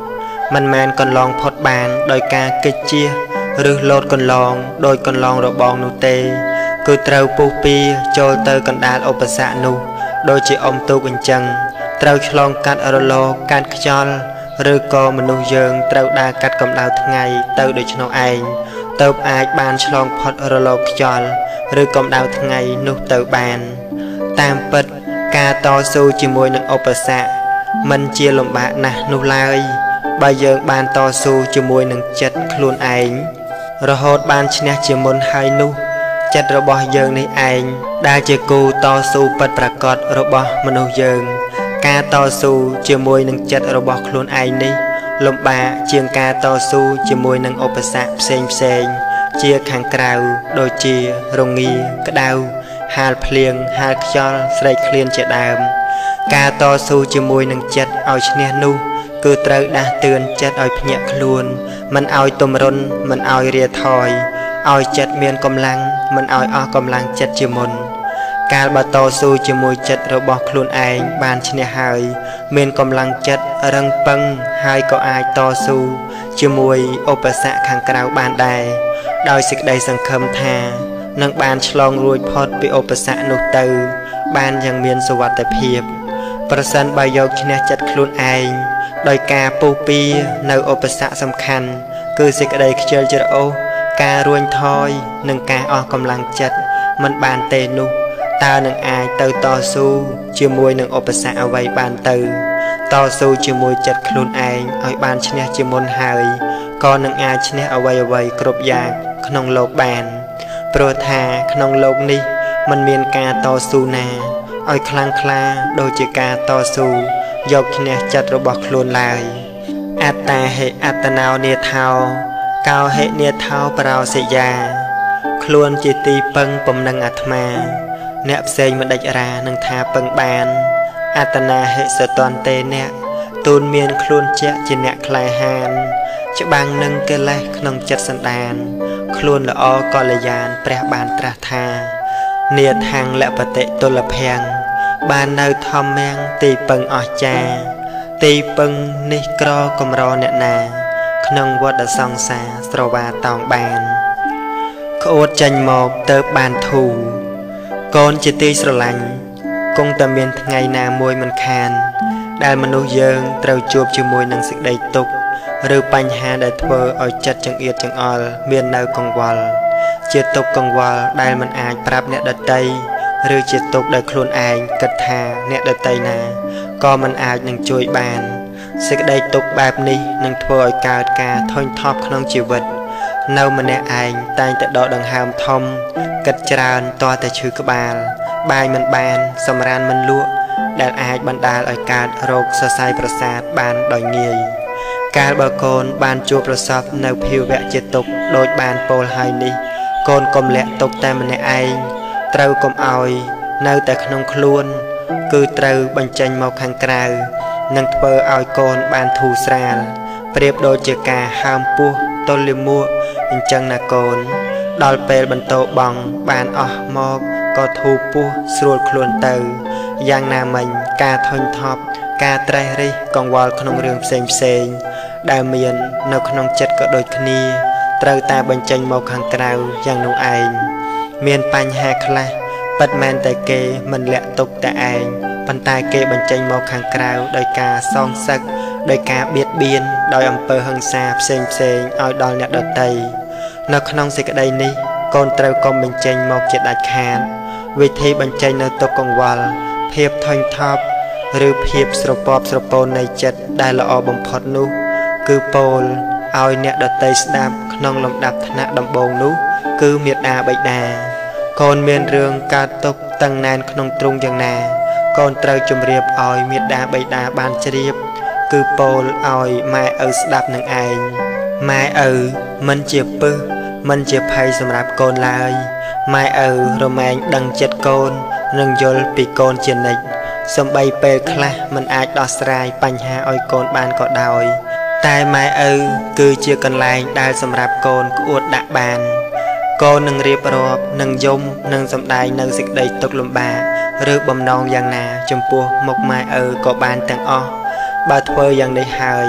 มันแมนกอนลองพดบานโดยการเกจีหรือโลดกอนลองโดยกอนลองระบองนูเตคือเตาปูปีโจเตอกันดาลอุปสรรคนูโดยจีอมตูกันจังเตาฉลองกัดอรโลการขจรหรือก็มนุษย์เยิงเตาดากัดกำดาวทั้งไงเตาโดยชนเอาเองเตาอาจบานฉลองพดอรโลขจรหรือกำดาวทั้งไงนุเตาบานตามเปิดการต่อสู้จีมวยนังอุปสรรคมันเจียลมบะนะนุลายใบเยิงบานต่อสู้จีมวยนังจัดคลุนเองระหดบานชนะจีมนไฮนุจัดระบอบเยิงในเองได้เจกูต่อสู้ปัดประกอบระบอบมนุษย์เยิงการต่อสู้จีมวยนังจัดระบอบคลุนเองนี้ลมบะเจียงการต่อสู้จีมวยนังอุปสรรคเซงเซงเจียขังกราวโดยเจียรงงีกระดาวหาเพลียงหาขยอลใส่เคลียนเจดามการต่อสู้จีมวยนังจัดเอาชนะนูคือเตยด่าเตือนจัดเอาพเนคลวนมันเอาตุมรนมันเอาเรียทอยเอาจัดเมียนกำลังมันเอาออกกำลังจัดจีมนการบาต่อสู้จีมวยจัดระบอบคลุนเองบานชนะหายเมียนกำลังจัดรังปังหายก็อายต่อสู้จีมวยอุปสรรคขังกราวบานได้โดยสิกได้สังคมทานังบานฉลองรวยพอดไปอุปสรรคนุเตอร์บานยังเมียนสวัสดิเพียบประสันใบยกชนะจัดคลุนเองโดยการปูปีในอุปสรรคสำคัญคือสิกได้เจอเจอโอการรวนทอยหนึ่งการออกกำลังจัดมันบานเตนุตาหนึ่งอายเตอต่อสู้จีมวยหนึ่งอุปสรรคเอาไว้บานเตอต่อสู้จีมวยจัดคลุนเองเอาบานชนะจีมนหายก็หนึ่งอายชนะเอาไว้เอาไว้กรบยากขนมโลกบานโปรธาขนมโลกนี้มันมีการต่อสู้นาเอาคลังคลาโดยจีการต่อสู้ยกชนะจัดระบบคลุนลายอัตตาเหอัตนาวเนียเทาเกาเหเนียเทาปราศยาคลวนจิตีปังปมนังอัตมาเนบเซงมันดัจรานังทาปังบานอัตนาเหสตอนเตเนตูนเมียนคลวนเจจิเนคลายหานจะบางนังเกลัยขนมจัดสันดานคลวนละออกอลยานแปรบานตราธาเนียทางและปะเตตุลเพียงบานในทอมแมงตีปังออจาตีปังนิกรอกมรอเนนาขนมวัดสองสาสระวาตองบานขวดจันหมอกเติบบานถูกอนจิตีสลังคงตะเมียนไงนามวยมันคานได้มนุษย์เยิงเต้าจูบจมวยนังสิกได้ตกหรือปัญหาได้เธอเอาจัดจังเอียดจังอลเมียนเนากังวลเจตกกังวลได้มันอาจปรับเนดัดใจหรือเจตกได้คลุนอายกัดทาเนดัดใจนาก็มันอาจนังช่วยบานสิกได้ตกแบบนี้นังเธอเอาการกาทอนทอบขนมชีวิตเนามันแน่อายตายแต่ดอกดังหามทอมกัดจรานต่อแต่ชื่อกบาลบายมันบานสมรานมันลวกได้อาจบรรดาเอาการโรคสะไซประสาทบานดอยเงียการบโกนบานจูประสอบในผิวแวะเจตกโดยบานโปลไฮนี้โกนกลมแหละตกแต่มันในไอเต้ากลมเอาในแต่ขนมคล้วนคือเต้าบรรจัยมาขังกลาวนังเธอเอาโกนบานทูสราลเปรียบโดยเจกาหามปูต้นลิมัวอินจังนาโกนดอลเปลบรรโตบังบานออกมอกก็ทูปูสรวดคล้วนเต้ายางนามันกาทนทอบกาไตรริกองวอลขนมเรืองเซงเซงได้เมียนในขนมจัดก็โดยคณีเต้าตาบรรจัยมาขังกลาวอย่างนุ่งไอเมียนปัญหาคลาปัดแมนแต่เกมันแหละตกแต่เองปันตายเกบรรจัยมาขังกลาวโดยกาซองสักโดยกาเบียดเบียนโดยอำเภอหังซาเซงเซงเอาดอลเนดไตในขนมสิกได้นี้ก่อนเต้ากอมบรรจัยมาเจ็ดดัดแขนวิธีบรรจัยในตกกองวอลเพียบทนทอบหรือเพียบสระปอบสระโปนในจัดได้ละอบ่มพอดนุคือโปลเอาเนดไตสดับขนมลำดับธนะดำบงนุคือเมียดาใบดาก่อนเมียนเรื่องการตกตั้งนานขนมตรงอย่างนาก่อนเต้าจุ่มเรียบเอาเมียดาใบดาบานเฉียบคือโปลเอาไม้เออสดับหนึ่งไอไม้เออมันเจ็บปื้มันเจ็บภัยสำหรับโกนลายไม้เออโรแมนดังเจ็ดโกนนึงยลปีโกนเจนิกสมใบเปลคลามันอาจดอสไรปัญหาอ้อยโกนบานก็ดอยแต่ไม้เออคือเชื่อกันแรงได้สำหรับโกนก็อวดดักบานโกนนึงเรียบรอบนึงยมนึงสำได้นึงสิกได้ตกลมบาหรือบำนองอย่างนาจมปัวมกไม้เออก็บานแต่งอ้อบาทเวออย่างได้หาย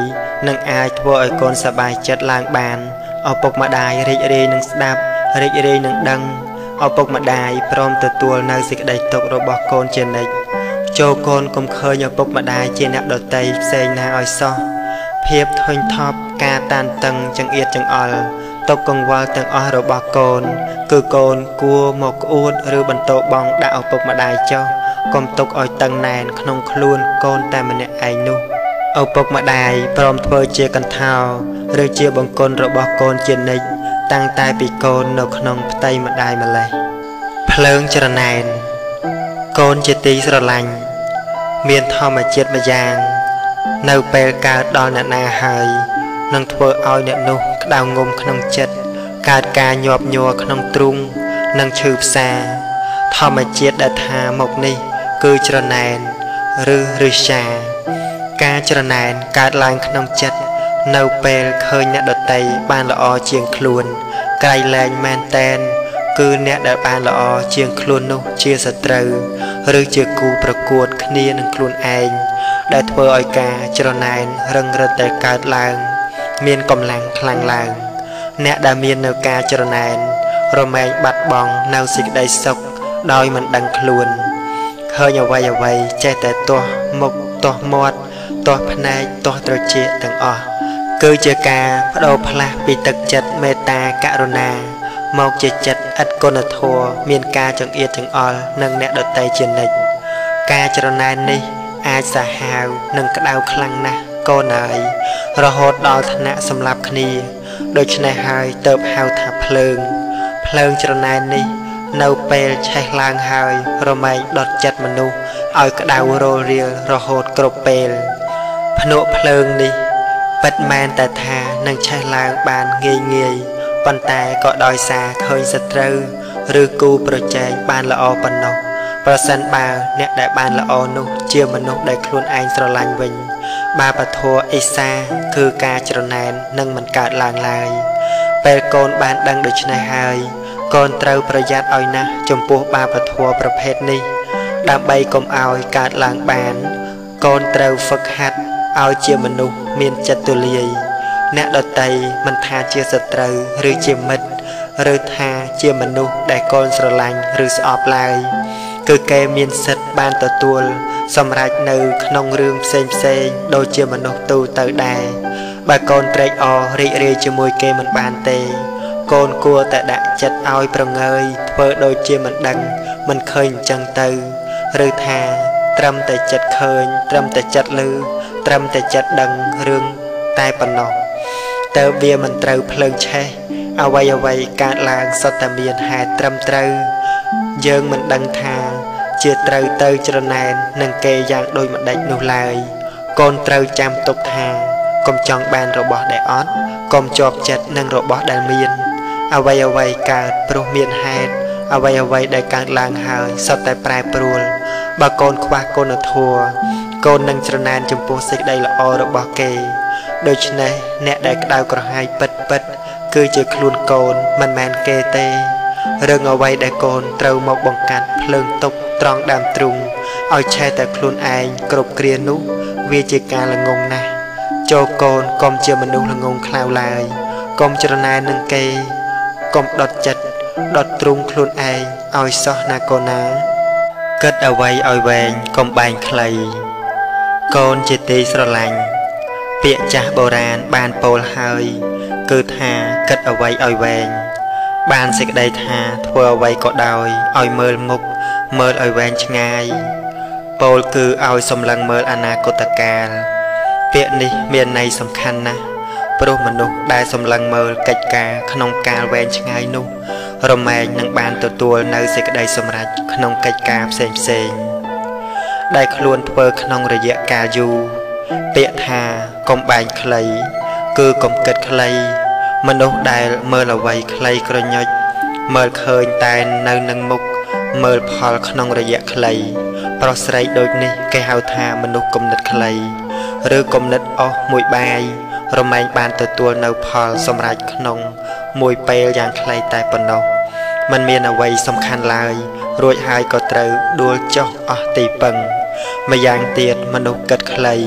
នឹងអាចធ្វើឲ្យកូនសប្បាយចិត្តឡើងបានឪពុកម្ដាយរីករាយនឹងស្ដាប់រីករាយនឹងដឹងឪពុកម្ដាយព្រមទទួលនៅសេចក្តីទុក្ខរបស់កូនជានិច្ចចូលកូនកុំឃើញឪពុកម្ដាយជាអ្នកដតីផ្សេងណាឲ្យសោះភាពធុញថប់ការតានតឹងចង្អៀតចង្អល់ទុកកង្វល់ទាំងអស់របស់កូនគឺកូនគួរមកក្អួតឬបន្ទោបង់ដាក់ឪពុកម្ដាយចុះកុំទុកឲ្យតឹងណែនក្នុងខ្លួនកូនតែម្នាក់ឯងនោះឪពុកម្ដាយព្រមធ្វើជាកន្ធោឬជាបង្គន់របស់កូនជានិច្ចតាំងតែពីកូននៅក្នុងផ្ទៃម្ដាយម្លេះភ្លើងច្រណែនកូនជាទីស្រឡាញ់មានធម្មជាតិម្យ៉ាងនៅពេលកើតដល់អ្នកណាហើយនឹងធ្វើឲ្យអ្នកនោះក្តៅងំក្នុងចិត្តកើតការញាប់ញ័រក្នុងទ្រូងនិងឈឺផ្សាធម្មជាតិដែលថាមកនេះគឺច្រណែនឬឫសាការច្រណែនកើតឡើងក្នុងចិត្តនៅពេលឃើញអ្នកដតីបានល្អជាងខ្លួនក្រៃលែងមែនតែនគឺអ្នកដែលបានល្អជាងខ្លួននោះជាសត្រូវឬជាគូប្រកួតគ្នានឹងខ្លួនឯងដែលធ្វើឲ្យការច្រណែនរឹងរិតតែកើតឡើងមានកម្លាំងខ្លាំងឡើងអ្នកដែលមាននៅការច្រណែនរមែងបាត់បង់នៅសេចក្តីសុខដោយមិនដឹងខ្លួនឃើញអ្វីអ្វីចេះតែទាស់មុខទាស់មាត់ទាស់ភ្នែកទាស់ត្រចៀកទាំងអស់គឺជាការបដូរផ្លាស់ពីទឹកចិត្តមេត្តាករុណាមកជាចិត្តឥតគុណធម៌មានការចង្អៀតចង្អល់នឹងអ្នកដតីជានិច្ចការច្រណែននេះអាចសាហាវនិងក្តៅខ្លាំងណាស់កូនអើយរហូតដល់ថ្នាក់សម្លាប់គ្នាដូច្នេះហើយទើបហៅថាភ្លើងភ្លើងច្រណែននេះនៅពេលឆេះឡើងហើយរមែងដុតចិត្តមនុស្សឲ្យក្តៅរលរៀលរហូតគ្រប់ពេលភ្នក់ភ្លើងនេះពិតមែនតែថានឹងឆេះឡើងបានងាយងាយប៉ុន្តែក៏ដោយសារឃើញសត្រូវឬគូប្រជែងបានល្អប៉ុណ្ណោះប្រសិនបើអ្នកដែលបានល្អនោះជាមនុស្សដែលខ្លួនឯងស្រឡាញ់វិញបាបធម៌អេសាគឺការច្រណែននឹងមិនកើតឡើងឡើយពេលកូនបានដឹងដូច្នេះហើយកូនត្រូវប្រយ័ត្នឲ្យណាស់ចំពោះបាបធម៌ប្រភេទនេះដើម្បីកុំឲ្យកើតឡើងបានកូនត្រូវហ្វឹកហាត់ឲ្យជាមនុស្សមានចិត្តទូលាយអ្នកដតីមិនថាជាសត្រូវឬជាមិត្តឬថាជាមនុស្សដែលកូនស្រឡាញ់ឬស្អប់ឡើយគឺគេមានសិទ្ធិបានទទួលសម្រេចនៅក្នុងរឿងផ្សេងផ្សេងដូចជាមនុស្សទូទៅដែរបើកូនត្រេកអររីករាយជាមួយគេមិនបានទេកូនគួរតែដាក់ចិត្តឲ្យប្រងើយធ្វើដូចជាមិនដឹងមិនឃើញអញ្ចឹងទៅឬថាត្រឹមតែចិត្តឃើញត្រឹមតែចិត្តឮត្រឹមតែចិត្តដឹងរឿងតែប៉ុណ្ណោះតើវាមិនត្រូវភ្លើងឆេះអ្វីអ្វីកើតឡើងសុទ្ធតែមានហេតុត្រឹមត្រូវយើងមិនដឹងថាជាត្រូវទៅច្រណែននឹងគេយ៉ាងដូចម្ដេចនោះឡើយកូនត្រូវចាំទុកថាកុំចង់បានរបស់ដែលអត់កុំជាប់ចិត្តនឹងរបស់ដែលមានអ្វីអ្វីកើតព្រោះមានហេតុអ្វីអ្វីដែលកើតឡើងហើយសុទ្ធតែប្រែប្រួលបើកូនខ្វះគុណធម៌កូននឹងច្រណែនចំពោះសេចក្តីល្អរបស់គេដូច្នេះអ្នកដែលក្តៅក្រហាយពិតពិតគឺជាខ្លួនកូនមិនមែនគេទេរឿងអ្វីដែលកូនត្រូវមកបង្កាត់ភ្លើងទុកត្រង់ដើមទ្រូងឲ្យឆេះតែខ្លួនឯងគ្រប់គ្រានោះវាជាការល្ងងណាស់ចូលកូនកុំជាមនុស្សល្ងងខ្លៅឡើយកុំច្រណែននឹងគេកុំដុតចិត្តដុតទ្រូងខ្លួនឯងឲ្យសោះណាកូនណាគិតអ្វីឲ្យវែងកុំបែងខ្លីកូនជាទីស្រឡាញ់ពាក្យចាស់បុរាណបានពោលហើយគឺថាគិតអ្វីឲ្យវែងបានសេចក្តីថាធ្វើអ្វីក៏ដោយឲ្យមើលមុខមើលឲ្យវែងឆ្ងាយពោលគឺឲ្យសម្លឹងមើលអនាគតកាលពាក្យនេះមានន័យសំខាន់ណាស់ព្រោះមនុស្សដែលសម្លឹងមើលកិច្ចការក្នុងកាលវែងឆ្ងាយនោះរមែងនឹងបានទទួលនៅសេចក្តីសម្រេចក្នុងកិច្ចការផ្សេងផ្សេងដែលខ្លួនធ្វើក្នុងរយៈកាលយូរពាក្យថាកុំបែងខ្លីគឺកុំគិតខ្លីមនុស្សដែលមើលអ្វីខ្លីក្រញុចមើលឃើញតែនៅនឹងមុខមើលផលក្នុងរយៈខ្លីប្រុសស្រីដូចនេះគេហៅថាមនុស្សគំនិតខ្លីឬគំនិតអស់មួយបាយរមែងបានទទួលនៅផលសម្រេចក្នុងមួយពេលយ៉ាងខ្លីតែប៉ុណ្ណោះมันមានអ្វីសំខាន់ឡើយរួចហើយក៏ត្រូវដួលចុះអស់ទីពឹងម្យ៉ាងទៀតមនុស្សគិតខ្លី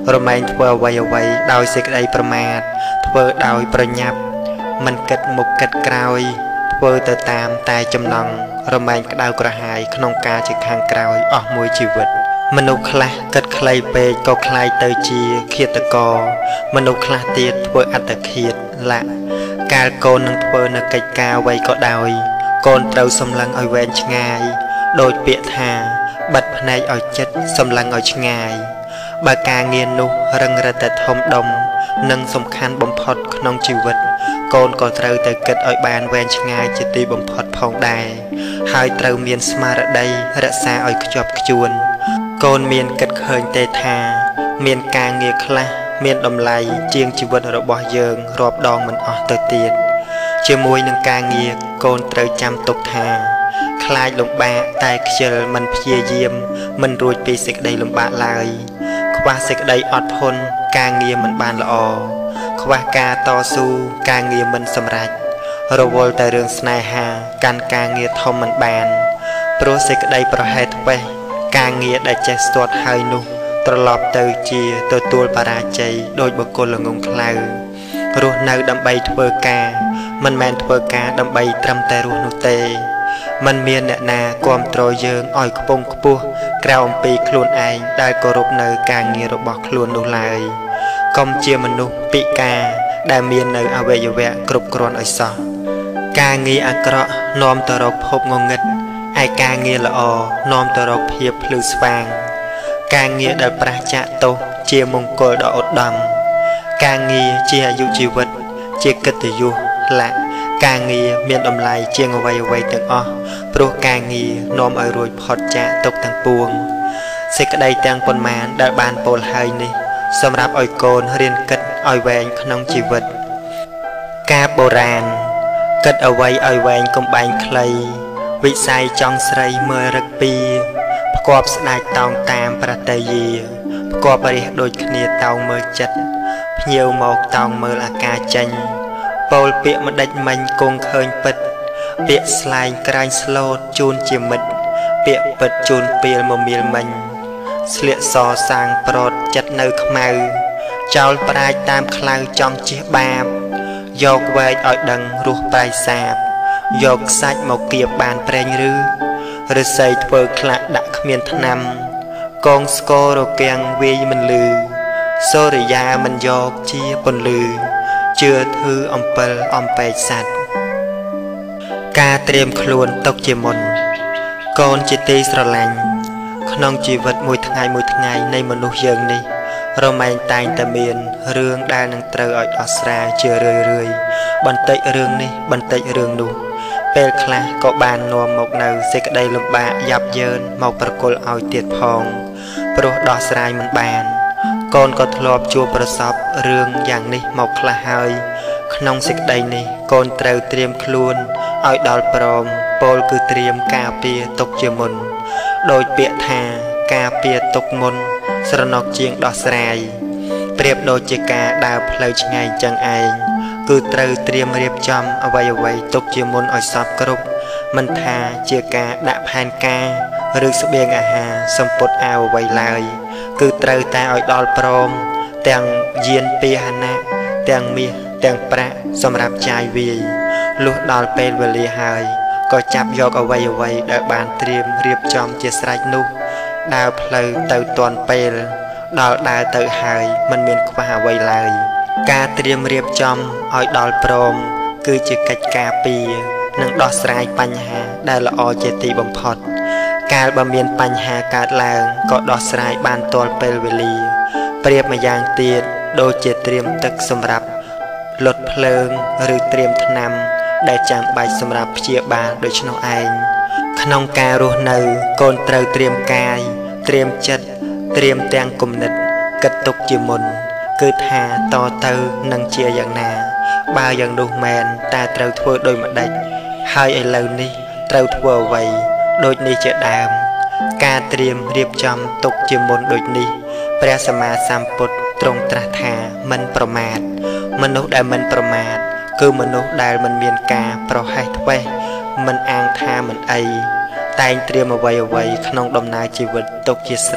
រមែងធ្វើអ្វីអ្វីដោយសេចក្តីប្រមាទធ្វើដោយប្រញាប់មិនគិតមុខគិតក្រោយធ្វើទៅតាមតែចំណង់រមែងក្តៅក្រហាយក្នុងការជាខាងក្រោយអស់មួយជីវិតមនុស្សខ្លះគិតខ្លីពេកក៏คล้ายទៅជាឃាតករមនុស្សខ្លះទៀតធ្វើអត្តឃាតលាក់កាលកូននឹងធ្វើនៅកិច្ចការអ្វីក៏ដោយកូនត្រូវសម្លឹងឲ្យវែងឆ្ងាយដោយពាក្យថាបិទភ្នែកឲ្យចិត្តសម្លឹងឲ្យឆ្ងាយបើការងារនោះរឹងរឹតតែធំដុំនិងសំខាន់បំផុតក្នុងជីវិតកូនក៏ត្រូវតែគិតឲ្យបានវែងឆ្ងាយជាទីបំផុតផងដែរហើយត្រូវមានស្មារតីរក្សាឲ្យខ្ជាប់ខ្ជួនកូនមានគិតឃើញទេថាមានការងារខ្លះមានតម្លៃជាងជីវិតរបស់យើងរាប់ដងមិនអស់ទៅទៀតជាមួយនឹងការងារកូនត្រូវចាំទុកថាខ្លាចលំបាកតែខ្ជិលមិនព្យាយាមមិនរួចពីសេចក្តីលំបាកឡើយខ្វះសេចក្តីអត់ធន់ការងារមិនបានល្អខ្វះការតស៊ូការងារមិនសម្រេចរវល់តែរឿងស្នេហាកាន់ការងារធំមិនបានព្រោះសេចក្តីប្រហែសធ្វេសការងារដែលចេះស្ទាត់ហើយនោះត្រឡប់ទៅជាទទួលបរាជ័យដោយបុគ្គលល្ងង់ខ្លៅរស់នៅដើម្បីធ្វើការមិនមែនធ្វើការដើម្បីត្រឹមតែរស់នោះទេមិនមានអ្នកណាគាំទ្រយើងឲ្យខ្ពង់ខ្ពស់ក្រៅអំពីខ្លួនឯងដែលគោរពនៅការងាររបស់ខ្លួននោះឡើយកុំជាមនុស្សពិការដែលមាននៅអវយវៈគ្រប់គ្រាន់ឲ្យសោះការងារអាក្រក់នាំទៅរកភពងងឹតឯការងារល្អនាំទៅរកភាពភ្លឺស្វាងការងារដែលប្រះចាកទោសជាមង្គលដ៏ឧត្តមការងារជាអាយុជីវិតជាកិត្តិយសលាក់ការងារមានតម្លៃជាងអ្វីអ្វីទាំងអស់ព្រោះការងារនាំឲ្យរួចផុតចាកទុក្ខទាំងពួងសេចក្តីទាំងប៉ុន្មានដែលបានពោលហើយនេះសម្រាប់ឲ្យកូនរៀនគិតឲ្យវែងក្នុងជីវិតការបុរាណគិតអ្វីឲ្យវែងកុំបែងខ្លីវិស័យចង់ស្រីមើលរឹកពីផ្គប់ស្ដាច់តោងតាមប្រតិយាផ្គប់រះដូចគ្នាតោងមើលចិត្តភ្ញៀវមកតោងមើលអាការចេញពោលពាក្យម្ដេចមិញគង់ឃើញពិតពាក្យស្លែងក្រាញ់ស្លូតជូនជាមិត្តពាក្យពិតជូនពីលមមៀលមិញស្លៀកសសាងប្រត់ចិត្តនៅខ្មៅចោលប្រាជ្ញតាមខ្លៅចង់ជិះបាបយកវែកឲ្យដឹងរស់ប្រៃសាបយកខ្សាច់មកគៀបបានប្រេងឬឫស្សីធ្វើខ្លាក់ដាក់គ្មានថ្នាំកងស្គររគាំងវាយមិនលឺសូរិយាមិនយកជាពន្លឺជឿធឺអំពិលអំបែកសัตว์ការត្រៀមខ្លួនទុកជាមុនកូនជាទីស្រឡាញ់ក្នុងជីវិតមួយថ្ងៃមួយថ្ងៃនៃមនុស្សយើងនេះរមែងតែងតែមានរឿងដែលនឹងត្រូវឲ្យដោះស្រាយជារឿយរឿយបន្តិចរឿងនេះបន្តិចរឿងនោះពេលខ្លះក៏បាននាំមកនៅសេចក្តីលំបាកយ៉ាប់យ៉ឺនមកប្រគល់ឲ្យទៀតផងព្រោះដោះស្រាយមិនបានកូនក៏ធ្លាប់ជួបប្រសពរឿងយ៉ាងនេះមកខ្លះហើយក្នុងសេចក្តីនេះកូនត្រូវត្រៀមខ្លួនឲ្យដល់ព្រមពោលគឺត្រៀមការពារទុកជាមុនដោយពាក្យថាការពារទុកមុនស្រណុកជាងដោះស្រាយប្រៀបដូចជាការដើរផ្លូវឆ្ងាយចឹងឯងគឺត្រូវត្រៀមរៀបចំអ្វីអ្វីទុកជាមុនឲ្យសព្វគ្រប់មិនថាជាការដាក់ផែនការឬស្បៀងអាហារសម្ពុតអាវអ្វីឡើយគឺត្រូវតែឲ្យដល់ព្រមទាំងយានពាហនៈទាំងមាសទាំងប្រាក់សម្រាប់ចាយវាយលុះដល់ពេលវេលាហើយក៏ចាប់យកអ្វីអ្វីដែលបានត្រៀមរៀបចំជាស្រេចនោះដើរផ្លូវទៅទាន់ពេលដល់ដើរទៅហើយមិនមានខ្វះអ្វីឡើយការត្រៀមរៀបចំឲ្យដល់ព្រមគឺជាកិច្ចការពារនិងដោះស្រាយបញ្ហាដែលល្អជាទីបំផុតកាលបើមានបញ្ហាកើតឡើងក៏ដោះស្រាយបានទាល់ពេលវេលាប្រៀបម្យ៉ាងទៀតដូចជាត្រៀមទឹកសម្រាប់លុតភ្លើងឬត្រៀមថ្នាំដែលចាំបាច់សម្រាប់ព្យាបាលដូច្នោះឯងក្នុងការរស់នៅកូនត្រូវត្រៀមកាយត្រៀមចិត្តត្រៀមទាំងគំនិតគិតទុកជាមុនគឺថាតទៅនឹងជាយ៉ាងណាបើយ៉ាងនោះមែនតែត្រូវធ្វើដូចម្ដេចហើយឥឡូវនេះត្រូវធ្វើអ្វីដូចនេះជាដើមការត្រៀមរៀបចំទុកជាមុនដូចនេះព្រះសម្មាសម្ពុទ្ធទ្រង់ត្រាស់ថាមិនប្រមាទមនុស្សដែលមិនប្រមាទគឺមនុស្សដែលមិនមានការប្រហែសធ្វេសមិនអាងថាមិនអីតែងត្រៀមអ្វីអ្វីក្នុងដំណើរជីវិតទុកជាស្រេច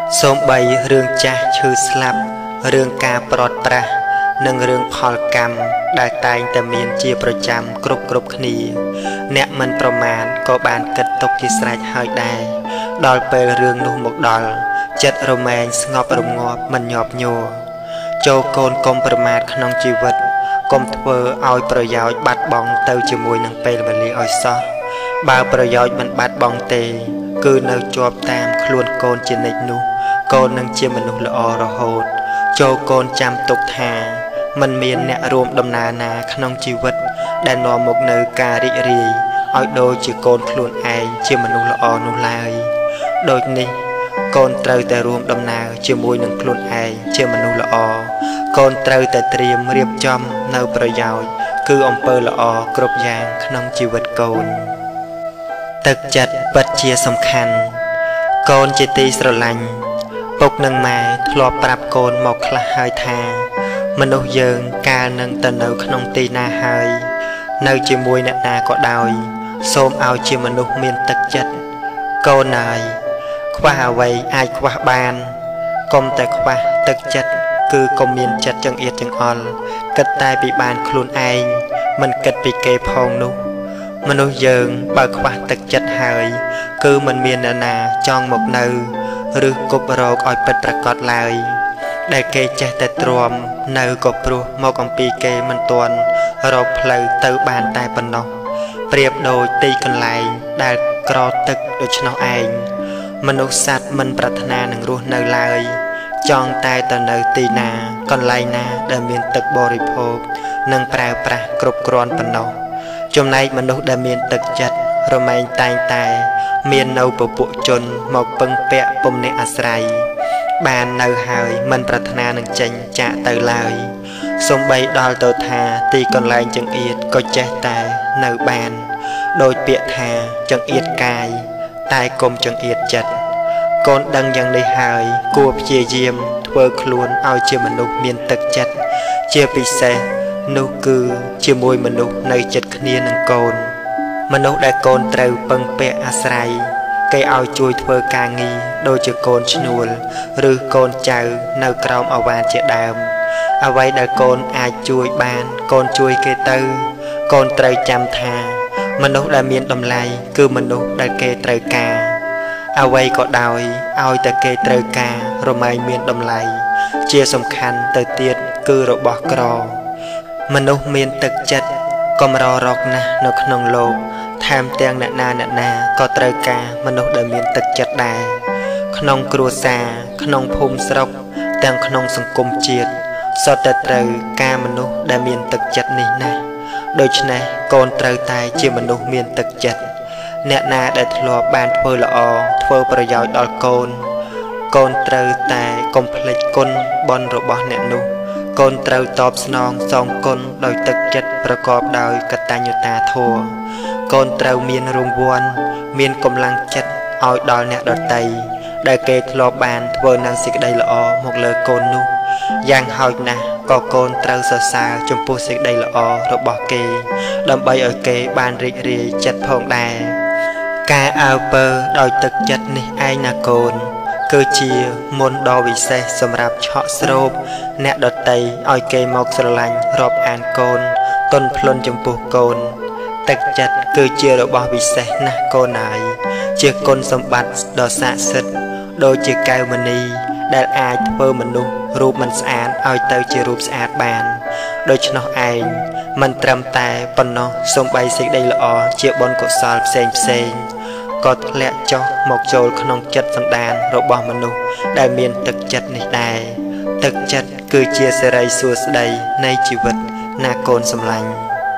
សូម្បីរឿងចាស់ឈឺស្លាប់រឿងការប្រត់ប្រាស់និងរឿងផលកម្មដែលតែងតែមានជាប្រចាំគ្រប់គ្រប់គ្នាអ្នកមិនប្រមាណក៏បានគិតទុកជាស្រេចហើយដែរដល់ពេលរឿងនោះមកដល់ចិត្តរមែងស្ងប់រងាប់មិនញាប់ញ័រចូលកូនកុំប្រមាថក្នុងជីវិតកុំធ្វើឲ្យប្រយោជន៍បាត់បង់ទៅជាមួយនឹងពេលវេលាឲ្យសោះបើប្រយោជន៍មិនបាត់បង់ទេគឺនៅជាប់តាមខ្លួនកូនជានិច្ចនោះកូននឹងជាមនុស្សល្អរហូតចូលកូនចាំទុកថាមិនមានអ្នករួមដំណើរណាក្នុងជីវិតដែលនាំមកនៅការរីករាយឲ្យដូចជាកូនខ្លួនឯងជាមនុស្សល្អនោះឡើយដូចនេះកូនត្រូវតែរួមដំណើរជាមួយនឹងខ្លួនឯងជាមនុស្សល្អកូនត្រូវតែត្រៀមរៀបចំនៅប្រយោជន៍គឺអំពើល្អគ្រប់យ៉ាងក្នុងជីវិតកូនទឹកចិត្តពិតជាសំខាន់កូនជាទីស្រឡាញ់ពុកនិងម៉ែធ្លាប់ប្រាប់កូនមកខ្លះហើយថាមនុស្សយើងកាលនឹងទៅនៅក្នុងទីណាហើយនៅជាមួយអ្នកណាក៏ដោយសូមឲ្យជាមនុស្សមានទឹកចិត្តកូនហើយខ្វះអ្វីអាចខ្វះបានកុំតែខ្វះទឹកចិត្តគឺកុំមានចិត្តចង្អៀតចង្អល់គិតតែពីបានខ្លួនឯងមិនគិតពីគេផងនោះមនុស្សយើងបើខ្វះទឹកចិត្តហើយគឺមិនមាននរណាចង់មកនៅឬគប់រោគឲ្យពិតប្រាកដឡើយដែលគេចេះតែទ្រាំនៅក៏ព្រោះមកអំពីគេមិនទាន់រកផ្លូវទៅបានតែប៉ុណ្ណោះប្រៀបដូចទីកន្លែងដែលក្រទឹកដូច្នោះឯងមនុស្សសត្វមិនប្រាថ្នានឹងរស់នៅឡើយចង់តែទៅនៅទីណាកន្លែងណាដែលមានទឹកបរិភោគនិងប្រើប្រាស់គ្រប់គ្រាន់ប៉ុណ្ណោះចំណែកមនុស្សដែលមានទឹកចិត្តរមែងតែងតែមាននៅពពួកជនមកពឹងពាក់ពំនាក់អាស្រ័យបាននៅហើយមិនប្រាថ្នានឹងចេញចាកទៅឡើយសំបីដល់ទៅថាទីកន្លែងចង្អៀតក៏ចេះតែនៅបានដោយពាក្យថាចង្អៀតកាយតែកុំចង្អៀតចិត្តកូនដឹងយ៉ាងនេះហើយគួរព្យាយាមធ្វើខ្លួនឲ្យជាមនុស្សមានទឹកចិត្តជាពិសេសនោះគឺជាមួយមនុស្សនៅជិតគ្នានឹងកូនមនុស្សដែលកូនត្រូវពឹងពាក់អាស្រ័យគេឲ្យជួយធ្វើការងារដូចជាកូនឈ្នួលឬកូនចៅនៅក្រោមអាវ៉ានជាដើមអ្វីដែលកូនអាចជួយបានកូនជួយគេទៅកូនត្រូវចាំថាមនុស្សដែលមានតម្លៃគឺមនុស្សដែលគេត្រូវការអ្វីក៏ដោយឲ្យតែគេត្រូវការរមែងមានតម្លៃជាសំខាន់ទៅទៀតគឺរបស់ក្រមនុស្សមានទឹកចិត្តកម្ររកណាស់នៅក្នុងលោកថែមទាំងអ្នកណាអ្នកណាក៏ត្រូវការមនុស្សដែលមានទឹកចិត្តដែរក្នុងគ្រួសារក្នុងភូមិស្រុកទាំងក្នុងសង្គមជាតិសុទ្ធតែត្រូវការមនុស្សដែលមានទឹកចិត្តនេះណាស់ដូច្នេះកូនត្រូវតែជាមនុស្សមានទឹកចិត្តអ្នកណាដែលធ្លាប់បានធ្វើល្អធ្វើប្រយោជន៍ដល់កូនកូនត្រូវតែកុំភ្លេចគុណបុណ្យរបស់អ្នកនោះកូនត្រូវតបស្នងសងគុណដោយទឹកចិត្តប្រកបដោយកតញ្ញូតាធម៌កូនត្រូវមានរង្វាន់មានកម្លាំងចិត្តឲ្យដល់អ្នកដទៃដែលគេធ្លាប់បានធ្វើនៅសេចក្តីល្អមកលើកូននោះយ៉ាងហោចណាស់ក៏កូនត្រូវសរសើរចំពោះសេចក្តីល្អរបស់គេដើម្បីឲ្យគេបានរីករាយចិត្តផងដែរការអើពើដោយទឹកចិត្តនេះឯងណាកូនគឺជាមន្តដ៏វិសេសសម្រាប់ឆក់ស្រោបអ្នកដទៃឲ្យគេមកស្រឡាញ់រាប់អានកូនទន់ភ្លន់ចំពោះកូនទឹកចិត្តគឺជារបស់វិសេសណាស់កូនហើយជាគុណសម្បត្តិដ៏ស័ក្តិសិទ្ធិដូចជាកែវមណីដែលអាចធ្វើមនុស្សរូបមិនស្អាតឲ្យទៅជារូបស្អាតបានដូច្នោះឯងមិនត្រឹមតែប៉ុណ្ណោះសូម្បីសេចក្តីល្អជាបុណ្យកុសលផ្សេងផ្សេងក៏ធ្លាក់ចុះមកចូលក្នុងចិត្តសន្តានរបស់មនុស្សដែលមានទឹកចិត្តនេះដែរទឹកចិត្តគឺជាសេរីសួស្តីនៃជីវិតណាកូនសម្លាញ់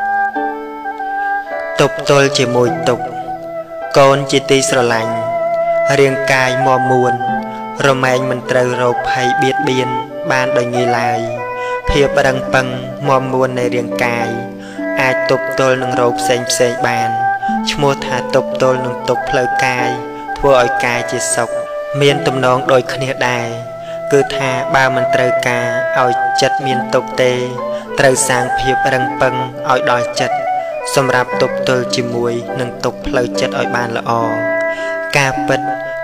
ទប់ទល់ជាមួយទុក្ខកូនជាទីស្រឡាញ់រាងកាយមាំមួនរមែងមិនត្រូវរោគភ័យបៀតបៀនបានដោយងាយឡើយភាពរឹងប៉ឹងមាំមួននៃរាងកាយអាចទប់ទល់នឹងរោគផ្សេងផ្សេងបានឈ្មោះថាទប់ទល់នឹងទុក្ខផ្លូវកាយធ្វើឲ្យកាយជាសុខមានទំនងដូចគ្នាដែរគឺថាបើមិនត្រូវការឲ្យចិត្តមានទុក្ខទេត្រូវសាងភាពរឹងប៉ឹងឲ្យដល់ចិត្តសម្រាប់ទប់ទល់ជាមួយនឹងទុក្ខផ្លូវចិត្តឲ្យបានល្អការពិត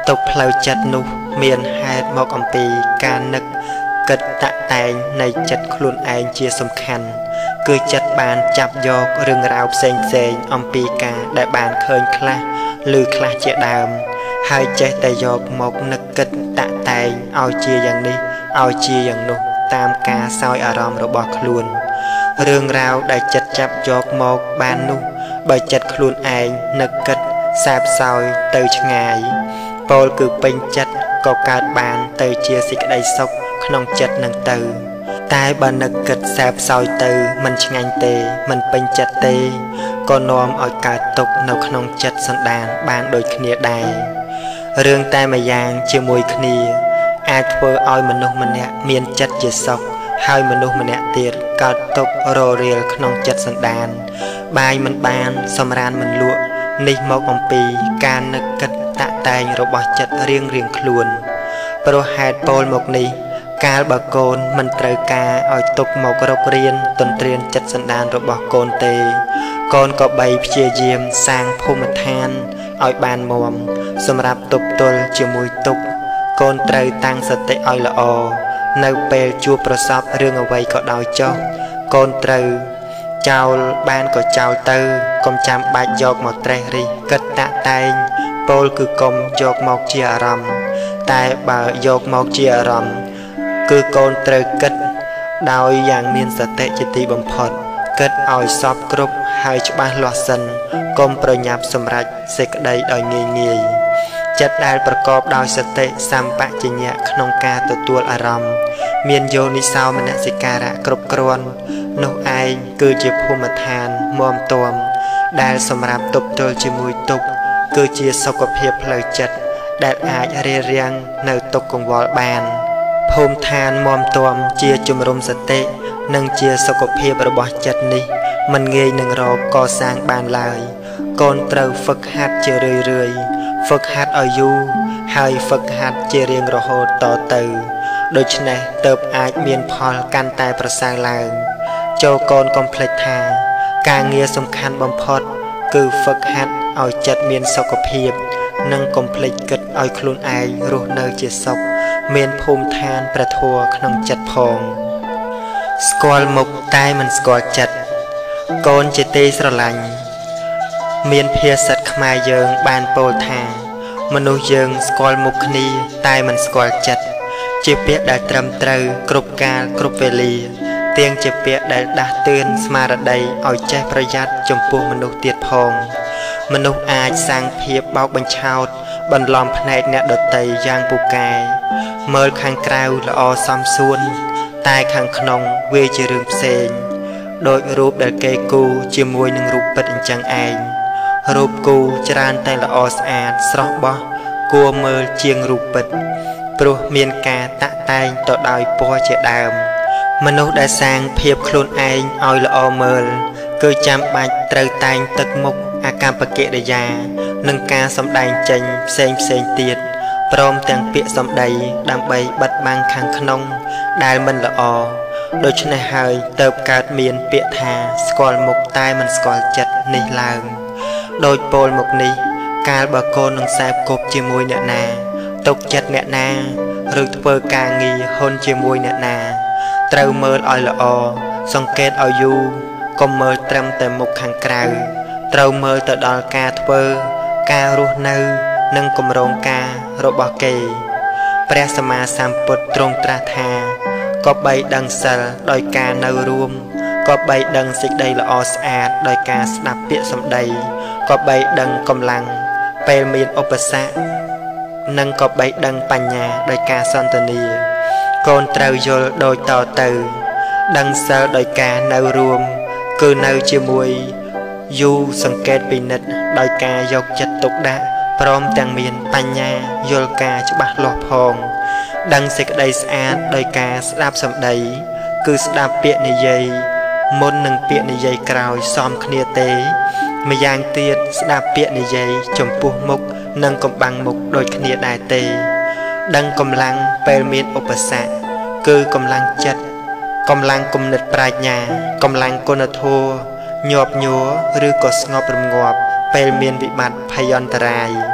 tục phơi chật nụ miền hai một âm pi ca nực cất tạ tànในจัดខ្លួនឯងជាសំខាន់គឺចិត្តបានចាប់យករឿងរ៉ាវផ្សេងផ្សេងអំពីការដែលបានឃើញខ្លះឬខ្លះជាដើមហើយចេះតែយកមកនឹកគិតតាក់តែងឲ្យជាយ៉ាងនេះឲ្យជាយ៉ាងនោះតាមការសោយអារម្មណ៍របស់ខ្លួនរឿងរ៉ាវដែលចិត្តចាប់យកមកបាននោះបើចិត្តខ្លួនឯងនឹកគិតសាបសោយទៅឆ្ងាយពោលគឺពេញចិត្តក៏កើតបានទៅជាសេចក្តីសុខក្នុងចិត្តនឹងទៅតែបើនឹកគិតសាបសោយទៅមិនឆ្ងាញ់ទេមិនពេញចិត្តទេក៏នាំឲ្យកើតទុក្ខនៅក្នុងចិត្តសន្តានបានដូចគ្នាដែររឿងតែម្យ៉ាងជាមួយគ្នាអាចធ្វើឲ្យមនុស្សម្នាក់មានចិត្តជាសុខហើយមនុស្សម្នាក់ទៀតកើតទុក្ខររៀលក្នុងចិត្តសន្តានបាយមិនបានសម្រានមិនលក់នេះមកអំពីការនឹកគិតតាក់តែងរបស់ចិត្តរៀងរៀងខ្លួនព្រោះហេតុពោលមកនេះកាលបើកូនមិនត្រូវការឲ្យទុកមករករៀនទន្ទ្រានចិត្តសន្តានរបស់កូនទេកូនក៏បីព្យាយាមសាងភូមិឋានឲ្យបានមាំសម្រាប់ទប់ទល់ជាមួយទុក្ខកូនត្រូវតាំងសតិឲ្យល្អនៅពេលជួបប្រសពរឿងអ្វីក៏ដោយចុះកូនត្រូវចោលបានក៏ចោលទៅកុំចាំបាច់យកមកត្រេះរិះគិតតាក់តែងពោលគឺកុំយកមកជាអារម្មណ៍តែបើយកមកជាអារម្មណ៍គឺកូនត្រូវគិតដោយយ៉ាងមានសតិជាទីបំផុតគិតឲ្យសពគ្រប់ហើយច្បាស់លាស់សិនកុំប្រញាប់សម្រេចសេចក្តីដោយងាយងាយចិត្តដែលប្រកបដោយសតិសម្បជញ្ញៈក្នុងការទទួលអារម្មណ៍មានយោនិសោមនសិការៈគ្រប់គ្រាន់នោះឯងគឺជាភូមិឋានមាំទាំដែលសម្រាប់ទប់ទល់ជាមួយទុក្ខគឺជាសុខភាពផ្លូវចិត្តដែលអាចរារាំងនៅទុក្ខកង្វល់បានភូមិឋានមាំទាំជាជំរំសតិនិងជាសុខភាពរបស់ចិត្តនេះមិនងាយនឹងរកកសាងបានឡើយកូនត្រូវហ្វឹកហាត់ជារឿយរឿយហ្វឹកហាត់ឲ្យយូរហើយហ្វឹកហាត់ជារៀងរហូតតទៅដូច្នេះទើបអាចមានផលកាន់តែប្រសើរឡើងចូលកូនកុំភ្លេចថាការងារសំខាន់បំផុតគឺហ្វឹកហាត់ឲ្យចិត្តមានសុខភាពនិងកុំភ្លេចគិតឲ្យខ្លួនឯងរស់នៅជាសុខមានភូមិឋានព្រះធម៌ក្នុងចិត្តផងស្គាល់មុខតែមិនស្គាល់ចិត្តកូនជាទេស្រឡាញ់មានភាសាខ្មែរយើងបានពោលថាមនុស្សយើងស្គាល់មុខគ្នាតែមិនស្គាល់ចិត្តជាពាក្យដែលត្រឹមត្រូវគ្រប់កាលគ្រប់វេលាទាំងជាពាក្យដែលដាស់តឿនស្មារតីឲ្យចេះប្រយ័ត្នចំពោះមនុស្សទៀតផងមនុស្សអាចសាងភាពបោកបញ្ឆោតបន្លំភ្នែកអ្នកដទៃយ៉ាងពូកែមើលខាងក្រៅល្អសមសួនតែខាងក្នុងវាជារឿងផ្សេងដោយរូបដែលគេគូជាមួយនឹងរូបពិតអញ្ចឹងឯងរូបគូច្រើនតែល្អស្អាតស្រស់បោះគួរមើលជាងរូបពិតព្រោះមានការតាក់តែងទៅដោយពណ៌ជាដើមមនុស្សដែលសាងភាពខ្លួនឯងឲ្យល្អមើលគឺចាំបាច់ត្រូវតែងទឹកមុខអាកប្បកិរិយានិងការសម្ដែងចេញផ្សេងផ្សេងទៀតព្រមទាំងពាក្យសម្ដីដើម្បីបិទបាំងខាងក្នុងដែលមិនល្អដូច្នេះហើយទើបកើតមានពាក្យថាស្គាល់មុខតែមិនស្គាល់ចិត្តនេះឡើងដោយពោលមកនេះកាលបើកូននឹងសែបគប់ជាមួយអ្នកណាទុកចិត្តអ្នកណាឬធ្វើការងារហ៊ុនជាមួយអ្នកណាត្រូវមើលឲ្យល្អសង្កេតឲ្យយូរកុំមើលត្រឹមតែមុខខាងក្រៅត្រូវមើលទៅដល់ការធ្វើការរស់នៅនិងគម្រោងការរបស់គេព្រះសម្មាសម្ពុទ្ធទ្រង់ត្រាស់ថាក៏បីដឹងសិលដោយការនៅរួមក៏បីដឹងសេចក្តីល្អស្អាតដោយការស្ដាប់ពាក្យសម្ដីក៏បីដឹងកម្លាំងពេលមានឧបសគ្គនិងក៏បីដឹងបញ្ញាដោយការសន្ទនាកូនត្រូវយល់ដូចតទៅដឹងសិលដោយការនៅរួមគឺនៅជាមួយយូរសង្កេតពិនិត្យដោយការយកចិត្តទុកដាក់ព្រមទាំងមានបញ្ញាយល់ការច្បាស់លាស់ផងដឹងសេចក្តីស្អាតដោយការស្ដាប់សម្ដីគឺស្ដាប់ពាក្យនិយាយមុននឹងពាក្យនិយាយក្រោយសមគ្នាទេម្យ៉ាងទៀតស្ដាប់ពាក្យនិយាយចំពោះមុខនិងកំបាំងមុខដូចគ្នាដែរទេដឹងកម្លាំងពេលមានឧបសគ្គគឺកម្លាំងចិត្តកម្លាំងគំនិតប្រាជ្ញាកម្លាំងគុណធម៌ញាប់ញ័រឬក៏ស្ងប់រងាប់ពេលមានវិបត្តិភ័យអន្តរាយ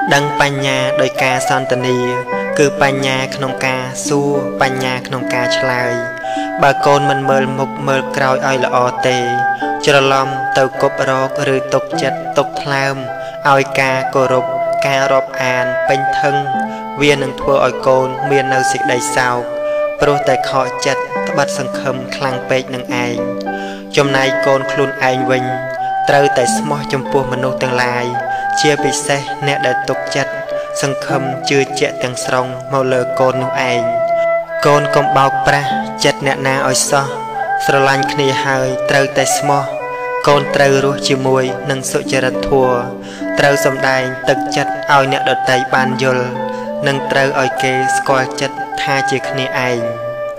đăng bánh nhà đôi ca son tần nìa cứ bánh nhà không ca xua bánh nhà không ca chlai bà con mình mơ mục mơ còi oi là o tê cho lom tàu cốp rọc rư tục chật tục tham oi ca cổ rục ca rộp an bánh thân viên nâng thua oi côn miền nơi xịt đầy sao pro tại khó chật bắt sân khâm khlang bếch nâng ai trong này con khuôn anh vinh trâu tại smart trong pua manu tương lai chia bị xe nè đại tục chật sân khâm chưa chạy từng sông màu lờ con nụ anh con con bao pra chật nè na oi so sờ lanh khnia hơi trâu tại smart con trâu ruột chiều mùi nâng sự chật thua trâu sầm đài tực chật oi nè đợt tay bàn dul nâng trâu oi kê squat chật tha chia khnia anh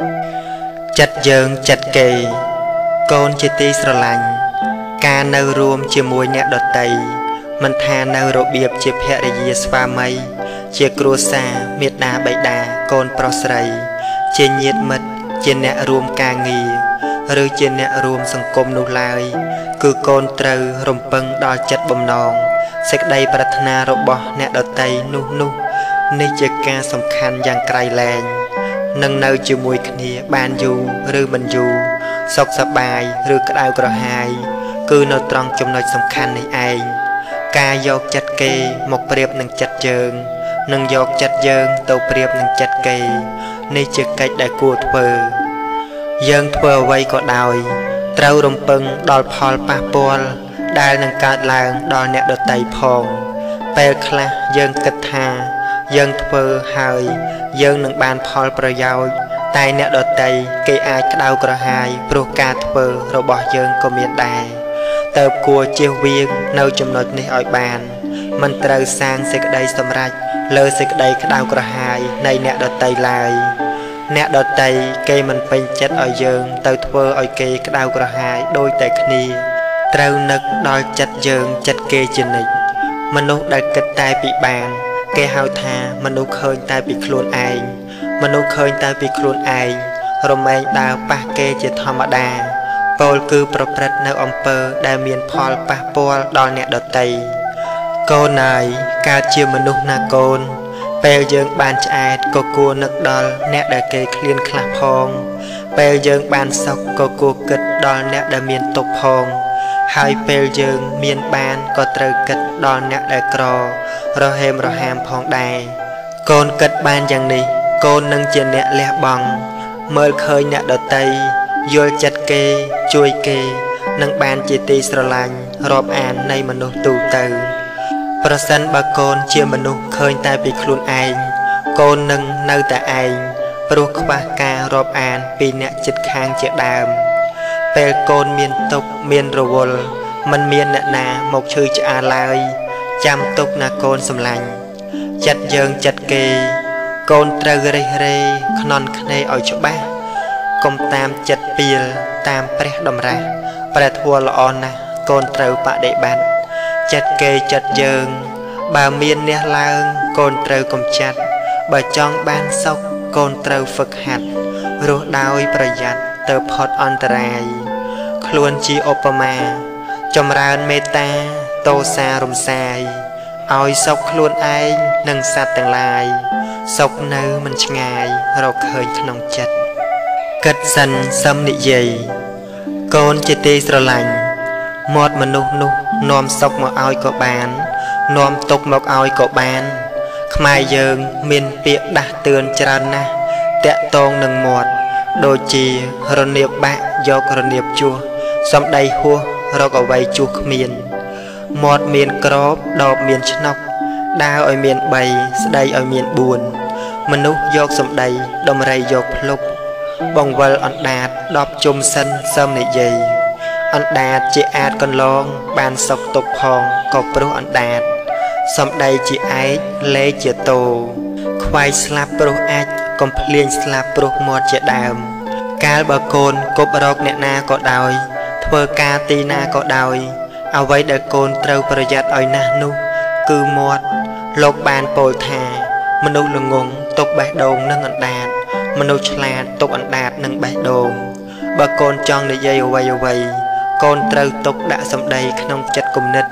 chật dường chật kề con chỉ ti sờ lanh ca nâu ruộng chia mùi nẹt đọt tây mình tha nâu rộ biệp chia phe để dìa sva mây chia cua xa miệt đá bậy đá con prosray chia nhiệt mật chia nẹt ruộng ca nghi rư chia nẹt ruộng sừng côm nụ lai cứ con trâu rồng pưng đo chật bầm nòng sạch đây prathna rộ bò nẹt đọt tây nu nu ní chia ca sầm khăn giang cày lèn nâng nâu chia mùi khnia ban du rư mình du sọc sập bài rư cái đau cờ hai cứ nơi tròn trong nơi sầm khăn này ai ca dọc chặt kê một priệp nâng chặt trường nâng dọc chặt dơn tàu priệp nâng chặt kê này trực cách đại cua thờ dơn thờ vây có đòi trâu rồng pưng đòi phò pa pol đai nâng cát làng đòi nẹt đợt tay phong pel kla dơn kịch hà dơn thờ hơi dơn nâng bàn phò prayao tay nẹt đợt tay cây ai đau cờ hai pro ca thờ rồi bỏ dơn có miền đài tờ cua chiêu viên nâu chùm nốt này ỏi bàn mình trâu sang sẽ đây xâm rạch lơ sẽ đây cái đau cờ hai này nẹ đợt tay lại nẹ đợt tay cây mình phênh chết ở dường tờ thơ ỏi kê cái đau cờ hai đôi tay khni trâu nực đòi chặt dường chặt kê trên nịch mình nút đặt kịch tay bị bàn kê hao thà mình nút khơi tay bị khuôn ai mình nút khơi tay bị khuôn ai rồi mình đào ba kê chỉ thòm đà Paul cứประพฤติនៅអំពើដែលមានផលប៉ះពាល់ដល់អ្នកដទៃកូនហើយកើតជាមនុស្សណាកូនពេលយើងបានឆ្អែតក៏គួរនឹកដល់អ្នកដែលគេឃ្លានខ្លះផងពេលយើងបានសុខក៏គួរគិតដល់អ្នកដែលមានទុក្ខផងហើយពេលយើងមានបានក៏ត្រូវគិតដល់អ្នកដែលក្ររហេមរហាមផងដែរកូនគិតបានយ៉ាងនេះកូននឹងជាអ្នកលះបង់មើលឃើញអ្នកដទៃយល់ចិត្តគេជួយគេនឹងបានជាទីស្រឡាញ់រាប់អាននៃមនុស្សទូទៅប្រសិនបើកូនជាមនុស្សឃើញតែពីខ្លួនឯងកូននឹងនៅតែឯងព្រោះខ្វះការរាប់អានពីអ្នកជិតខាងជាដើមពេលកូនមានទុក្ខមានរវល់មិនមានអ្នកណាមកឈឺឆ្អាលឡើយចាំទុកណាកូនសម្លាញ់ចិត្តយើងចិត្តគេកូនត្រូវរិះរេខ្នន់ខ្នេឲ្យច្បាស់កុំតាមចិត្តពីលតាមព្រះតម្រាស់ព្រះធម៌ល្អណាស់កូនត្រូវបដិបត្តិចិត្តគេចិត្តយើងបើមានអ្នកឡើងកូនត្រូវកំចាត់បើចង់បានសុខកូនត្រូវហ្វឹកហាត់រស់ដោយប្រយ័ត្នទៅផុតអន្តរាយខ្លួនជាឧបមាចម្រើនមេត្តាតោសាររំសាយឲ្យសុខខ្លួនឯងនិងសត្វទាំងឡាយសុខនៅមិនឆ្ងាយរកឃើញក្នុងចិត្តគិតសិនសឹមនិយាយកូនជាទីស្រឡាញ់មាត់មនុស្សនោះនាំសុខមកឲ្យក៏បាននាំទុក្ខមកឲ្យក៏បានខ្មែរយើងមានពាក្យដាស់តឿនច្រើនណាស់តាក់ទងនឹងមាត់ដូចជារនៀបបាក់យករនៀបជួសសំដីហួសរកអ្វីជួសគ្មានមាត់មានក្របដបមានឆ្នុកដើរឲ្យមានបីស្ដីឲ្យមានបួនមនុស្សយកសំដីដំរីយកភ្លុកបងវិលអណ្ដាតដប់ជុំសិនសឹមនិយាយអណ្ដាតជាអាចកន្លងបានសុខទុក្ខផងក៏ព្រោះអណ្ដាតសំដីជាឯកលេជាតោខ្វាយស្លាប់ព្រោះអាចកំភ្លៀងស្លាប់ព្រោះមាត់ជាដើមកាលបើកូនគប់រកអ្នកណាក៏ដោយធ្វើការទីណាក៏ដោយអ្វីដែលកូនត្រូវប្រយ័ត្នឲ្យណាស់នោះគឺមាត់លោកបានពោលថាមនុស្សល្ងងទុកបេះដូងនឹងអណ្ដាតមនុស្សឆ្លាតទុកអណ្ដាតនឹងបេះដូងបើកូនចង់និយាយអ្វីអ្វីកូនត្រូវទុកដាក់សម្ដីក្នុងចិត្តគំនិត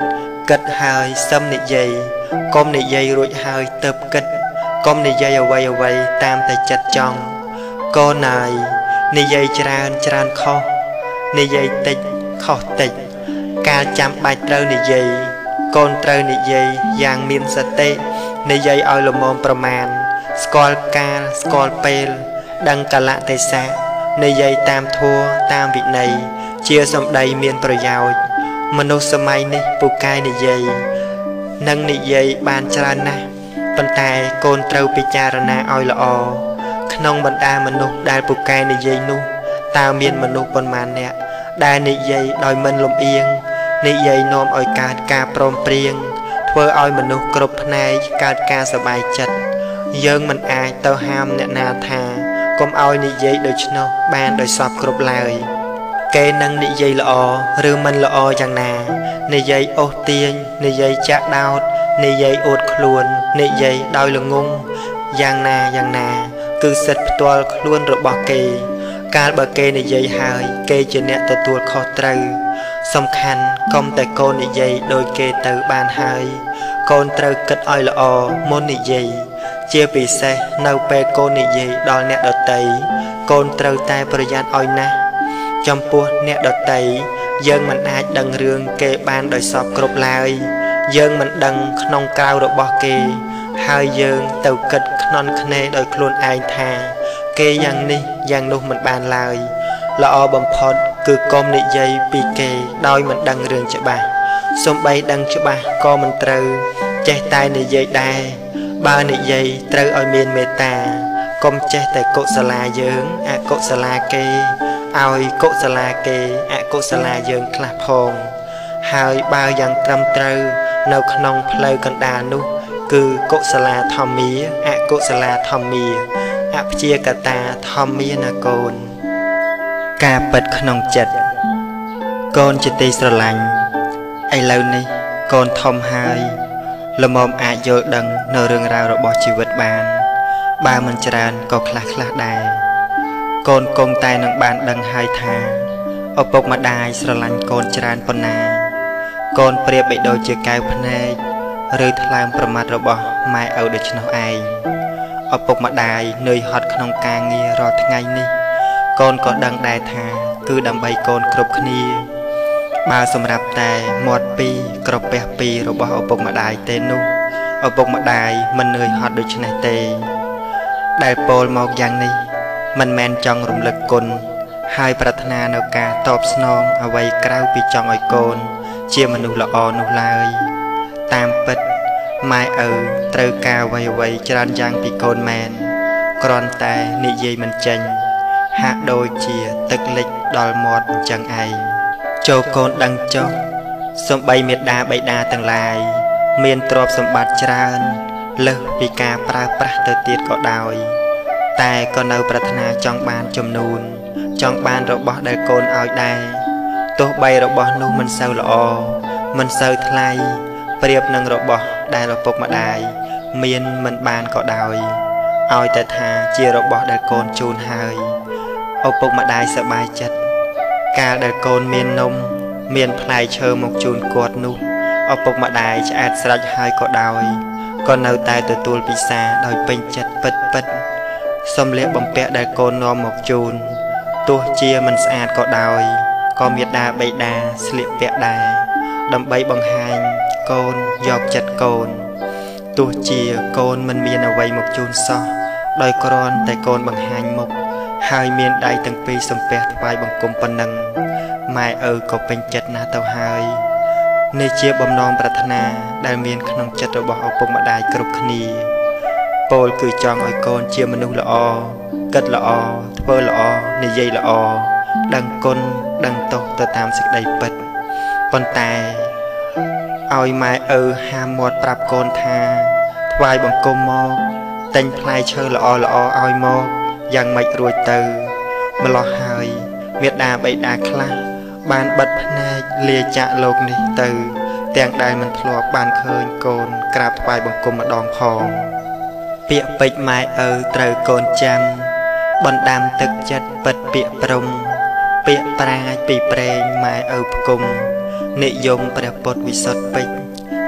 គិតហើយសឹមនិយាយកុំនិយាយរួចហើយទៅគិតកុំនិយាយអ្វីអ្វីតាមតែចិត្តចង់កូនណាយនិយាយច្រើនច្រើនខុសនិយាយតិចខុសតិចកាលចាំបាច់ត្រូវនិយាយកូនត្រូវនិយាយយ៉ាងមានសតិនិយាយឲ្យល្មមប្រមាណស្គាល់កាលស្គាល់ពេលដឹងកលៈទេសៈនិយាយតាមធម៌តាមវិន័យជាសម្ដីមានប្រយោជន៍មនុស្សសម័យនេះពូកែនិយាយនឹងនិយាយបានច្រើនណាស់ប៉ុន្តែកូនត្រូវពិចារណាឲ្យល្អក្នុងបណ្ដាមនុស្សដែលពូកែនិយាយនោះតើមានមនុស្សប៉ុន្មានអ្នកដែលនិយាយដោយមិនលំអៀងនិយាយនាំឲ្យកើតការព្រមព្រៀងធ្វើឲ្យមនុស្សគ្រប់ផ្នែកកើតការសប្បាយចិត្តយើងមិនអាចទៅហាមអ្នកណាថាកុំឲ្យនិយាយដូច្នោះបានដោយសពគ្រប់ឡើយគេនឹងនិយាយល្អឬមិនល្អយ៉ាងណានិយាយអូសទាញនិយាយចាក់ដោតនិយាយអួតខ្លួននិយាយដោយល្ងងយ៉ាងណាយ៉ាងណាគឺសិទ្ធិផ្ទាល់ខ្លួនរបស់គេកាលបើគេនិយាយហើយគេជាអ្នកទទួលខុសត្រូវសំខាន់កុំតែកូននិយាយដោយគេទៅបានហើយកូនត្រូវគិតឲ្យល្អមុននិយាយជាពិសេសនៅពេលកូននិយាយដល់អ្នកដទៃកូនត្រូវតែប្រយ័ត្នឲ្យណាស់ចំពោះអ្នកដទៃយើងមិនអាចដឹងរឿងគេបានដោយសពគ្រប់ឡើយយើងមិនដឹងក្នុងក្រៅរបស់គេហើយយើងទៅគិតខ្នន់ខ្នេរដោយខ្លួនឯងថាគេយ៉ាងនេះយ៉ាងនោះមិនបានឡើយល្អបំផុតគឺកុំនិយាយពីគេដោយមិនដឹងរឿងច្បាស់សូម្បីដឹងច្បាស់ក៏មិនត្រូវចេះតែនិយាយដែរបើនិយាយត្រូវឲ្យមានមេត្តាកុំចេះតែកុសលាយើងអកុសលាគេឲ្យកុសលាគេអកុសលាយើងខ្លះផងហើយបើយ៉ាងត្រឹមត្រូវនៅក្នុងផ្លូវកណ្ដាលនោះគឺកុសលាធម្មាអកុសលាធម្មាអព្យាកតាធម្មាណាកូនការពិតក្នុងចិត្តកូនជាទីស្រឡាញ់ឥឡូវនេះកូនធំហើយល្មមអាចយល់ដឹងនៅរឿងរ៉ាវរបស់ជីវិតបានបើមិនច្រើនក៏ខ្លះខ្លះដែរកូនគង់តែនឹងបានដឹងហើយថាឪពុកម្ដាយស្រឡាញ់កូនច្រើនប៉ុណ្ណាកូនប្រៀបបីដូចជាកែវភ្នែកឬថ្លើមប្រមាត់របស់ម៉ែឪដូច្នោះឯងឪពុកម្ដាយនឿយហត់ក្នុងការងាររាល់ថ្ងៃនេះកូនក៏ដឹងដែរថាគឺដើម្បីកូនគ្រប់គ្នាបើសម្រាប់តែមាត់ពីរក្រពះពីររបស់ឪពុកម្ដាយទេនោះឪពុកម្ដាយមិននឿយហត់ដូច្នេះទេដែលពោលមកយ៉ាងនេះមិនមែនចង់រំលឹកគុណហើយប្រាថ្នានៅការតបស្នងអ្វីក្រៅពីចង់ឲ្យកូនជាមនុស្សល្អនោះឡើយតាមពិតម៉ែឪត្រូវការអ្វីអ្វីច្រើនយ៉ាងពីកូនមែនគ្រាន់តែនិយាយមិនចេញហាក់ដូចជាទឹកលិចដល់មាត់អញ្ចឹងឯងចូលកូនដឹងចុះសំបីមេដាបៃតាទាំងឡាយមានទ្រព្យសម្បត្តិច្រើនលើសពីការប្រើប្រាស់ទៅទៀតក៏ដោយតែក៏នៅប្រាថ្នាចង់បានចំនួនចង់បានរបស់ដែលកូនឲ្យដែរទោះបីរបស់នោះមិនសូវល្អមិនសូវថ្លៃប្រៀបនឹងរបស់ដែលឪពុកម្ដាយមានមិនបានក៏ដោយឲ្យតែថាជារបស់ដែលកូនជូនហើយឪពុកម្ដាយសប្បាយចិត្តកាលដែលកូនមាននំមានផ្លែឈើមកជូនគាត់នោះឪពុកម្ដាយឆ្អែតស្រេចហើយក៏ដោយក៏នៅតែទទួលពិសាដោយពេញចិត្តពិតពិតសម្លៀកបំពាក់ដែលកូននាំមកជូនទោះជាមិនស្អាតក៏ដោយក៏មាតាបិតាស្លៀកពាក់ដែរដើម្បីបង្ហាញកូនយកចិត្តកូនទោះជាកូនមិនមានអ្វីមកជូនសោះដោយគ្រាន់តែកូនបង្ហាញមុខហើយមានដៃទាំងពីរសំពះថ្វាយបង្គំប៉ុណ្ណឹងម៉ែឪក៏ពេញចិត្តណាស់ទៅហើយនេះជាបំណងប្រាថ្នាដែលមានក្នុងចិត្តរបស់ឪពុកម្ដាយគ្រប់គ្នាពោលគឺចង់ឲ្យកូនជាមនុស្សល្អគិតល្អធ្វើល្អនិយាយល្អដឹងគុណដឹងទោសទៅតាមសេចក្តីពិតប៉ុន្តែឲ្យម៉ែឪហាមមាត់ប្រាប់កូនថាថ្វាយបង្គំមកទិញផ្លែឈើល្អល្អឲ្យមកយ៉ាងម៉េចរួចទៅម្លោះហើយមេដាបៃតាខ្លះបានបិទភ្នែកលាចាកលោកនេះទៅទាំងដែលមិនធ្លាប់បានឃើញកូនក្រាបថ្វាយបង្គំម្ដងផងពាក្យពេចន៍ម៉ែឪត្រូវកូនចាំបណ្ដាំទឹកចិត្តពិតពាក្យព្រំពាក្យប្រាជ្ញពីព្រេងម៉ែឪផ្គុំនិយមព្រះពុទ្ធវិសុទ្ធពេជ្រ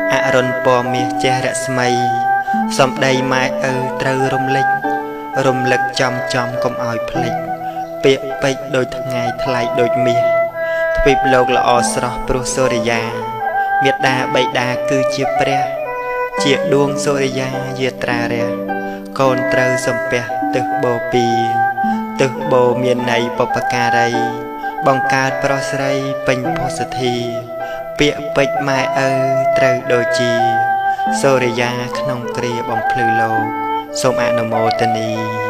អរុនពណ៌មាសចេះរស្មីសំដីម៉ែឪត្រូវរំលេចរំលឹកចំចំកុំឲ្យភ្លេចពាក្យពេចដូចថ្ងៃថ្លៃដូចមាសទ្វីបលោកល្អស្រស់ព្រោះសូរិយាមេត្តាបិតាគឺជាព្រះជាដួងសូរិយាយាត្រារះកូនត្រូវសំពះទឹះបូពីទឹះបូមានន័យបុព្វការីបង្កើតប្រុសស្រីពេញផុសធីពាក្យពេចម៉ែឪត្រូវដូចជាសូរិយាក្នុងគ្រាបំភ្លឺលោកសូមអនុមោទនី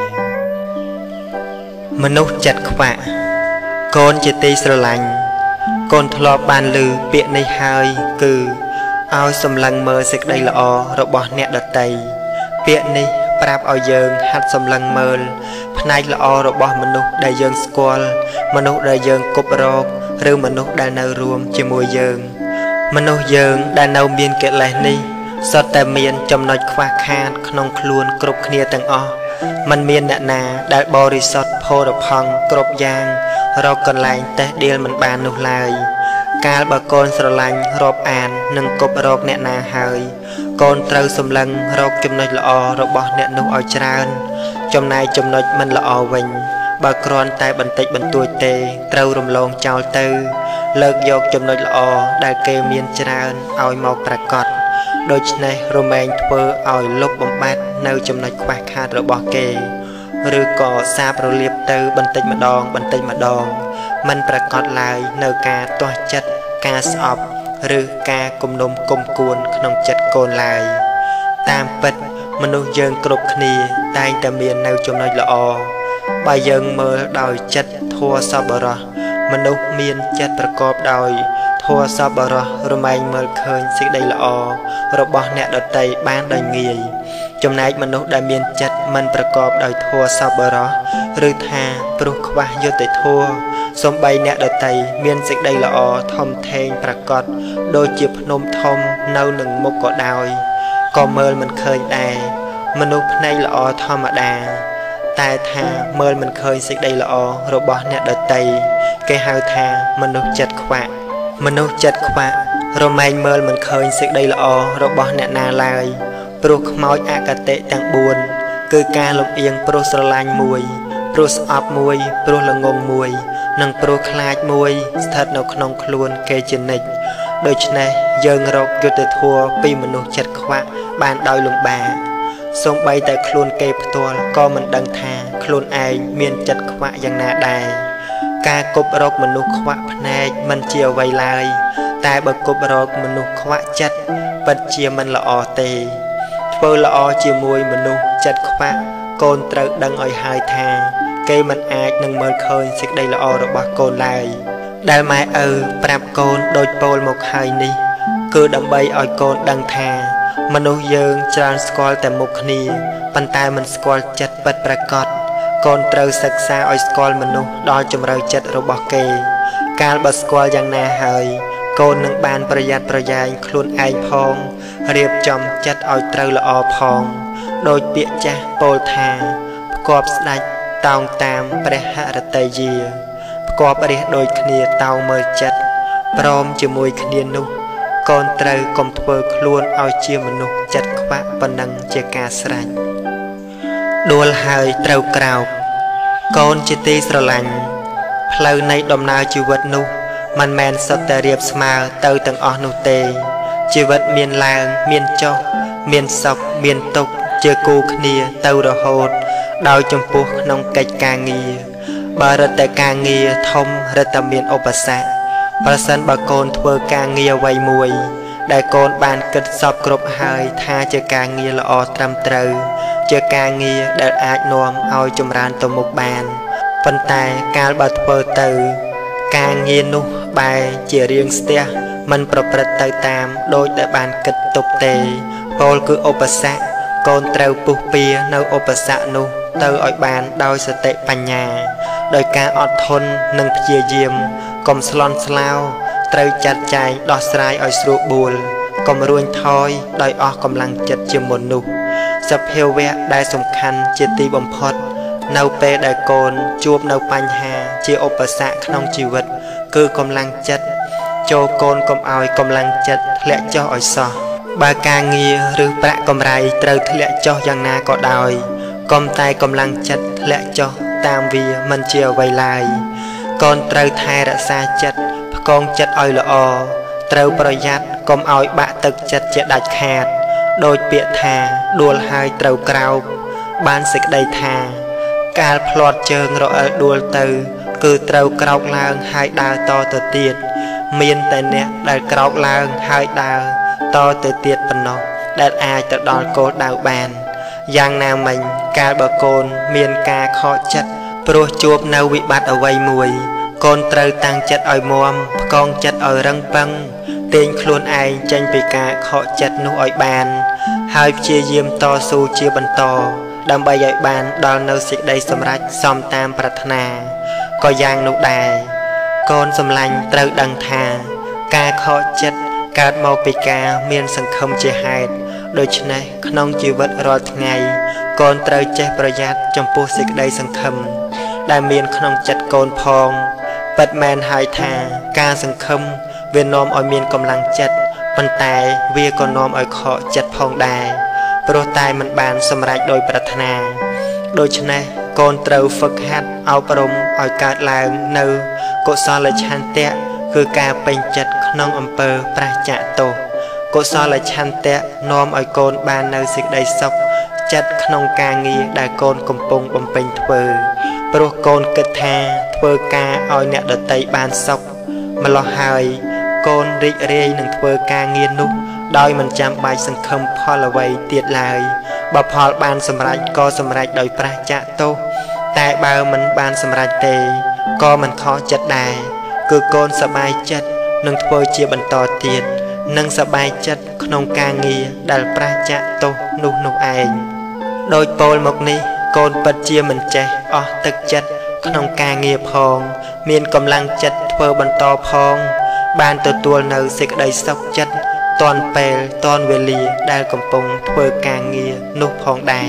មនុស្សចិត្តខ្វាក់កូនជាទីស្រឡាញ់កូនធ្លាប់បានឮពាក្យនេះហើយគឺឲ្យសម្លឹងមើលសេចក្តីល្អរបស់អ្នកដទៃពាក្យនេះប្រាប់ឲ្យយើងហាត់សម្លឹងមើលផ្នែកល្អរបស់មនុស្សដែលយើងស្គាល់មនុស្សដែលយើងគប់រកឬមនុស្សដែលនៅរួមជាមួយយើងមនុស្សយើងដែលនៅមានកិលេសនេះសុទ្ធតែមានចំណុចខ្វះខាតក្នុងខ្លួនគ្រប់គ្នាទាំងអស់มันមានអ្នកណាដែលបរិសុទ្ធផូរផង់គ្រប់យ៉ាងរកកន្លែងតេះដៀលមិនបាននោះឡើយកាលបើកូនស្រឡាញ់រាប់អាននិងគប់រកអ្នកណាហើយកូនត្រូវសម្លឹងរកចំណុចល្អរបស់អ្នកនោះឲ្យច្រើនចំណែកចំណុចមិនល្អវិញបើគ្រាន់តែបន្តិចបន្តួចទេត្រូវរំលងចោលទៅលើកយកចំណុចល្អដែលគេមានច្រើនឲ្យមកប្រកបដូច្នេះរមែងធ្វើឲ្យលុបបំបាត់នៅចំណុចខ្វះខាតរបស់គេឬក៏សាបរលាបទៅបន្តិចម្ដងបន្តិចម្ដងมันប្រកបឡើយនៅការទាស់ចិត្តការស្អប់ឬការគំនុំគុំគួនក្នុងចិត្តកូនឡើយតាមពិតមនុស្សយើងគ្រប់គ្នាតែងតែមាននៅចំណុចល្អបើយើងមើលដោយចិត្តធម៌សប្បុរសមនុស្សមានចិត្តប្រកបដោយធម៌សប្បុរសរមែងមើលឃើញសេចក្តីល្អរបស់អ្នកដទៃបានដោយងាយចំណែកមនុស្សដែលមានចិត្តមិនប្រកបដោយធម៌សប្បុរសឬថាព្រោះខ្វះយុត្តិធម៌សំបីអ្នកដទៃមានសេចក្តីល្អធំធេងប្រកបដូចជាភ្នំធំនៅនឹងមុខក៏ដោយក៏មើលមិនឃើញដែរមនុស្សភ្នែកល្អធម្មតាតែថាមើលមិនឃើញសេចក្តីល្អរបស់អ្នកដទៃគេហៅថាមនុស្សចិត្តខ្វាក់មនុស្សចិត្តខ្វាក់រមែងមើលមិនឃើញសេចក្តីល្អរបស់អ្នកណាឡើយព្រោះខ្មោចអកតេទាំងបួនគឺការលំអៀងព្រោះស្រឡាញ់មួយព្រោះស្អប់មួយព្រោះល្ងងមួយនិងព្រោះខ្លាចមួយស្ថិតនៅក្នុងខ្លួនគេជានិច្ចដូច្នេះយើងរកយុត្តិធម៌ពីមនុស្សចិត្តខ្វាក់បានដោយលំបាកសូម្បីតែខ្លួនគេផ្ទាល់ក៏មិនដឹងថាខ្លួនឯងមានចិត្តខ្វាក់យ៉ាងណាដែរការគប់រកមនុស្សខ្វាក់ភ្នែកមិនជាអ្វីឡើយតែបើគប់រកមនុស្សខ្វាក់ចិត្តពិតជាមិនល្អទេធ្វើល្អជាមួយមនុស្សចិត្តខ្វាក់កូនត្រូវដឹងឲ្យហើយថាគេមិនអាចនឹងមើលឃើញសេចក្តីល្អរបស់កូនឡើយដែលម៉ែឪប្រាប់កូនដូចពោលមកហើយនេះគឺដើម្បីឲ្យកូនដឹងថាមនុស្សយើងច្រើនស្គាល់តែមុខគ្នាប៉ុន្តែមិនស្គាល់ចិត្តពិតប្រាកដកូនត្រូវសិក្សាឲ្យស្គាល់មនុស្សដល់ជំរឿចិត្តរបស់គេកាលបើស្គាល់យ៉ាងណាហើយកូននឹងបានប្រយ័ត្នប្រយែងខ្លួនឯងផងរៀបចំចិត្តឲ្យត្រូវល្អផងដោយពាក្យចាស់ពោលថាផ្គាប់ស្ដេចតោងតាមព្រះហឫទ័យយាផ្គាប់រះដូចគ្នាតោងមើលចិត្តព្រមជាមួយគ្នានោះកូនត្រូវកុំធ្វើខ្លួនឲ្យជាមនុស្សចិត្តខ្វាក់ប៉ុណ្ណឹងជាការស្រេចដួលហើយត្រូវក្រោកកូនជាទីស្រឡាញ់ផ្លូវនៃដំណើរជីវិតនោះមិនមែនសុទ្ធតែរៀបស្មើទៅទាំងអស់នោះទេជីវិតមានឡើងមានចុះមានសុខមានទុក្ខជាគូគ្នាទៅរហូតដោយចំពោះក្នុងកិច្ចការងារបើរឹតតែការងារធំរឹតតែមានឧបសគ្គប្រសិនបើកូនធ្វើការងារអ្វីមួយដែលកូនបានគិតសពគ្រប់ហើយថាជាការងារល្អត្រឹមត្រូវជាការងារដែលអាចនាំឲ្យចម្រើនទៅមុខបានប៉ុន្តែកាលបើធ្វើទៅការងារនោះបែរជារៀងស្ទះមិនប្រព្រឹត្តទៅតាមដូចដែលបានគិតទុកទេពោលគឺឧបសគ្គកូនត្រូវពុះពៀនៅឧបសគ្គនោះទៅឲ្យបានដោយសតិបញ្ញាដោយការអត់ធន់និងព្យាយាមកុំស្លន់ស្លោត្រូវចាត់ចែងដោះស្រាយឲ្យស្រួលបួលកុំរួញថយដោយអស់កម្លាំងចិត្តជាមុននោះសភាវៈដែលសំខាន់ជាទីបំផុតនៅពេលដែលកូនជួបនៅបញ្ហាជាឧបសគ្គក្នុងជីវិតគឺកម្លាំងចិត្តចូលកូនកុំឲ្យកម្លាំងចិត្តធ្លាក់ចុះឲ្យសោះបើការងារឬប្រាក់កម្រៃត្រូវធ្លាក់ចុះយ៉ាងណាក៏ដោយកុំតែកម្លាំងចិត្តធ្លាក់ចុះតាមវាមិនជាអ្វីឡើយកូនត្រូវថែរក្សាចិត្តផ្គងចិត្តឲ្យល្អត្រូវប្រយ័ត្នកុំឲ្យបាក់ទឹកចិត្តជាដាច់ខាតដោយពាក្យថាដួលហើយត្រូវក្រោកបានសេចក្តីថាកាលផ្្លាត់ជើងរអិលដួលទៅគឺត្រូវក្រោកឡើងហើយដើរតទៅទៀតមានតែអ្នកដែលក្រោកឡើងហើយដើរតទៅទៀតប៉ុណ្ណោះដែលអាចទៅដល់គោលដៅបានយ៉ាងណាមិញកាលបើកូនមានការខកចិត្តព្រោះជួបនៅវិបត្តិអ្វីមួយកូនត្រូវតាំងចិត្តឲ្យមាំផ្គងចិត្តឲ្យរឹងប៉ឹងទាញខ្លួនឯងចេញពីការខកចិត្តនោះឲ្យបានហើយព្យាយាមតស៊ូជាបន្តដើម្បីឲ្យបានដល់នៅសេចក្តីសម្រេចសមតាមប្រាថ្នាក៏យ៉ាងនោះដែរកូនសម្លាញ់ត្រូវដឹងថាការខកចិត្តកើតមកពីការមានសង្ឃឹមជាហេតុដូច្នេះក្នុងជីវិតរាល់ថ្ងៃកូនត្រូវចេះប្រយ័ត្នចំពោះសេចក្តីសង្ឃឹមដែលមានក្នុងចិត្តកូនផងពិតមែនហើយថាការសង្ឃឹមវានាំឲ្យមានកម្លាំងចិត្តប៉ុន្តែវាក៏នាំឲ្យខកចិត្តផងដែរព្រោះតែមិនបានសម្រេចដោយប្រាថ្នាដូច្នេះកូនត្រូវហ្វឹកហាត់អប់រំឲ្យកើតឡើងនៅកុសលឆន្ទៈគឺការពេញចិត្តក្នុងអំពើប្រះចាកទោសកុសលឆន្ទៈនាំឲ្យកូនបាននៅសេចក្តីសុខចិត្តក្នុងការងារដែលកូនកំពុងបំពេញធ្វើព្រោះកូនគិតថាធ្វើការឲ្យអ្នកដទៃបានសុខម្ល៉េះហើយកូនរីករាយនឹងធ្វើការងារនោះដោយមិនចាំបាច់សង្ឃឹមផលអ្វីទៀតឡើយបើផលបានសម្រេចក៏សម្រេចដោយប្រះចាកទោសតែបើមិនបានសម្រេចទេក៏មិនខកចិត្តដែរគឺកូនសប្បាយចិត្តនឹងធ្វើជាបន្តទៀតនិងសប្បាយចិត្តក្នុងការងារដែលប្រះចាកទោសនោះនោះឯងដោយពោលមកនេះកូនពិតជាមិនចេះអស់ទឹកចិត្តក្នុងការងារផងមានកម្លាំងចិត្តធ្វើបន្តផងបានទទួលនៅសេចក្តីសុខចិត្តតាន់ពេលតាន់វេលាដែលកំពុងធ្វើការងារនោះផងដែរ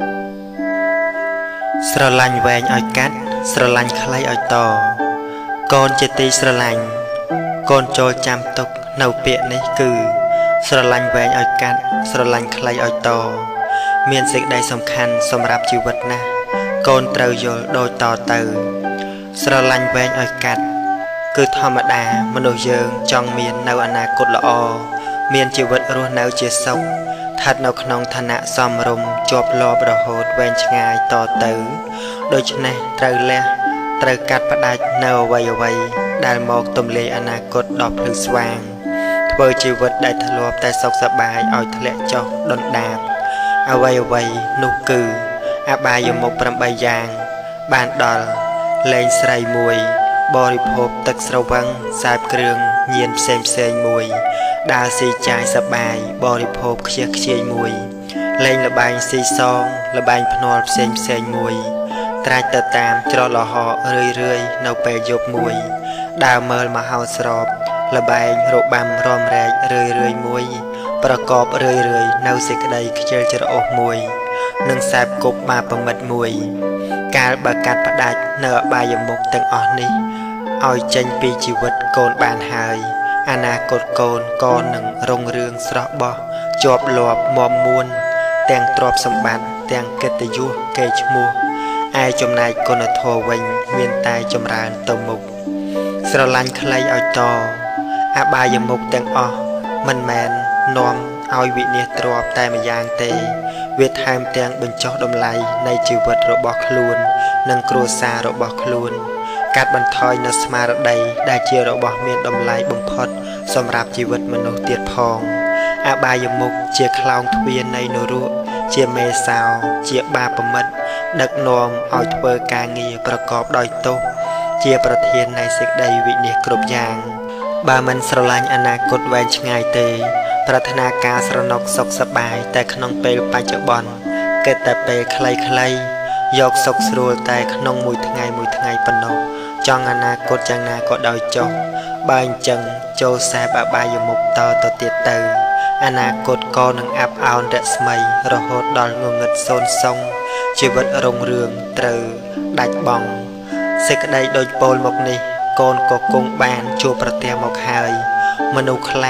ស្រឡាញ់វែងឲ្យកាត់ស្រឡាញ់ខ្លីឲ្យតកូនជាទីស្រឡាញ់កូនចូលចាំទុកនៅពាក្យនេះគឺស្រឡាញ់វែងឲ្យកាត់ស្រឡាញ់ខ្លីឲ្យតមានសេចក្តីសំខាន់សម្រាប់ជីវិតណាស់កូនត្រូវយល់ដូចតទៅស្រឡាញ់វែងឲ្យកាត់គឺធម្មតាមនុស្សយើងចង់មាននៅអនាគតល្អមានជីវិតរស់នៅជាសុខស្ថិតនៅក្នុងឋានៈសមរម្យជាប់លាប់រហូតវែងឆ្ងាយតទៅដូច្នេះត្រូវលះត្រូវកាត់ផ្ដាច់នៅអ្វីអ្វីដែលមកទម្លាយអនាគតដ៏ភ្លឺស្វាងធ្វើជីវិតដែលធ្លាប់តែសុខសប្បាយឲ្យធ្លាក់ចុះដុនដាបអ្វីអ្វីនោះគឺអបាយមុខប្រាំបីយ៉ាងបានដល់លែងស្រីមួយបរិភោគទឹកស្រវឹងសាបគ្រឿងញៀនផ្សេងផ្សេងមួយដើរស៊ីចាយសប្បាយបរិភោគខ្ជិះខ្ជាយមួយលេងល្បែងស៊ីសងល្បែងភ្នាល់ផ្សេងផ្សេងមួយត្រាច់ទៅតាមច្រឡោះរឿយរឿយនៅពេលយប់មួយដើរមើលមហោស្រពល្បែងរបាំរំរែករឿយរឿយមួយប្រកបរឿយរឿយនៅសេចក្តីខ្ជិលច្រអូសមួយនិងសែបគប់បាប្រមិតមួយកាលបើកាត់ផ្ដាច់នៅអបាយមុខទាំងអស់នេះឲ្យចេញពីជីវិតកូនបានហើយអនាគតកូនក៏នឹងរុងរឿងស្រស់បោះជាប់លាប់មាំមួនទាំងទ្រព្យសម្បត្តិទាំងកិត្តិយសកេរ្តិ៍ឈ្មោះឯចំណែកគុណធម៌វិញមានតែចម្រើនទៅមុខស្រឡាញ់ខ្លីឲ្យតអបាយមុខទាំងអស់មិនមែននាំឲ្យវិនិច្ឆ័យទ្រព្យតែម្យ៉ាងទេវាថែមទាំងបញ្ចុះតម្លៃនៃជីវិតរបស់ខ្លួននិងគ្រួសាររបស់ខ្លួនកាត់បន្ថយនូវស្មារតីដែលជារបស់មានតម្លៃបំផុតសម្រាប់ជីវិតមនុស្សទៀតផងអបាយមុខជាខ្លោងទ្វារនៃនរកជាមេសោជាបាបមិត្តដឹកនាំឲ្យធ្វើការងារប្រកបដោយទោសជាប្រធាននៃសេចក្តីវិនិច្ឆ័យគ្រប់យ៉ាងបើមិនស្រឡាញ់អនាគតវែងឆ្ងាយទេប្រាថ្នាការស្រណុកសុខសប្បាយតែក្នុងពេលបច្ចុប្បន្នគិតតែពេលខ្លីៗយកសុខស្រួលតែក្នុងមួយថ្ងៃមួយថ្ងៃប៉ុណ្ណោះចង់អនាគតយ៉ាងណាក៏ដោយចុះបើអញ្ចឹងចូលសែបអបាយមុខតទៅទៀតទៅអនាគតក៏នឹងអាប់អោនរស្មីរហូតដល់ងងឹតសូន្យសុងជីវិតរុងរឿងត្រូវដាច់បង់សេចក្តីដូចពោលមកនេះកូនក៏គង់បានជួបប្រទះមកហើយមនុស្សខ្លះ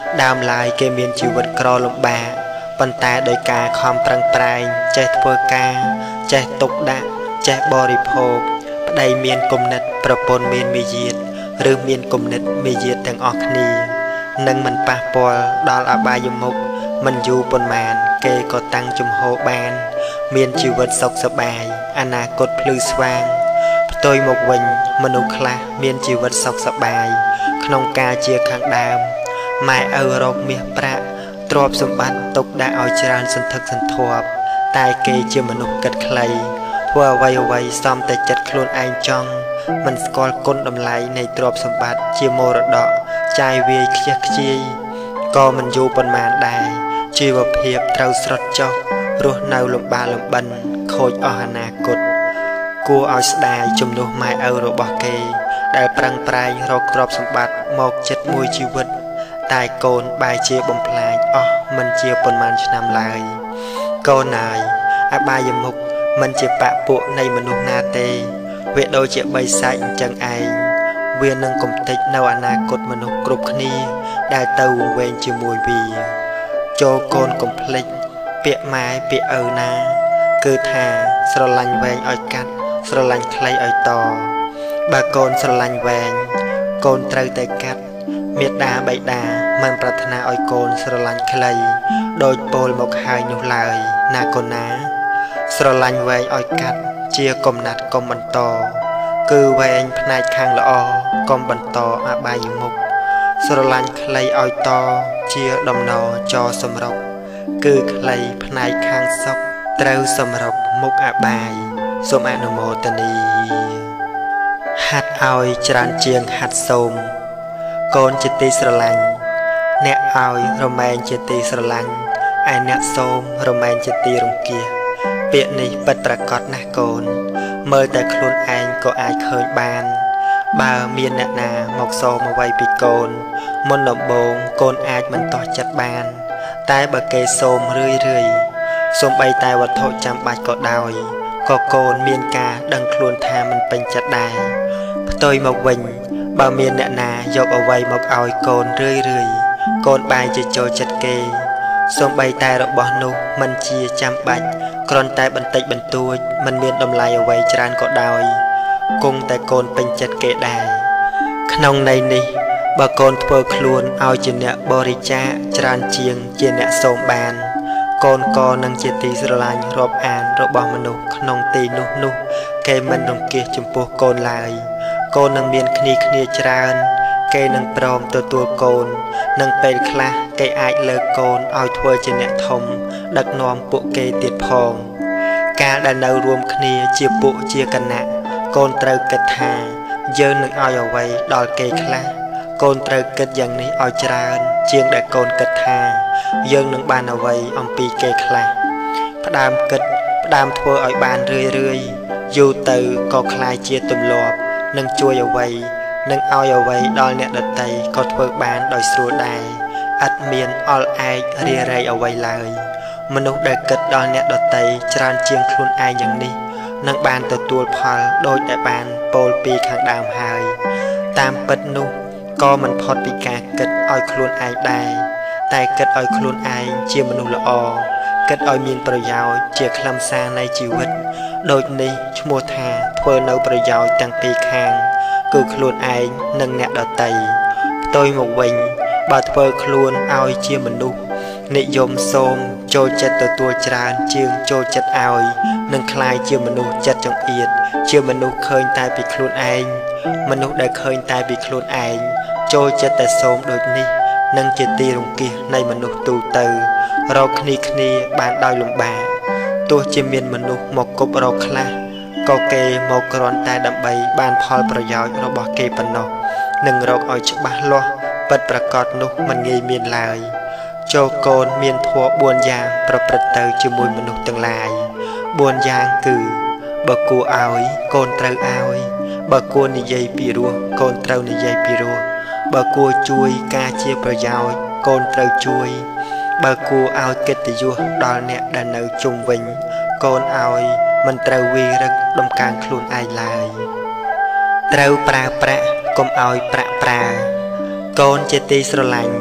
ដើមឡើយគេមានជីវិតក្រលំបាកប៉ុន្តែដោយការខំប្រឹងប្រែងចេះធ្វើការចេះទុកដាក់ចេះបរិភោគប្តីមានគំនិតប្រពន្ធមានមាយាទឬមានគំនិតមាយាទទាំងអស់គ្នានឹងមិនប៉ះពាល់ដល់អបាយមុខមិនយូរប៉ុន្មានគេក៏តាំងជំហរបានមានជីវិតសុខសប្បាយអនាគតភ្លឺស្វាងផ្ទុយមកវិញមនុស្សខ្លះមានជីវិតសុខសប្បាយក្នុងការជាខាងដើមម៉ែឪរកមាសប្រាក់ទ្រព្យសម្បត្តិទុកដាក់ឲ្យច្រើនសន្ធឹកសន្ធាប់តែគេជាមនុស្សគិតខ្លីធ្វើអ្វីអ្វីសំតែចិត្តខ្លួនឯងចង់មិនស្គាល់គុណតម្លៃនៃទ្រព្យសម្បត្តិជាមរតកចាយវាយខ្ជះខ្ជាយក៏មិនយូរប៉ុន្មានដែរជីវភាពត្រូវស្រុតចុះរស់នៅលំបាកលំបិនខូចអស់អនាគតគួរឲ្យស្ដាយជំនួសម៉ែឪរបស់គេដែលប្រឹងប្រែងរកទ្រព្យសម្បត្តិមកចិត្តមួយជីវិតតែកូនបែរជាបំផ្លាញអស់មិនជាប៉ុន្មានឆ្នាំឡើយកូនអើយអបាយមុខមិនជាបពុៈនៃមនុស្សណាទេវាដូចជាបីសាច់អញ្ចឹងឯងវានឹងកំទេចនៅអនាគតមនុស្សគ្រប់គ្នាដែលទៅវង្វេងជាមួយវាចូលកូនកុំភ្លេចពាក្យម៉ែពាក្យឪណាគឺថាស្រឡាញ់វែងឲ្យកាត់ស្រឡាញ់ខ្លីឲ្យតបើកូនស្រឡាញ់វែងកូនត្រូវតែកាត់មេដាបៃតាមិនប្រាថ្នាឲ្យកូនស្រឡាញ់ខ្លីដោយពោលមកហើយនោះឡើយណាកូនណាស្រឡាញ់វែងឲ្យកាត់ជាកំណាត់កុំបន្តគឺវែងផ្នែកខាងល្អកុំបន្តអបាយមុខស្រឡាញ់ខ្លីឲ្យតជាដំណរចសម្រុកគឺខ្លីផ្នែកខាងសុខត្រូវសម្រុកមុខអបាយសូមអនុមោទនាហាត់ឲ្យច្រើនជាងហាត់សូមកូនជាទីស្រឡាញ់អ្នកឲ្យរមែងជាទីស្រឡាញ់ឯអ្នកសូមរមែងជាទីរង្គៀសពាក្យនេះពិតប្រាកដណាស់កូនមើលតែខ្លួនឯងក៏អាចឃើញបានបើមានអ្នកណាមកសូមអ្វីពីកូនមុនដំបូងកូនអាចមិនទាស់ចិត្តបានតែបើគេសូមរឿយរឿយសូម្បីតែវត្ថុចាំបាច់ក៏ដោយក៏កូនមានការដឹងខ្លួនថាមិនពេញចិត្តដែរផ្ទុយមកវិញបើមានអ្នកណាយកអ្វីមកឲ្យកូនរឿយរឿយកូនបែរជាចូលចិត្តគេសូម្បីតែរបស់នោះមិនជាចាំបាច់គ្រាន់តែបន្តិចបន្តួចមិនមានតម្លៃអ្វីច្រើនក៏ដោយគង់តែកូនពេញចិត្តគេដែរក្នុងន័យនេះបើកូនធ្វើខ្លួនឲ្យជាអ្នកបរិច្ចាគច្រើនជាងជាអ្នកសូមបានកូនក៏នឹងជាទីស្រឡាញ់រាប់អានរបស់មនុស្សក្នុងទីនោះនោះគេមិនរង្គៀសចំពោះកូនឡើយកូននឹងមានគ្នាគ្នាច្រើនគេនឹងព្រមទទួលកូននឹងពេលខ្លះគេអាចលើកកូនឲ្យធ្វើជាអ្នកធំដឹកនាំពួកគេទៀតផងការដែលនៅរួមគ្នាជាពួកជាគណៈកូនត្រូវគិតថាយើងនឹងឲ្យអ្វីដល់គេខ្លះកូនត្រូវគិតយ៉ាងនេះឲ្យច្រើនជាងដែលកូនគិតថាយើងនឹងបានអ្វីអំពីគេខ្លះផ្ដើមគិតផ្ដើមធ្វើឲ្យបានរឿយរឿយយូរទៅក៏คล้ายជាទម្លាប់នឹងជួយអ្វីនឹងឲ្យអ្វីដល់អ្នកដទៃក៏ធ្វើបានដោយស្រួលដែរឥតមានអល់ឯករារែកអ្វីឡើយមនុស្សដែលគិតដល់អ្នកដទៃច្រើនជាងខ្លួនឯងយ៉ាងនេះនឹងបានទទួលផលដោយតែបានពោលពីខាងដើមហើយតាមពិតនោះក៏មិនផុតពីការគិតឲ្យខ្លួនឯងដែរតែគិតឲ្យខ្លួនឯងជាមនុស្សល្អគិតឲ្យមានប្រយោជន៍ជាខ្លឹមសារនៃជីវិតដូចនេះឈ្មោះថាធ្វើនៅប្រយោជន៍ទាំងពីរខាងគឺខ្លួនឯងនិងអ្នកដទៃផ្ទុយមកវិញបើធ្វើខ្លួនឲ្យជាមនុស្សនិយមសូមចូលចិត្តទទួលច្រើនជាងចូលចិត្តឲ្យនឹងคล้ายជាមនុស្សចិត្តចង្អៀតជាមនុស្សឃើញតែពីខ្លួនឯងមនុស្សដែលឃើញតែពីខ្លួនឯងចូលចិត្តតែសូមដូចនេះនឹងជាទីរង្គៀសនៃមនុស្សទូទៅរកគ្នាគ្នាបានដោយលំបាកទោះជាមានមនុស្សមកគប់រកខ្លះក៏គេមកគ្រាន់តែដើម្បីបានផលប្រយោជន៍របស់គេប៉ុណ្ណោះនឹងរកឲ្យច្បាស់លាស់ពិតប្រាកដនោះមិនងាយមានឡើយចូលកូនមានធម៌បួនយ៉ាងប្រព្រឹត្តទៅជាមួយមនុស្សទាំងឡាយបួនយ៉ាងគឺបើគួរឲ្យកូនត្រូវឲ្យបើគួរនិយាយពីរោះកូនត្រូវនិយាយពីរោះបើគួរជួយការជាប្រយោជន៍កូនត្រូវជួយបើគួរឲ្យកិត្តិយសដល់អ្នកដែលនៅជុំវិញកូនឲ្យមិនត្រូវវារឹកដំកើងខ្លួនឯងឡើយត្រូវប្រើប្រាក់កុំឲ្យប្រាក់ប្រើកូនជាទីស្រឡាញ់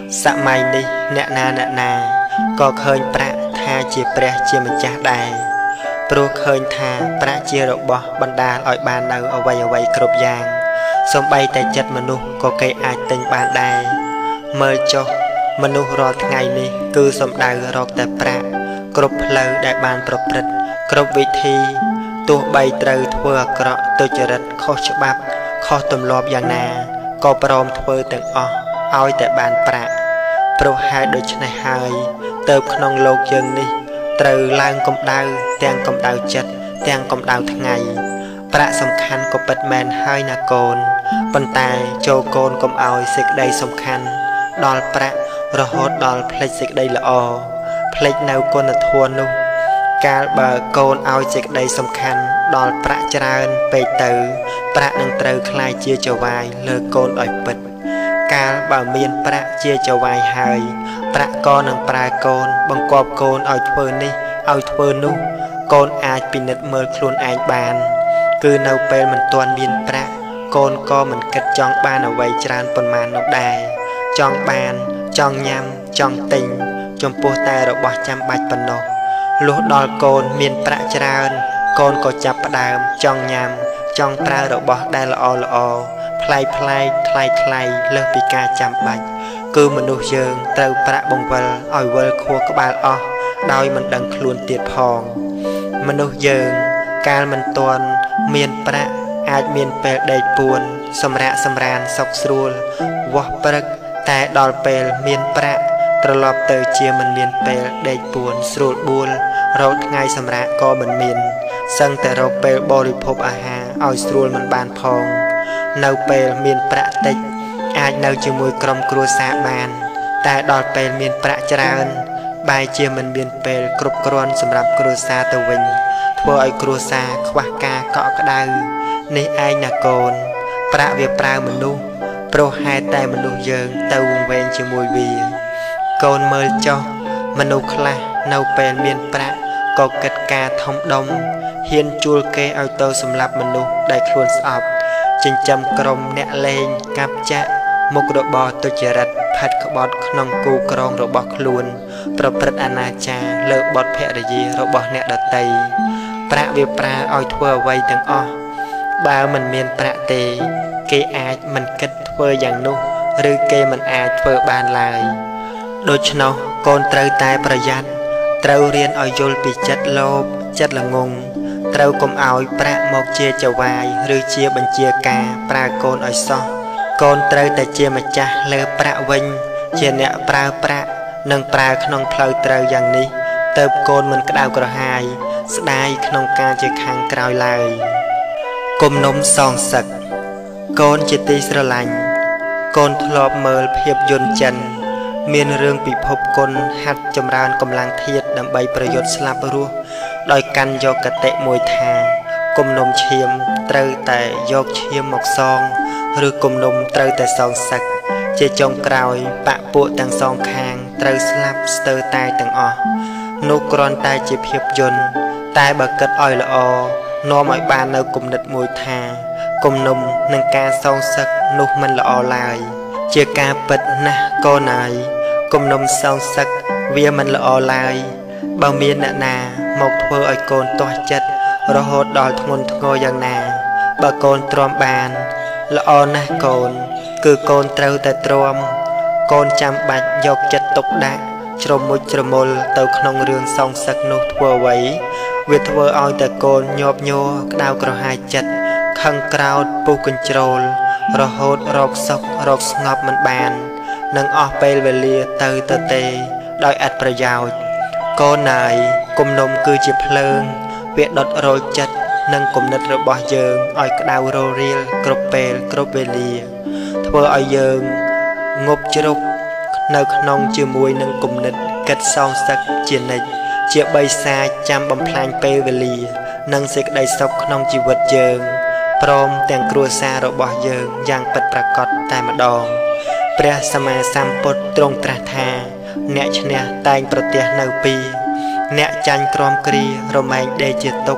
សម័យនេះអ្នកណាអ្នកណាក៏ឃើញប្រាក់ថាជាព្រះជាម្ចាស់ដែរព្រោះឃើញថាប្រាក់ជារបស់បណ្ដាលឲ្យបាននៅអ្វីអ្វីគ្រប់យ៉ាងសូម្បីតែចិត្តមនុស្សក៏គេអាចទិញបានដែរមើលចុះមនុស្សរាល់ថ្ងៃនេះគឺសំដៅរកតែប្រាក់គ្រប់ផ្លូវដែលបានប្រព្រឹត្តគ្រប់វិធីទោះបីត្រូវធ្វើអាក្រក់ទុច្ចរិតខុសច្បាប់ខុសទម្លាប់យ៉ាងណាក៏ព្រមធ្វើទាំងអស់ឲ្យតែបានប្រាក់ព្រោះហេតុដូច្នេះហើយទៅក្នុងលោកយើងនេះត្រូវឡើងកម្ដៅទាំងកម្ដៅចិត្តទាំងកម្ដៅថ្ងៃប្រាក់សំខាន់ក៏ពិតមែនហើយណាកូនប៉ុន្តែចូលកូនកុំឲ្យសេចក្តីសំខាន់ដល់ប្រាក់រហូតដល់ភ្លេចសេចក្តីល្អភ្លេចនៅគុណធម៌នោះកាលបើកូនឲ្យសេចក្តីសំខាន់ដល់ប្រាក់ច្រើនពេកទៅប្រាក់នឹងត្រូវคล้ายជាចវាយលើកូនឲ្យពិតកាលបើមានប្រាក់ជាចវាយហើយប្រាក់ក៏នឹងប្រើកូនបង្គាប់កូនឲ្យធ្វើនេះឲ្យធ្វើនោះកូនអាចពិនិត្យមើលខ្លួនឯងបានគឺនៅពេលមិនទាន់មានប្រាក់កូនក៏មិនគិតចង់បានអ្វីច្រើនប៉ុន្មាននោះដែរចង់បានចង់ញ៉ាំចង់ទិញចំពោះតែរបស់ចាំបាច់ប៉ុណ្ណោះលុះដល់កូនមានប្រាក់ច្រើនកូនក៏ចាប់ផ្ដើមចង់ញ៉ាំចង់ប្រើរបស់ដែលល្អល្អប្លែកប្លែកថ្លៃថ្លៃលើសពីការចាំបាច់គឺមនុស្សយើងត្រូវប្រាក់បង្វិលឲ្យវិលខួរក្បាលអស់ដោយមិនដឹងខ្លួនទៀតផងមនុស្សយើងកាលមិនទាន់មានប្រាក់អាចមានពេលដេកពួនសម្រាកសម្រានសុខស្រួលវាស់ព្រឹកតែដល់ពេលមានប្រាក់ត្រឡប់ទៅជាមិនមានពេលដេកពួនស្រួលបួលរកថ្ងៃសម្រាកក៏មិនមានសឹងតែរកពេលបរិភោគអាហារឲ្យស្រួលមិនបានផងនៅពេលមានប្រាក់តិចអាចនៅជាមួយក្រុមគ្រួសារបានតែដល់ពេលមានប្រាក់ច្រើនបែរជាមិនមានពេលគ្រប់គ្រាន់សម្រាប់គ្រួសារទៅវិញធ្វើឲ្យគ្រួសារខ្វះការកក់ក្ដៅនេះឯងណាកូនប្រាក់វាប្រើមនុស្សព្រោះហេតុតែមនុស្សយើងទៅវង្វេងជាមួយវាកូនមើលចុះមនុស្សខ្លះនៅពេលមានប្រាក់ក៏គិតការធំដុំហ៊ានជួលគេឲ្យទៅសម្លាប់មនុស្សដែលខ្លួនស្អប់ចិញ្ចឹមក្រុមអ្នកលេងកាប់ចាក់មុខរបរទុច្ចរិតផាត់ក្បត់ក្នុងគូក្រងរបស់ខ្លួនប្រព្រឹត្តអនាចារលើបុត្រភរិយារបស់អ្នកដទៃប្រាក់វាប្រើឲ្យធ្វើអ្វីទាំងអស់បើមិនមានប្រាក់ទេគេអាចមិនគិតធ្វើយ៉ាងនោះឬគេមិនអាចធ្វើបានឡើយដូច្នោះកូនត្រូវតែប្រយ័ត្នត្រូវរៀនឲ្យយល់ពីចិត្តលោភចិត្តល្ងងត្រូវកុំឲ្យប្រាក់មកជាចវាយឬជាបញ្ជាការប្រើកូនឲ្យសោះកូនត្រូវតែជាម្ចាស់លើប្រាក់វិញជាអ្នកប្រើប្រាក់និងប្រើក្នុងផ្លូវត្រូវយ៉ាងនេះទើបកូនមិនក្តៅក្រហាយស្ដាយក្នុងការជាខាងក្រោយឡើយគំនុំសងសឹកកូនជាទីស្រឡាញ់កូនធ្លាប់មើលភាពយន្តចិនមានរឿងពិភពគុណហាត់ចម្រើនកម្លាំងធាតុដើម្បីប្រយុទ្ធស្លាប់រស់ដោយកាន់យកកតិមួយថាគំនុំឈាមត្រូវតែយកឈាមមកសងឬគំនុំត្រូវតែសងសឹកជាចុងក្រោយបពពួកទាំងសងខាងត្រូវស្លាប់ស្ទើរតែទាំងអស់នោះគ្រាន់តែជាភាពយន្តតែបើគិតឲ្យល្អនាំឲ្យបាននៅគំនិតមួយថាគំនុំនឹងការសងសឹកនោះមិនល្អឡើយជាការពិតណាស់កូនអើយគំនុំសងសឹកវាមិនល្អឡើយបើមានអ្នកណាមកធ្វើឲ្យកូនទាស់ចិត្តរហូតដល់ធ្ងន់ធ្ងរយ៉ាងណាបើកូនទ្រាំបានល្អណាស់កូនគឺកូនត្រូវតែទ្រាំកូនចាំបាច់យកចិត្តទុកដាក់ជ្រមុជជ្រមុលទៅក្នុងរឿងសងសឹកនោះធ្វើអ្វីវាធ្វើឲ្យតែកូនញាប់ញ័រក្តៅក្រហាយចិត្តខឹងក្រោធពុះកញ្ជ្រោលរហូតរកសុខរកស្ងប់មិនបាននឹងអស់ពេលវេលាទៅទៅទេដោយឥតប្រយោជន៍កូនណាយគំនុំគឺជាភ្លើងវាដុតរោលចិត្តនិងគំនិតរបស់យើងឲ្យក្តៅរលរៀលគ្រប់ពេលគ្រប់វេលាធ្វើឲ្យយើងងប់ជ្រុកនៅក្នុងជាមួយនឹងគំនិតគិតសងសឹកជានិច្ចជាបិសាចចាំបំផ្លាញពេលវេលានិងសេចក្តីសុខក្នុងជីវិតយើងព្រមទាំងគ្រួសាររបស់យើងយ៉ាងពិតប្រាកដតែម្ដងព្រះសម្មាសម្ពុទ្ធទ្រង់ត្រាស់ថាអ្នកឈ្នះតែងប្រទះនៅពីរអ្នកចាញ់ក្រំគ្រារមែងដេកជាទុក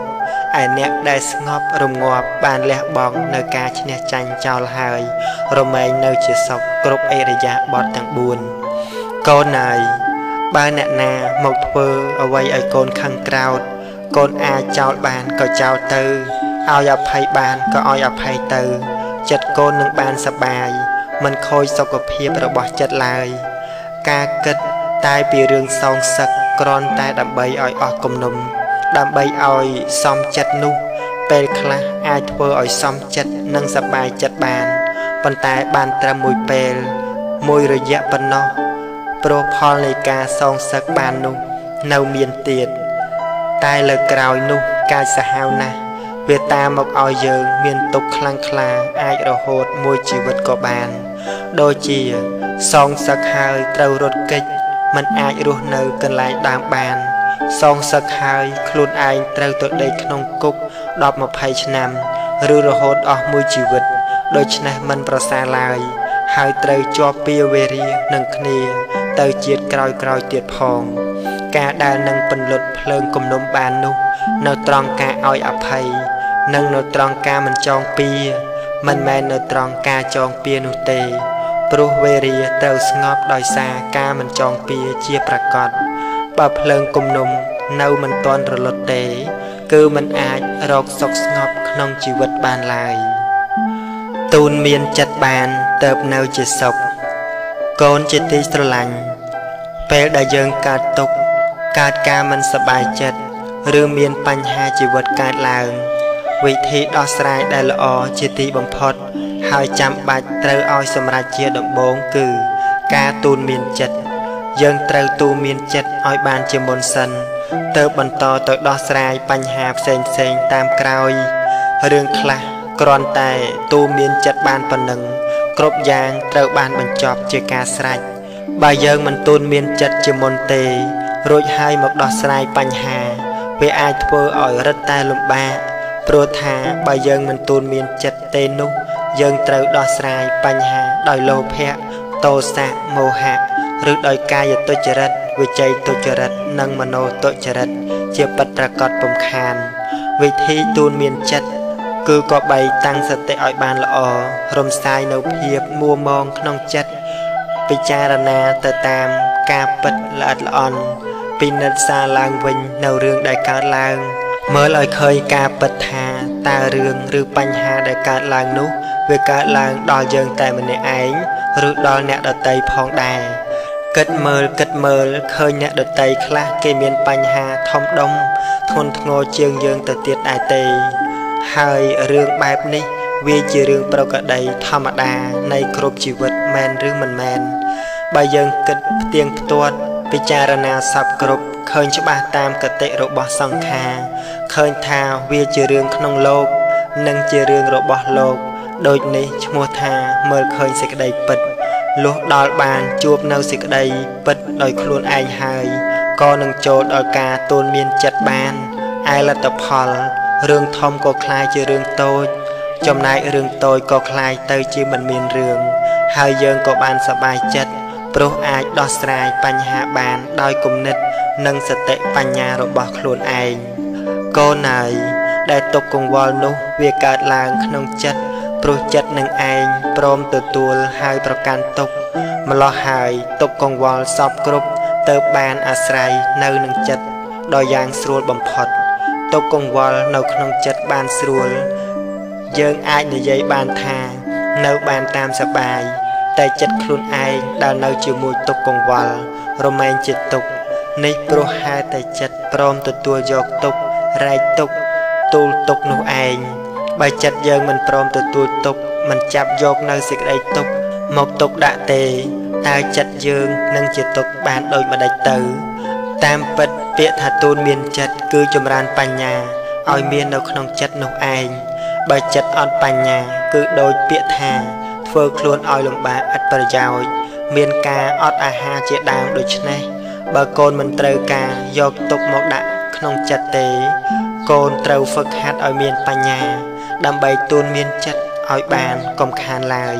ឯអ្នកដែលស្ងប់រងាប់បានលះបង់នៅការឈ្នះចាញ់ចោលហើយរមែងនៅជាសុខគ្រប់អិរិយាបថទាំងបួនកូនអើយបើអ្នកណាមកធ្វើអ្វីឲ្យកូនខឹងក្រោធកូនអាចចោលបានក៏ចោលទៅឲ្យអភ័យបានក៏ឲ្យអភ័យទៅចិត្តកូននឹងបានសប្បាយមិនខូចសុខភាពរបស់ចិត្តឡើយការគិតតែពីរឿងសងសឹកគ្រាន់តែដើម្បីឲ្យអស់គំនុំដើម្បីឲ្យសមចិត្តនោះពេលខ្លះអាចធ្វើឲ្យសមចិត្តនិងសប្បាយចិត្តបានប៉ុន្តែបានត្រឹមមួយពេលមួយរយៈប៉ុណ្ណោះព្រោះផលនៃការសងសឹកបាននោះនៅមានទៀតតែលើក្រោយនោះកាចសាហាវណាស់វាតាមមកឲ្យយើងមានទុក្ខខ្លាំងក្លាអាចរហូតមួយជីវិតក៏បានដូចជាសងសឹកហើយត្រូវរត់គេចមិនអាចរស់នៅកន្លែងដើមបានសងសឹកហើយខ្លួនឯងត្រូវទៅដេកក្នុងគុកដប់ម្ភៃឆ្នាំឬរហូតអស់មួយជីវិតដូច្នេះមិនប្រសើរឡើយហើយត្រូវជាប់ពាវេរានឹងគ្នាទៅជាតិក្រោយក្រោយទៀតផងការដែលនឹងពន្លត់ភ្លើងគំនុំបាននោះនៅត្រង់ការឲ្យអភ័យនិងនៅត្រង់ការមិនចងពៀមិនមែននៅត្រង់ការចងពៀនោះទេព្រោះវេរាត្រូវស្ងប់ដោយសារការមិនចងពៀជាប្រកបបើភ្លើងគំនុំនៅមិនទាន់រលត់ទេគឺមិនអាចរកសុខស្ងប់ក្នុងជីវិតបានឡើយទូនមានចិត្តបានទៅនៅជាសុខកូនជាទីស្រឡាញ់ពេលដែលយើងកើតទុក្ខកើតការមិនសប្បាយចិត្តឬមានបញ្ហាជីវិតកើតឡើងវិធីដោះស្រាយដែលល្អជាទីបំផុតហើយចាំបាច់ត្រូវឲ្យសម្រេចជាដំបូងគឺការទូនមានចិត្តយើងត្រូវទូនមានចិត្តឲ្យបានជាមុនសិនទៅបន្តទៅដោះស្រាយបញ្ហាផ្សេងផ្សេងតាមក្រោយរឿងខ្លះគ្រាន់តែទូនមានចិត្តបានប៉ុណ្ណឹងគ្រប់យ៉ាងត្រូវបានបញ្ចប់ជាការស្រេចបើយើងមិនទូនមានចិត្តជាមុនទេរួចហើយមកដោះស្រាយបញ្ហាវាអាចធ្វើឲ្យរឹតតែលំបាកព្រោះថាបើយើងមិនទូនមានចិត្តទេនោះយើងត្រូវដោះស្រាយបញ្ហាដោយលោភៈទោសៈមោហៈឬដោយកាយទុច្ចរិតវិច័យទុច្ចរិតនិងមโนទុច្ចរិតជាពិតប្រាកដពំខានវិធីទូនមានចិត្តគឺក៏បីតាំងសតិឲ្យបានល្អរំសាយនៅភាពមួមងក្នុងចិត្តពិចារណាទៅតាមការពិតល្អិតល្អន់ពិនិត្យសារឡើងវិញនៅរឿងដែលកើតឡើងមើលឲ្យឃើញការពិតថាតើរឿងឬបញ្ហាដែលកើតឡើងនោះវាកើតឡើងដល់យើងតែម្នាក់ឯងឬដល់អ្នកដទៃផងដែរគិតមើលគិតមើលឃើញអ្នកដទៃខ្លះគេមានបញ្ហាធំដុំធ្ងន់ធ្ងរជាងយើងទៅទៀតដែរទេហើយរឿងបែបនេះវាជារឿងប្រក្រតីធម្មតានៃគ្រប់ជីវិតមែនឬមិនមែនបើយើងគិតផ្ទៀងផ្ទាត់ពិចារណាសពគ្រប់ឃើញច្បាស់តាមកតិរបស់សង្ខារឃើញថាវាជារឿងក្នុងលោកនិងជារឿងរបស់លោកដូចនេះឈ្មោះថាមើលឃើញសេចក្តីពិតលុះដល់បានជួបនៅសេចក្តីពិតដោយខ្លួនឯងហើយក៏នឹងចូលដល់ការទូនមានចិត្តបានឯលទ្ធផលរឿងធំក៏คล้ายជារឿងតូចចំណែករឿងតូចក៏คล้ายទៅជាមិនមានរឿងហើយយើងក៏បានសប្បាយចិត្តព្រោះអាចដោះស្រាយបញ្ហាបានដោយគំនិតនិងសតិបញ្ញារបស់ខ្លួនឯងកូនអើយដែលទុកកង្វល់នោះវាកើតឡើងក្នុងចិត្តព្រោះចិត្តនឹងឯងព្រមទទួលហើយប្រកាន់ទុកម្លោះហើយទុកកង្វល់សពគ្រប់ទៅបានអាស្រ័យនៅនឹងចិត្តដ៏យ៉ាងស្រួលបំផុតទុកកង្វល់នៅក្នុងចិត្តបានស្រួលយើងអាចនិយាយបានថានៅបានតាមសប្បាយតែចិត្តខ្លួនឯងដែលនៅជាមួយទុកកង្វល់រមែងជាទុកនេះព្រោះហេតុតែចិត្តព្រមទទួលយកទុករែកទុកទូលទុកនោះឯងបើចិត្តយើងមិនព្រមទទួលទុកមិនចាប់យកនៅសេចក្តីទុកមកទុកដាក់ទេតើចិត្តយើងនឹងជាទុកបានដូចម្ដេចទៅតាមពិតពាក្យថាទូនមានចិត្តគឺចម្រើនបញ្ញាឲ្យមាននៅក្នុងចិត្តនោះឯងបើចិត្តអត់បញ្ញាគឺដូចពាក្យថាធ្វើខ្លួនឲ្យលំបាកឥតប្រយោជន៍មានការអត់អាហារជាដើមដូច្នេះបើកូនមិនត្រូវការយកទុកមកដាក់ក្នុងចិត្តទេកូនត្រូវហ្វឹកហាត់ឲ្យមានបញ្ញាដើម្បីទូនមានចិត្តឲ្យបានកុំខានឡើយ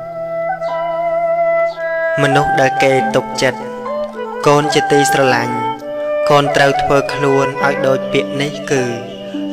មនុស្សដែលគេទុកចិត្តកូនជាទីស្រឡាញ់កូនត្រូវធ្វើខ្លួនឲ្យដូចពាក្យនេះគឺ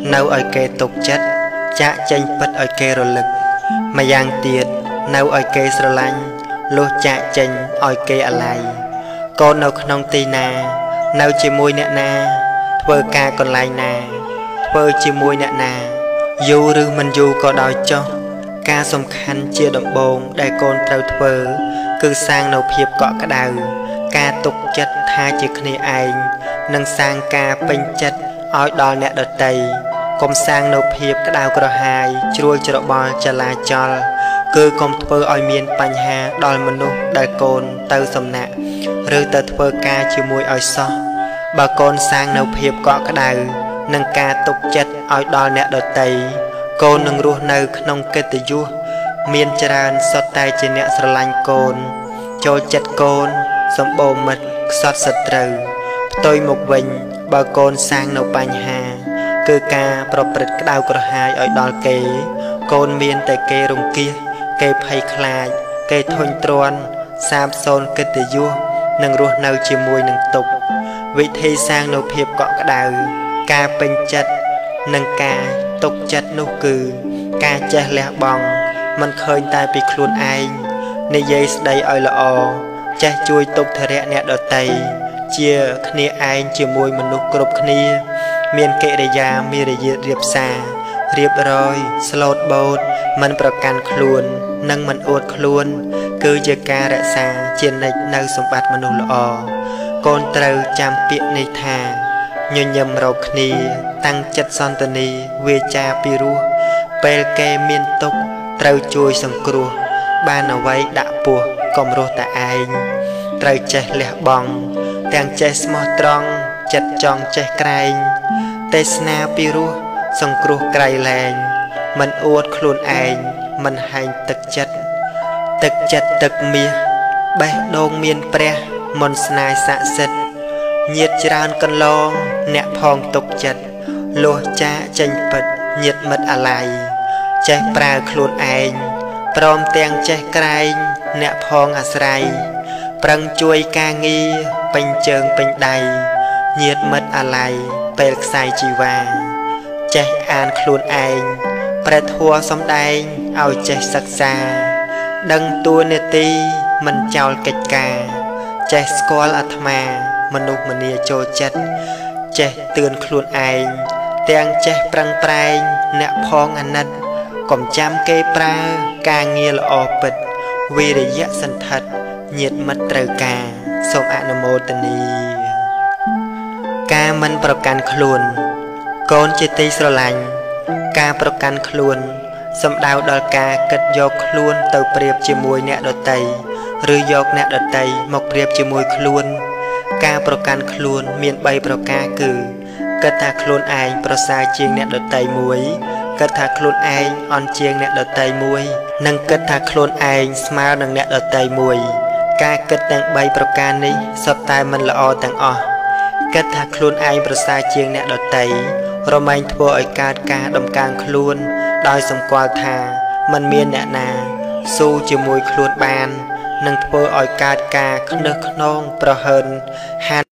នៅឲ្យគេទុកចិត្តចាក់ចេញពិតឲ្យគេរលឹកម្យ៉ាងទៀតនៅឲ្យគេស្រឡាញ់លុះចាក់ចេញឲ្យគេអាល័យកូននៅក្នុងទីណានៅជាមួយអ្នកណាធ្វើការកន្លែងណាធ្វើជាមួយអ្នកណាយូរឬមិនយូរក៏ដោយចុះការសំខាន់ជាដំបូងដែលកូនត្រូវធ្វើគឺសាងនៅភាពកក់ក្ដៅការទុកចិត្តថាជាគ្នាឯងនិងសាងការពេញចិត្តឲ្យដល់អ្នកដទៃកុំសាងនៅភាពក្តៅក្រហាយជ្រួលច្របល់ចលាចលគឺកុំធ្វើឲ្យមានបញ្ហាដល់មនុស្សដែលកូនទៅសំណាក់ឬទៅធ្វើការជាមួយឲ្យសោះបើកូនសាងនៅភាពកក់ក្ដៅនិងការទុកចិត្តឲ្យដល់អ្នកដទៃកូននឹងរស់នៅក្នុងកិត្តិយសមានច្រើនសុទ្ធតែជាអ្នកស្រឡាញ់កូនចូលចិត្តកូនសម្បូរមិត្តខ្សត់សត្រូវផ្ទុយមកវិញបើកូនសាងនៅបញ្ហាគឺការប្រព្រឹត្តក្តៅក្រហាយឲ្យដល់គេកូនមានតែគេរង្គៀសគេភ័យខ្លាចគេធុញទ្រាន់សាបសូន្យកិត្តិយសនិងរស់នៅជាមួយនឹងទុក្ខវិធីសាងនៅភាពកក់ក្ដៅការពេញចិត្តនិងការទុកចិត្តនោះគឺការចេះលះបង់មិនឃើញតែពីខ្លួនឯងនិយាយស្ដីឲ្យល្អចេះជួយទុក្ខធរៈអ្នកដទៃជាគ្នាឯងជាមួយមនុស្សគ្រប់គ្នាមានកិរិយាមារយាទរៀបសាររៀបរយស្លូតបូតមិនប្រកាន់ខ្លួននិងមិនអួតខ្លួនគឺជាការរក្សាជានិច្ចនៅសម្បត្តិមនុស្សល្អកូនត្រូវចាំពាក្យនេះថាញញឹមរកគ្នាតាំងចិត្តសន្តានីវាចាពីរោះពេលគេមានទុក្ខត្រូវជួយសង្គ្រោះបានអ្វីដាក់ពោះកុំរស់តែឯងត្រូវចេះលះបង់ទាំងចេះស្មោះត្រង់ចិត្តចង់ចេះក្រែងទេសនាពីរោះសង្គ្រោះក្រៃលែងមិនអួតខ្លួនឯងមិនហែងទឹកចិត្តទឹកចិត្តទឹកមាសបេះដូងមានព្រះមន្តស្នេហ៍ស័ក្តិសិទ្ធិញាតច្រើនកន្លងអ្នកផងទុកចិត្តលុះចាចេញពិតញាតមិត្តអាល័យចេះប្រើខ្លួនឯងព្រមទាំងចេះក្រែងអ្នកផងអាស្រ័យប្រឹងជួយការងារពេញជើងពេញដៃញាតមិត្តអាល័យពេលខ្សែជីវ៉ាចេះអានខ្លួនឯងព្រះធម៌សំដែងឲ្យចេះសិក្សាដឹងតួនាទីមិនចោលកិច្ចការចេះស្គាល់អាត្មាមនុស្សម្នាចូលចិត្តចេះទឿនខ្លួនឯងទាំងចេះប្រឹងប្រែងអ្នកផងអាណិតកុំចាំគេប្រើការងារល្អពិតវិរិយៈសន្ធិដ្ឋញាតមិត្តត្រូវការសូមអនុមោទនាការមិនប្រកាន់ខ្លួនកូនជាទីស្រឡាញ់ការប្រកាន់ខ្លួនសំដៅដល់ការគិតយកខ្លួនទៅប្រៀបជាមួយអ្នកដទៃឬយកអ្នកដទៃមកប្រៀបជាមួយខ្លួនការប្រកាន់ខ្លួនមានបីប្រការគឺគិតថាខ្លួនឯងប្រសើរជាងអ្នកដទៃមួយគិតថាខ្លួនឯងអន់ជាងអ្នកដទៃមួយនិងគិតថាខ្លួនឯងស្មើនឹងអ្នកដទៃមួយការគិតទាំងបីប្រការនេះសុទ្ធតែមិនល្អទាំងអស់គិតថាខ្លួនឯងប្រសើរជាងអ្នកដទៃរមែងធ្វើឲ្យកើតការដំកើងខ្លួនដោយសម្គាល់ថាមិនមានអ្នកណាស៊ូជាមួយខ្លួនបាននឹងធ្វើឲ្យកើតការខ្នើសខ្នងប្រហើនហាន